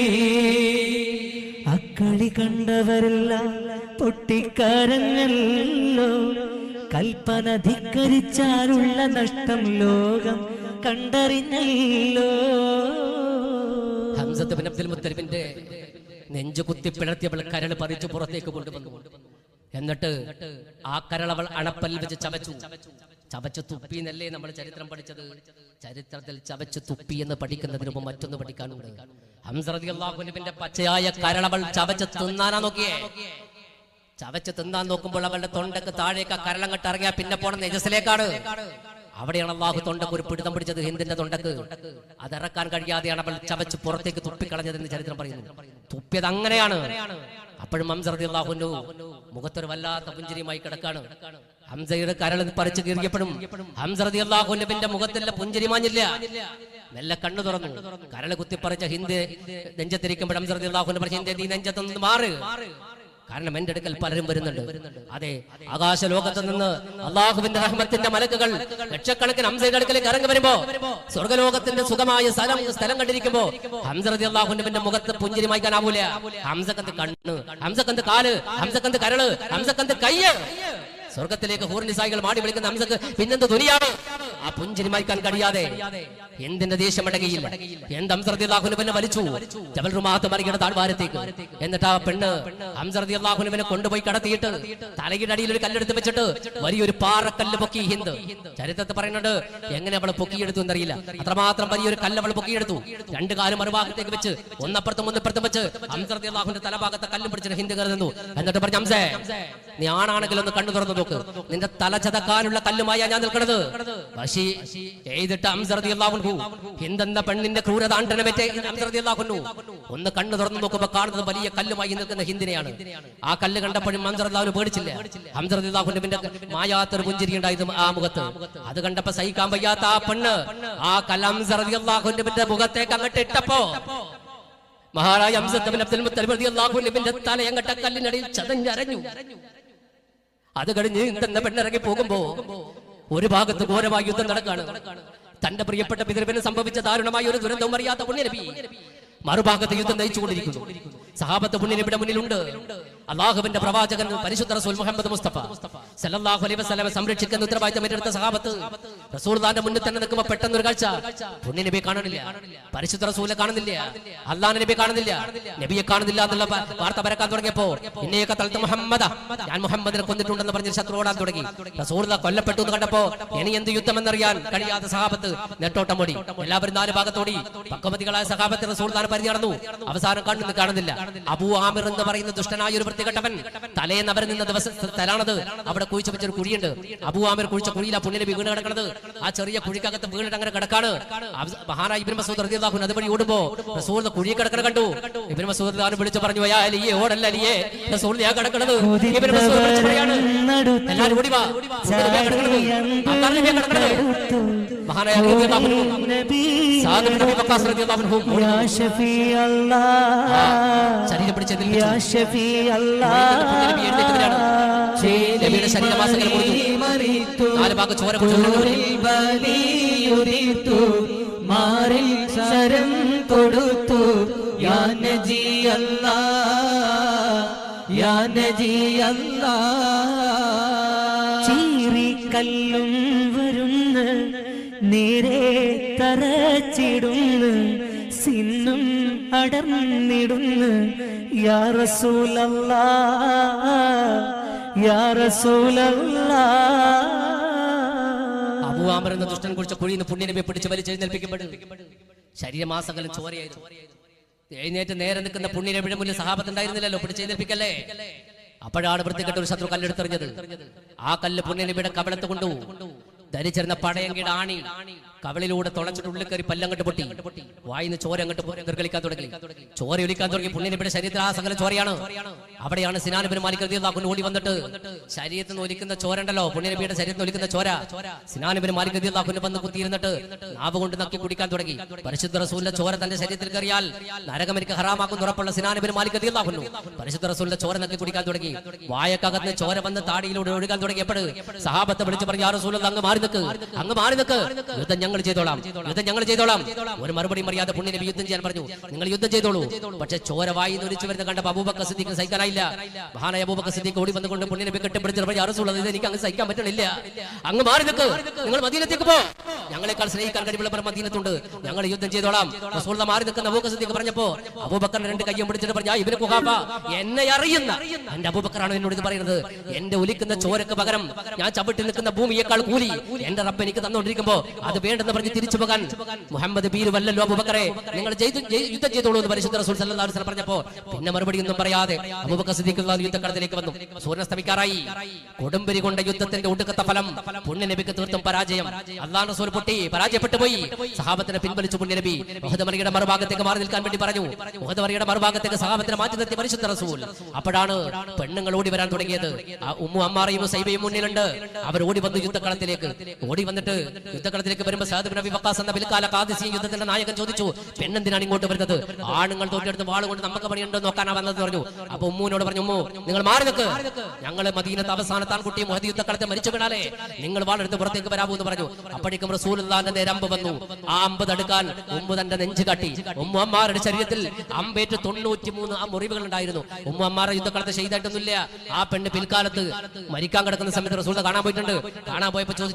അക്കളി കണ്ടവരെല്ലാം പൊട്ടിക്കരഞ്ഞല്ലോ, കൽപ്പന ധിക്കരിച്ചാലുള്ള നഷ്ടം ലോകം കണ്ടറിഞ്ഞല്ലോ. ഹംസത്ത് ബിൻ അബ്ദുൽ മുത്തലിബിന്റെ നെഞ്ചു കുത്തി പിളർത്തിയവൾ കരൾ പറിച്ചു പുറത്തേക്ക് കൊണ്ടുവന്നു. എന്നിട്ട് ആ കരളവൾ അണപ്പല്ലിൽ വെച്ച് ചവച്ചു. ചവച്ചു തുപ്പി എന്നല്ലേ നമ്മൾ ചരിത്രം പഠിച്ചത്? ചരിത്രത്തിൽ ചവച്ചു തുപ്പി എന്ന് പഠിക്കുന്നതിന് മുമ്പ് മറ്റൊന്ന് പഠിക്കാനുണ്ട്. ഹംസ റളിയല്ലാഹു അൻഹുവിന്റെ പച്ചയായ കരളവൾ ചവച്ച് തിന്നാനാ നോക്കിയേ. ചവച്ച് തിന്നാൻ നോക്കുമ്പോൾ അവളുടെ തൊണ്ടക്ക് താഴേക്ക് കരളം കെട്ട് ഇറങ്ങിയാ പിന്നെ പോണ നെജസിലേക്കാണ്. അവിടെയാണ് അള്ളാഹു തൊണ്ടക്ക് ഒരു പിടുത്തം പിടിച്ചത്, ഹിന്ദിന്റെ തൊണ്ടക്ക്. അതിറക്കാൻ കഴിയാതെയാണ് അവൾ ചവച്ച് പുറത്തേക്ക് തുപ്പിക്കളഞ്ഞതെന്ന് ചരിത്രം പറയുന്നു. തുപ്പിയത് അങ്ങനെയാണ്. അപ്പോഴും ഹംസ റളിയല്ലാഹു അൻഹു മുഖത്തൊരു വല്ലാത്ത പുഞ്ചിരിയുമായി കിടക്കാണ്. ഹംസയുടെ കരൾ പറിച്ചു കീറിയപ്പോഴും ഹംസ റളിയല്ലാഹു അൻഹുവിന്റെ മുഖത്തിലെ പുഞ്ചിരി മാഞ്ഞില്ല. മെല്ലെ കണ്ണു തുറന്നു. കരൾ കുത്തിപ്പറിച്ച ഹിന്ദ് നെഞ്ചത്തിരിക്കുമ്പോൾ ഹംസ റളിയല്ലാഹു അൻഹു പറഞ്ഞു, ഹിന്ദ് നീ നെഞ്ചത്തൊന്ന് മാറ്, കാരണം എന്റെ അടുക്കൽ പലരും വരുന്നുണ്ട്. അതെ, ആകാശ ലോകത്ത് നിന്ന് അള്ളാഹുവിന്റെ റഹ്മത്തിന്റെ മലക്കുകൾ ലക്ഷക്കണക്കിന് ഹംസയുടെ അടുക്കലേക്ക് ഇറങ്ങി വരുമ്പോ, സ്വർഗലോകത്തിന്റെ സുഖമായ സ്ഥലം സ്ഥലം കണ്ടിരിക്കുമ്പോ ഹംസ റളിയല്ലാഹു അൻഹുവിന്റെ മുഖത്ത് പുഞ്ചിരി മായ്ക്കാനാവൂല. ഹംസക്കന്ത് കണ്ണ്, ഹംസക്കന്ത് കാല്, ഹംസക്കന്ത് കരള്, ഹംസക്കന്ത് കയ്യ്. സ്വർഗത്തിലേക്ക് ഹൂർനിസായികൾ മാടി വിളിക്കുന്ന ഹംസക്ക് പിന്നെന്ത് ദുനിയാണ്? ആ പുഞ്ചിരി മായ്ക്കാൻ കഴിയാതെ എന്തിന്റെ ദേഷ്യം അടങ്ങിയില്ല. എന്ത് ഹംസ റളിയല്ലാഹു അൻഹുവിനെ വലിച്ചു ജബൽ റുമാത്ത് മറികട താഴ്വാരത്തേക്ക്. എന്നിട്ട് ആ പെണ്ണ് ഹംസ റളിയല്ലാഹു അൻഹുവിനെ കൊണ്ടുപോയി കടത്തിയിട്ട് തലയുടെ അടിയിൽ ഒരു കല്ലെടുത്ത് വെച്ചിട്ട് വലിയൊരു പാറക്കല്ല് പൊക്കി ഹിന്ദ്. ചരിത്രത്തിൽ പറയുന്നുണ്ട് എങ്ങനെ അവൾ പൊക്കിയെടുത്തു എന്നറിയില്ല. അത്രമാത്രം വലിയൊരു കല്ല് അവൾ പൊക്കിയെടുത്തു. രണ്ട് കാലും മറുഭാഗത്തേക്ക് വെച്ച് ഒന്നപ്പുറത്തും ഒന്നിപ്പുറത്തും വെച്ച് ഹംസ റളിയല്ലാഹു അൻഹുവിന്റെ തലഭാഗത്തെ കല്ലും പിടിച്ചിട്ട് ഹിന്ദ് കയറുന്നു. എന്നിട്ട് പറഞ്ഞു, ഹംസേ നീ ആണാണെങ്കിൽ ഒന്ന് കണ്ണു തുറന്നു നോക്ക്. നിന്റെ തല ചതക്കാനുള്ള കല്ലുമായ ഞാൻ നിൽക്കുന്നത്. വശി ചെയ്തിട്ട് ഹംസ റളിയല്ലാഹു അൻഹു ഹിന്ദെന്ന പെണ്ണിന്റെ ക്രൂരതാണ്ഡനമേറ്റ ഹംസ റളിയല്ലാഹു അൻഹു ഒന്ന് കണ്ണു തുറന്നു നോക്കുമ്പോൾ കാണുന്നത് വലിയ കല്ലുമായി നിൽക്കുന്ന ഹിന്ദിനെയാണ്. ആ കല്ല് കണ്ടപ്പോഴും ഹംസ റളിയല്ലാഹു അൻഹു പേടിച്ചില്ല. ഹംസ റളിയല്ലാഹു അൻഹുവിന്റെ മായാത്തൊരു പുഞ്ചിരി ഉണ്ടായിരുന്നു ആ മുഖത്ത്. അത് കണ്ടപ്പോ സഹിക്കാൻ വയ്യാത്ത ആ പെണ്ണ് ആ കല്ല് ഹംസ റളിയല്ലാഹു അൻഹുവിന്റെ മുഖത്തേക്ക് അങ്ങോട്ട് ഇട്ടപ്പോ മഹാരാജ ഹംസ ഇബ്നു അബ്ദുൽ മുത്തലിബ് റളിയല്ലാഹു അൻഹുവിന്റെ തലയങ്ങട്ട കല്ലിനടിയിൽ ചതഞ്ഞരഞ്ഞു. അത് കഴിഞ്ഞ് ഇന്തെന്ന പെണ്ണിറങ്ങി പോകുമ്പോ ഒരു ഭാഗത്ത് ഘോരമായ യുദ്ധം നടക്കാണ്. തന്റെ പ്രിയപ്പെട്ട പിതൃവിന് സംഭവിച്ച ദാരുണമായ ഒരു ദുരന്തവും അറിയാത്ത പുണ്യനബി മറുഭാഗത്ത് യുദ്ധം നയിച്ചുകൊണ്ടിരിക്കുന്നു. സഹാബത്ത് പുണ്യനബിയുടെ മുന്നിലുണ്ട്. അള്ളാഹുവിന്റെ പ്രവാചകൻ പരിശുദ്ധ റസൂൽ മുഹമ്മദ് മുസ്തഫ സല്ലല്ലാഹു അലൈഹി വസല്ലം സംരക്ഷിക്കുന്ന ഉത്തരവാദിത്തം ഏറ്റെടുത്ത സഹാബത്ത് റസൂലുള്ളാഹിന്റെ മുന്നിൽ തന്നെ നിൽക്കുമ്പോൾ പെട്ടെന്ന് ഒരു കാഴ്ച, പുണ്യനബിയെ കാണുന്നില്ല, പരിശുദ്ധ റസൂലിനെ കാണുന്നില്ല, അള്ളാഹുവിന്റെ നബിയെ കാണുന്നില്ല. നബിയെ കാണുന്നില്ല എന്നുള്ള വാർത്ത പരക്കാൻ തുടങ്ങിയപ്പോ ഇന്നേക തൽത്ത് മുഹമ്മദ, ഞാൻ മുഹമ്മദിനെ കൊന്നിട്ടുണ്ടെന്ന് പറഞ്ഞ് ശത്രു ഓടാൻ തുടങ്ങി. റസൂലുള്ളാഹി കൊല്ലപ്പെട്ടു എന്ന് കണ്ടപ്പോ ഇനി എന്ത് യുദ്ധമെന്നറിയാൻ കഴിയാത്ത സഹാബത്ത് നെട്ടോട്ടം ഓടി. എല്ലാവരും നാല് ഭാഗത്തോടി. പക്വമതികളായ സഹാബത്ത് റസൂലുള്ളാഹിനെ പരിധി നടന്നു. അവസാനം കണ്ണു കാണുന്നില്ല. അബൂ ആമിർ എന്ന് പറയുന്ന ദുഷ്ടനായ ഒരു വൃത്തികെട്ടവൻ തലേന്ന് അവർ നിന്ന ദിവസത്തിലാണത്. അവിടെ കുഴിച്ചു വെച്ചൊരു കുഴിയുണ്ട്. അബൂ ആമിർ കുഴിച്ച കുഴിയിലാ പുണ്യനബി വീണ് കിടക്കുന്നത്. ആ ചെറിയ കുഴിക്കകത്ത് വീണിട്ട് അങ്ങനെ കിടക്കാണ്. മഹാനായ ഇബ്നു മസ്ഊദ് റളിയല്ലാഹു അൻഹു അതുവഴി ഓടുമ്പോ റസൂൽ കുഴി കിടക്കണ കണ്ടു. ഇബ്നു മസ്ഊദ് റളിയല്ലാഹു വിളിച്ചു പറഞ്ഞു, യാ അലിയെ ഓടല്ല അലിയെ, റസൂൽ ഞാൻ കിടക്കണത്. ഇബ്നു മസ്ഊദ് വിളിച്ചു പറയാണ്, എല്ലാവരും ഓടി വാ, മഹാനായ റളിയല്ലാഹു അൻഹു സാദ് നബി വഖാസ് റളിയല്ലാഹു അൻഹു യാ ഷഫീ അല്ലാഹ്, ശരീരം പിടിച്ച് യാ ഷഫീ അല്ലാഹ്, നബിയുടെ ശരീരമാസകലം മുറിഞ്ഞു. നാല് ഭാഗം ചോര ബലിയുരിത്തു, മാറിൽ ശരം കൊടുത്തു. യാ നജി അല്ലാഹ്, യാ നജി അല്ലാഹ്. ചീറിക്കല്ലും വരുന്ന് നേരെ തറച്ചിടുന്നു, സിന്നും അടർന്നിടുന്നു. യാ റസൂലല്ലാഹ്, യാ റസൂലല്ലാഹ്. അബൂ ആമിർ എന്ന ദുഷ്ടൻ കുഴിച്ച കുഴിയിൽ നിന്ന് പുണ്യനബിയെ പിടിച്ച് വലിച്ചെഴുന്നേൽപ്പിക്കപ്പെടും. ശരീരമാസകലം ചോരയായിരുന്നു. എഴുന്നേറ്റ് നേരെ നിൽക്കുന്ന പുണ്യനബിയുടെ മുന്നിൽ സഹാബത്ത് ഉണ്ടായിരുന്നില്ലല്ലോ, പിടിച്ചെഴുന്നേൽപ്പിക്കല്ലേ. അപ്പോഴാണ് വൃത്തികെട്ട ഒരു ശത്രു കല്ലെടുത്തെറിഞ്ഞത്. ആ കല്ല് പുണ്യനബിയുടെ കവളത്ത് കൊണ്ടു. ധരിച്ചിരുന്ന പടയങ്കിയുടെ ആണി കവളിലൂടെ തുളച്ചിട്ട് ഉള്ളിൽ കയറി പല്ലങ്ങട്ട് പൊട്ടി. വായിന്ന് ചോര അങ്ങോട്ട് നിർഗളിക്കാൻ തുടങ്ങി. ചോര ഒലിക്കാൻ തുടങ്ങി. പുണ്യനബിയുടെ ശരീരത്തിൽ ആ സകല ചോരയാണ്. അവിടെയാണ് സിനാൻ ഇബ്നു മാലിക് റളിയല്ലാഹു അൻഹു ഓടി വന്നിട്ട് ശരീരത്തിൽ നിന്ന് ഒലിക്കുന്ന ചോര ഉണ്ടല്ലോ, പുണ്യനബിയുടെ ശരീരത്തിൽ നിന്ന് ഒലിക്കുന്ന ചോര, സിനാൻ ഇബ്നു മാലിക് റളിയല്ലാഹു അൻഹു വന്ന് കുത്തിയിരുന്നിട്ട് നാവ് കൊണ്ട് നക്കി കുടിക്കാൻ തുടങ്ങി. പരിശുദ്ധ റസൂലിന്റെ ചോര തന്റെ ശരീരത്തിൽ കയറിയാൽ നരകം എനിക്ക് ഹറാമാക്കുന്ന ഉറപ്പുള്ള സിനാൻ ഇബ്നു മാലിക് റളിയല്ലാഹു അൻഹു പരിശുദ്ധ റസൂലിന്റെ ചോര നക്കി കുടിക്കാൻ തുടങ്ങി. വായക്കകത്ത് ചോര വന്ന് താടിയിലൂടെ ഒഴുകാൻ തുടങ്ങിയപ്പോൾ സഹാബത്തെ വിളിച്ച് പറഞ്ഞു, യാ റസൂലല്ലാഹ്, അങ്ങ് മാറി നിൽക്ക്, അങ്ങ് മാറി നിൽക്ക്, യുദ്ധം ഞങ്ങൾ ചെയ്തോളാം, യുദ്ധം ഞങ്ങൾ ചെയ്തോളാം. ഒരു മറുപടി അറിയാതെ പുണ്യനബി യുദ്ധം ചെയ്യാൻ പറഞ്ഞു. നിങ്ങൾ യുദ്ധം ചെയ്തോളൂ. പക്ഷേ ചോര വായി ഒലിച്ചു വരുന്ന കണ്ടപ്പോൾ അബൂബക്കർ സിദ്ദീഖ് സഹിക്കാനായില്ല. മഹാനായ അബൂബക്കർ സിദ്ദീഖ് ഓടി വന്നുകൊണ്ട് പുണ്യനബി കെട്ടിപ്പിടിച്ച് പറഞ്ഞു, യാ റസൂലല്ലാഹ്, ഇത് എനിക്ക് അങ്ങ് സഹിക്കാൻ പറ്റണില്ല, അങ്ങ് മാറി നിൽക്ക്, നിങ്ങൾ മദീനത്തേക്ക് പോ, ഞങ്ങളെക്കാൾ സ്നേഹിക്കാൻ കഴിവുള്ളവർ മദീനത്തുണ്ട്, ഞങ്ങൾ യുദ്ധം ചെയ്തോളാം. റസൂലുള്ളാഹ് മാറി നിൽക്കുന്ന അബൂബക്കർ സിദ്ദീഖ് പറഞ്ഞപ്പോ അബൂബക്കറിന്റെ രണ്ട് കയ്യും പിടിച്ചിട്ട് പറഞ്ഞു, ഇബ്നു ഖുഹാഫ, എന്നെ അറിയുന്ന എന്റെ അബൂബക്കറാണ് എന്നോട് ഇത് പറയുന്നത്. എന്റെ ഒലിക്കുന്ന ചോരക്ക് പകരം ഞാൻ ചവിട്ടി നിൽക്കുന്ന ഭൂമിയേക്കാൾ കൂലി എന്റെ റബ്ബ് എനിക്ക് തന്നുകൊണ്ടിരിക്കുമ്പോ അത് വേണ്ടെന്ന് പറഞ്ഞ് തിരിച്ചു പോകാൻ മുഹമ്മദ് ബീർ വല്ലല്ലോ അബൂബക്കറെ, നിങ്ങൾ യുദ്ധം ചെയ്തോളൂ എന്ന് പരിശുദ്ധ റസൂൽ സല്ലല്ലാഹു അലൈഹി വസല്ലം പറഞ്ഞപ്പോ പിന്നെ മറുപടി ഒന്നും പറയാതെ അബൂബക്കർ സിദ്ദീഖ് റളിയല്ലാഹു യുദ്ധക്കളത്തിലേക്ക് വന്നു. സൂര്യസ്തമിക്കാറായി. കൊടുമ്പിരി കൊണ്ട യുദ്ധത്തിന്റെ ഒടുക്കത്തെ ഫലം പുണ്യനബിക്ക് തീർത്തും പരാജയം. അല്ലാഹു റസൂൽ പൊട്ടി പരാജയപ്പെട്ടു പോയി. സഹാബത്തിനെ പിൻവലിച്ചു പുണ്യനബി. ഉഹദ് മലയുടെ മറുഭാഗത്തേക്ക് മാറി നിൽക്കാൻ വേണ്ടി പറഞ്ഞു. ഉഹദ് മലയുടെ മറുഭാഗത്തേക്ക് സഹാബത്തിനെ മാറ്റി നിർത്തി പരിശുദ്ധ റസൂൽ. അപ്പോഴാണ് പെണ്ണുങ്ങൾ ഓടി വരാൻ തുടങ്ങിയത്. ആ ഉമ്മു അമ്മാറയും സൈബയും മുന്നിലുണ്ട്. അവർ ഓടി വന്നു യുദ്ധക്കളത്തിലേക്ക്. ഓടി വന്നിട്ട് യുദ്ധക്കളത്തിലേക്ക് വരുമ്പോൾ സഅദ് ഇബ്നു അബീ വഖാസ് എന്ന ബിൽകാല ഖാദിസി യുദ്ധത്തിന്റെ നായകൻ ചോദിച്ചു, പെണ്ണെന്തിനാണ് ഇങ്ങോട്ട് വരുന്നത്? ആണുങ്ങൾ തോറ്റെടുത്ത് വാൾ കൊണ്ട് നമുക്ക് പണിയുണ്ടോ നോക്കാനാ വന്നത് പറഞ്ഞു. അപ്പൊ ഉമ്മുവിനോട് പറഞ്ഞു, ഉമ്മു, നിങ്ങൾ മാറി നിൽക്ക്, ഞങ്ങൾ മദീനത്തെ അവസാനത്തെ ആൺകുട്ടിയും ഉഹദ് യുദ്ധക്കളത്തെ മരിച്ചു വീണാലേ നിങ്ങൾ വാളെടുത്ത് പുറത്തേക്ക് വരാവൂ എന്ന് പറഞ്ഞു. അപ്പോഴേക്കും റസൂലുള്ളാഹിന്റെ നേരെ അമ്പ് വന്നു. ആ അമ്പ് തടുക്കാൻ ഉമ്മു തന്റെ നെഞ്ച് കാട്ടി. ഉമ്മു അമ്മാരുടെ ശരീരത്തിൽ അമ്പേറ്റ് തൊണ്ണൂറ്റി മൂന്ന് ആ മുറിവുകൾ ഉണ്ടായിരുന്നു. ഉമ്മു അമ്മാരുടെ യുദ്ധക്കളത്തെ ചെയ്തിട്ടൊന്നുമില്ല. ആ പെണ്ണ് പിൽക്കാലത്ത് മരിക്കാൻ കിടക്കുന്ന സമയത്ത് റസൂൽ കാണാൻ പോയിട്ടുണ്ട്. കാണാൻ പോയപ്പോ ചോദിച്ചു,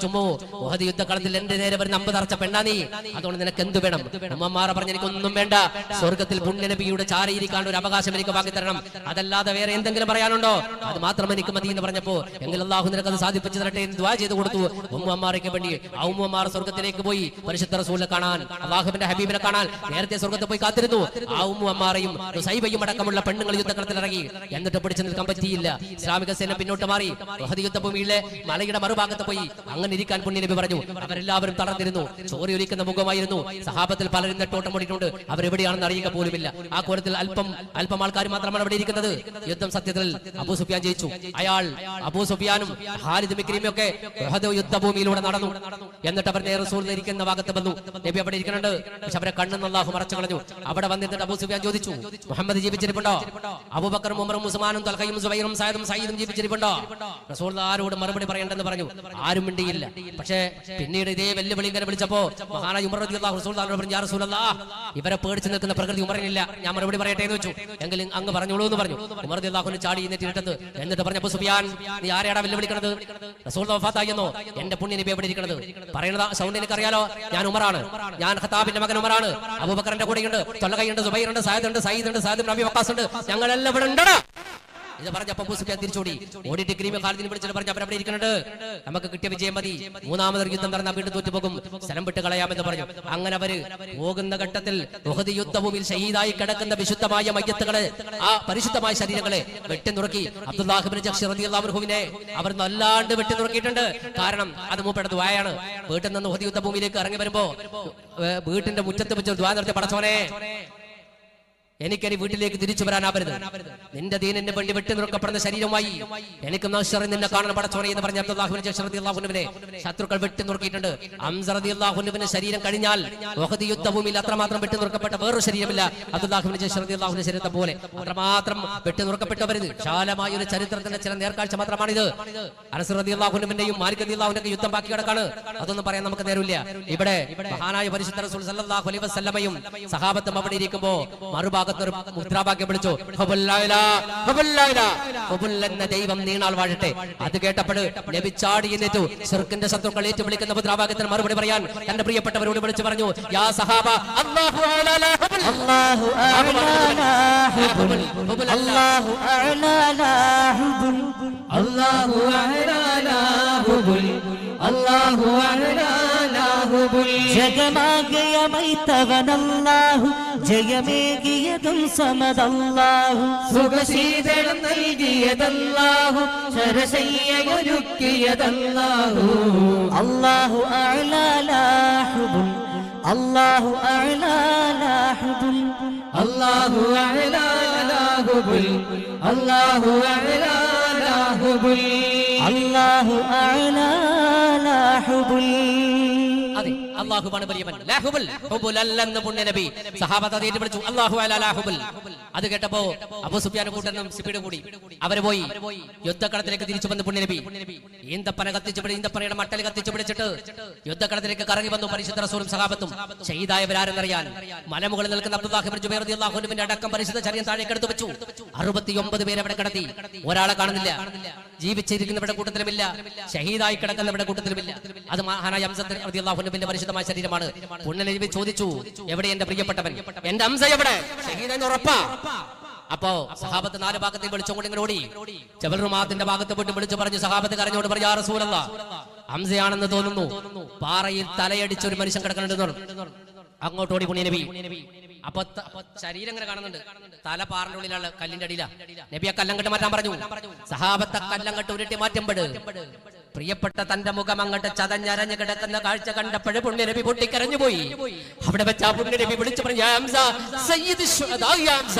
ചോദിച്ചുമോ ഉഹദ് യുദ്ധക്കളത്തിൽ എന്റെ നേരെ വരുന്ന അമ്പ് തറച്ച പെണ്ണാ നീ, അതുകൊണ്ട് നിനക്ക് എന്ത് വേണം? ഉമ്മമാർ പറഞ്ഞു എനിക്കൊന്നും വേണ്ട, സ്വർഗത്തിൽ പുണ്യ നബിയുടെ ചാരിയിരിക്കാനുള്ള ഒരു അവകാശം എനിക്ക് വാങ്ങി തരണം, അതല്ലാതെ വേറെ എന്തെങ്കിലും പറയാനുണ്ടോ? അത് മാത്രം എനിക്ക് മതി എന്ന് പറഞ്ഞപ്പോ എങ്കിൽ അള്ളാഹു നിനക്ക് അത് സാധിപ്പിച്ചു തരട്ടെ എന്ന് ദുആ ചെയ്ത് കൊടുത്തു. ഉമ്മമാർക്ക് വേണ്ടി ആ ഉമ്മമാർ സ്വർഗത്തിലേക്ക് പോയി പരിശുദ്ധ റസൂലിനെ കാണാൻ, അള്ളാഹുവിന്റെ ഹബീബിനെ കാണാൻ നേരത്തെ സ്വർഗത്തിൽ പോയി കാത്തിരുന്നു. ആ ഉമ്മമാരെയും സൈബയും അടക്കമുള്ള പെണ്ണുങ്ങൾ യുദ്ധക്കളത്തിൽ ഇറങ്ങി. എന്നിട്ട് പിടിച്ചു നിൽക്കാൻ പറ്റിയില്ല. ഇസ്ലാമിക സേന പിന്നോട്ട് മാറി ഉഹദ് യുദ്ധഭൂമിയിലെ മലയുടെ മറുഭാഗത്ത് പോയി അങ്ങനെ ഇരിക്കാൻ പുണ്യ നബി പറഞ്ഞു. അവരെല്ലാവരും തളർന്നിരുന്നു, ചോരയൊലിക്കുന്ന മുഖമായിരുന്നു. സഹാബത്തിൽ പലരും നെട്ടോട്ടം ഓടിയിട്ടുണ്ട്, അവരെവിടെയാണെന്ന് അറിയുക പോലുമില്ല. ആ കോലത്തിൽ അല്പം അല്പം ആൾക്കാർ മാത്രമാണ് അവിടെ ഇരിക്കുന്നത്. യുദ്ധം സത്യത്തിൽ അബൂ സുഫിയാൻ ജയിച്ചു. അയാൾ അബൂ സുഫിയാനും ഖാലിദ് മിക്രിയും ഒക്കെ ഉഹദ് യുദ്ധഭൂമിയിലൂടെ നടന്നു. എന്നിട്ട് അവർ നേരെ റസൂൽ ഇരിക്കുന്ന ഭാഗത്ത് വന്നു. നബി അവിടെ ഇരിക്കുന്നുണ്ട്, പക്ഷെ അവരെ കണ്ണെന്ന് അല്ലാഹു മറച്ചു കളഞ്ഞു. അവിടെ വന്നിട്ട് അബൂ സുഫിയാൻ ചോദിച്ചു, മുഹമ്മദ് ജീവിച്ചിരിപ്പുണ്ടോ? അബൂബക്കറും ഉമറും ഉസ്മാനും തൽഖയും സുബൈറും സയദും സയ്യിദും ജീവിച്ചിരിപ്പുണ്ടോ? റസൂൽ ആരോട് മറുപടി പറയണ്ടെന്ന് പറഞ്ഞു. ആരും മിണ്ടിയില്ല. പക്ഷേ പിന്നീട് ഇതേ വെല്ലുവിളി ഇങ്ങനെ വിളിച്ചപ്പോ മഹാനായ ഉമർ റളിയല്ലാഹു റസൂൽ പറഞ്ഞു, യാ റസൂലല്ലാഹ്, ഇവരെ പേടിച്ച് നിൽക്കുന്ന പ്രകൃതി ഉമറിനില്ല, ഞാൻ മറുപടി പറയട്ടെ എന്ന് വെച്ചു. എങ്കിലും അങ്ങ് പറഞ്ഞോളൂ എന്ന് പറഞ്ഞു. ഉമർ റളിയല്ലാഹു ചാടി എന്നിട്ട് എന്നിട്ട് പറഞ്ഞു, അബൂ സുഫിയാൻ, നീ ആരെയാടാ വെല്ലുവിളിക്കുന്നത്? റസൂൽ വഫാത്തായെന്നോ? എന്റെ പുണ്യ നബി എവിടെ ഇരിക്കുന്നത്? പറയുന്നത് സൗണ്ട് എനിക്കറിയാലോ, ഞാൻ ഉമറാണ്, ഞാൻ ഖത്താബിന്റെ മകൻ ഉമറാണ്. അബൂബക്കറിന്റെ കൂടെയുണ്ട്, തൊല്ലകയുണ്ട്, സുബൈറുണ്ട്, സയദുണ്ട്, സയ്യിദുണ്ട്, സഅദ് ഇബ്നു അബീ വഖാസ് ഉണ്ട്, ഞങ്ങളെല്ലാം ഇവിടെ ഉണ്ടടാ. ഇത് പറഞ്ഞപ്പോ അബൂ സുഫിയാൻ തിരിച്ചോടി. ഓടിയിട്ട് ക്രീമി ഖാലിദിനെ വിളിച്ചിട്ട് പറഞ്ഞു, അവരവിടെ ഇരിക്കുന്നുണ്ട്, നമുക്ക് കിട്ടിയ വിജയം മതി, മൂന്നാമതൊരു യുദ്ധം നടന്നാൽ വീണ്ടും തോറ്റുപോകും, സ്ഥലം വിട്ട് കളയാമെന്ന് പറഞ്ഞു. അങ്ങനെ അവര് പോകുന്ന ഘട്ടത്തിൽ ഉഹദ് യുദ്ധഭൂമിയിൽ ഷഹീദായി കിടക്കുന്ന വിശുദ്ധമായ മയ്യത്തുകളെ, ആ പരിശുദ്ധമായ ശരീരങ്ങളെ വെട്ടിനുറുക്കി. അബ്ദുല്ലാഹ് ഇബ്നു ജഹ്ശ് റളിയല്ലാഹു അൻഹുവിനെ അവർ നല്ലാണ്ട് വെട്ടിനുറുക്കിയിട്ടുണ്ട്. കാരണം അത് മൂപ്പയുടെ ദുആയാണ്. വീട്ടിൽ നിന്ന് ഉഹദ് യുദ്ധഭൂമിയിലേക്ക് ഇറങ്ങി വരുമ്പോ വീട്ടിന്റെ മുറ്റത്ത് വെച്ച് ദുആ നടത്തി, പടച്ചോനെ എനിക്കനി വീട്ടിലേക്ക് തിരിച്ചു വരാനാവരുത്, നിന്റെ ദീനിന്റെ വേണ്ടി വെട്ടി നിറുക്കപ്പെടുന്ന ശരീരമായി എനിക്ക് നശ്വറി നിന്നെ കാണാൻ പടച്ചോനെ എന്ന് പറഞ്ഞ അബ്ദുല്ലാഹ് ഇബ്നു ജഹ്ശ് റളിയല്ലാഹു അൻഹുവിനെ ശത്രുക്കൾ വെട്ടി നുറുക്കിയിട്ടുണ്ട്. ഹംസ റളിയല്ലാഹു അൻഹുവിന്റെ ശരീരം കഴിഞ്ഞാൽ ഉഹദ് യുദ്ധഭൂമിയിൽ അത്രമാത്രം വെട്ടി നുറുക്കപ്പെട്ട വേറൊരു ശരീരമില്ല അബ്ദുല്ലാഹ് ഇബ്നു ജഹ്ശ് റളിയല്ലാഹു അൻഹുവിന്റെ ശരീരത്തെ പോലെ. അത്രമാത്രം വെട്ടി നുറുക്കപ്പെട്ടവരുത്. വിശാലമായ ഒരു ചരിത്രത്തിന്റെ ചില നേർക്കാഴ്ച മാത്രമാണിത്. അനസ് റളിയല്ലാഹു അൻഹുവിന്റെയും മാലിക് റളിയല്ലാഹു അൻഹുവിന്റെ യുദ്ധം ബാക്കി കിടക്കാണ്, അതൊന്നും പറയാൻ നമുക്ക് നേരമില്ല. ഇവിടെ മഹാനായ പരിശുദ്ധ റസൂൽ സല്ലല്ലാഹു അലൈഹി വസല്ലമയും സഹാബത്തും അവിടെ ഇരിക്കുമ്പോൾ മറുഭാഗത്ത് മുദ്രാവാക്യം വിളിച്ചു, എന്ന ദൈവം നീണാൾ വാഴട്ടെ. അത് കേട്ടപ്പോൾ നബി ചാടി എന്നിട്ടു ശിർക്കിന്റെ ശത്രുക്കൾ ഏറ്റു വിളിക്കുന്ന മുദ്രാവാക്യത്തിന് മറുപടി പറയാൻ തന്റെ പ്രിയപ്പെട്ടവരോട് വിളിച്ചു പറഞ്ഞു, യാ സഹാബ, അല്ലാഹു അഅലാ ലാ ഹുബൽ, അല്ലാഹു അഅലാ ലാ ഹുബൽ, അല്ലാഹു അഅലാ ലാ ഹുബൽ, അല്ലാഹു അഅലാ ലാ ഹുബൽ, അല്ലാഹു അഅലാ ലാ ഹുബൽ. ജഗമാകയമൈതവനല്ലാഹു ജയമേകിയതും സമദല്ലാഹു സുഖശീതളം നൽകിയതല്ലാഹു ശരശയ്യൊരുക്കിയതല്ലാഹു. അല്ലാഹു അഅലാ ലാ ഹുബൽ, അല്ലാഹു അഅലാ ലാ ഹുബൽ, അല്ലാഹു അഅലാ ലാ ഹുബൽ, അല്ലാഹു അഅലാ ലാ ഹുബൽ, അല്ലാഹു അഅലാ ലാ ഹുബൽ. അതെ, അല്ലാഹുവാണ് വലിയവൻ. ലാഹുബൽ ഹുബൽ അല്ലെന്ന് പുണ്യ നബി സഹാബത്ത് അതേറ്റ് വിളിച്ചു, അല്ലാഹു അലാ ലാഹുബൽ. അത് കേട്ടപ്പോ അബൂ സുഫിയാൻ കൂട്ടനും സ്പീഡ് കൂടി അവര് പോയി യുദ്ധക്കളത്തിലേക്ക് തിരിച്ചു വന്ന് പുണ്യ നബി ഈന്തപ്പന കത്തിച്ചു പിടി ഈന്തപ്പനയുടെ മട്ടൽ കത്തിച്ചു പിടിച്ചിട്ട് യുദ്ധക്കളത്തിലേക്ക് കറങ്ങി വന്നു. പരിശുദ്ധ റസൂലും സഹാബത്തും ഷഹീദായവരാരെന്നറിയാൻ മലമുകളിൽ നിൽക്കുന്ന അബ്ദുല്ലാഹ് ഇബ്നു ജുബൈർ റളിയല്ലാഹു അൻഹുവിന്റെ അടക്കം പരിശുദ്ധ ശരീരം താഴേക്ക് എടുത്തു വെച്ചു. അറുപത്തിയൊമ്പത് പേരെ അവിടെ കിടത്തി. ഒരാളെ കാണുന്നില്ല, ജീവിച്ചിരിക്കുന്നവരുടെ കൂട്ടത്തിലുമില്ല, ഷഹീദായി കിടക്കുന്നവരുടെ കൂട്ടത്തിലുമില്ല. അത് മഹാനായ ഹംസ റളിയല്ലാഹു അൻഹുവിന്റെ പരിശുദ്ധമായ ശരീരമാണ്. പുണ്യ നബി ചോദിച്ചു, എവിടെ എന്റെ പ്രിയപ്പെട്ടവൻ, എന്റെ ഹംസ എവിടെ? ഷഹീദെന്ന് ഉറപ്പാ. അപ്പോ സഹാബത്ത് നാല് ഭാഗത്തെ വിളിച്ചുകൊണ്ട് ഇങ്ങനെ ഓടി. ജബൽ റുമാത്തിന്റെ ഭാഗത്ത് പോയിട്ട് വിളിച്ചു പറഞ്ഞു, സഹാബത്ത് കരഞ്ഞോട് പറഞ്ഞു, യാ റസൂലല്ലാഹ്, ഹംസയാണെന്ന് തോന്നുന്നു, പാറയിൽ തലയടിച്ച ഒരു മനുഷ്യൻ കിടക്കുന്നുണ്ടെന്ന്. അങ്ങോട്ട് ഓടി പുണ്യ നബി. അപ്പൊ ശരീരം ഇങ്ങനെ കാണുന്നുണ്ട്, തല പാറിന്റെ ഉള്ളിലാണ്, കല്ലിന്റെ അടിയില. നബി ആ കല്ലങ്കട്ട് മാറ്റാൻ പറഞ്ഞു. സഹാബത്ത് കല്ലങ്കട്ട് ഉരുട്ടി മാറ്റുമ്പോൾ പ്രിയപ്പെട്ട തന്റെ മുഖം അങ്ങോട്ട് ചതഞ്ഞരഞ്ഞ് കിടക്കുന്ന കാഴ്ച കണ്ടപ്പോൾ പുണ്യ നബി പൊട്ടിക്കരഞ്ഞു പോയി. അവിടെ വെച്ച് ആ പുണ്യ നബി വിളിച്ചു പറഞ്ഞു, യാ ഹംസ, സയ്യിദ് ശുഹദാ, യാ ഹംസ,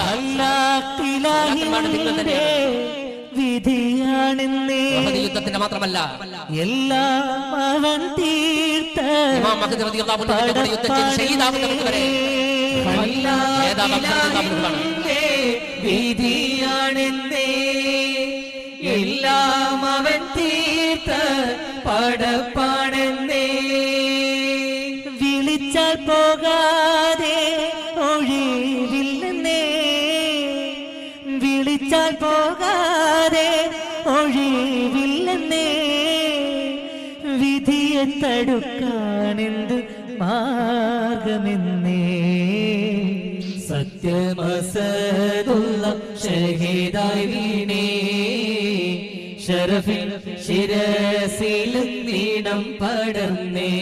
വിധിയാണെന്നേ. യുദ്ധത്തിന്റെ മാത്രമല്ല, എല്ലാം അവൻ തീർത്ത ഇമാം മഹ്ദി റളിയല്ലാഹു അൻഹു യുദ്ധം ചെയ്ത് ഷഹീദാകുന്നവർക്ക് വരെ വിധിയാണെന്നേ, എല്ലാം അവൻ തീർത്ത പടപ്പാണെന്നേ. വിളിച്ചാൽ പോകാതെ ഒഴിവില്ലെന്നേ, വിളിച്ചാൽ പോകാതെ ഒഴിവില്ലെന്നേ, വിധിയെ തടുക്കാനെന്ത് മാർഗമെന്നേ സത്യമസദുള്ള ഷഹീദായി വീണേ ശരഫിൻ ശിരസിൽ നീണം പടർന്നേ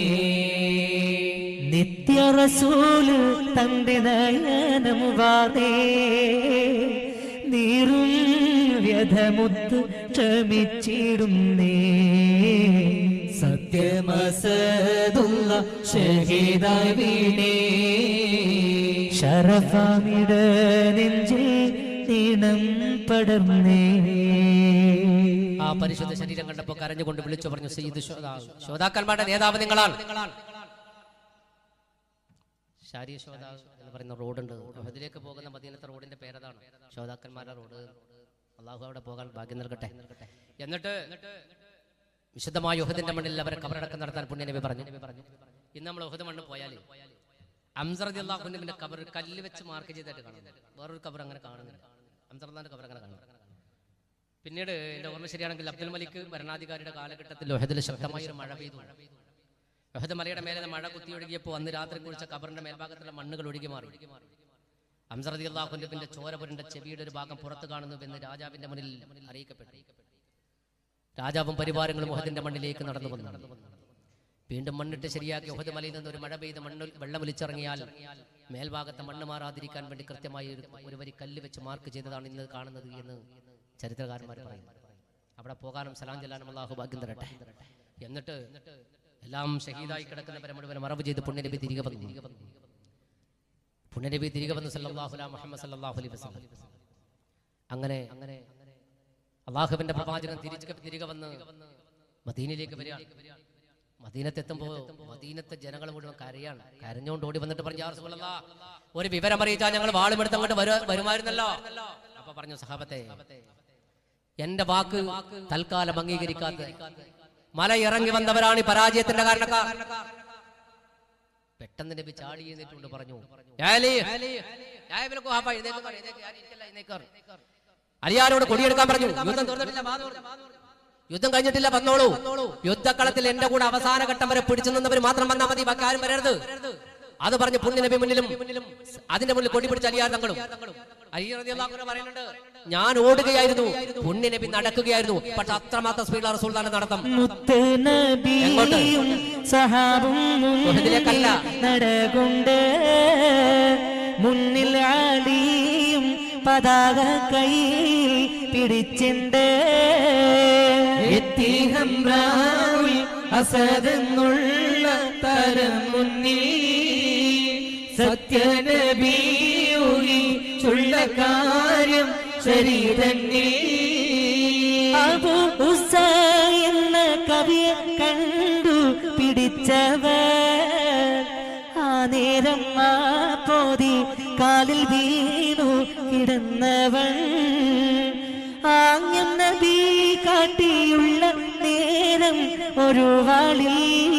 നിത്യ റസൂല് തന്റെ നയനം വാതേ നീറും വ്യധമുത്ത് ക്ഷമിച്ചിടുന്നേ സത്യമസദുള്ള ഷഹീദായി വീണേ ശരഫാമിട നെഞ്ചിൽ നീണം പടർന്നേ. ആ പരിശുദ്ധ ശരീരം കണ്ടപ്പോൾ കരഞ്ഞുകൊണ്ട് വിളിച്ചു പറഞ്ഞു, സയ്യിദ് ശ്രോതാക്കന്മാരുടെ നേതാവ് നിങ്ങളാണ്. ശാരി ശ്രോതാ എന്ന് പറയുന്ന റോഡുണ്ട്, അതിലേക്ക് പോകുന്ന മദീനത്തെ റോഡിന്റെ പേരതാണ് ശ്രോതാക്കന്മാരുടെ റോഡ്. അള്ളാഹു അവിടെ പോകാൻ ഭാഗ്യം നൽകട്ടെ. എന്നിട്ട് വിശുദ്ധമായ ഉഹദിന്റെ മണ്ണിൽ അവരെ കബറടക്കം നടത്താൻ പുണ്യ നബി പറഞ്ഞു. ഇന്ന് നമ്മൾ ഉഹദ് മണ്ണ് പോയാൽ ഹംസ റളിയല്ലാഹു അൻഹുവിന്റെ ഖബർ കല്ല് വെച്ച് മാർക്ക് ചെയ്തിട്ട് കാണുന്നില്ല. വേറൊരു ഖബർ അങ്ങനെ കാണുന്നില്ല. ഹംസ റളിയല്ലാഹുവിന്റെ ഖബർ അങ്ങനെ കാണുന്നില്ല. പിന്നീട് എന്റെ ഓർമ്മ ശരിയാണെങ്കിൽ അബ്ദുൽ മലിക് ഭരണാധികാരിയുടെ കാലഘട്ടത്തിൽ ഉഹദിൽ ശക്തമായ ഒരു മഴ പെയ്തു. ഉഹദ് മലയുടെ മേലെ മഴ കുത്തി ഒഴുകിയപ്പോൾ അന്ന് രാത്രി കുളിച്ച ഖബറിന്റെ മേൽഭാഗത്തുള്ള മണ്ണുകൾ ഒഴുകി മാറി. ഹംസ റളിയല്ലാഹു അൻഹുവിന്റെ ചോര പുരണ്ട ചെവിയുടെ ഒരു ഭാഗം പുറത്തു കാണുന്നുവെന്ന് രാജാവിന്റെ മുന്നിൽ അറിയിക്കപ്പെട്ടു. രാജാവും പരിവാരങ്ങളും ഉഹദിന്റെ മണ്ണിലേക്ക് നടന്നു വന്നു. വീണ്ടും മണ്ണിട്ട് ശരിയാക്കി ഉഹദ് മലയിൽ നിന്ന് ഒരു മഴ പെയ്ത് മണ്ണിൽ വെള്ളം ഒലിച്ചിറങ്ങിയാൽ മേൽഭാഗത്തെ മണ്ണ് മാറാതിരിക്കാൻ വേണ്ടി കൃത്യമായി ഒരു വരി കല്ല് വെച്ച് മാർക്ക് ചെയ്തതാണ് ഇന്ന് കാണുന്നത് എന്ന് ചരിത്രകാരന്മാർ പറയുന്നു. അവിടെ പോകാനും സലാം ചെല്ലാനും അല്ലാഹു ഭാഗ്യം തരട്ടെ. എന്നിട്ട് എല്ലാം ഷഹീദായി കിടക്കുന്നവരെ മുഴുവൻ മറവ് ചെയ്ത് പുണ്യനബി തിരികെ വന്നു. പുണ്യനബി തിരികെ വന്നു സല്ലല്ലാഹു അലൈഹി മുഹമ്മദ് സല്ലല്ലാഹു അലൈഹി വസല്ലം. അങ്ങനെ അങ്ങനെ അള്ളാഹുവിന്റെ പ്രവാചകൻ തിരിച്ച് തിരികെ വന്ന് മദീനയിലേക്ക് വരികയാണ്. മദീനത്തെത്തുമ്പോൾ മദീനത്തെ ജനങ്ങൾ മുഴുവൻ കരയാണ്. കരഞ്ഞുകൊണ്ട് ഓടി വന്നിട്ട് പറഞ്ഞു, യാ റസൂലല്ലാഹ്, ഒരു വിവരം അറിയിച്ചാൽ ഞങ്ങൾ വാളുമെടുത്ത് അങ്ങോട്ട് വരുമായിരുന്നല്ലോ. അപ്പൊ പറഞ്ഞു, സഹാബത്തെ, എന്റെ വാക്ക് തൽക്കാലം അംഗീകരിക്കാത്ത മല ഇറങ്ങി വന്നവരാണ് ഈ പരാജയത്തിന്റെ കാരണക്കാർ. പെട്ടെന്ന് നബി ചാടി എഴുന്നേറ്റുകൊണ്ട് പറഞ്ഞു, അലിയാരോട് കൊടിയെടുക്കാൻ പറഞ്ഞു. യുദ്ധം തീർന്നിട്ടില്ല, യുദ്ധം കഴിഞ്ഞിട്ടില്ല, വന്നോളൂ. യുദ്ധക്കളത്തിൽ എന്റെ കൂടെ അവസാന ഘട്ടം വരെ പിടിച്ചു നിന്നവർ മാത്രം വന്നാൽ മതി, ബാക്കി ആരും വരരുത്. അത് പറഞ്ഞ് പുണ്യ നബി മുന്നിലും അതിന്റെ മുന്നിൽ കൊടി പിടിച്ച അലിയാർ തങ്ങളും പറയുന്നുണ്ട്, ഞാൻ ഓടുകയായിരുന്നു, പുണ്യ നബി നടക്കുകയായിരുന്നു. പക്ഷെ അത്രമാത്രം സ്പീഡിൽ റസൂലുള്ളാഹിന്റെ നടത്തം. നടകൊണ്ട് മുന്നിൽ ആലിയും പതാക കയ്യിൽ പിടിച്ചിണ്ട്. അസദെന്നുള്ള തരം മുന്നിൽ സത്യനബിയൂഹി ചുള്ള കാര്യം ശരീരന്നിൽ. അബൂ ഹുസൈൻ എന്ന കവിയെ കണ്ടു പിടിച്ചവർ ആ നേരം ആ പോതി കാലിൽ വീണു കിടന്നവൻ. ആംഗ്യം നബി കാട്ടിയുള്ള നേരം ഒരു വാളിൽ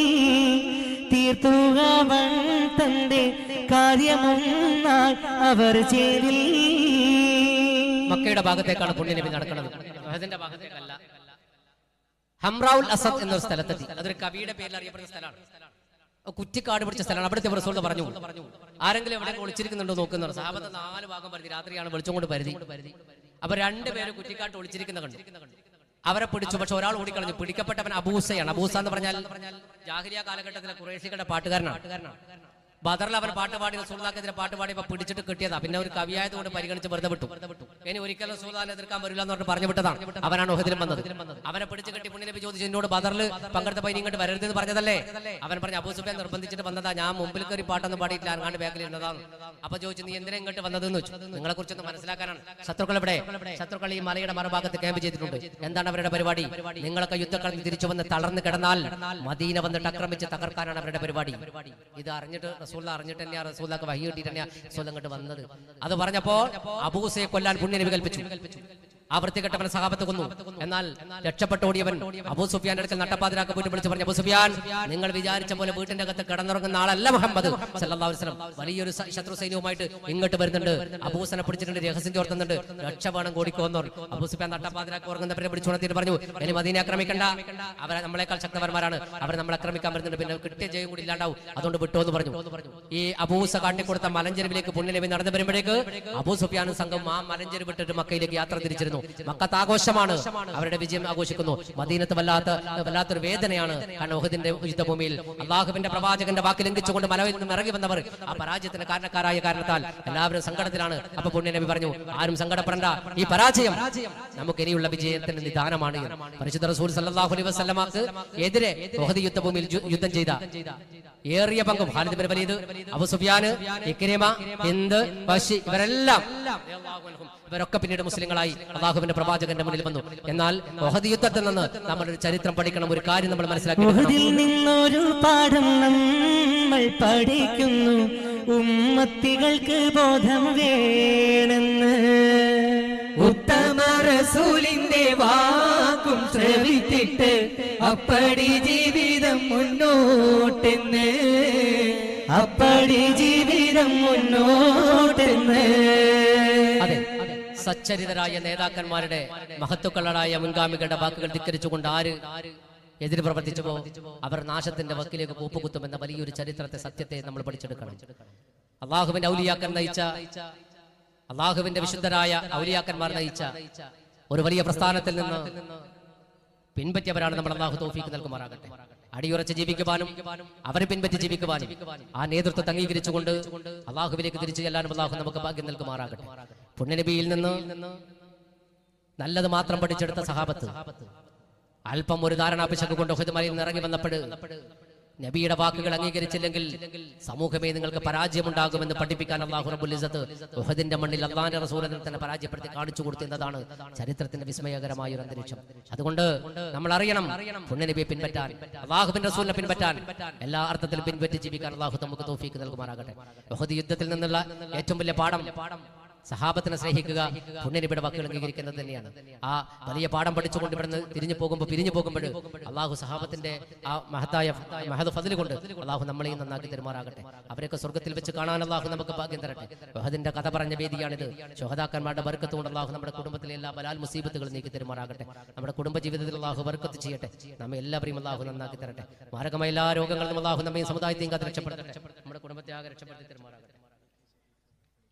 തീർത്തുകവൻ തന്റെ കാര്യമൊന്നായി അവർ ചേരിൽ. മക്കയുടെ ഭാഗത്തേക്കാണ് പുണ്യ നബി നടക്കുന്നത്, ഉഹദിന്റെ ഭാഗത്തേക്കല്ല. ഹംറൗൽ അസദ് എന്നൊരു സ്ഥലത്തെത്തി. അതൊരു കവിയുടെ പേരിൽ അറിയപ്പെടുന്ന സ്ഥലമാണ്, കുറ്റിക്കാട് പിടിച്ച സ്ഥലമാണ്. അവിടുത്തെ റസൂൽ പറഞ്ഞു, ആരെങ്കിലും എവിടെ ഒളിച്ചിരിക്കുന്നുണ്ടോ നോക്കുന്നവർ. സഹാബത്ത് നാല് ഭാഗം പരിധി, രാത്രിയാണ് വെളിച്ചം കൊണ്ട് പരിധി. അപ്പൊ രണ്ടുപേര് കുറ്റിക്കാട്ട് ഒളിച്ചിരിക്കുന്ന കണ്ടു. അവരെ പിടിച്ചു. പക്ഷെ ഒരാൾ ഓടിക്കളഞ്ഞു. പിടിക്കപ്പെട്ടവൻ അബൂസയാണ്. അബൂസ എന്ന് പറഞ്ഞാൽ ജാഹിലിയ കാലഘട്ടത്തിലെ ഖുറൈശികളുടെ പാട്ടുകാരനാണ്. ബദറിൽ അവൻ പാട്ടുപാടി റസൂലുള്ളാഹിക്കെതിരെ പാട്ടുപാടിയപ്പോൾ പിടിച്ചിട്ട് കിട്ടിയതാ. പിന്നെ ഒരു കവിയായതുകൊണ്ട് പരിഗണിച്ച് വെറുതെ വിട്ടു. ഇനി ഒരിക്കലും റസൂലുള്ളാഹിനെ എതിർക്കാൻ വരില്ല എന്ന് പറഞ്ഞ് പറഞ്ഞു വിട്ടതാണ്. അവനാണ് ഉഹദിലും വന്നത്. അവനെ പിടിച്ച് കെട്ടി പുണ്യ നബി ചോദിച്ചു, എന്നോട് ബദറിൽ പങ്കെടുത്തപ്പോൾ ഇനി ഇങ്ങോട്ട് വരരുതെന്ന് പറഞ്ഞതല്ലേ? അവൻ പറഞ്ഞു, അബൂ സുഫിയാൻ നിർബന്ധിച്ചിട്ട് വന്നതാ, ഞാൻ മുമ്പിൽ കയറി പാട്ടൊന്നും പാടിയിട്ടില്ല, അങ്ങാണ്ട് ബാക്കിൽ ഇരുന്നതാണ്. അപ്പൊ ചോദിച്ചു, നീ എന്തിനാ ഇങ്ങോട്ട് വന്നതെന്ന് വെച്ചു. നിങ്ങളെ കുറിച്ചൊന്ന് മനസ്സിലാക്കാനാണ്. ശത്രുക്കൾ എവിടെ? ശത്രുക്കൾ ഈ മലയുടെ മറുഭാഗത്ത് ക്യാമ്പ് ചെയ്തിട്ടുണ്ട്. എന്താണ് അവരുടെ പരിപാടി? നിങ്ങളൊക്കെ യുദ്ധക്കളത്തിൽ തിരിച്ചു വന്ന് തളർന്ന് കിടന്നാൽ മദീന വന്നിട്ട് ആക്രമിച്ച് തകർക്കാനാണ് അവരുടെ പരിപാടി. ഇത് അറിഞ്ഞിട്ട് റസൂലുള്ളാഹി അറിഞ്ഞിട്ട് തന്നെയാ റസൂലുള്ളാഹിക്ക് വഹി കിട്ടിയിട്ട് തന്നെയാ റസൂൽ അങ്ങോട്ട് വന്നത്. അത് പറഞ്ഞപ്പോ അബൂസയെ കൊല്ലാൻ പുണ്യ നബി കൽപ്പിച്ചു. ആ വൃത്തികെട്ടവൻ സഹാബത്ത് കൊന്നു. എന്നാൽ രക്ഷപ്പെട്ടോടിയവൻ അബൂ സുഫിയാന്റെ അടുക്കൽ നട്ടപ്പാതിരാക്ക പോയിട്ട് വിളിച്ച് പറഞ്ഞു, അബൂ സുഫിയാൻ, നിങ്ങൾ വിചാരിച്ച പോലെ വീട്ടിന്റെ അകത്ത് കിടന്നുറങ്ങുന്ന ആളല്ല മുഹമ്മദ് സല്ലല്ലാഹു അലൈഹി വസല്ലം. വലിയൊരു ശത്രു സൈന്യവുമായിട്ട് ഇങ്ങോട്ട് വരുന്നുണ്ട്. അബൂസനെ പിടിച്ചിട്ടുണ്ട്, രഹസ്യം ചോർത്തുന്നുണ്ട്. രക്ഷ വേണം കൂടിക്കോന്നോർ. അബൂ സുഫിയാൻ നട്ടപ്പാതിരാക്ക ഉറങ്ങുന്നവരെ പിടിച്ചുണർത്തിയിട്ട് പറഞ്ഞു, ഇനി മദീനെ ആക്രമിക്കണ്ട, അവരെ നമ്മളെക്കാൾ ശക്തന്മാരാണ്, അവർ നമ്മളെ ആക്രമിക്കാൻ വരുന്നുണ്ട്, പിന്നെ കിട്ടിയ ജയം കൂടി ഇല്ലാണ്ടാവും, അതുകൊണ്ട് വിട്ടോ എന്ന് പറഞ്ഞു. ഈ അബൂസ കാട്ടിക്കൊടുത്ത മലഞ്ചെരുവിലേക്ക് പുണ്യനബി നടന്നു വരുമ്പോഴേക്ക് അബൂ സുഫിയാനും സംഘം ആ മലഞ്ചെരുവ് വിട്ടിട്ട് മക്കയിലേക്ക് യാത്ര തിരിച്ചിരുന്നു. മക്കത്ത് ആഘോഷമാണ്, അവരുടെ വിജയം ആഘോഷിക്കുന്നു. മദീനത്ത് വല്ലാത്ത വല്ലാത്തൊരു വേദനയാണ്. കാരണം ഉഹദിന്റെ യുദ്ധഭൂമിയിൽ അള്ളാഹുവിന്റെ പ്രവാചകന്റെ വാക്ക് ലംഘിച്ചുകൊണ്ട് മലയിൽ നിന്ന് ഇറങ്ങി വന്നവർ ആ പരാജയത്തിന് കാരണക്കാരായ കാരണത്താൽ എല്ലാവരും സങ്കടത്തിലാണ്. അപ്പൊ പുണ്യനബി പറഞ്ഞു, ആരും സങ്കടപ്പെടേണ്ട, ഈ പരാജയം നമുക്ക് ഇനിയുള്ള വിജയത്തിന്റെ നിദാനമാണ്. പരിശുദ്ധ റസൂൽ സല്ലല്ലാഹു അലൈഹി വസല്ലമക്ക് എതിരെ ഉഹദ് യുദ്ധഭൂമിയിൽ യുദ്ധം ചെയ്ത ഏറിയ പങ്കും Khalid bin Walid, Abu Sufyan, Ikrima, Hind, ബശി, ഇവരെല്ലാം ഇവരൊക്കെ പിന്നീട് മുസ്ലിങ്ങളായി അള്ളാഹുവിന്റെ പ്രവാചകന്റെ മുന്നിൽ വന്നു. എന്നാൽ ഉഹദ് യുദ്ധത്തിൽ നിന്ന് നമ്മൾ ഒരു ചരിത്രം പഠിക്കണം, ഒരു കാര്യം നമ്മൾ മനസ്സിലാക്കി. ഉഹദിൽ നിന്നൊരു പാഠം നമ്മൾ പഠിക്കുന്നു, ഉമ്മത്തികൾക്ക് ബോധം വേണമെന്ന്. ഉത്തമ റസൂലിന്റെ വാക്കും ശ്രവിച്ചിട്ട് അപ്പടി ജീവിതം മുന്നോട്ടെന്ന്, അപ്പടി ജീവിതം മുന്നോട്ടെന്ന്. അതെ, സച്ചരിതരായ നേതാക്കന്മാരുടെ മഹത്തുക്കളായ മുൻഗാമികളുടെ വാക്കുകൾ ധിക്കരിച്ചുകൊണ്ട് ആര് എതിര് പ്രവർത്തിച്ചുവോ അവർ നാശത്തിന്റെ വക്കിലേക്ക് കൂപ്പുകുത്തുമെന്ന വലിയൊരു ചരിത്രത്തെ, സത്യത്തെ നമ്മൾ പഠിച്ചെടുക്കണം. അള്ളാഹുവിന്റെ ഔലിയാക്കൻ നയിച്ച, അള്ളാഹുവിന്റെ വിശുദ്ധരായ ഔലിയാക്കന്മാർ നയിച്ച ഒരു വലിയ പ്രസ്ഥാനത്തിൽ നിന്ന് പിൻപറ്റിയവരാണ് നമ്മൾ. അള്ളാഹു തൗഫീഖ് നൽകുമാറാകട്ടെ. അടിയുറച്ച് ജീവിക്കുവാനും അവരെ പിൻപറ്റി ജീവിക്കുവാനും ആ നേതൃത്വത്തെ അംഗീകരിച്ചുകൊണ്ട് അള്ളാഹുവിലേക്ക് തിരിച്ചു ചെല്ലാനും അള്ളാഹു നമുക്ക് ഭാഗ്യം നൽകുമാറാകട്ടെ. പുണ്യനബിയിൽ നിന്ന് നല്ലത് മാത്രം പഠിച്ചെടുത്ത സഹാബത്ത് അല്പം ഒരു ധാരണാപിശക് കൊണ്ട് ഉഹദ് മലയിൽ നിന്ന് ഇറങ്ങി വന്നപ്പോൾ നബിയുടെ വാക്കുകൾ അംഗീകരിച്ചില്ലെങ്കിൽ സമൂഹമേ നിങ്ങൾക്ക് പരാജയമുണ്ടാകുമെന്ന് പഠിപ്പിക്കാൻ അല്ലാഹു റബ്ബുൽ ഇസ്സത്ത് ഉഹദിന്റെ മണ്ണിൽ അല്ലാഹുവിന്റെ റസൂലിനെ തന്നെ പരാജയപ്പെടുത്തി കാണിച്ചു കൊടുത്തു എന്നതാണ് ചരിത്രത്തിന്റെ വിസ്മയകരമായ ഒരു അന്തരീക്ഷം. അതുകൊണ്ട് നമ്മൾ അറിയണം, പുണ്യനബിയെ പിൻപറ്റാൻ, അല്ലാഹുവിന്റെ റസൂലിനെ പിൻപറ്റാൻ, എല്ലാ അർത്ഥത്തിലും പിൻപറ്റി ജീവിക്കാൻ അല്ലാഹു നമുക്ക് തൗഫീഖ് നൽകുമാറാകട്ടെ. ഉഹദ് യുദ്ധത്തിൽ നിന്നുള്ള ഏറ്റവും വലിയ പാഠം സഹാബത്തിനെ സ്നേഹിക്കുക, പുണ്യനബിയുടെ വാക്കുകൾ അംഗീകരിക്കുന്നത് തന്നെയാണ്. ആ വലിയ പാഠം പഠിച്ചുകൊണ്ട് ഇവിടുന്ന് തിരിഞ്ഞു പോകുമ്പോൾ പിരിഞ്ഞു പോകുമ്പോൾ അള്ളാഹു സഹാബത്തിന്റെ ആ മഹത്തായ മഹദ് ഫദ്ല് കൊണ്ട് അള്ളാഹു നമ്മളെയും നന്നാക്കി തെരുമാറാകട്ടെ. അവരൊക്കെ സ്വർഗ്ഗത്തിൽ വെച്ച് കാണാൻ അള്ളാഹു നമുക്ക് ഭാഗ്യം തരട്ടെ. ഉഹദിന്റെ കഥ പറഞ്ഞ വേദിയാണിത്. ശുഹദാക്കന്മാരുടെ ബർക്കത്ത് കൊണ്ട് അള്ളാഹു നമ്മുടെ കുടുംബത്തിലെ എല്ലാ ബലാൽ മുസീബത്തുകളും നീക്കി തെരുമാറാകട്ടെ. നമ്മുടെ കുടുംബ ജീവിതത്തിൽ അള്ളാഹു ബർക്കത്ത് ചെയ്യട്ടെ. നമ്മെ എല്ലാവരെയും അള്ളാഹു നന്നാക്കി തരട്ടെ. മാരകമായ എല്ലാ രോഗങ്ങളും അള്ളാഹു നമ്മയും സമുദായത്തെയും കാത്ത് രക്ഷപ്പെടുത്തട്ടെ. നമ്മുടെ കുടുംബത്തെ ആകെ രക്ഷപ്പെടുത്തി തെരുമാറാകട്ടെ.